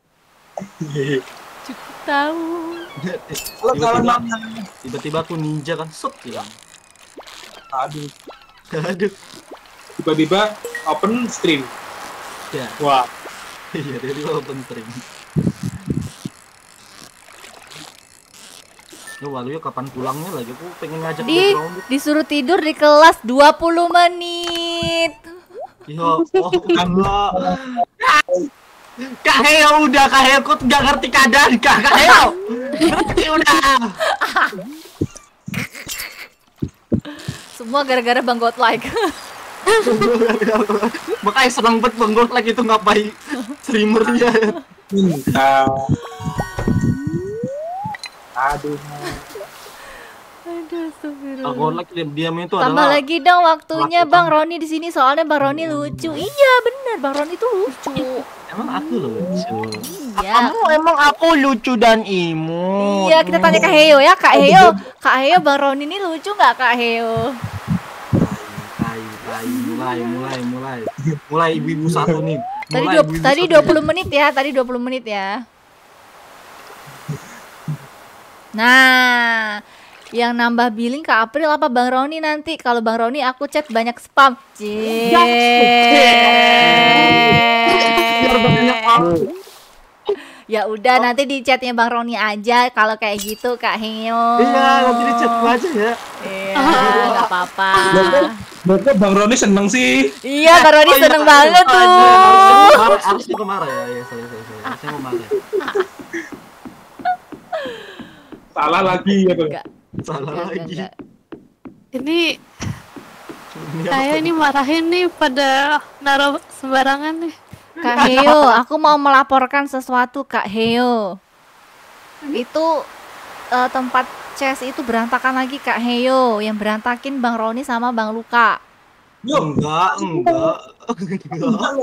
[SPEAKER 1] Cukup tahu.
[SPEAKER 4] Kalau kalau
[SPEAKER 3] Tiba-tiba,
[SPEAKER 4] nanya,
[SPEAKER 3] tiba-tiba aku ninja kan, set hilang.
[SPEAKER 4] aduh,
[SPEAKER 3] Aduh.
[SPEAKER 4] tiba-tiba open stream.
[SPEAKER 3] Ya,
[SPEAKER 4] Wah,
[SPEAKER 3] iya dia juga open stream. Ya Waluyo kapan pulangnya lagi? Aku pengen ngajak
[SPEAKER 1] Di
[SPEAKER 3] dia ground.
[SPEAKER 1] disuruh tidur di kelas dua puluh menit.
[SPEAKER 3] Ya Allah. Kak Heo udah, Kak Heo kok nggak ngerti keadaan Kak Kak Heo. Ngerti udah.
[SPEAKER 1] Semua gara-gara Bang Godlike.
[SPEAKER 3] Makanya senang banget Bang Gold lagi itu ngapain streamernya.
[SPEAKER 4] minta. Aduh.
[SPEAKER 1] Aduh, astagfirullah.
[SPEAKER 3] Bang Gold lagi diam itu
[SPEAKER 1] Tambah
[SPEAKER 3] adalah
[SPEAKER 1] lagi dong waktunya
[SPEAKER 3] melakukan-
[SPEAKER 1] Bang Roni di sini soalnya Bang Roni lucu. Iya bener Bang Roni itu lucu.
[SPEAKER 3] emang aku lucu.
[SPEAKER 1] Iya.
[SPEAKER 3] Kamu emang aku lucu dan imut.
[SPEAKER 1] Iya kita tanya Kak Heo ya Kak Heo. Kak Heo Bang Roni ini lucu nggak Kak Heo?
[SPEAKER 3] Tai, tai, mulai, mulai, mulai, mulai ibu-ibu satu nih.
[SPEAKER 1] Tadi
[SPEAKER 3] Mulai
[SPEAKER 1] dua,
[SPEAKER 3] ibu-ibu
[SPEAKER 1] tadi
[SPEAKER 3] satu
[SPEAKER 1] dua
[SPEAKER 3] nih.
[SPEAKER 1] puluh menit ya. Tadi dua puluh menit ya. Nah, yang nambah billing Kak April apa Bang Roni nanti? Kalau Bang Roni aku chat banyak spam.
[SPEAKER 3] Biar banyak
[SPEAKER 1] Cie.
[SPEAKER 3] aku.
[SPEAKER 1] Ya udah nanti di chatnya Bang Roni aja kalau kayak gitu Kak Heo.
[SPEAKER 3] Iya, nanti di chat gua aja ya.
[SPEAKER 1] Iya, nggak apa-apa.
[SPEAKER 4] Berarti Bang Roni seneng sih.
[SPEAKER 1] Iya, Bang Roni
[SPEAKER 3] Oh, iya,
[SPEAKER 1] seneng banget
[SPEAKER 3] aja.
[SPEAKER 1] tuh.
[SPEAKER 3] Harusnya gua marah, harusnya gua marah ya. Ya, sorry, sorry, sorry. Harusnya gua marah.
[SPEAKER 4] Salah lagi ya tuh.
[SPEAKER 1] Enggak,
[SPEAKER 3] Salah
[SPEAKER 1] enggak,
[SPEAKER 3] lagi.
[SPEAKER 1] enggak.
[SPEAKER 2] Ini
[SPEAKER 3] Ini apa
[SPEAKER 2] kayak
[SPEAKER 3] nih?
[SPEAKER 2] ini marahin nih pada naruh sembarangan nih.
[SPEAKER 1] Kak Heo, aku mau melaporkan sesuatu Kak Heo. Itu eh, tempat chess itu berantakan lagi Kak Heo. Yang berantakin Bang Roni sama Bang Luka.
[SPEAKER 4] Yuk.
[SPEAKER 3] Enggak, enggak. Enggak.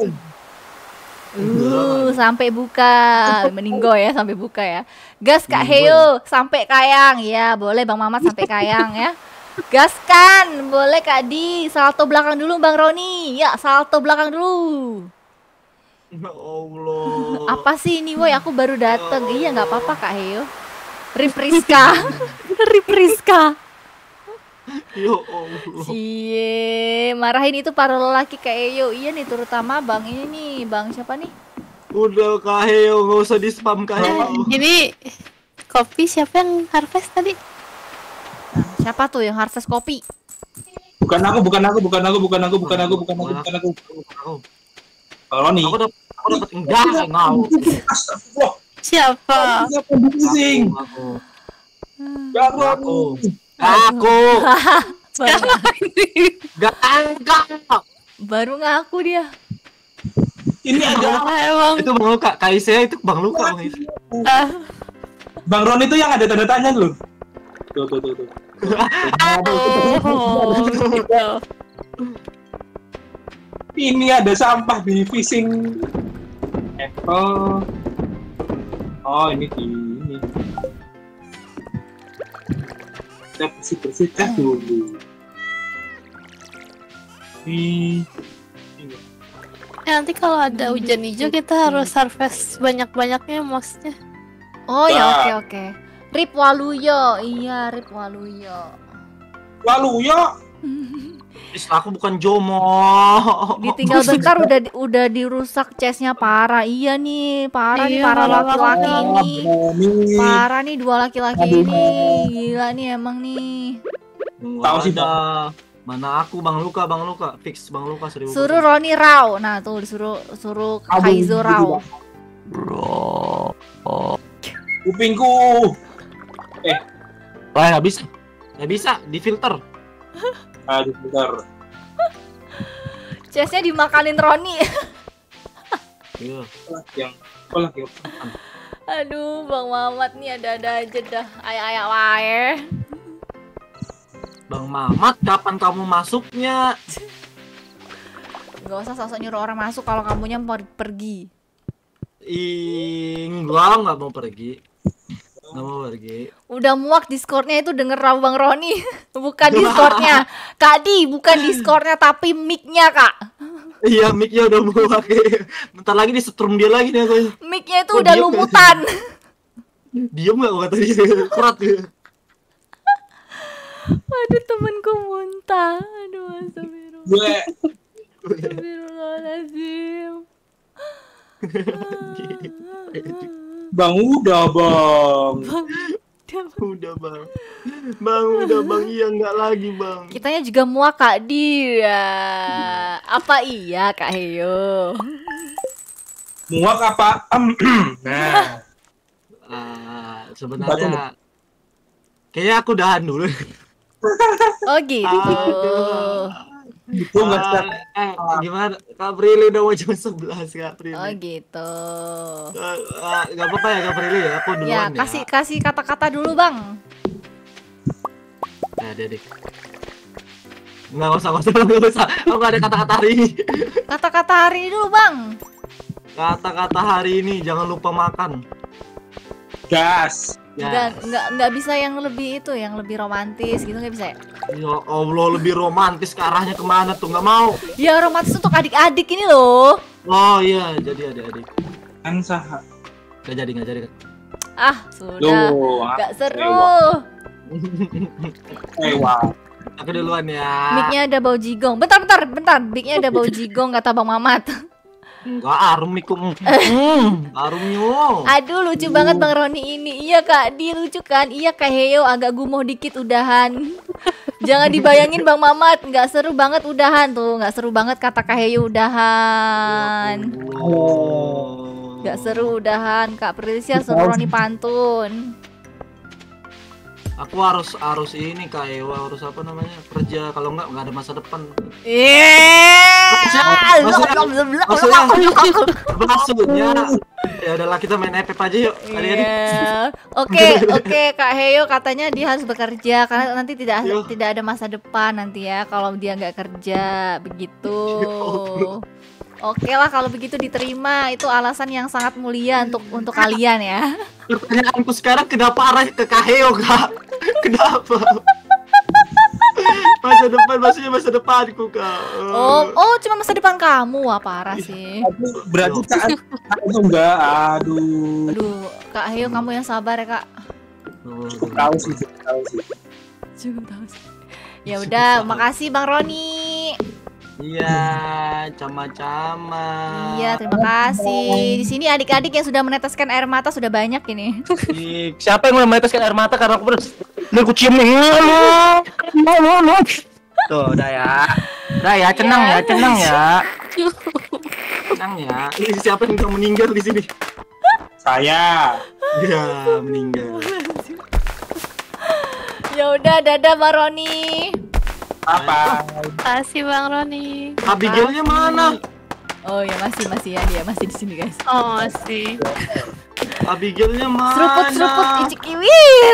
[SPEAKER 1] Uh, sampai buka. Meninggo ya sampai buka ya. Gas Kak
[SPEAKER 3] Meninggo
[SPEAKER 1] Heo, sampai Kayang. Ya, boleh Bang Mamat sampai Kayang ya. Gas kan, boleh Kak Di. Salto belakang dulu Bang Roni. Ya, salto belakang dulu.
[SPEAKER 3] Ya Allah.
[SPEAKER 1] Apa sih ini woi, aku baru dateng. Iya nggak apa-apa Kak Heo. Rip Rizka. Rip Rizka.
[SPEAKER 3] Ya Allah.
[SPEAKER 1] Cie, marahin itu para lelaki Kak Heo. Iya nih, terutama Bang ini nih, Bang siapa nih?
[SPEAKER 3] Udah Kak Heo, nggak usah di spam Kak Heo.
[SPEAKER 2] Ini kopi siapa yang harvest tadi?
[SPEAKER 1] Nah, siapa tuh yang harvest kopi?
[SPEAKER 4] Bukan aku, bukan aku, bukan aku, bukan aku, bukan aku, bukan aku, bukan aku.
[SPEAKER 3] Aku,
[SPEAKER 4] Kalau nih.
[SPEAKER 3] aku dapat, aku dapat enggak, enggak.
[SPEAKER 4] Astagfirullah.
[SPEAKER 2] Siapa?
[SPEAKER 4] Siapa yang bising?
[SPEAKER 3] Aku,
[SPEAKER 4] Ya aku.
[SPEAKER 3] aku, aku,
[SPEAKER 1] Baru,
[SPEAKER 3] enggak, enggak.
[SPEAKER 1] baru ngaku dia.
[SPEAKER 4] Ini ada
[SPEAKER 2] Ah, emang.
[SPEAKER 3] Itu Bang Luka, K I C itu Bang Luka Bang Is.
[SPEAKER 2] Ah,
[SPEAKER 4] Bang Ron itu yang ada tanda tanya loh. Tuh, tuh, tuh, tuh.
[SPEAKER 2] oh, gitu.
[SPEAKER 4] Ini ada sampah di fishing apple. Oh, ini di ini. Kita bersih-bersihkan dulu. Ini. Ini.
[SPEAKER 2] Eh, nanti kalau ada hujan hijau kita harus harvest banyak-banyaknya maksudnya.
[SPEAKER 1] Oh ya,
[SPEAKER 4] Nah.
[SPEAKER 1] oke oke. Rip Waluyo, iya Rip Waluyo.
[SPEAKER 4] Lalu ya.
[SPEAKER 3] Is, aku bukan Jomo.
[SPEAKER 1] Ditinggal bentar udah di- udah dirusak chestnya parah. Iya nih, parah nih
[SPEAKER 2] Iya,
[SPEAKER 1] para
[SPEAKER 2] parah
[SPEAKER 1] laki-laki
[SPEAKER 2] banget.
[SPEAKER 1] ini.
[SPEAKER 4] Ini.
[SPEAKER 1] Parah nih dua laki-laki
[SPEAKER 4] Aduh,
[SPEAKER 1] ini.
[SPEAKER 4] Bang.
[SPEAKER 1] Gila nih emang nih.
[SPEAKER 3] Nggak
[SPEAKER 4] Tahu sih,
[SPEAKER 3] ada. Mana aku Bang Luka, Bang Luka, fix Bang Luka seribu.
[SPEAKER 1] Suruh Roni Rao. Nah, tuh disuruh suruh
[SPEAKER 4] Aduh,
[SPEAKER 1] Kaizo
[SPEAKER 4] gitu,
[SPEAKER 1] Rao.
[SPEAKER 3] Bro.
[SPEAKER 4] Kupingku.
[SPEAKER 3] Wah, nggak bisa. Nggak bisa, difilter.
[SPEAKER 4] Aduh, bentar.
[SPEAKER 1] Chestnya dimakanin Roni.
[SPEAKER 3] Iya.
[SPEAKER 4] Apa lagi yang apa lagi?
[SPEAKER 1] Aduh, Bang Mamat nih ada-ada aja dah. Ayak-ayak wae.
[SPEAKER 3] Bang Mamat, kapan kamu masuknya?
[SPEAKER 1] Gak usah sosok nyuruh orang masuk kalau kamunya mau pergi.
[SPEAKER 3] Ih, enggak, nggak mau pergi. Nggak mau pergi.
[SPEAKER 1] Udah muak Discordnya itu denger raw Bang Roni. Bukan Discordnya Kak Di, bukan Discordnya tapi mic-nya Kak.
[SPEAKER 3] Iya, mic-nya udah mau pakai. Bentar lagi disetrum dia lagi nih aku.
[SPEAKER 1] Mic-nya itu
[SPEAKER 3] Kok
[SPEAKER 1] udah
[SPEAKER 3] diem?
[SPEAKER 1] lumutan.
[SPEAKER 3] Diam nggak kata dia? Kurat ya.
[SPEAKER 1] Aduh, temenku muntah. Aduh, astagfirullah.
[SPEAKER 4] Gue
[SPEAKER 1] Astagfirullahaladzim.
[SPEAKER 4] Bang udah, Bang.
[SPEAKER 3] Udah bang, bang udah bang, iya nggak lagi bang.
[SPEAKER 1] Kitanya juga muak Kak Di ya. Apa iya Kak Heo?
[SPEAKER 4] Muak apa? Nah,
[SPEAKER 3] Ah, sebenarnya kayaknya aku udahan dulu.
[SPEAKER 1] Oh gitu.
[SPEAKER 3] Aduh.
[SPEAKER 4] itu nggak bisa.
[SPEAKER 3] Ah, eh, gimana? Kak Prilly udah mau jam sebelas Kak Prilly.
[SPEAKER 1] Oh gitu.
[SPEAKER 3] Ah, ah, nggak apa-apa ya Kak Prilly ya, aku duluan
[SPEAKER 1] Ya,
[SPEAKER 3] ya.
[SPEAKER 1] kasih kasih kata-kata dulu Bang.
[SPEAKER 3] Nah, dia deh. Nggak usah, nggak usah, nggak usah. Aku nggak ada kata-kata hari ini.
[SPEAKER 1] Kata-kata hari ini dulu Bang.
[SPEAKER 3] Kata-kata hari ini, jangan lupa makan.
[SPEAKER 4] Gas.
[SPEAKER 1] Nggak,
[SPEAKER 3] Ya,
[SPEAKER 1] nggak, nggak bisa yang lebih itu, yang lebih romantis gitu nggak bisa ya?
[SPEAKER 3] ya Allah, lebih romantis ke arahnya kemana tuh, nggak mau.
[SPEAKER 1] Ya romantis untuk adik-adik ini loh.
[SPEAKER 3] Oh iya, jadi adik-adik.
[SPEAKER 4] Kan sah.
[SPEAKER 3] Nggak jadi, nggak jadi.
[SPEAKER 1] Ah sudah,
[SPEAKER 4] Loh,
[SPEAKER 1] nggak seru.
[SPEAKER 4] Ewa. Ewa.
[SPEAKER 3] Aku duluan ya.
[SPEAKER 1] Mic-nya ada bau jigong. Bentar, bentar, bentar. Mic-nya ada bau jigong kata Bang Mamat.
[SPEAKER 3] Enggak, arum iku. Hmm, arumnya.
[SPEAKER 1] Aduh lucu banget Bang Roni ini. Iya Kak, dia lucu kan? Iya Kak Heyo agak gumoh dikit udahan. Jangan dibayangin Bang Mamat, nggak seru banget udahan tuh, nggak seru banget kata Kak Heyo udahan.
[SPEAKER 3] Oh.
[SPEAKER 1] Nggak seru udahan Kak Prilisia suruh Roni pantun.
[SPEAKER 3] Aku harus harus ini Kak Ewa, harus apa namanya? Kerja, kalau enggak enggak ada masa depan.
[SPEAKER 1] Iya.
[SPEAKER 3] Maksudnya maksudnya ya udahlah kita main F F aja yuk. Adik-adik.
[SPEAKER 1] Iya. Oke, oke Kak Heyo katanya dia harus bekerja karena nanti tidak
[SPEAKER 3] Yo.
[SPEAKER 1] tidak ada masa depan nanti ya kalau dia nggak kerja begitu. Oke lah kalau begitu diterima, itu alasan yang sangat mulia untuk untuk kalian ya.
[SPEAKER 3] Pertanyaanku sekarang kenapa arah ke Kak Heo, Kak? Kenapa? Masa depan, maksudnya masa depanku, Kak.
[SPEAKER 1] Oh, oh cuma masa depan kamu, wah parah sih.
[SPEAKER 4] Aduh, berarti saat itu enggak, aduh.
[SPEAKER 1] Aduh, Kak Heyo kamu yang sabar ya Kak.
[SPEAKER 4] Cukup tahu sih, cukup tahu sih.
[SPEAKER 1] Cukup tahu sih. Ya udah, makasih Bang Roni.
[SPEAKER 3] Iya, sama-sama.
[SPEAKER 1] Iya, terima kasih. Di sini adik-adik yang sudah meneteskan air mata sudah banyak ini.
[SPEAKER 3] Ih, siapa yang meneteskan air mata karena aku beres? Udah aku cium nih. Tuh, udah ya. Udah ya, tenang ya, tenang ya. Tenang ya. Ini siapa yang udah meninggal di sini?
[SPEAKER 4] Saya.
[SPEAKER 3] Ya, meninggal.
[SPEAKER 1] Ya udah, dadah Bang Roni.
[SPEAKER 4] Apa?
[SPEAKER 2] Kasih Bang Roni.
[SPEAKER 3] Abigailnya mana?
[SPEAKER 1] Oh ya masih masih ya dia masih di sini guys.
[SPEAKER 2] Oh, masih.
[SPEAKER 3] Abigailnya mana?
[SPEAKER 1] Seruput seruput icikiwir.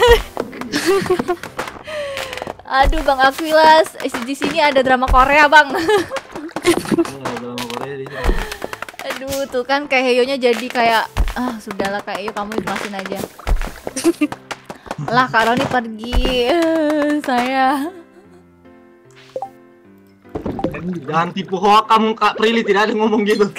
[SPEAKER 1] Aduh Bang Akwilas, di sini ada drama Korea Bang.
[SPEAKER 3] Oh, drama Korea di sini.
[SPEAKER 1] Aduh tuh kan kayak Heyonya jadi kayak ah sudahlah Kak Heyo kamu ikhlasin aja. Lah Kak Roni pergi, saya.
[SPEAKER 3] Jangan tipu hoak kamu Kak Prilly, tidak ada ngomong gitu.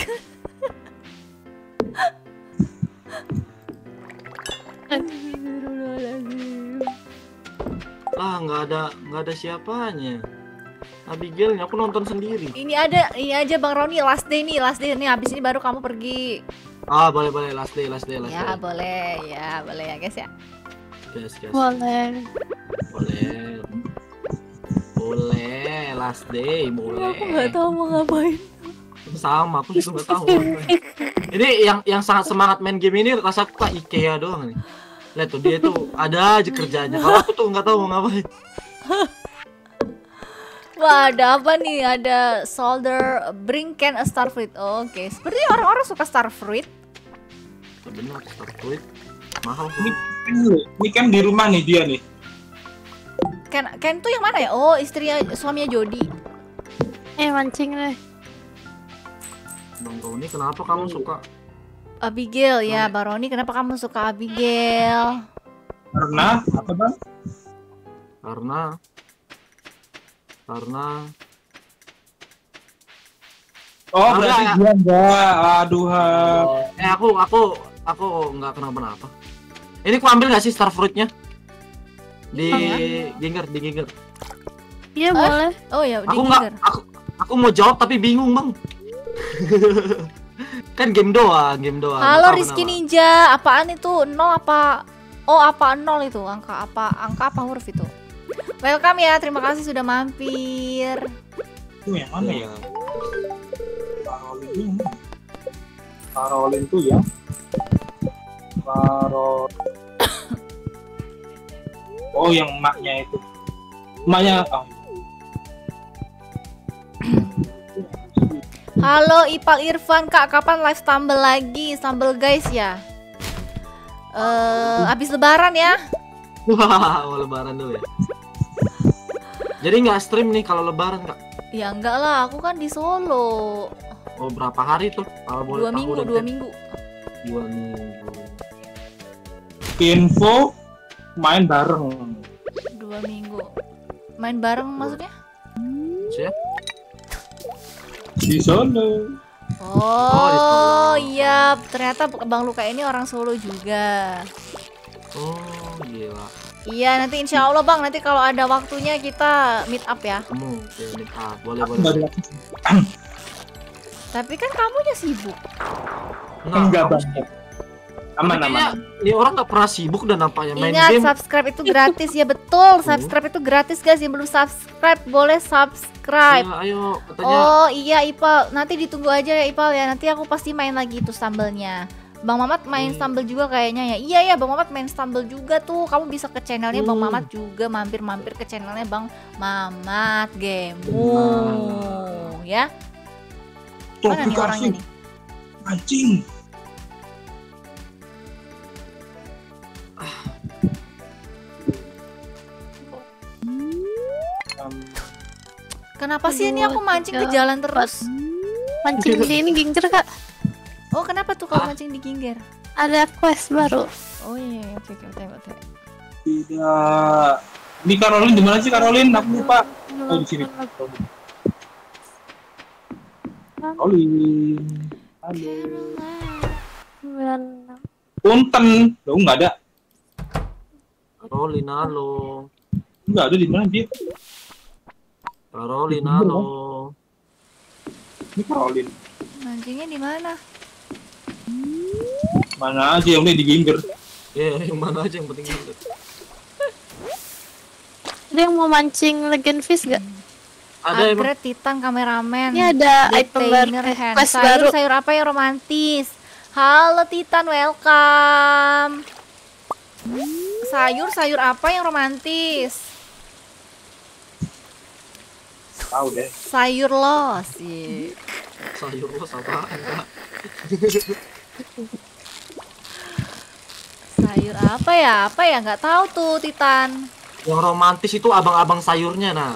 [SPEAKER 3] Ah, nggak ada nggak ada siapanya. Abigailnya aku nonton sendiri.
[SPEAKER 1] Ini ada, ini aja Bang Roni last day nih, last day nih habis ini baru kamu pergi.
[SPEAKER 3] Ah, boleh boleh last day last day last
[SPEAKER 1] Ya
[SPEAKER 3] day.
[SPEAKER 1] boleh, ya boleh ya guys ya.
[SPEAKER 3] Guys, guys.
[SPEAKER 2] Boleh.
[SPEAKER 3] Boleh. Boleh, last day, boleh.
[SPEAKER 1] Aku nggak tahu mau ngapain.
[SPEAKER 3] Sama, aku juga nggak tahu. Ini yang yang sangat semangat main game ini rasaku Kak IKEA doang nih. Lihat tuh dia tuh ada aja kerjanya. Kalau aku tuh nggak tahu mau ngapain.
[SPEAKER 1] Wah ada apa nih? Ada solder bring can a starfruit. Oh, oke, seperti orang-orang suka starfruit.
[SPEAKER 3] Ya benar, Starfruit mahal
[SPEAKER 4] Ini,
[SPEAKER 3] tuh.
[SPEAKER 4] ini kan di rumah nih dia nih.
[SPEAKER 1] Ken, Ken tuh yang mana ya? Oh istrinya suaminya Jody.
[SPEAKER 2] Eh, mancing deh.
[SPEAKER 3] Bang Roni, kenapa kamu suka?
[SPEAKER 1] Abigail ya, Baroni. Kenapa kamu suka Abigail?
[SPEAKER 4] Karena apa bang?
[SPEAKER 3] Karena karena
[SPEAKER 4] Oh
[SPEAKER 3] Enggak,
[SPEAKER 4] berarti
[SPEAKER 3] ya.
[SPEAKER 4] dia enggak. Aduh. ha.
[SPEAKER 3] eh aku aku aku nggak kenapa-napa. Ini aku ambil nggak sih Starfruitnya? Di Ginger, di Ginger.
[SPEAKER 2] Iya,
[SPEAKER 1] Eh?
[SPEAKER 2] boleh.
[SPEAKER 1] Oh ya,
[SPEAKER 3] Aku
[SPEAKER 1] di
[SPEAKER 3] nggak,
[SPEAKER 1] Ginger.
[SPEAKER 3] aku aku mau jawab tapi bingung bang. Kan game doang, game doang.
[SPEAKER 1] Halo
[SPEAKER 3] Nggak tahu
[SPEAKER 1] Rizky
[SPEAKER 3] kenapa.
[SPEAKER 1] Ninja, apaan itu? Nol apa? Oh apa nol itu? Angka apa? Angka apa huruf itu? Welcome ya, terima kasih sudah mampir.
[SPEAKER 4] Itu yang mana ya?
[SPEAKER 3] Ya.
[SPEAKER 4] Karolin itu yang mana? Karolin tuh ya. Karol. Oh yang emaknya itu. Emaknya. Oh.
[SPEAKER 1] Halo Ipal Irfan, Kak, kapan live Stumble lagi? Stumble guys ya. Eh, habis lebaran ya.
[SPEAKER 3] Wah, mau lebaran dulu ya. Jadi nggak stream nih kalau lebaran kak?
[SPEAKER 1] Ya enggak lah, aku kan di Solo.
[SPEAKER 3] Oh berapa hari tuh? Kalau boleh
[SPEAKER 1] Dua
[SPEAKER 3] tahu
[SPEAKER 1] minggu,
[SPEAKER 3] dan-
[SPEAKER 1] dua minggu.
[SPEAKER 3] Dua minggu.
[SPEAKER 4] Info main bareng.
[SPEAKER 1] Dua minggu. Main bareng maksudnya?
[SPEAKER 3] Siap?
[SPEAKER 4] Di Solo.
[SPEAKER 1] Oh,
[SPEAKER 3] di Solo.
[SPEAKER 1] iya, ternyata Bang Luka ini orang Solo juga.
[SPEAKER 3] Oh gila.
[SPEAKER 1] Iya, nanti insya Allah Bang, nanti kalau ada waktunya kita meet up ya.
[SPEAKER 3] Kamu oke, meet up. Boleh
[SPEAKER 4] Aku
[SPEAKER 3] boleh.
[SPEAKER 4] baru
[SPEAKER 3] boleh.
[SPEAKER 1] Tapi kan kamunya sibuk.
[SPEAKER 3] Nah,
[SPEAKER 4] Enggak
[SPEAKER 3] aku-
[SPEAKER 4] banget. Aman
[SPEAKER 3] Tapi
[SPEAKER 4] aman.
[SPEAKER 3] kayaknya Ini orang nggak pernah sibuk dan nampaknya main
[SPEAKER 1] Ingat,
[SPEAKER 3] game.
[SPEAKER 1] subscribe itu gratis ya, betul. Subscribe itu gratis guys. Yang belum subscribe boleh subscribe.
[SPEAKER 3] Ya, ayo katanya.
[SPEAKER 1] Oh iya Ipal, nanti ditunggu aja ya Ipal ya. Nanti aku pasti main lagi itu stumble-nya. Bang Mamat main
[SPEAKER 3] Hmm.
[SPEAKER 1] stumble juga kayaknya ya. Iya ya, Bang Mamat main stumble juga tuh. Kamu bisa ke channelnya Bang
[SPEAKER 3] Hmm.
[SPEAKER 1] Mamat juga, mampir-mampir ke channelnya Bang Mamat Gemu ya.
[SPEAKER 4] Tuh,
[SPEAKER 1] Mana nih
[SPEAKER 4] dikasih.
[SPEAKER 1] orangnya nih?
[SPEAKER 4] Anjing. Um,
[SPEAKER 1] Kenapa sih ini
[SPEAKER 2] Dua,
[SPEAKER 1] aku mancing ke
[SPEAKER 2] tiga,
[SPEAKER 1] jalan terus?
[SPEAKER 2] Mancing di ini ginger kak.
[SPEAKER 1] Oh kenapa tuh kalau mancing di Ginger?
[SPEAKER 2] Ada quest baru.
[SPEAKER 1] Oh iya, iya, oke oke oke oke.
[SPEAKER 4] tidak. Ini Caroline di mana sih Caroline? Aku lupa. Oh di sini. Caroline. Halo.
[SPEAKER 2] Sembilan.
[SPEAKER 4] Punten. Loh nggak ada.
[SPEAKER 3] Rolin halo.
[SPEAKER 4] Nggak ada di mana dia?
[SPEAKER 3] Rolin halo.
[SPEAKER 4] Ini Caroline.
[SPEAKER 1] Mancingnya di mana?
[SPEAKER 4] Mana aja yang udah di Ginger.
[SPEAKER 3] Ya, yang mana aja yang penting gitu.
[SPEAKER 2] Ada yang mau mancing legend fish gak?
[SPEAKER 3] Ada emang.
[SPEAKER 1] Upgrade Titan kameramen.
[SPEAKER 2] Ini ada item baru,
[SPEAKER 1] Detainer
[SPEAKER 2] eh,
[SPEAKER 1] hand.
[SPEAKER 2] quest
[SPEAKER 1] sayur,
[SPEAKER 2] baru.
[SPEAKER 1] sayur apa yang romantis? Halo Titan, welcome. Sayur, sayur apa yang romantis?
[SPEAKER 4] Tahu deh.
[SPEAKER 1] Sayur los. Iya.
[SPEAKER 3] Sayur lo sama enggak?
[SPEAKER 1] Sayur apa ya? Apa ya? Nggak tahu tuh Titan.
[SPEAKER 3] Yang romantis itu abang-abang sayurnya nah.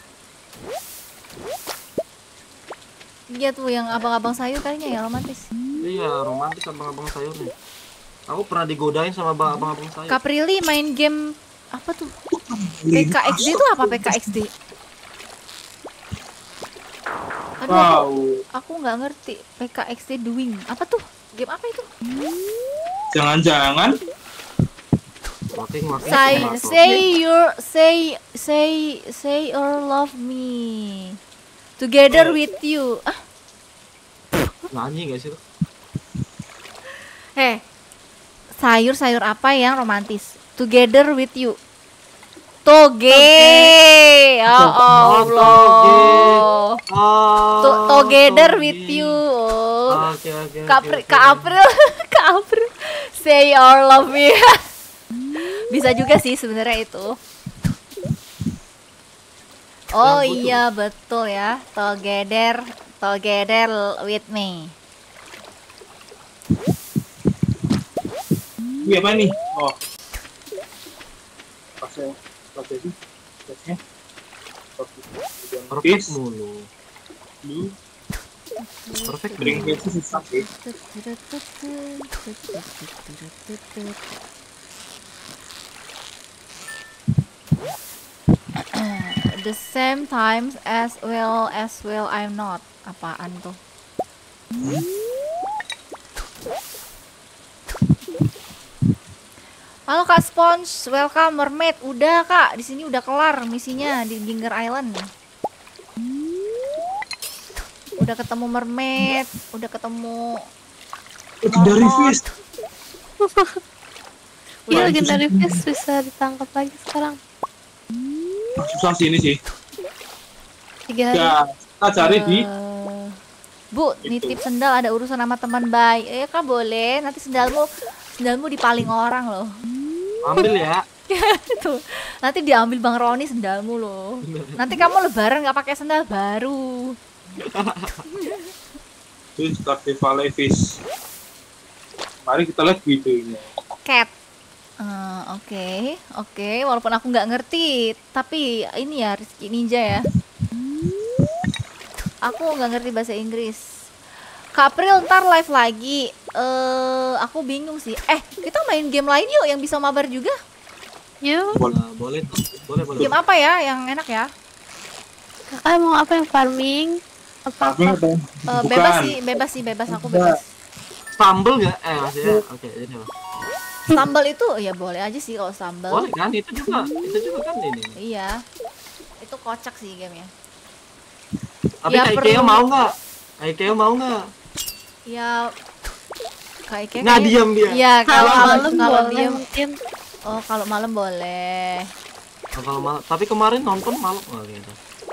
[SPEAKER 1] Iya tuh yang abang-abang sayur kayaknya ya romantis.
[SPEAKER 3] Iya, romantis abang-abang sayurnya. Aku pernah digodain sama abang- abang-abang sayur.
[SPEAKER 1] Kaprili main game apa tuh? P K X D itu apa P K X D? Aduh, aku,
[SPEAKER 4] Tahu.
[SPEAKER 1] aku nggak ngerti. P K X D doing apa tuh? Game apa itu?
[SPEAKER 4] Jangan-jangan
[SPEAKER 3] Walking, walking,
[SPEAKER 1] Say,
[SPEAKER 3] tomato.
[SPEAKER 1] say your, say, say, say or love me, together with you. Ah,
[SPEAKER 3] Nyanyi gak sih lo?
[SPEAKER 1] heh, sayur sayur apa yang romantis? Together with you. Toge, ya Allah.
[SPEAKER 3] Oh,
[SPEAKER 1] To- together
[SPEAKER 3] Togi.
[SPEAKER 1] with you. Oh.
[SPEAKER 3] Oke, oke, oke,
[SPEAKER 1] Kak
[SPEAKER 3] oke.
[SPEAKER 1] Pri- Kak April, Kak April, say or love me. Bisa juga sih sebenarnya itu. Oh
[SPEAKER 3] Yang butuh.
[SPEAKER 1] iya betul ya, together, together with me.
[SPEAKER 4] ini apa nih? Oh. Pasnya, pasnya sih. Pasnya.
[SPEAKER 3] Perfect mulu.
[SPEAKER 4] Lu
[SPEAKER 3] Perfect
[SPEAKER 4] drink
[SPEAKER 3] mulu.
[SPEAKER 4] itu susah sih.
[SPEAKER 1] The same times as well as well I'm not. Apaan tuh? Halo Kak Sponge, welcome Mermaid. Udah Kak, di sini udah kelar misinya di Ginger Island. Udah ketemu Mermaid, udah ketemu
[SPEAKER 4] Legendary
[SPEAKER 1] Mormon.
[SPEAKER 4] fish.
[SPEAKER 2] Iya
[SPEAKER 4] Wah,
[SPEAKER 2] legendary
[SPEAKER 4] itu sih.
[SPEAKER 2] fish bisa ditangkap lagi sekarang.
[SPEAKER 4] Ah, susah sih ini sih.
[SPEAKER 2] Tiga hari.
[SPEAKER 4] Ya, kita cari di
[SPEAKER 1] Eh, Bu,
[SPEAKER 4] Itu.
[SPEAKER 1] nitip sendal ada urusan sama teman baik. Eh Kak boleh, nanti sendalmu sendalmu dipaling orang loh.
[SPEAKER 3] Ambil ya.
[SPEAKER 1] Tuh, nanti diambil Bang Roni sendalmu loh. Nanti kamu lebaran nggak pakai sendal baru.
[SPEAKER 4] Fish Carnivale Fish. Mari kita lihat videonya.
[SPEAKER 1] Cat. Eh, Oke, oke. Walaupun aku nggak ngerti, tapi ini ya Rizky Ninja ya. Aku nggak ngerti bahasa Inggris. Kak April ntar live lagi. Eh, aku bingung sih. Eh, kita main game lain yuk yang bisa mabar juga.
[SPEAKER 2] Yuk,
[SPEAKER 3] Nah, boleh tuh. Boleh, boleh.
[SPEAKER 1] Game apa ya yang enak ya?
[SPEAKER 2] kakak mau apa yang farming? Apa
[SPEAKER 4] Tapi
[SPEAKER 2] apa?
[SPEAKER 4] apa?
[SPEAKER 1] Eh, bebas sih, bebas sih, bebas aku bebas.
[SPEAKER 3] Sambel nggak? Eh, maksudnya. Oke, ini lah.
[SPEAKER 1] Sambal itu ya boleh aja sih kalau sambal.
[SPEAKER 3] Boleh kan? Itu juga. Itu juga kan ini.
[SPEAKER 1] Iya. Itu kocak sih gamenya.
[SPEAKER 3] Tapi
[SPEAKER 1] Ya,
[SPEAKER 3] kayak
[SPEAKER 1] perlu-
[SPEAKER 3] Ikea mau nggak? Ayo Keo mau nggak?
[SPEAKER 1] Ya kayak kayak
[SPEAKER 3] Nggak diam dia.
[SPEAKER 1] Iya, kalau
[SPEAKER 2] Kalau
[SPEAKER 1] malam
[SPEAKER 2] malam
[SPEAKER 1] kalau
[SPEAKER 2] boleh
[SPEAKER 1] diam.
[SPEAKER 2] mungkin.
[SPEAKER 1] Oh, kalau malam boleh.
[SPEAKER 3] Oh, kalau malam, tapi kemarin nonton malam nggak gitu.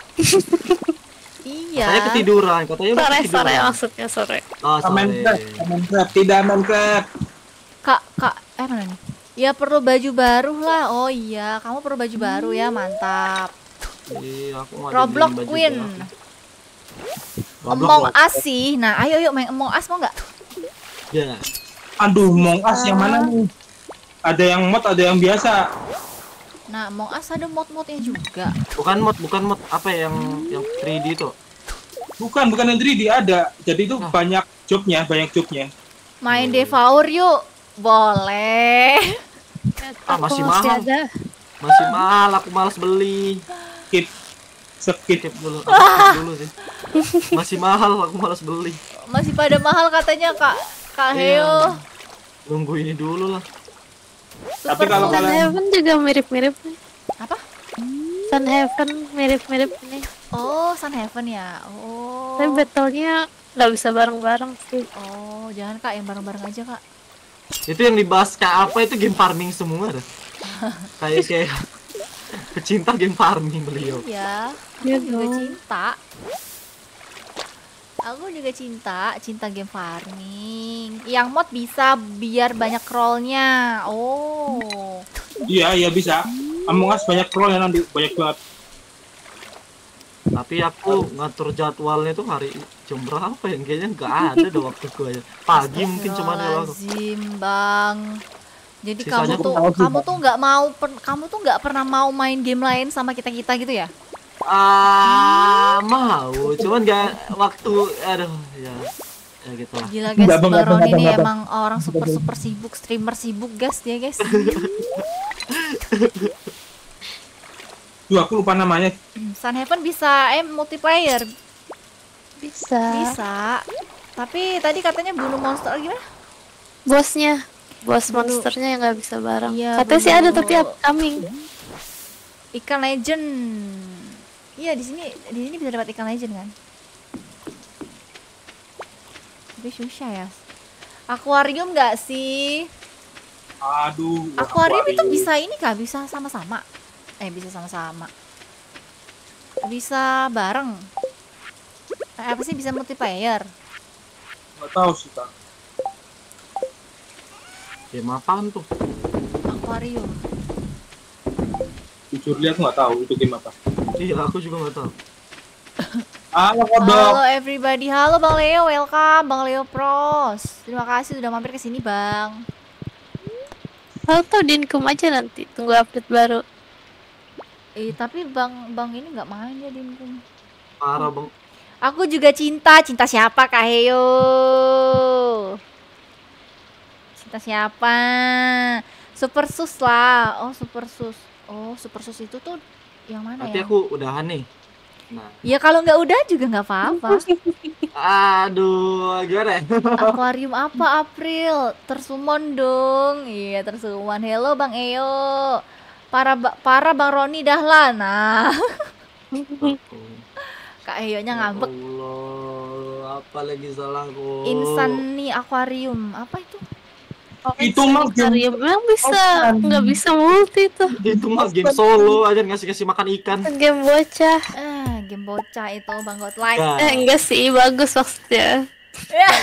[SPEAKER 1] Iya.
[SPEAKER 3] Katanya ketiduran, katanya udah
[SPEAKER 2] Sore
[SPEAKER 3] ketiduran.
[SPEAKER 2] sore maksudnya sore.
[SPEAKER 3] Oh,
[SPEAKER 4] Aman
[SPEAKER 3] sore.
[SPEAKER 4] Krab, aman Krab, tidak aman Krab.
[SPEAKER 1] Kak, Kak, eh mana nih? Ya perlu baju baru lah. Oh iya, kamu perlu baju baru ya, mantap.
[SPEAKER 3] Iya, aku nggak ada
[SPEAKER 1] Roblox
[SPEAKER 3] beliin baju
[SPEAKER 1] Queen.
[SPEAKER 3] baru.
[SPEAKER 1] Among
[SPEAKER 3] Roblox.
[SPEAKER 1] Us sih. Nah, ayo yuk main Among Us mau nggak?
[SPEAKER 3] Ya.
[SPEAKER 4] Aduh, Among Us yang mana nih? Ada yang mod, ada yang biasa.
[SPEAKER 1] Nah, Among Us ada mod-modnya juga.
[SPEAKER 3] Bukan mod, bukan mod apa yang yang tiga D itu?
[SPEAKER 4] Bukan, bukan yang tiga D ada. Jadi itu
[SPEAKER 3] Nah.
[SPEAKER 4] banyak jobnya, banyak jobnya.
[SPEAKER 1] Main
[SPEAKER 3] Oh.
[SPEAKER 1] Devour yuk. Boleh.
[SPEAKER 3] Ah,
[SPEAKER 2] Aku
[SPEAKER 3] masih mahal.
[SPEAKER 2] ada.
[SPEAKER 3] Masih mahal, aku malas beli.
[SPEAKER 4] Skip, skip.
[SPEAKER 3] Skip dulu, aku skip dulu sih. Masih mahal, aku malas beli.
[SPEAKER 1] Masih pada mahal katanya, Kak. Kak
[SPEAKER 3] Iya.
[SPEAKER 1] Heo.
[SPEAKER 3] Nunggu ini dulu lah.
[SPEAKER 4] Tapi kalau
[SPEAKER 1] Super
[SPEAKER 2] Sun
[SPEAKER 4] kalian-
[SPEAKER 2] Heaven juga mirip-mirip nih.
[SPEAKER 1] apa?
[SPEAKER 2] Sun Heaven mirip-mirip nih.
[SPEAKER 1] Oh, Sun Heaven ya. Oh.
[SPEAKER 2] Tapi battle-nya nggak bisa bareng-bareng sih.
[SPEAKER 1] Oh, jangan Kak, yang bareng-bareng aja, Kak.
[SPEAKER 3] Itu yang dibahas kayak apa itu game farming semua dah. Kayak kayak pecinta game farming beliau.
[SPEAKER 1] Iya.
[SPEAKER 2] Iya
[SPEAKER 1] Aku juga
[SPEAKER 2] dong.
[SPEAKER 1] cinta. Aku juga cinta, cinta game farming. Yang mod bisa biar banyak rollnya. Oh.
[SPEAKER 4] Iya, iya bisa. Among Us banyak troll yang nanti, banyak banget.
[SPEAKER 3] Tapi aku ngatur jadwalnya tuh hari jam berapa ya? Kayaknya nggak ada dah waktu gue aja. Pagi mungkin cuman kalau aku.
[SPEAKER 1] Astagfirullahaladzim, Bang. Jadi
[SPEAKER 3] Sisanya
[SPEAKER 1] kamu tuh
[SPEAKER 4] tahu sih,
[SPEAKER 1] kamu
[SPEAKER 4] Bang.
[SPEAKER 1] tuh nggak mau per- kamu tuh nggak pernah mau main game lain sama kita-kita gitu ya?
[SPEAKER 3] Ah, mau, cuman nggak waktu, aduh, ya, ya gitu lah.
[SPEAKER 1] Gila guys,
[SPEAKER 4] Nggak, Bang, nggak,
[SPEAKER 1] Baron
[SPEAKER 4] Bang,
[SPEAKER 1] ini
[SPEAKER 4] nggak, Bang.
[SPEAKER 1] emang orang super super sibuk, streamer sibuk guys dia guys.
[SPEAKER 4] Duh, aku lupa namanya.
[SPEAKER 1] Sun Heaven bisa eh multiplayer
[SPEAKER 2] Bisa.
[SPEAKER 1] bisa. Tapi tadi katanya bunuh monster gimana?
[SPEAKER 2] Bosnya, bos
[SPEAKER 1] Dulu.
[SPEAKER 2] monsternya yang nggak bisa bareng.
[SPEAKER 1] Iya,
[SPEAKER 2] Katanya sih
[SPEAKER 1] dulu.
[SPEAKER 2] ada tapi upcoming.
[SPEAKER 1] Ikan legend. Iya di sini di sini bisa dapat ikan legend kan? Tapi susah ya. Akuarium nggak sih?
[SPEAKER 4] Aduh.
[SPEAKER 1] Akuarium itu bisa ini kah? Bisa sama-sama? Eh bisa sama-sama. Bisa bareng. Eh, apa sih bisa multiplayer?
[SPEAKER 4] Nggak tahu sih, Kak.
[SPEAKER 3] Game apaan tuh?
[SPEAKER 1] Akuarium.
[SPEAKER 4] Jujur lihat nggak tahu itu game apa.
[SPEAKER 3] Iya, aku juga nggak tahu.
[SPEAKER 4] Halo, kodok.
[SPEAKER 1] Halo everybody, halo Bang Leo, welcome Bang Leo Pros. Terima kasih sudah mampir ke sini Bang.
[SPEAKER 2] Tahu tuh dinkum aja nanti. Tunggu update baru.
[SPEAKER 1] Eh tapi Bang Bang ini nggak main ya Dinkum.
[SPEAKER 3] Parah bang.
[SPEAKER 1] Aku juga cinta, cinta siapa Kak Heo? Cinta siapa? Super Sus lah. Oh Super Sus. Oh Super Sus itu tuh yang mana
[SPEAKER 3] Nanti
[SPEAKER 1] ya?
[SPEAKER 3] aku udahan nih. Nah,
[SPEAKER 1] Ya kalau nggak udah juga nggak apa-apa.
[SPEAKER 3] aduh, gimana ya?
[SPEAKER 1] Akuarium apa April? Tersumon dong. Iya tersumon. Hello Bang Eo. Para ba- para Bang Roni dahlan. Nah, Kak Eyo-nya ngambek.
[SPEAKER 3] Ya Allah, apa lagi salahku?
[SPEAKER 1] Insani Aquarium. Apa itu?
[SPEAKER 2] Oh,
[SPEAKER 4] Itu mah game-
[SPEAKER 2] Aquarium emang bisa,
[SPEAKER 4] Oh,
[SPEAKER 2] nggak bisa multi tuh.
[SPEAKER 3] Itu mah game solo aja ngasih-kasih makan ikan.
[SPEAKER 2] Game bocah.
[SPEAKER 1] Ah, game bocah itu Bang Godlike.
[SPEAKER 3] Ya.
[SPEAKER 2] Eh enggak sih, bagus maksudnya.
[SPEAKER 3] Nah,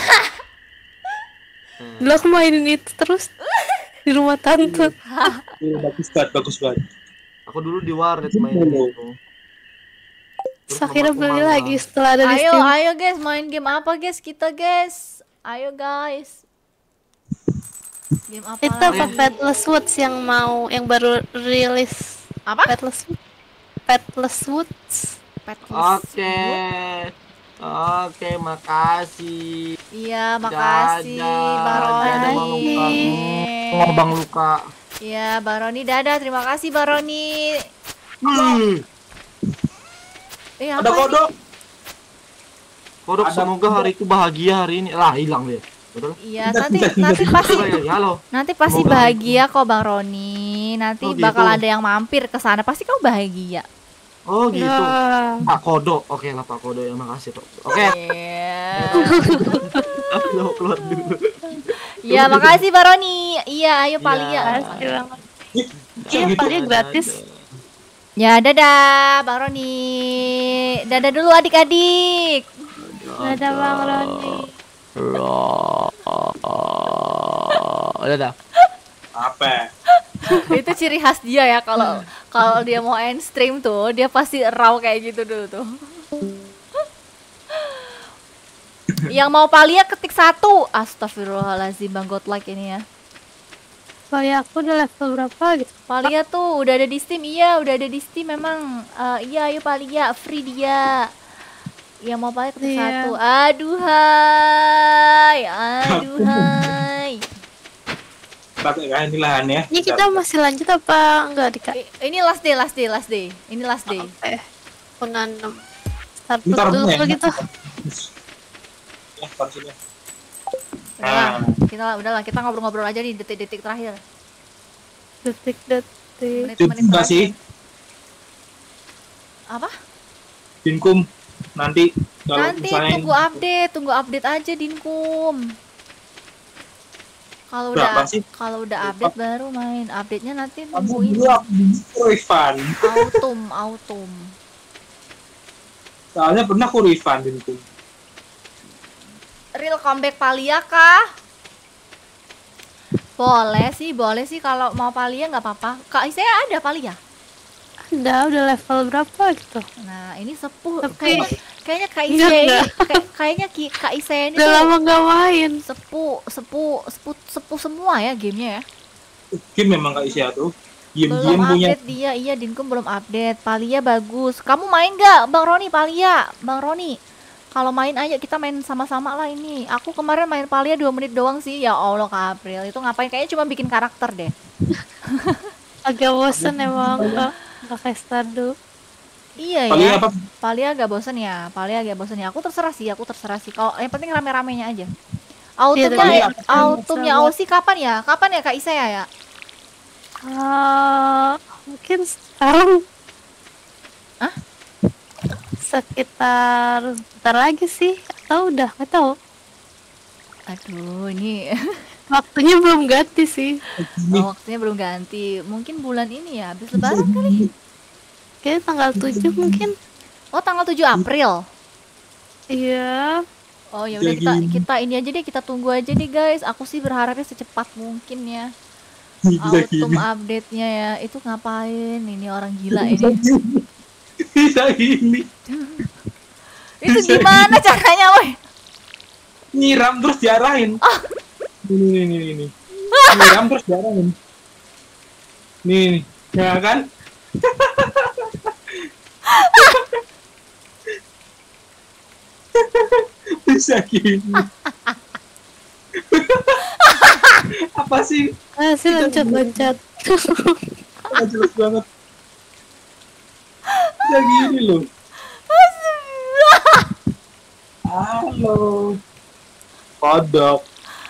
[SPEAKER 2] Dulu aku mainin itu terus di rumah tante.
[SPEAKER 4] Iya, bagus banget, bagus banget.
[SPEAKER 3] aku dulu di warnet main
[SPEAKER 4] Dulu.
[SPEAKER 3] itu.
[SPEAKER 2] Terus akhirnya
[SPEAKER 3] mamaku
[SPEAKER 2] beli
[SPEAKER 3] marah.
[SPEAKER 2] lagi setelah ada di
[SPEAKER 1] Ayo,
[SPEAKER 2] Steam.
[SPEAKER 1] ayo guys, main game apa guys kita guys? Ayo guys. Game apa?
[SPEAKER 2] Itu apa
[SPEAKER 1] lagi?
[SPEAKER 2] Petless Woods yang mau yang baru rilis?
[SPEAKER 1] Apa?
[SPEAKER 2] Petless Petless Woods.
[SPEAKER 1] Petless
[SPEAKER 3] Oke. Oke, makasih.
[SPEAKER 1] Iya, makasih
[SPEAKER 3] Dadah.
[SPEAKER 1] Bang
[SPEAKER 3] Dadah, Bang
[SPEAKER 1] Roni.
[SPEAKER 3] Luka. Oh, Bang Luka.
[SPEAKER 1] Iya, Bang Roni dadah. Terima kasih Bang Roni.
[SPEAKER 3] Hmm.
[SPEAKER 1] Eh,
[SPEAKER 4] Ada
[SPEAKER 1] apa ini?
[SPEAKER 4] kodok.
[SPEAKER 3] Kodok,
[SPEAKER 4] Ada
[SPEAKER 3] semoga
[SPEAKER 4] kodok.
[SPEAKER 3] hariku bahagia hari ini. Lah, hilang dia. Betul?
[SPEAKER 1] Iya,
[SPEAKER 4] Tidak,
[SPEAKER 1] nanti
[SPEAKER 4] tidak, tidak,
[SPEAKER 1] nanti
[SPEAKER 4] tidak.
[SPEAKER 1] pasti
[SPEAKER 3] Ya, halo.
[SPEAKER 1] nanti pasti
[SPEAKER 3] Semoga
[SPEAKER 1] bahagia kok Bang Roni. Nanti
[SPEAKER 3] Oh, gitu.
[SPEAKER 1] bakal ada yang mampir ke sana. Pasti kamu bahagia.
[SPEAKER 3] Oh gitu.
[SPEAKER 2] Nah,
[SPEAKER 3] Pak Kodo. Oke lah Pak Kodo ya, makasih Tok. Oke.
[SPEAKER 1] Iya.
[SPEAKER 3] Aku mau keluar dulu.
[SPEAKER 1] Iya, makasih Baroni. Iya, ayo Palia.
[SPEAKER 3] Iya.
[SPEAKER 2] makasih banget.
[SPEAKER 4] Bisa
[SPEAKER 2] Iya,
[SPEAKER 4] gitu.
[SPEAKER 2] paling gratis.
[SPEAKER 1] Ya, dadah Baroni. Dadah dulu adik-adik.
[SPEAKER 2] Dadah Bang Roni.
[SPEAKER 3] Udah dah.
[SPEAKER 4] Apa?
[SPEAKER 1] Itu ciri khas dia ya, kalau kalau dia mau end stream tuh, dia pasti raw kayak gitu dulu tuh. Yang mau Palia ketik satu. Astagfirullahaladzim, Bang Godlike ini ya.
[SPEAKER 2] Paling aku udah level berapa gitu?
[SPEAKER 1] Palia tuh udah ada di Steam, iya udah ada di Steam memang. Eh, iya ayo Palia, free dia. Yang mau Palia ketik
[SPEAKER 2] Iya.
[SPEAKER 1] satu. Aduhai, aduhai.
[SPEAKER 4] Pakai kain ini lahan ya.
[SPEAKER 2] Ini kita masih lanjut apa enggak Dika?
[SPEAKER 1] I- Ini last day, last day, last day. Ini last day.
[SPEAKER 2] Eh, aku nanam. Start
[SPEAKER 4] Bentar,
[SPEAKER 2] dulu
[SPEAKER 4] bentar,
[SPEAKER 2] kalau
[SPEAKER 4] ya.
[SPEAKER 2] gitu.
[SPEAKER 4] Ya, taruh sini.
[SPEAKER 1] Udahlah,
[SPEAKER 4] Ah.
[SPEAKER 1] kita udahlah kita ngobrol-ngobrol aja nih detik-detik terakhir.
[SPEAKER 2] Detik-detik.
[SPEAKER 4] Jadi enggak sih,
[SPEAKER 1] Apa?
[SPEAKER 4] Dinkum nanti kalau
[SPEAKER 1] Nanti
[SPEAKER 4] misalnya
[SPEAKER 1] tunggu update, tunggu update aja Dinkum. Kalau
[SPEAKER 4] Berapa
[SPEAKER 1] udah
[SPEAKER 4] sih?
[SPEAKER 1] kalau udah update baru main. Update-nya nanti
[SPEAKER 4] kamu
[SPEAKER 1] tungguin
[SPEAKER 4] dulu aku dulu refund.
[SPEAKER 1] autumn, autumn.
[SPEAKER 4] Soalnya pernah aku refund Dinkum.
[SPEAKER 1] Real comeback Palia kah? Boleh sih, boleh sih kalau mau Palia nggak apa-apa. Kak saya ada Palia.
[SPEAKER 2] Udah, udah level berapa gitu?
[SPEAKER 1] Nah, ini sepuh.
[SPEAKER 2] Tapi-
[SPEAKER 1] Kayak, kayaknya Kak
[SPEAKER 2] Enggak,
[SPEAKER 1] Isaya ini,
[SPEAKER 2] enggak.
[SPEAKER 1] kayak- kayaknya Ki- Kak Isaya ini
[SPEAKER 2] Udah
[SPEAKER 1] tuh
[SPEAKER 2] lama nggak main.
[SPEAKER 1] sepuh, sepuh, sepuh, sepuh semua ya gamenya ya.
[SPEAKER 4] Game memang Kak Isya tuh.
[SPEAKER 1] Belum
[SPEAKER 4] Diam-diam punya
[SPEAKER 1] update dia, iya Dinkum belum update. Palia bagus. Kamu main nggak, Bang Roni? Palia, Bang Roni. Kalau main ayo kita main sama-sama lah ini. Aku kemarin main Palia dua menit doang sih. Ya Allah Kak April, itu ngapain? Kayaknya cuma bikin karakter deh.
[SPEAKER 2] Agak bosen emang nggak nggak kayak Stardew.
[SPEAKER 1] Iya
[SPEAKER 4] paling
[SPEAKER 1] ya.
[SPEAKER 4] apa?
[SPEAKER 1] Palia agak bosen ya. Palia agak bosen ya. Aku terserah sih, aku terserah sih. Kalau yang penting rame-ramenya aja. Autumnnya,
[SPEAKER 2] tapi
[SPEAKER 4] aku kan
[SPEAKER 1] autumnnya
[SPEAKER 2] sama-
[SPEAKER 1] Aussie kapan ya? Kapan ya Kak Isaya ya?
[SPEAKER 2] Ah, mungkin sekarang.
[SPEAKER 1] Hah?
[SPEAKER 2] Sekitar bentar lagi sih. Atau udah nggak tahu.
[SPEAKER 1] Aduh, ini
[SPEAKER 2] Waktunya belum ganti sih.
[SPEAKER 1] oh, waktunya belum ganti. Mungkin bulan ini ya, habis lebaran kali.
[SPEAKER 2] Kayaknya tanggal tujuh mungkin.
[SPEAKER 1] Oh, tanggal tujuh April.
[SPEAKER 2] Iya.
[SPEAKER 1] Oh ya udah
[SPEAKER 4] Bisa
[SPEAKER 1] kita
[SPEAKER 4] gini.
[SPEAKER 1] kita ini aja deh, kita tunggu aja deh guys. Aku sih berharapnya secepat mungkin ya.
[SPEAKER 4] Bisa
[SPEAKER 1] Autumn
[SPEAKER 4] gini.
[SPEAKER 1] update-nya ya. Itu ngapain? Ini orang gila ini.
[SPEAKER 4] Bisa gini.
[SPEAKER 1] Itu gimana caranya, woi?
[SPEAKER 4] Nyiram terus diarahin.
[SPEAKER 1] Ah.
[SPEAKER 4] Ini ini ini. Nyiram terus diarahin. Nih, nih. Ya kan? Bisa gini. Apa sih?
[SPEAKER 2] Ah, sih loncat-loncat.
[SPEAKER 4] Nggak jelas banget. Bisa gini loh. Halo. Kodok.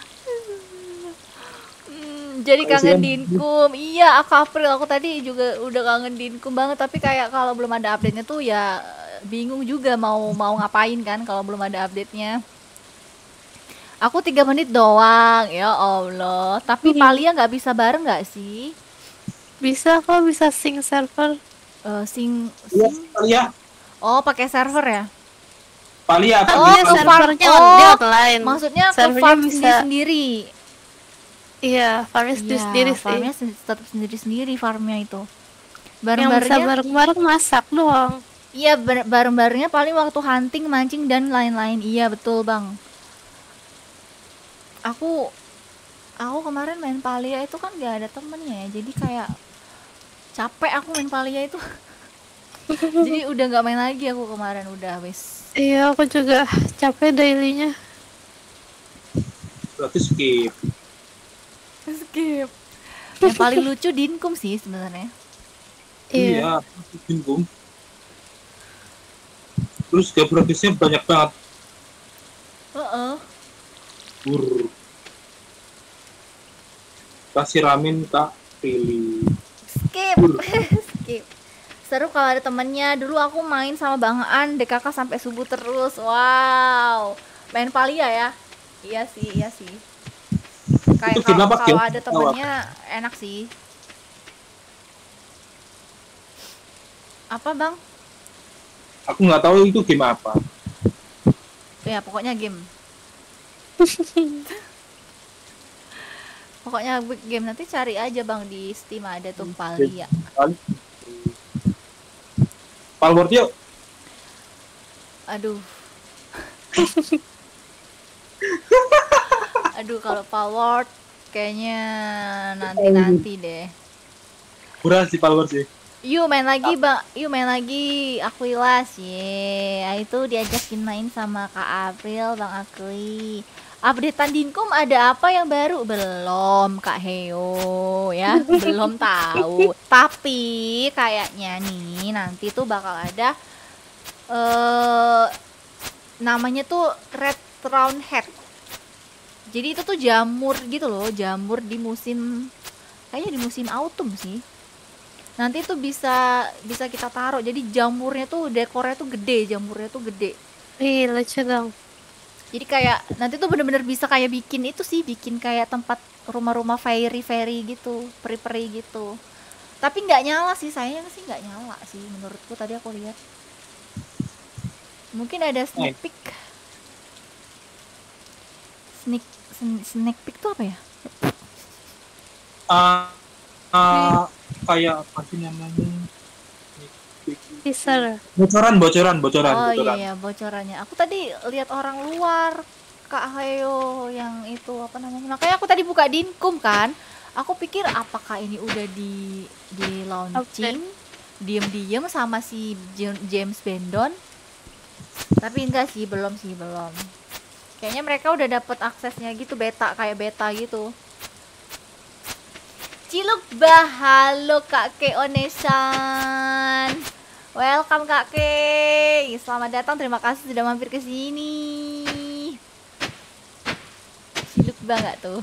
[SPEAKER 1] Hmm, jadi
[SPEAKER 4] Kasian.
[SPEAKER 1] kangen Dinkum. Iya, aku April. Aku tadi juga udah kangen Dinkum banget. Tapi kayak kalau belum ada update-nya tuh ya bingung juga mau mau ngapain kan kalau belum ada update-nya. Aku tiga menit doang, ya Allah. Tapi
[SPEAKER 2] Mhm.
[SPEAKER 1] Palia nggak bisa bareng nggak sih?
[SPEAKER 2] Bisa kok, bisa sync server.
[SPEAKER 1] Eh, sing,
[SPEAKER 4] Iya,
[SPEAKER 1] sing.
[SPEAKER 4] Palia.
[SPEAKER 1] Oh, pakai server ya?
[SPEAKER 4] Palia apa?
[SPEAKER 1] Oh,
[SPEAKER 2] Dia
[SPEAKER 1] ke farm-
[SPEAKER 2] servernya
[SPEAKER 1] oh,
[SPEAKER 2] dia online.
[SPEAKER 1] Maksudnya ke
[SPEAKER 2] Servernya
[SPEAKER 1] farm
[SPEAKER 2] bisa-
[SPEAKER 1] sendiri-sendiri.
[SPEAKER 2] Iya, farmnya
[SPEAKER 1] Iya,
[SPEAKER 2] sendiri sih.
[SPEAKER 1] farmnya sen- tetap sendiri-sendiri farmnya itu.
[SPEAKER 2] Yang bisa
[SPEAKER 1] Bareng-barengnya,
[SPEAKER 2] bareng-bareng masak doang.
[SPEAKER 1] iya bar- bareng-barengnya paling waktu hunting, mancing dan lain-lain. Iya betul bang. Aku, aku kemarin main Palia itu kan gak ada temennya ya, jadi kayak capek aku main Palia itu. Jadi udah nggak main lagi aku kemarin, udah wis.
[SPEAKER 2] Iya, aku juga capek dailynya.
[SPEAKER 4] Berarti skip.
[SPEAKER 1] Skip. Yang paling lucu Dinkum sih sebenarnya.
[SPEAKER 2] Iya.
[SPEAKER 4] Iya, bingung. Terus gak progresnya banyak banget.
[SPEAKER 1] Heeh.
[SPEAKER 4] Bur. Kasih ramin tak pilih.
[SPEAKER 1] Skip. Skip. Seru kalau ada temennya. Dulu aku main sama Bang An, D K K sampai subuh terus. Wow. Main Palia ya? Iya sih, iya sih. Kayak
[SPEAKER 4] Itu game
[SPEAKER 1] kalau
[SPEAKER 4] apa,
[SPEAKER 1] kalau
[SPEAKER 4] game?
[SPEAKER 1] ada temennya enak sih. Apa Bang?
[SPEAKER 4] Aku nggak tahu itu game apa.
[SPEAKER 1] Ya pokoknya game. Pokoknya game, nanti cari aja Bang di Steam ada tuh Palia.
[SPEAKER 4] Palworld yuk.
[SPEAKER 1] Aduh. Aduh kalau Palworld kayaknya nanti-nanti deh.
[SPEAKER 4] Murah sih Palworld sih.
[SPEAKER 1] Yuk main lagi Bang, yuk main lagi Aquilas. Ye, itu diajakin main sama Kak April, Bang Akui. Updatean Dinkum ada apa yang baru? Belum Kak Heo ya, belum tahu. Tapi kayaknya nih nanti tuh bakal ada eh namanya tuh Red Round Head. Jadi itu tuh jamur gitu loh, jamur di musim kayaknya di musim autumn sih. Nanti tuh bisa bisa kita taruh. Jadi jamurnya tuh dekornya tuh gede, jamurnya tuh gede.
[SPEAKER 2] Ih, lucu dong.
[SPEAKER 1] Jadi kayak nanti tuh bener-bener bisa kayak bikin itu sih, bikin kayak tempat rumah-rumah fairy-fairy gitu, peri-peri gitu. Tapi nggak nyala sih, sayangnya sih nggak nyala sih menurutku tadi aku lihat. Mungkin ada sneak peek. Sneak sn- sneak peek tuh apa ya?
[SPEAKER 4] Ah, ah, kayak apa sih namanya?
[SPEAKER 2] Teaser.
[SPEAKER 4] Bocoran, bocoran, bocoran,
[SPEAKER 1] Oh
[SPEAKER 4] bocoran.
[SPEAKER 1] iya bocorannya. Aku tadi lihat orang luar Kak Hayo yang itu apa namanya. Makanya aku tadi buka Dinkum kan. Aku pikir apakah ini udah di di launching diem-diem sama si J- James Bendon. Tapi enggak sih, belum sih, belum. Kayaknya mereka udah dapet aksesnya gitu, beta kayak beta gitu. Ciluk bahalo Kak Ke Onesan. Welcome Kak Ke. Selamat datang, terima kasih sudah mampir ke sini. Ciluk banget tuh.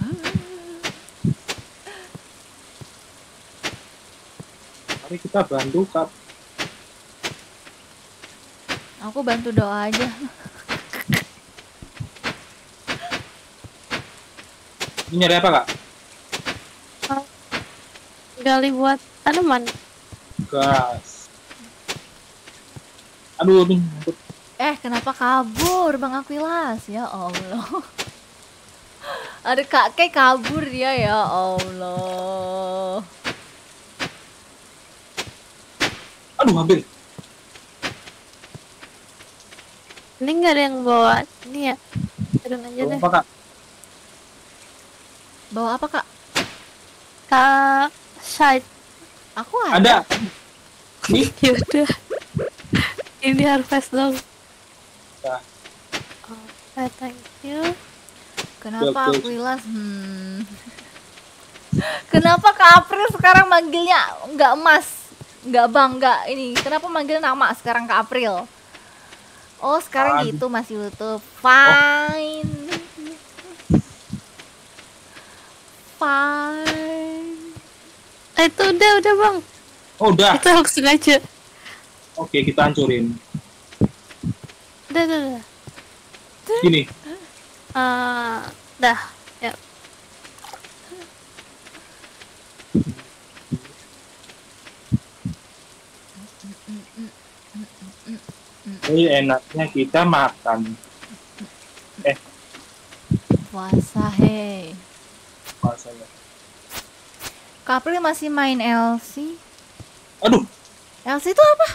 [SPEAKER 4] Mari kita bantu Kak.
[SPEAKER 1] Aku bantu doa aja.
[SPEAKER 4] Ini nyari apa Kak?
[SPEAKER 2] Gali buat tanaman.
[SPEAKER 4] Gas. Aduh, aduh.
[SPEAKER 1] Eh, kenapa kabur Bang Aquilas? Ya Allah. Ada Kak Ke kabur dia, ya Allah.
[SPEAKER 4] Aduh, hampir.
[SPEAKER 2] Ini nggak ada yang bawa ini ya. Turun aja
[SPEAKER 4] Bawa
[SPEAKER 2] deh.
[SPEAKER 4] apa Kak?
[SPEAKER 1] Bawa apa Kak?
[SPEAKER 2] Kak side.
[SPEAKER 1] Aku ada.
[SPEAKER 4] Ada. Nih.
[SPEAKER 2] Yaudah. Ini harvest dong.
[SPEAKER 4] Ya.
[SPEAKER 2] Oh, thank you.
[SPEAKER 1] Kenapa
[SPEAKER 4] Bagus.
[SPEAKER 1] Aquilas? Hmm. Kenapa Kak April sekarang manggilnya nggak Mas? Nggak Bang, nggak ini. Kenapa manggil nama sekarang Kak April? Oh, sekarang
[SPEAKER 4] Aduh.
[SPEAKER 1] gitu Mas YouTube. Fine. Fine.
[SPEAKER 2] Eh, itu udah udah bang.
[SPEAKER 4] Oh, udah.
[SPEAKER 2] Itu langsung aja.
[SPEAKER 4] Oke, kita hancurin.
[SPEAKER 2] Udah udah udah.
[SPEAKER 4] Gini.
[SPEAKER 2] Eh, dah. Ya.
[SPEAKER 4] Jadi enaknya kita makan. Eh,
[SPEAKER 1] Puasa he.
[SPEAKER 4] masalah.
[SPEAKER 1] Kak April masih main L C?
[SPEAKER 4] Aduh,
[SPEAKER 1] L C itu apa?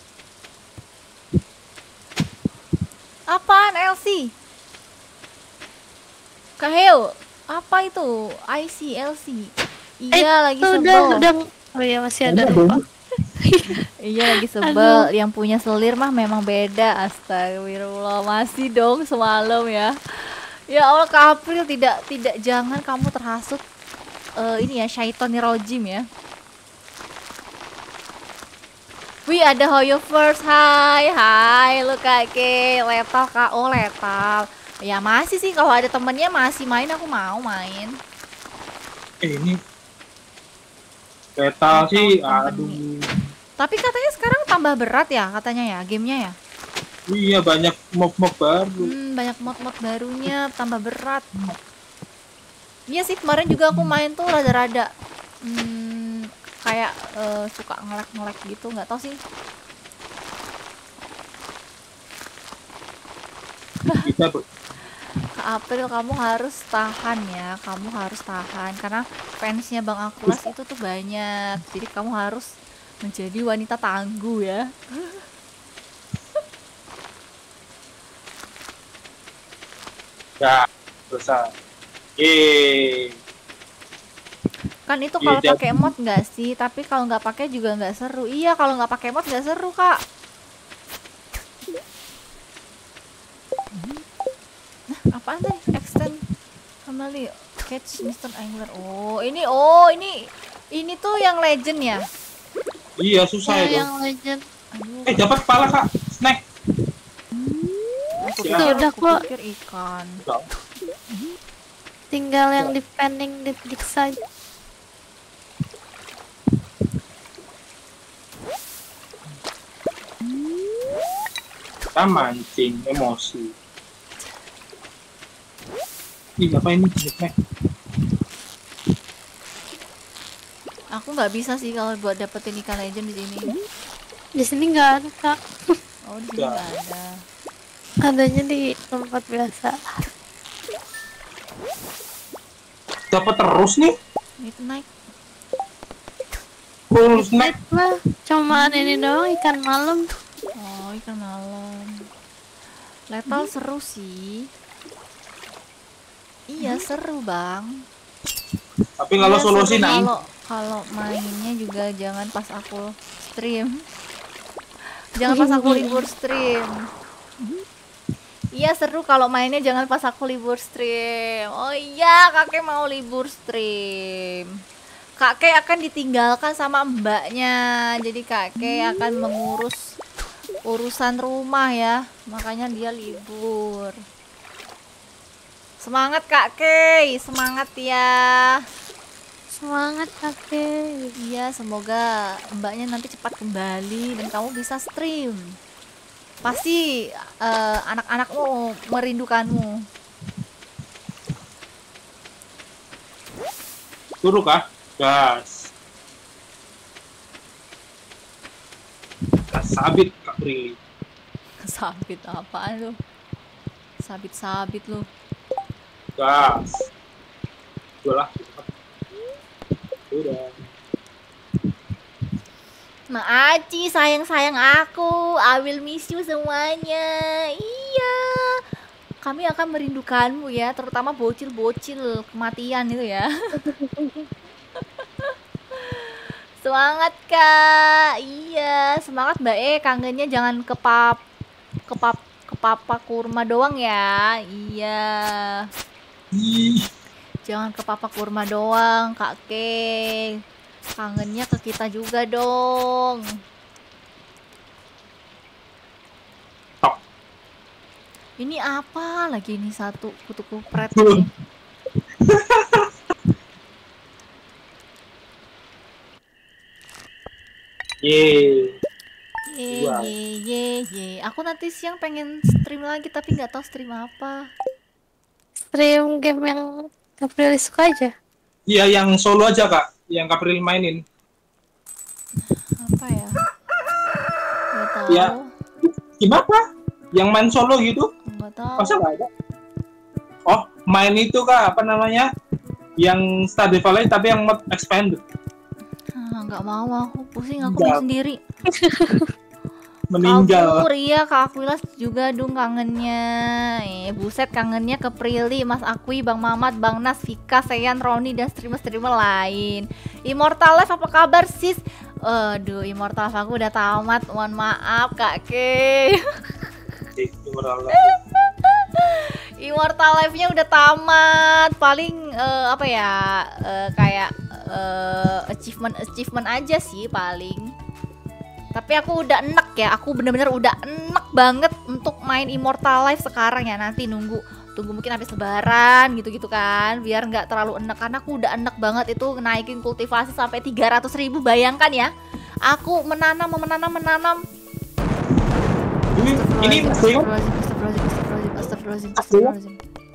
[SPEAKER 1] Apaan L C? Kak Heo, apa itu? I C, L C. Iya, lagi
[SPEAKER 2] Itu
[SPEAKER 1] sebel.
[SPEAKER 2] udah udah. Oh iya masih ada lupa.
[SPEAKER 1] Iya, lagi sebel. Yang punya selir mah memang beda. Astagfirullah, masih dong semalam ya. Ya Allah, Kak April, tidak tidak jangan kamu terhasut eh, ini ya, syaitonir rojim ya. Wih, ada Hoyo First. Hai, hai lu Kak Ke. Letal Kak. Oh, letal. Ya masih sih, kalau ada temennya masih main, aku mau main.
[SPEAKER 4] eh ini. Letal sih,
[SPEAKER 1] Letal company.
[SPEAKER 4] aduh.
[SPEAKER 1] Tapi katanya sekarang tambah berat ya katanya ya gamenya ya.
[SPEAKER 4] Iya, banyak mob-mob baru.
[SPEAKER 1] Hmm, banyak mod-mod barunya tambah berat. Iya sih kemarin juga aku main tuh rada-rada hmm, kayak eh, suka ngelek-ngelek gitu nggak tahu sih.
[SPEAKER 4] Kita ber-
[SPEAKER 1] Kak April kamu harus tahan ya, kamu harus tahan karena fansnya Bang Akulas itu tuh banyak, jadi kamu harus menjadi wanita tangguh ya.
[SPEAKER 4] ya besar. Yeay.
[SPEAKER 1] Kan itu
[SPEAKER 4] Iya,
[SPEAKER 1] kalau
[SPEAKER 4] jadi-
[SPEAKER 1] pakai mod nggak sih, tapi kalau nggak pakai juga nggak seru. Iya kalau nggak pakai mod nggak seru Kak. Nah apaan tadi? Extend kembali catch Mister Angler. Oh ini oh ini ini tuh yang legend ya.
[SPEAKER 4] Iya, susah
[SPEAKER 2] Ya,
[SPEAKER 4] itu.
[SPEAKER 2] yang legend.
[SPEAKER 1] Aduh.
[SPEAKER 4] Eh, dapat kepala, Kak. Snack.
[SPEAKER 1] Aku
[SPEAKER 4] Ya.
[SPEAKER 1] pikir,
[SPEAKER 2] Udah
[SPEAKER 1] aku
[SPEAKER 2] kok.
[SPEAKER 1] pikir ikan.
[SPEAKER 2] Tinggal yang di pending di klik saja.
[SPEAKER 4] Kita mancing emosi. Ih, apa ini? Snack.
[SPEAKER 1] Aku nggak bisa sih kalau buat dapetin ikan legend di sini.
[SPEAKER 2] Di sini nggak ada kak.
[SPEAKER 1] Oh di sini
[SPEAKER 4] Ya.
[SPEAKER 1] nggak ada.
[SPEAKER 2] Adanya di tempat biasa.
[SPEAKER 4] Dapat terus nih.
[SPEAKER 1] Midnight.
[SPEAKER 4] Full snack.
[SPEAKER 2] Lah, cuman ini doang ikan malam.
[SPEAKER 1] Oh ikan malam. Lethal seru sih. Iya seru bang.
[SPEAKER 4] Tapi kalau
[SPEAKER 1] Iya,
[SPEAKER 4] solo
[SPEAKER 1] seru
[SPEAKER 4] sih naik.
[SPEAKER 1] Kalau kalau mainnya juga jangan pas aku stream. Jangan pas aku libur stream. Iya seru kalau mainnya jangan pas aku libur stream. Oh iya kakek mau libur stream. Kakek akan ditinggalkan sama mbaknya. Jadi kakek akan mengurus urusan rumah ya. Makanya dia libur. Semangat kakek, semangat ya.
[SPEAKER 2] Semangat kakek.
[SPEAKER 1] Iya, semoga mbaknya nanti cepat kembali dan kamu bisa stream. Pasti eh, anak-anakmu merindukanmu.
[SPEAKER 4] Turu kah? Gas. Gas sabit Kak Prilly.
[SPEAKER 1] Sabit apaan lu? Sabit-sabit lu.
[SPEAKER 4] Gas. Udah lah. Udah.
[SPEAKER 1] Ma Aci, sayang-sayang aku. I will miss you semuanya. Iya. Kami akan merindukanmu ya, terutama bocil-bocil kematian itu ya. Semangat Kak. Iya, semangat Mbak E. Kangennya jangan ke pap ke pap ke papa kurma doang ya. Iya.
[SPEAKER 4] Ih,
[SPEAKER 1] Jangan ke papa kurma doang, Kak Ke. Kangennya ke kita juga dong.
[SPEAKER 4] Tok.
[SPEAKER 1] Ini apa lagi ini satu kutu kupret ini?
[SPEAKER 4] Yeay.
[SPEAKER 1] Ye
[SPEAKER 4] Dua.
[SPEAKER 1] ye ye ye. Aku nanti siang pengen stream lagi tapi nggak tahu stream apa.
[SPEAKER 2] Stream game yang April suka aja.
[SPEAKER 4] Iya, yang solo aja Kak, yang Kak Prilly mainin.
[SPEAKER 1] Apa ya? Nggak tahu.
[SPEAKER 4] Ya. Gimana? Yang main solo gitu?
[SPEAKER 1] Nggak tahu.
[SPEAKER 4] Masa nggak ada? Oh, main itu Kak, apa namanya? Yang Stardew Valley tapi yang mod expanded.
[SPEAKER 1] Ah, nggak mau aku pusing aku
[SPEAKER 4] Nggak.
[SPEAKER 1] main sendiri.
[SPEAKER 4] Meninggal.
[SPEAKER 1] Kabur iya Kak Akwilas juga dong kangennya. Eh buset kangennya ke Prilly, Mas Akwi, Bang Mamat, Bang Nas, Vika, Seyan, Roni dan streamer-streamer lain. Immortal Life apa kabar sis? Aduh Immortal Life aku udah tamat. Mohon maaf Kak Ke. Immortal Life-nya udah tamat. Paling eh, apa ya? eh, kayak eh, achievement achievement aja sih paling. Tapi aku udah enek ya, aku bener-bener udah enek banget untuk main Immortal Life sekarang ya. Nanti nunggu, tunggu mungkin habis lebaran gitu-gitu kan, biar nggak terlalu enek. Karena aku udah enek banget itu naikin kultivasi sampai tiga ratus ribu, bayangkan ya. Aku menanam, menanam, menanam.
[SPEAKER 4] Ini ini masih kan?
[SPEAKER 1] Astagfirullahaladzim, astagfirullahaladzim, astagfirullahaladzim, astagfirullahaladzim,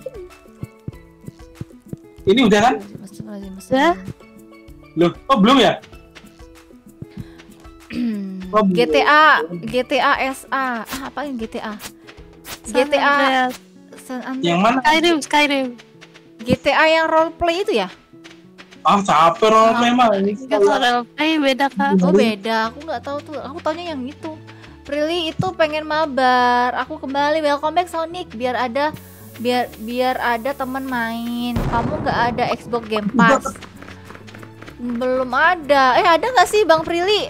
[SPEAKER 4] Ini udah kan?
[SPEAKER 1] astagfirullahaladzim,
[SPEAKER 2] Udah.
[SPEAKER 1] astagfirullahaladzim.
[SPEAKER 4] Loh, oh belum ya? Oh, belum.
[SPEAKER 1] G T A, G T A S A, ah, apa yang G T A? G T A San Andreas.
[SPEAKER 4] Yang mana?
[SPEAKER 2] Skyrim, Skyrim.
[SPEAKER 1] G T A yang roleplay itu ya?
[SPEAKER 4] Ah, capek orang memang.
[SPEAKER 2] Enggak roleplay beda kak.
[SPEAKER 1] Oh beda, aku nggak tahu tuh. Aku taunya yang itu. Prilly itu pengen mabar. Aku kembali, welcome back Sonic. Biar ada, biar biar ada teman main. Kamu nggak ada Xbox Game Pass? Belum ada. Eh ada nggak sih Bang Prilly?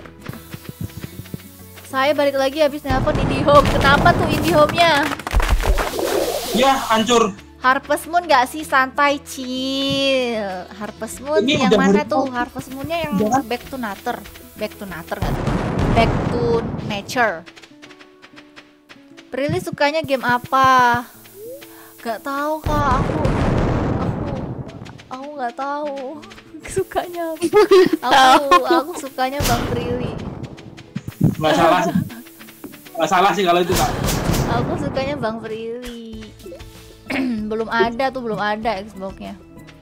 [SPEAKER 1] Saya balik lagi habis nelpon IndiHome. Kenapa tuh IndiHome-nya?
[SPEAKER 4] Ya, hancur.
[SPEAKER 1] Harvest Moon nggak sih, santai chill. Harvest Moon
[SPEAKER 4] Ini
[SPEAKER 1] yang
[SPEAKER 4] udah
[SPEAKER 1] mana
[SPEAKER 4] berapa?
[SPEAKER 1] tuh? Harvest Moon-nya yang
[SPEAKER 4] Udah kan?
[SPEAKER 1] Back to Nature. Back to Nature nggak tuh? Back to Nature. Prilly sukanya game apa? Gak tahu kak. Aku aku aku nggak tahu sukanya apa. Aku aku sukanya Bang Prilly.
[SPEAKER 4] Nggak salah sih. Nggak salah sih kalau itu kak.
[SPEAKER 1] Aku sukanya Bang Prilly. Belum ada tuh, belum ada Xbox-nya.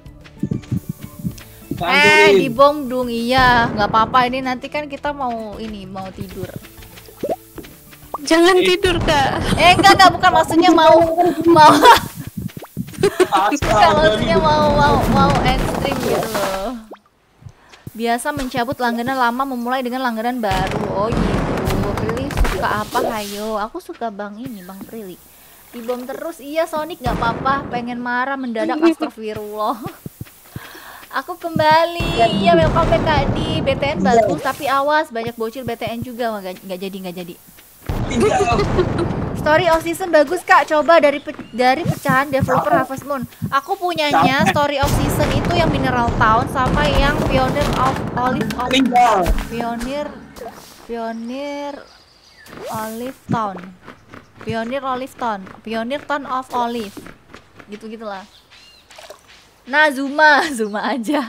[SPEAKER 1] Eh,
[SPEAKER 4] Hancurin.
[SPEAKER 1] dibom dong, iya, nggak apa-apa. Ini nanti kan kita mau ini mau tidur.
[SPEAKER 2] Jangan tidur kak.
[SPEAKER 1] Eh, enggak, enggak, bukan maksudnya mau mau bukan
[SPEAKER 4] Astaga,
[SPEAKER 1] maksudnya mau mau mau end stream gitu loh. Biasa mencabut langganan lama memulai dengan langganan baru. Oh gitu. Prilly suka apa? Hayo, aku suka Bang ini, Bang Prilly. Dibom terus, iya Sonic nggak apa-apa. Pengen marah mendadak, astagfirullah. Aku kembali, iya welcome back Kak Di. B T N bagus, tapi awas banyak bocil B T N juga. Wah, nggak nggak jadi nggak jadi.
[SPEAKER 4] tinggal.
[SPEAKER 1] Story of Season bagus Kak, coba dari pe dari pecahan developer Harvest Moon. Aku punyanya Story of Season itu yang Mineral Town sama yang Pioneer of Olive of
[SPEAKER 4] Tinggal.
[SPEAKER 1] Pioneer Pioneer Olive Town. Pioneer Olive Town, Pioneer Town of Olive. Gitu-gitulah. Nah, Zuma, Zuma aja.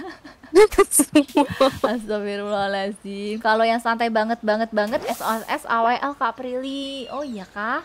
[SPEAKER 1] Astagfirullahaladzim. Kalau yang santai banget banget banget S O S A W L Kak Prilly. Oh iya Kak.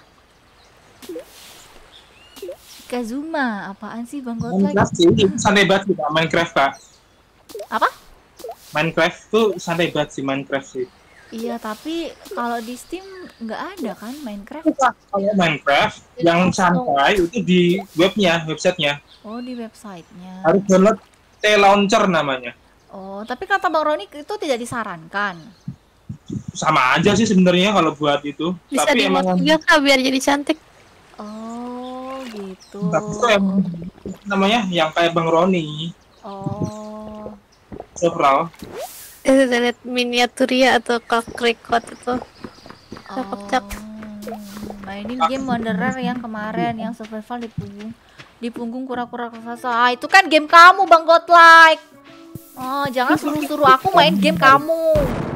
[SPEAKER 1] Kazuma, apaan sih Bang Gotlek?
[SPEAKER 4] Minecraft sih, itu santai banget sih Kak, Minecraft kak.
[SPEAKER 1] Apa?
[SPEAKER 4] Minecraft tuh santai banget sih Minecraft sih.
[SPEAKER 1] Iya, tapi kalau di Steam nggak ada kan Minecraft?
[SPEAKER 4] Kalau Minecraft yang santai itu di webnya, websitenya.
[SPEAKER 1] Oh, di websitenya.
[SPEAKER 4] Harus download T-Launcher namanya.
[SPEAKER 1] Oh, tapi kata Bang Roni itu tidak disarankan.
[SPEAKER 4] Sama aja sih sebenarnya kalau buat itu.
[SPEAKER 2] Bisa
[SPEAKER 4] Tapi
[SPEAKER 2] di
[SPEAKER 4] emang
[SPEAKER 2] mod juga kak biar jadi cantik.
[SPEAKER 1] Oh, gitu.
[SPEAKER 4] tapi itu emang namanya yang kayak Bang Roni.
[SPEAKER 1] Oh.
[SPEAKER 4] Overall.
[SPEAKER 2] Itu lihat miniaturnya atau clock record itu. Cakep-cakep.
[SPEAKER 1] Oh, mainin game Wanderer yang kemarin yang survival di punggung di punggung kura-kura raksasa. Ah, itu kan game kamu Bang Godlike. Oh, jangan suruh-suruh aku main game kamu.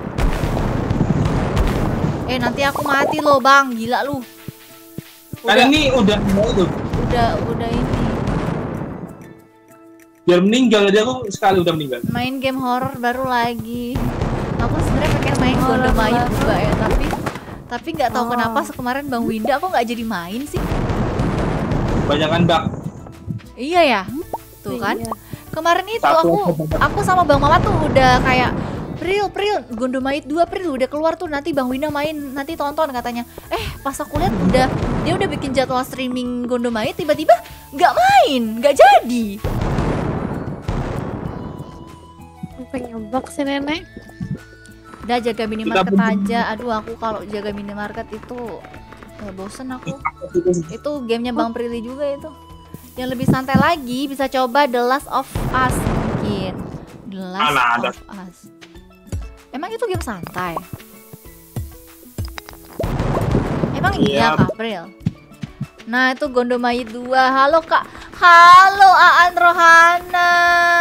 [SPEAKER 1] Eh, nanti aku mati loh, Bang. Gila lu.
[SPEAKER 4] Kan
[SPEAKER 1] Udah,
[SPEAKER 4] ini udah itu.
[SPEAKER 1] udah, udah ini.
[SPEAKER 4] Biar meninggal aja aku sekali udah meninggal.
[SPEAKER 1] Main game horror baru lagi. Aku sebenarnya pengen main Gondomayut juga ya, tapi tapi nggak tahu
[SPEAKER 2] Oh.
[SPEAKER 1] kenapa kemarin Bang Winda aku nggak jadi main sih.
[SPEAKER 4] Banyakan bug.
[SPEAKER 1] Iya ya. Tuh kan.
[SPEAKER 2] Iya.
[SPEAKER 1] Kemarin itu
[SPEAKER 4] Satu
[SPEAKER 1] aku
[SPEAKER 4] aja.
[SPEAKER 1] aku sama Bang Mama tuh udah kayak Pril, Pril, Gondomayut dua Pril udah keluar tuh, nanti Bang Winda main, nanti tonton katanya. Eh, pas aku lihat udah dia udah bikin jadwal streaming Gondomayut, tiba-tiba nggak main, nggak jadi.
[SPEAKER 2] Pengen bug sih nenek.
[SPEAKER 1] Udah jaga minimarket
[SPEAKER 4] Kita
[SPEAKER 1] aja. Aduh, aku kalau jaga minimarket itu ya bosen aku. Itu gamenya Bang Prilly juga itu. Yang lebih santai lagi bisa coba The Last of Us mungkin. The Last
[SPEAKER 4] Mana ada.
[SPEAKER 1] of Us. Emang itu game santai? Emang iya,
[SPEAKER 4] Iya.
[SPEAKER 1] Kak April? Nah, itu Gondomayut dua. Halo Kak. Halo Aan Rohana.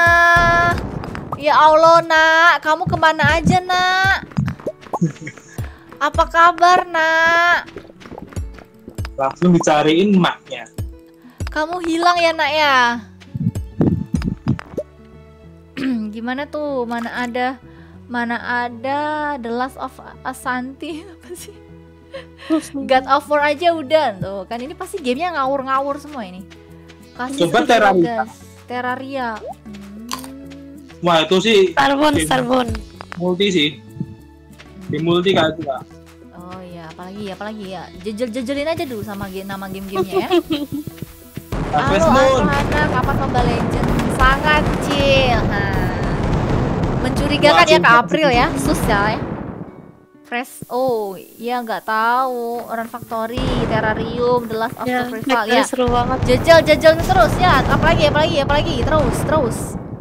[SPEAKER 1] Ya Allah, Nak. Kamu kemana aja, Nak? Apa kabar, Nak?
[SPEAKER 4] Langsung dicariin maknya.
[SPEAKER 1] Kamu hilang ya, Nak ya? Gimana tuh? Mana ada Mana ada The Last of Ashanti apa sih? God of War aja udah tuh. Kan ini pasti gamenya ngawur-ngawur semua ini. Kasih
[SPEAKER 4] Coba
[SPEAKER 1] sedikit
[SPEAKER 4] Terraria.
[SPEAKER 1] gas. Terraria. Hmm.
[SPEAKER 4] Wah itu sih
[SPEAKER 2] Starbon,
[SPEAKER 4] game
[SPEAKER 2] Starbon.
[SPEAKER 4] multi sih. Di multi kan itu lah.
[SPEAKER 1] Oh iya, apalagi apalagi ya. Jejel-jejelin aja dulu sama game nama game-gamenya ya.
[SPEAKER 4] Harvest
[SPEAKER 1] Halo
[SPEAKER 4] Moon.
[SPEAKER 1] anak-anak, kapan Mobile Legends? Sangat chill. Nah. Mencurigakan
[SPEAKER 4] Wah,
[SPEAKER 1] ya Kak
[SPEAKER 4] sumpah.
[SPEAKER 1] April ya, sus ya. Fresh, oh iya nggak tahu. Run Factory, Terrarium, The Last of
[SPEAKER 2] Ya,
[SPEAKER 1] the Crystal
[SPEAKER 2] Factory
[SPEAKER 1] ya.
[SPEAKER 2] seru banget.
[SPEAKER 1] Jejel jejel terus ya. Apalagi apalagi apalagi terus terus.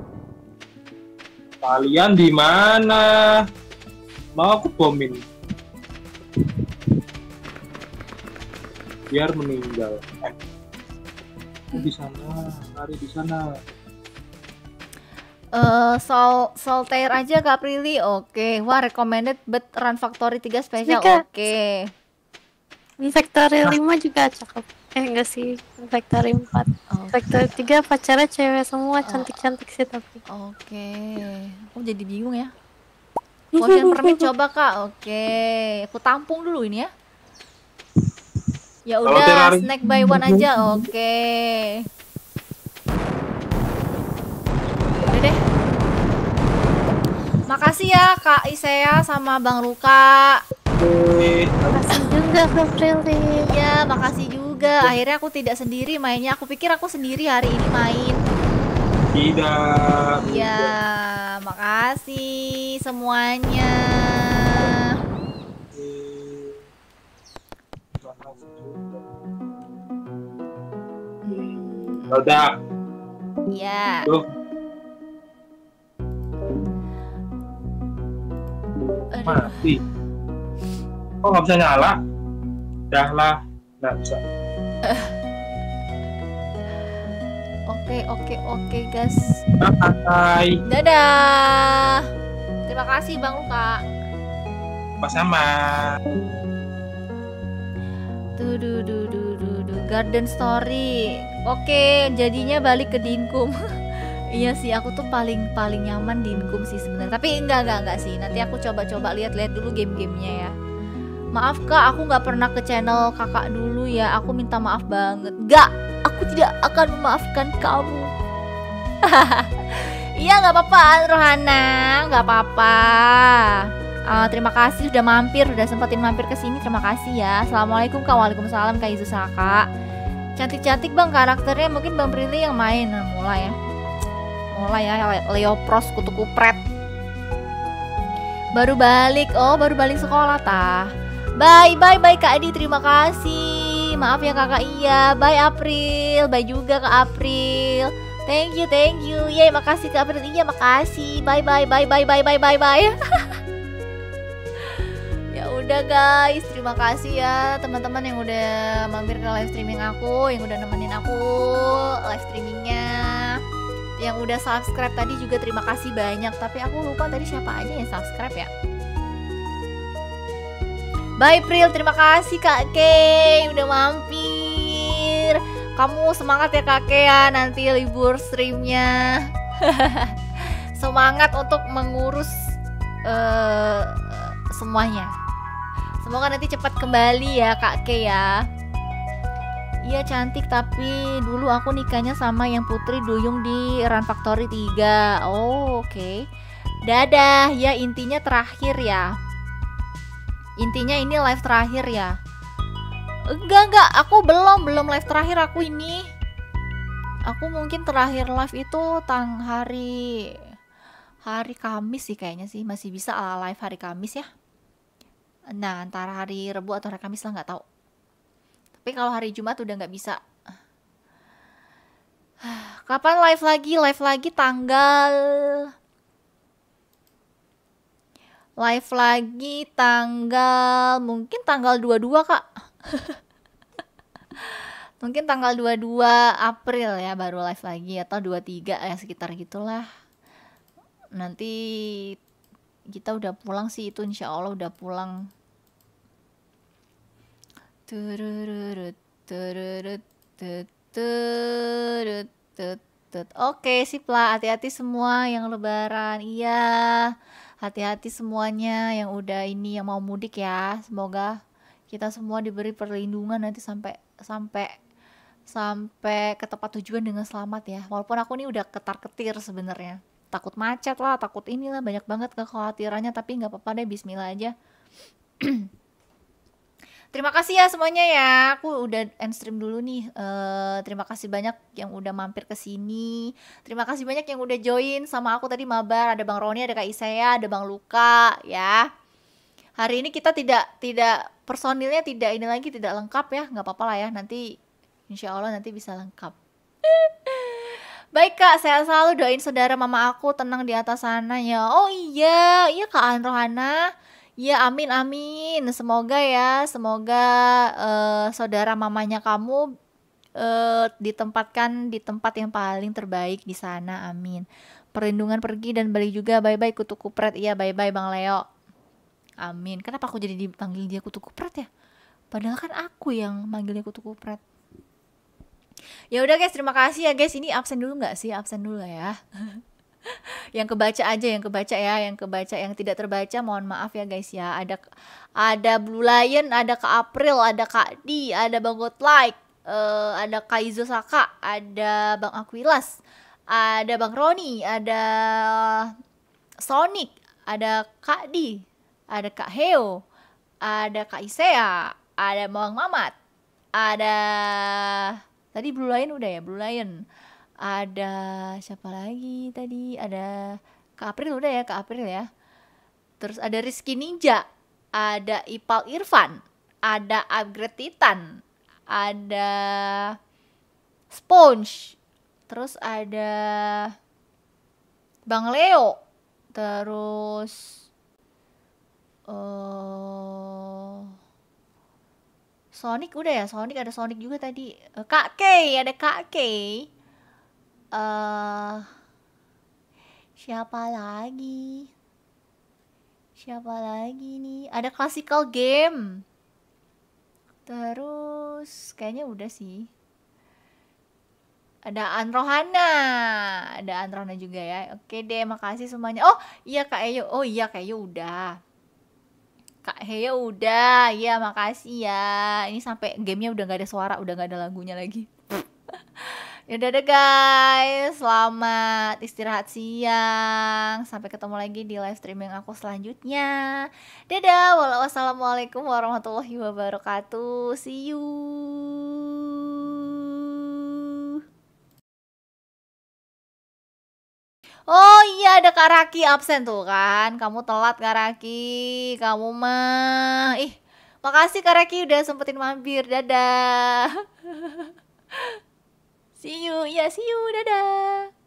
[SPEAKER 4] Kalian di mana? Mau aku bomin. Biar meninggal. Eh. Di sana, lari di sana.
[SPEAKER 1] Eh Sol Soltair aja Kak Prilly. Oke. Wah, recommended but Run Factory tiga special.
[SPEAKER 2] Nika.
[SPEAKER 1] Oke.
[SPEAKER 2] Factory lima juga cakep. Eh enggak sih, Factory empat.
[SPEAKER 1] Oh,
[SPEAKER 2] Factory tiga pacarnya cewek semua, cantik-cantik sih tapi.
[SPEAKER 1] Oke. Aku jadi bingung ya. Potion Permit coba Kak. Oke. Aku tampung dulu ini ya. Ya
[SPEAKER 4] Kalau
[SPEAKER 1] udah,
[SPEAKER 4] Terraria-
[SPEAKER 1] snack by one aja. Oke. Udah deh. Makasih ya Kak Isea sama Bang Luka.
[SPEAKER 4] Eh,
[SPEAKER 2] Makasih juga Kak Prilly.
[SPEAKER 1] Iya, makasih juga. Akhirnya aku tidak sendiri mainnya. Aku pikir aku sendiri hari ini main.
[SPEAKER 4] tidak.
[SPEAKER 1] Iya, makasih semuanya. Hmm,
[SPEAKER 4] Udah.
[SPEAKER 1] Iya.
[SPEAKER 4] Tuh.
[SPEAKER 1] Aduh.
[SPEAKER 4] Mati. Kok nggak bisa nyala? Dah lah, nggak bisa.
[SPEAKER 1] Oke, oke, oke, guys.
[SPEAKER 4] Bye.
[SPEAKER 1] Dadah. Terima kasih Bang Luka.
[SPEAKER 4] Sama.
[SPEAKER 1] Tuh, du, du, du, du, du. Garden Story. Oke, jadinya balik ke Dinkum. Iya sih, aku tuh paling paling nyaman Dinkum sih sebenarnya. Tapi enggak enggak enggak sih. Nanti aku coba-coba lihat-lihat dulu game-gamenya ya. Maaf Kak, aku nggak pernah ke channel Kakak dulu ya. Aku minta maaf banget. Enggak, aku tidak akan memaafkan kamu. Iya nggak apa-apa Rohana, nggak apa-apa. Uh, terima kasih sudah mampir, sudah sempetin mampir ke sini. Terima kasih ya. Assalamualaikum Kak. Waalaikumsalam Kak Izusaka. Cantik-cantik Bang karakternya. Mungkin Bang Prilly yang main. Nah, mulai ya. Mulai ya Leo Pros kutu kupret. Baru balik. Oh, baru balik sekolah tah. Bye bye bye Kak Adi, terima kasih. Maaf ya Kakak iya. Bye April. Bye juga Kak April. Thank you, thank you. Yeay, makasih Kak April. Iya, makasih. Bye bye bye bye bye bye bye bye. Ya udah guys, terima kasih ya teman-teman yang udah mampir ke live streaming aku, yang udah nemenin aku live streamingnya. Yang udah subscribe tadi juga terima kasih banyak. Tapi aku lupa tadi siapa aja yang subscribe ya. Bye Pril, terima kasih Kak Kay udah mampir. Kamu semangat ya Kak Kay ya nanti libur streamnya. Semangat untuk mengurus uh, semuanya. Semoga nanti cepat kembali ya Kak Kay ya. Iya cantik, tapi dulu aku nikahnya sama yang Putri Duyung di Run Factory tiga. Oh oke okay. Dadah ya, intinya terakhir ya. Intinya ini live terakhir ya. Enggak enggak, aku belum belum live terakhir aku ini. Aku mungkin terakhir live itu tang hari hari Kamis sih kayaknya sih, masih bisa ala live hari Kamis ya. Nah antara hari Rebu atau hari Kamis lah nggak tahu. Tapi kalau hari Jumat udah nggak bisa. Kapan live lagi? Live lagi tanggal Live lagi tanggal mungkin tanggal dua puluh dua Kak. Mungkin tanggal dua puluh dua April ya baru live lagi, atau dua puluh tiga ya sekitar gitulah. Nanti kita udah pulang sih, itu insya Allah udah pulang. Tururut, tururut, tururut, tururut. Oke sip lah, hati-hati semua yang lebaran. Iya, Hati-hati semuanya yang udah ini, yang mau mudik ya. Semoga kita semua diberi perlindungan nanti sampai sampai sampai ke tempat tujuan dengan selamat ya. Walaupun aku nih udah ketar-ketir sebenarnya. Takut macet lah, takut inilah, banyak banget kekhawatirannya, tapi nggak apa-apa deh, bismillah aja. Terima kasih ya semuanya ya. Aku udah end stream dulu nih. Eh, terima kasih banyak yang udah mampir ke sini. Terima kasih banyak yang udah join sama aku tadi mabar. Ada Bang Roni, ada Kak Isaya, ada Bang Luka ya. Hari ini kita tidak tidak personilnya tidak ini lagi, tidak lengkap ya. Nggak apa-apa lah ya. Nanti insya Allah nanti bisa lengkap. Baik Kak, saya selalu doain saudara mama aku tenang di atas sana ya. Oh iya, iya Kak Anrohana. Ya amin amin, semoga ya, semoga uh, saudara mamanya kamu uh, ditempatkan di tempat yang paling terbaik di sana, amin. Perlindungan pergi dan balik juga, bye bye kutu kupret, iya bye bye Bang Leo, amin. Kenapa aku jadi dipanggil dia kutu kupret ya? Padahal kan aku yang manggilnya kutu kupret. Ya udah guys, terima kasih ya guys. Ini absen dulu nggak sih? Absen dulu lah ya. Yang kebaca aja, yang kebaca ya, yang kebaca, yang tidak terbaca mohon maaf ya guys ya. Ada ada Blue Lion, ada Kak April, ada Kak Di, ada Bang Godlike, uh, ada Kaizo Saka, ada Bang Aquilas, ada Bang Roni, ada Sonic, ada Kak Di, ada Kak Heo, ada Kak Isea, ada Bang Mamat, ada tadi Blue Lion udah ya, Blue Lion. Ada siapa lagi tadi? Ada Kak April udah ya, Kak April ya. Terus ada Rizky Ninja, ada Ipal Irfan, ada Upgrade Titan, ada Sponge, terus ada Bang Leo, terus uh, Sonic udah ya, Sonic ada Sonic juga tadi. Kak Kay, ada Kak Kay. Uh, siapa lagi? Siapa lagi nih? Ada classical game. Terus kayaknya udah sih. Ada Anrohana, ada Anrohana juga ya. Oke deh, makasih semuanya. Oh iya Kak Eyo, oh iya Kak Eyo udah. Kak Heyo udah, ya makasih ya. Ini sampai gamenya udah gak ada suara, udah gak ada lagunya lagi. Yaudah deh guys, selamat istirahat siang. Sampai ketemu lagi di live streaming aku selanjutnya. Dadah, wassalamualaikum warahmatullahi wabarakatuh. See you. Oh iya, ada Kak Raki absen tuh kan. Kamu telat Kak Raki, kamu mah. Ih, makasih Kak Raki udah sempetin mampir. Dadah. See you, ya see you, dadah.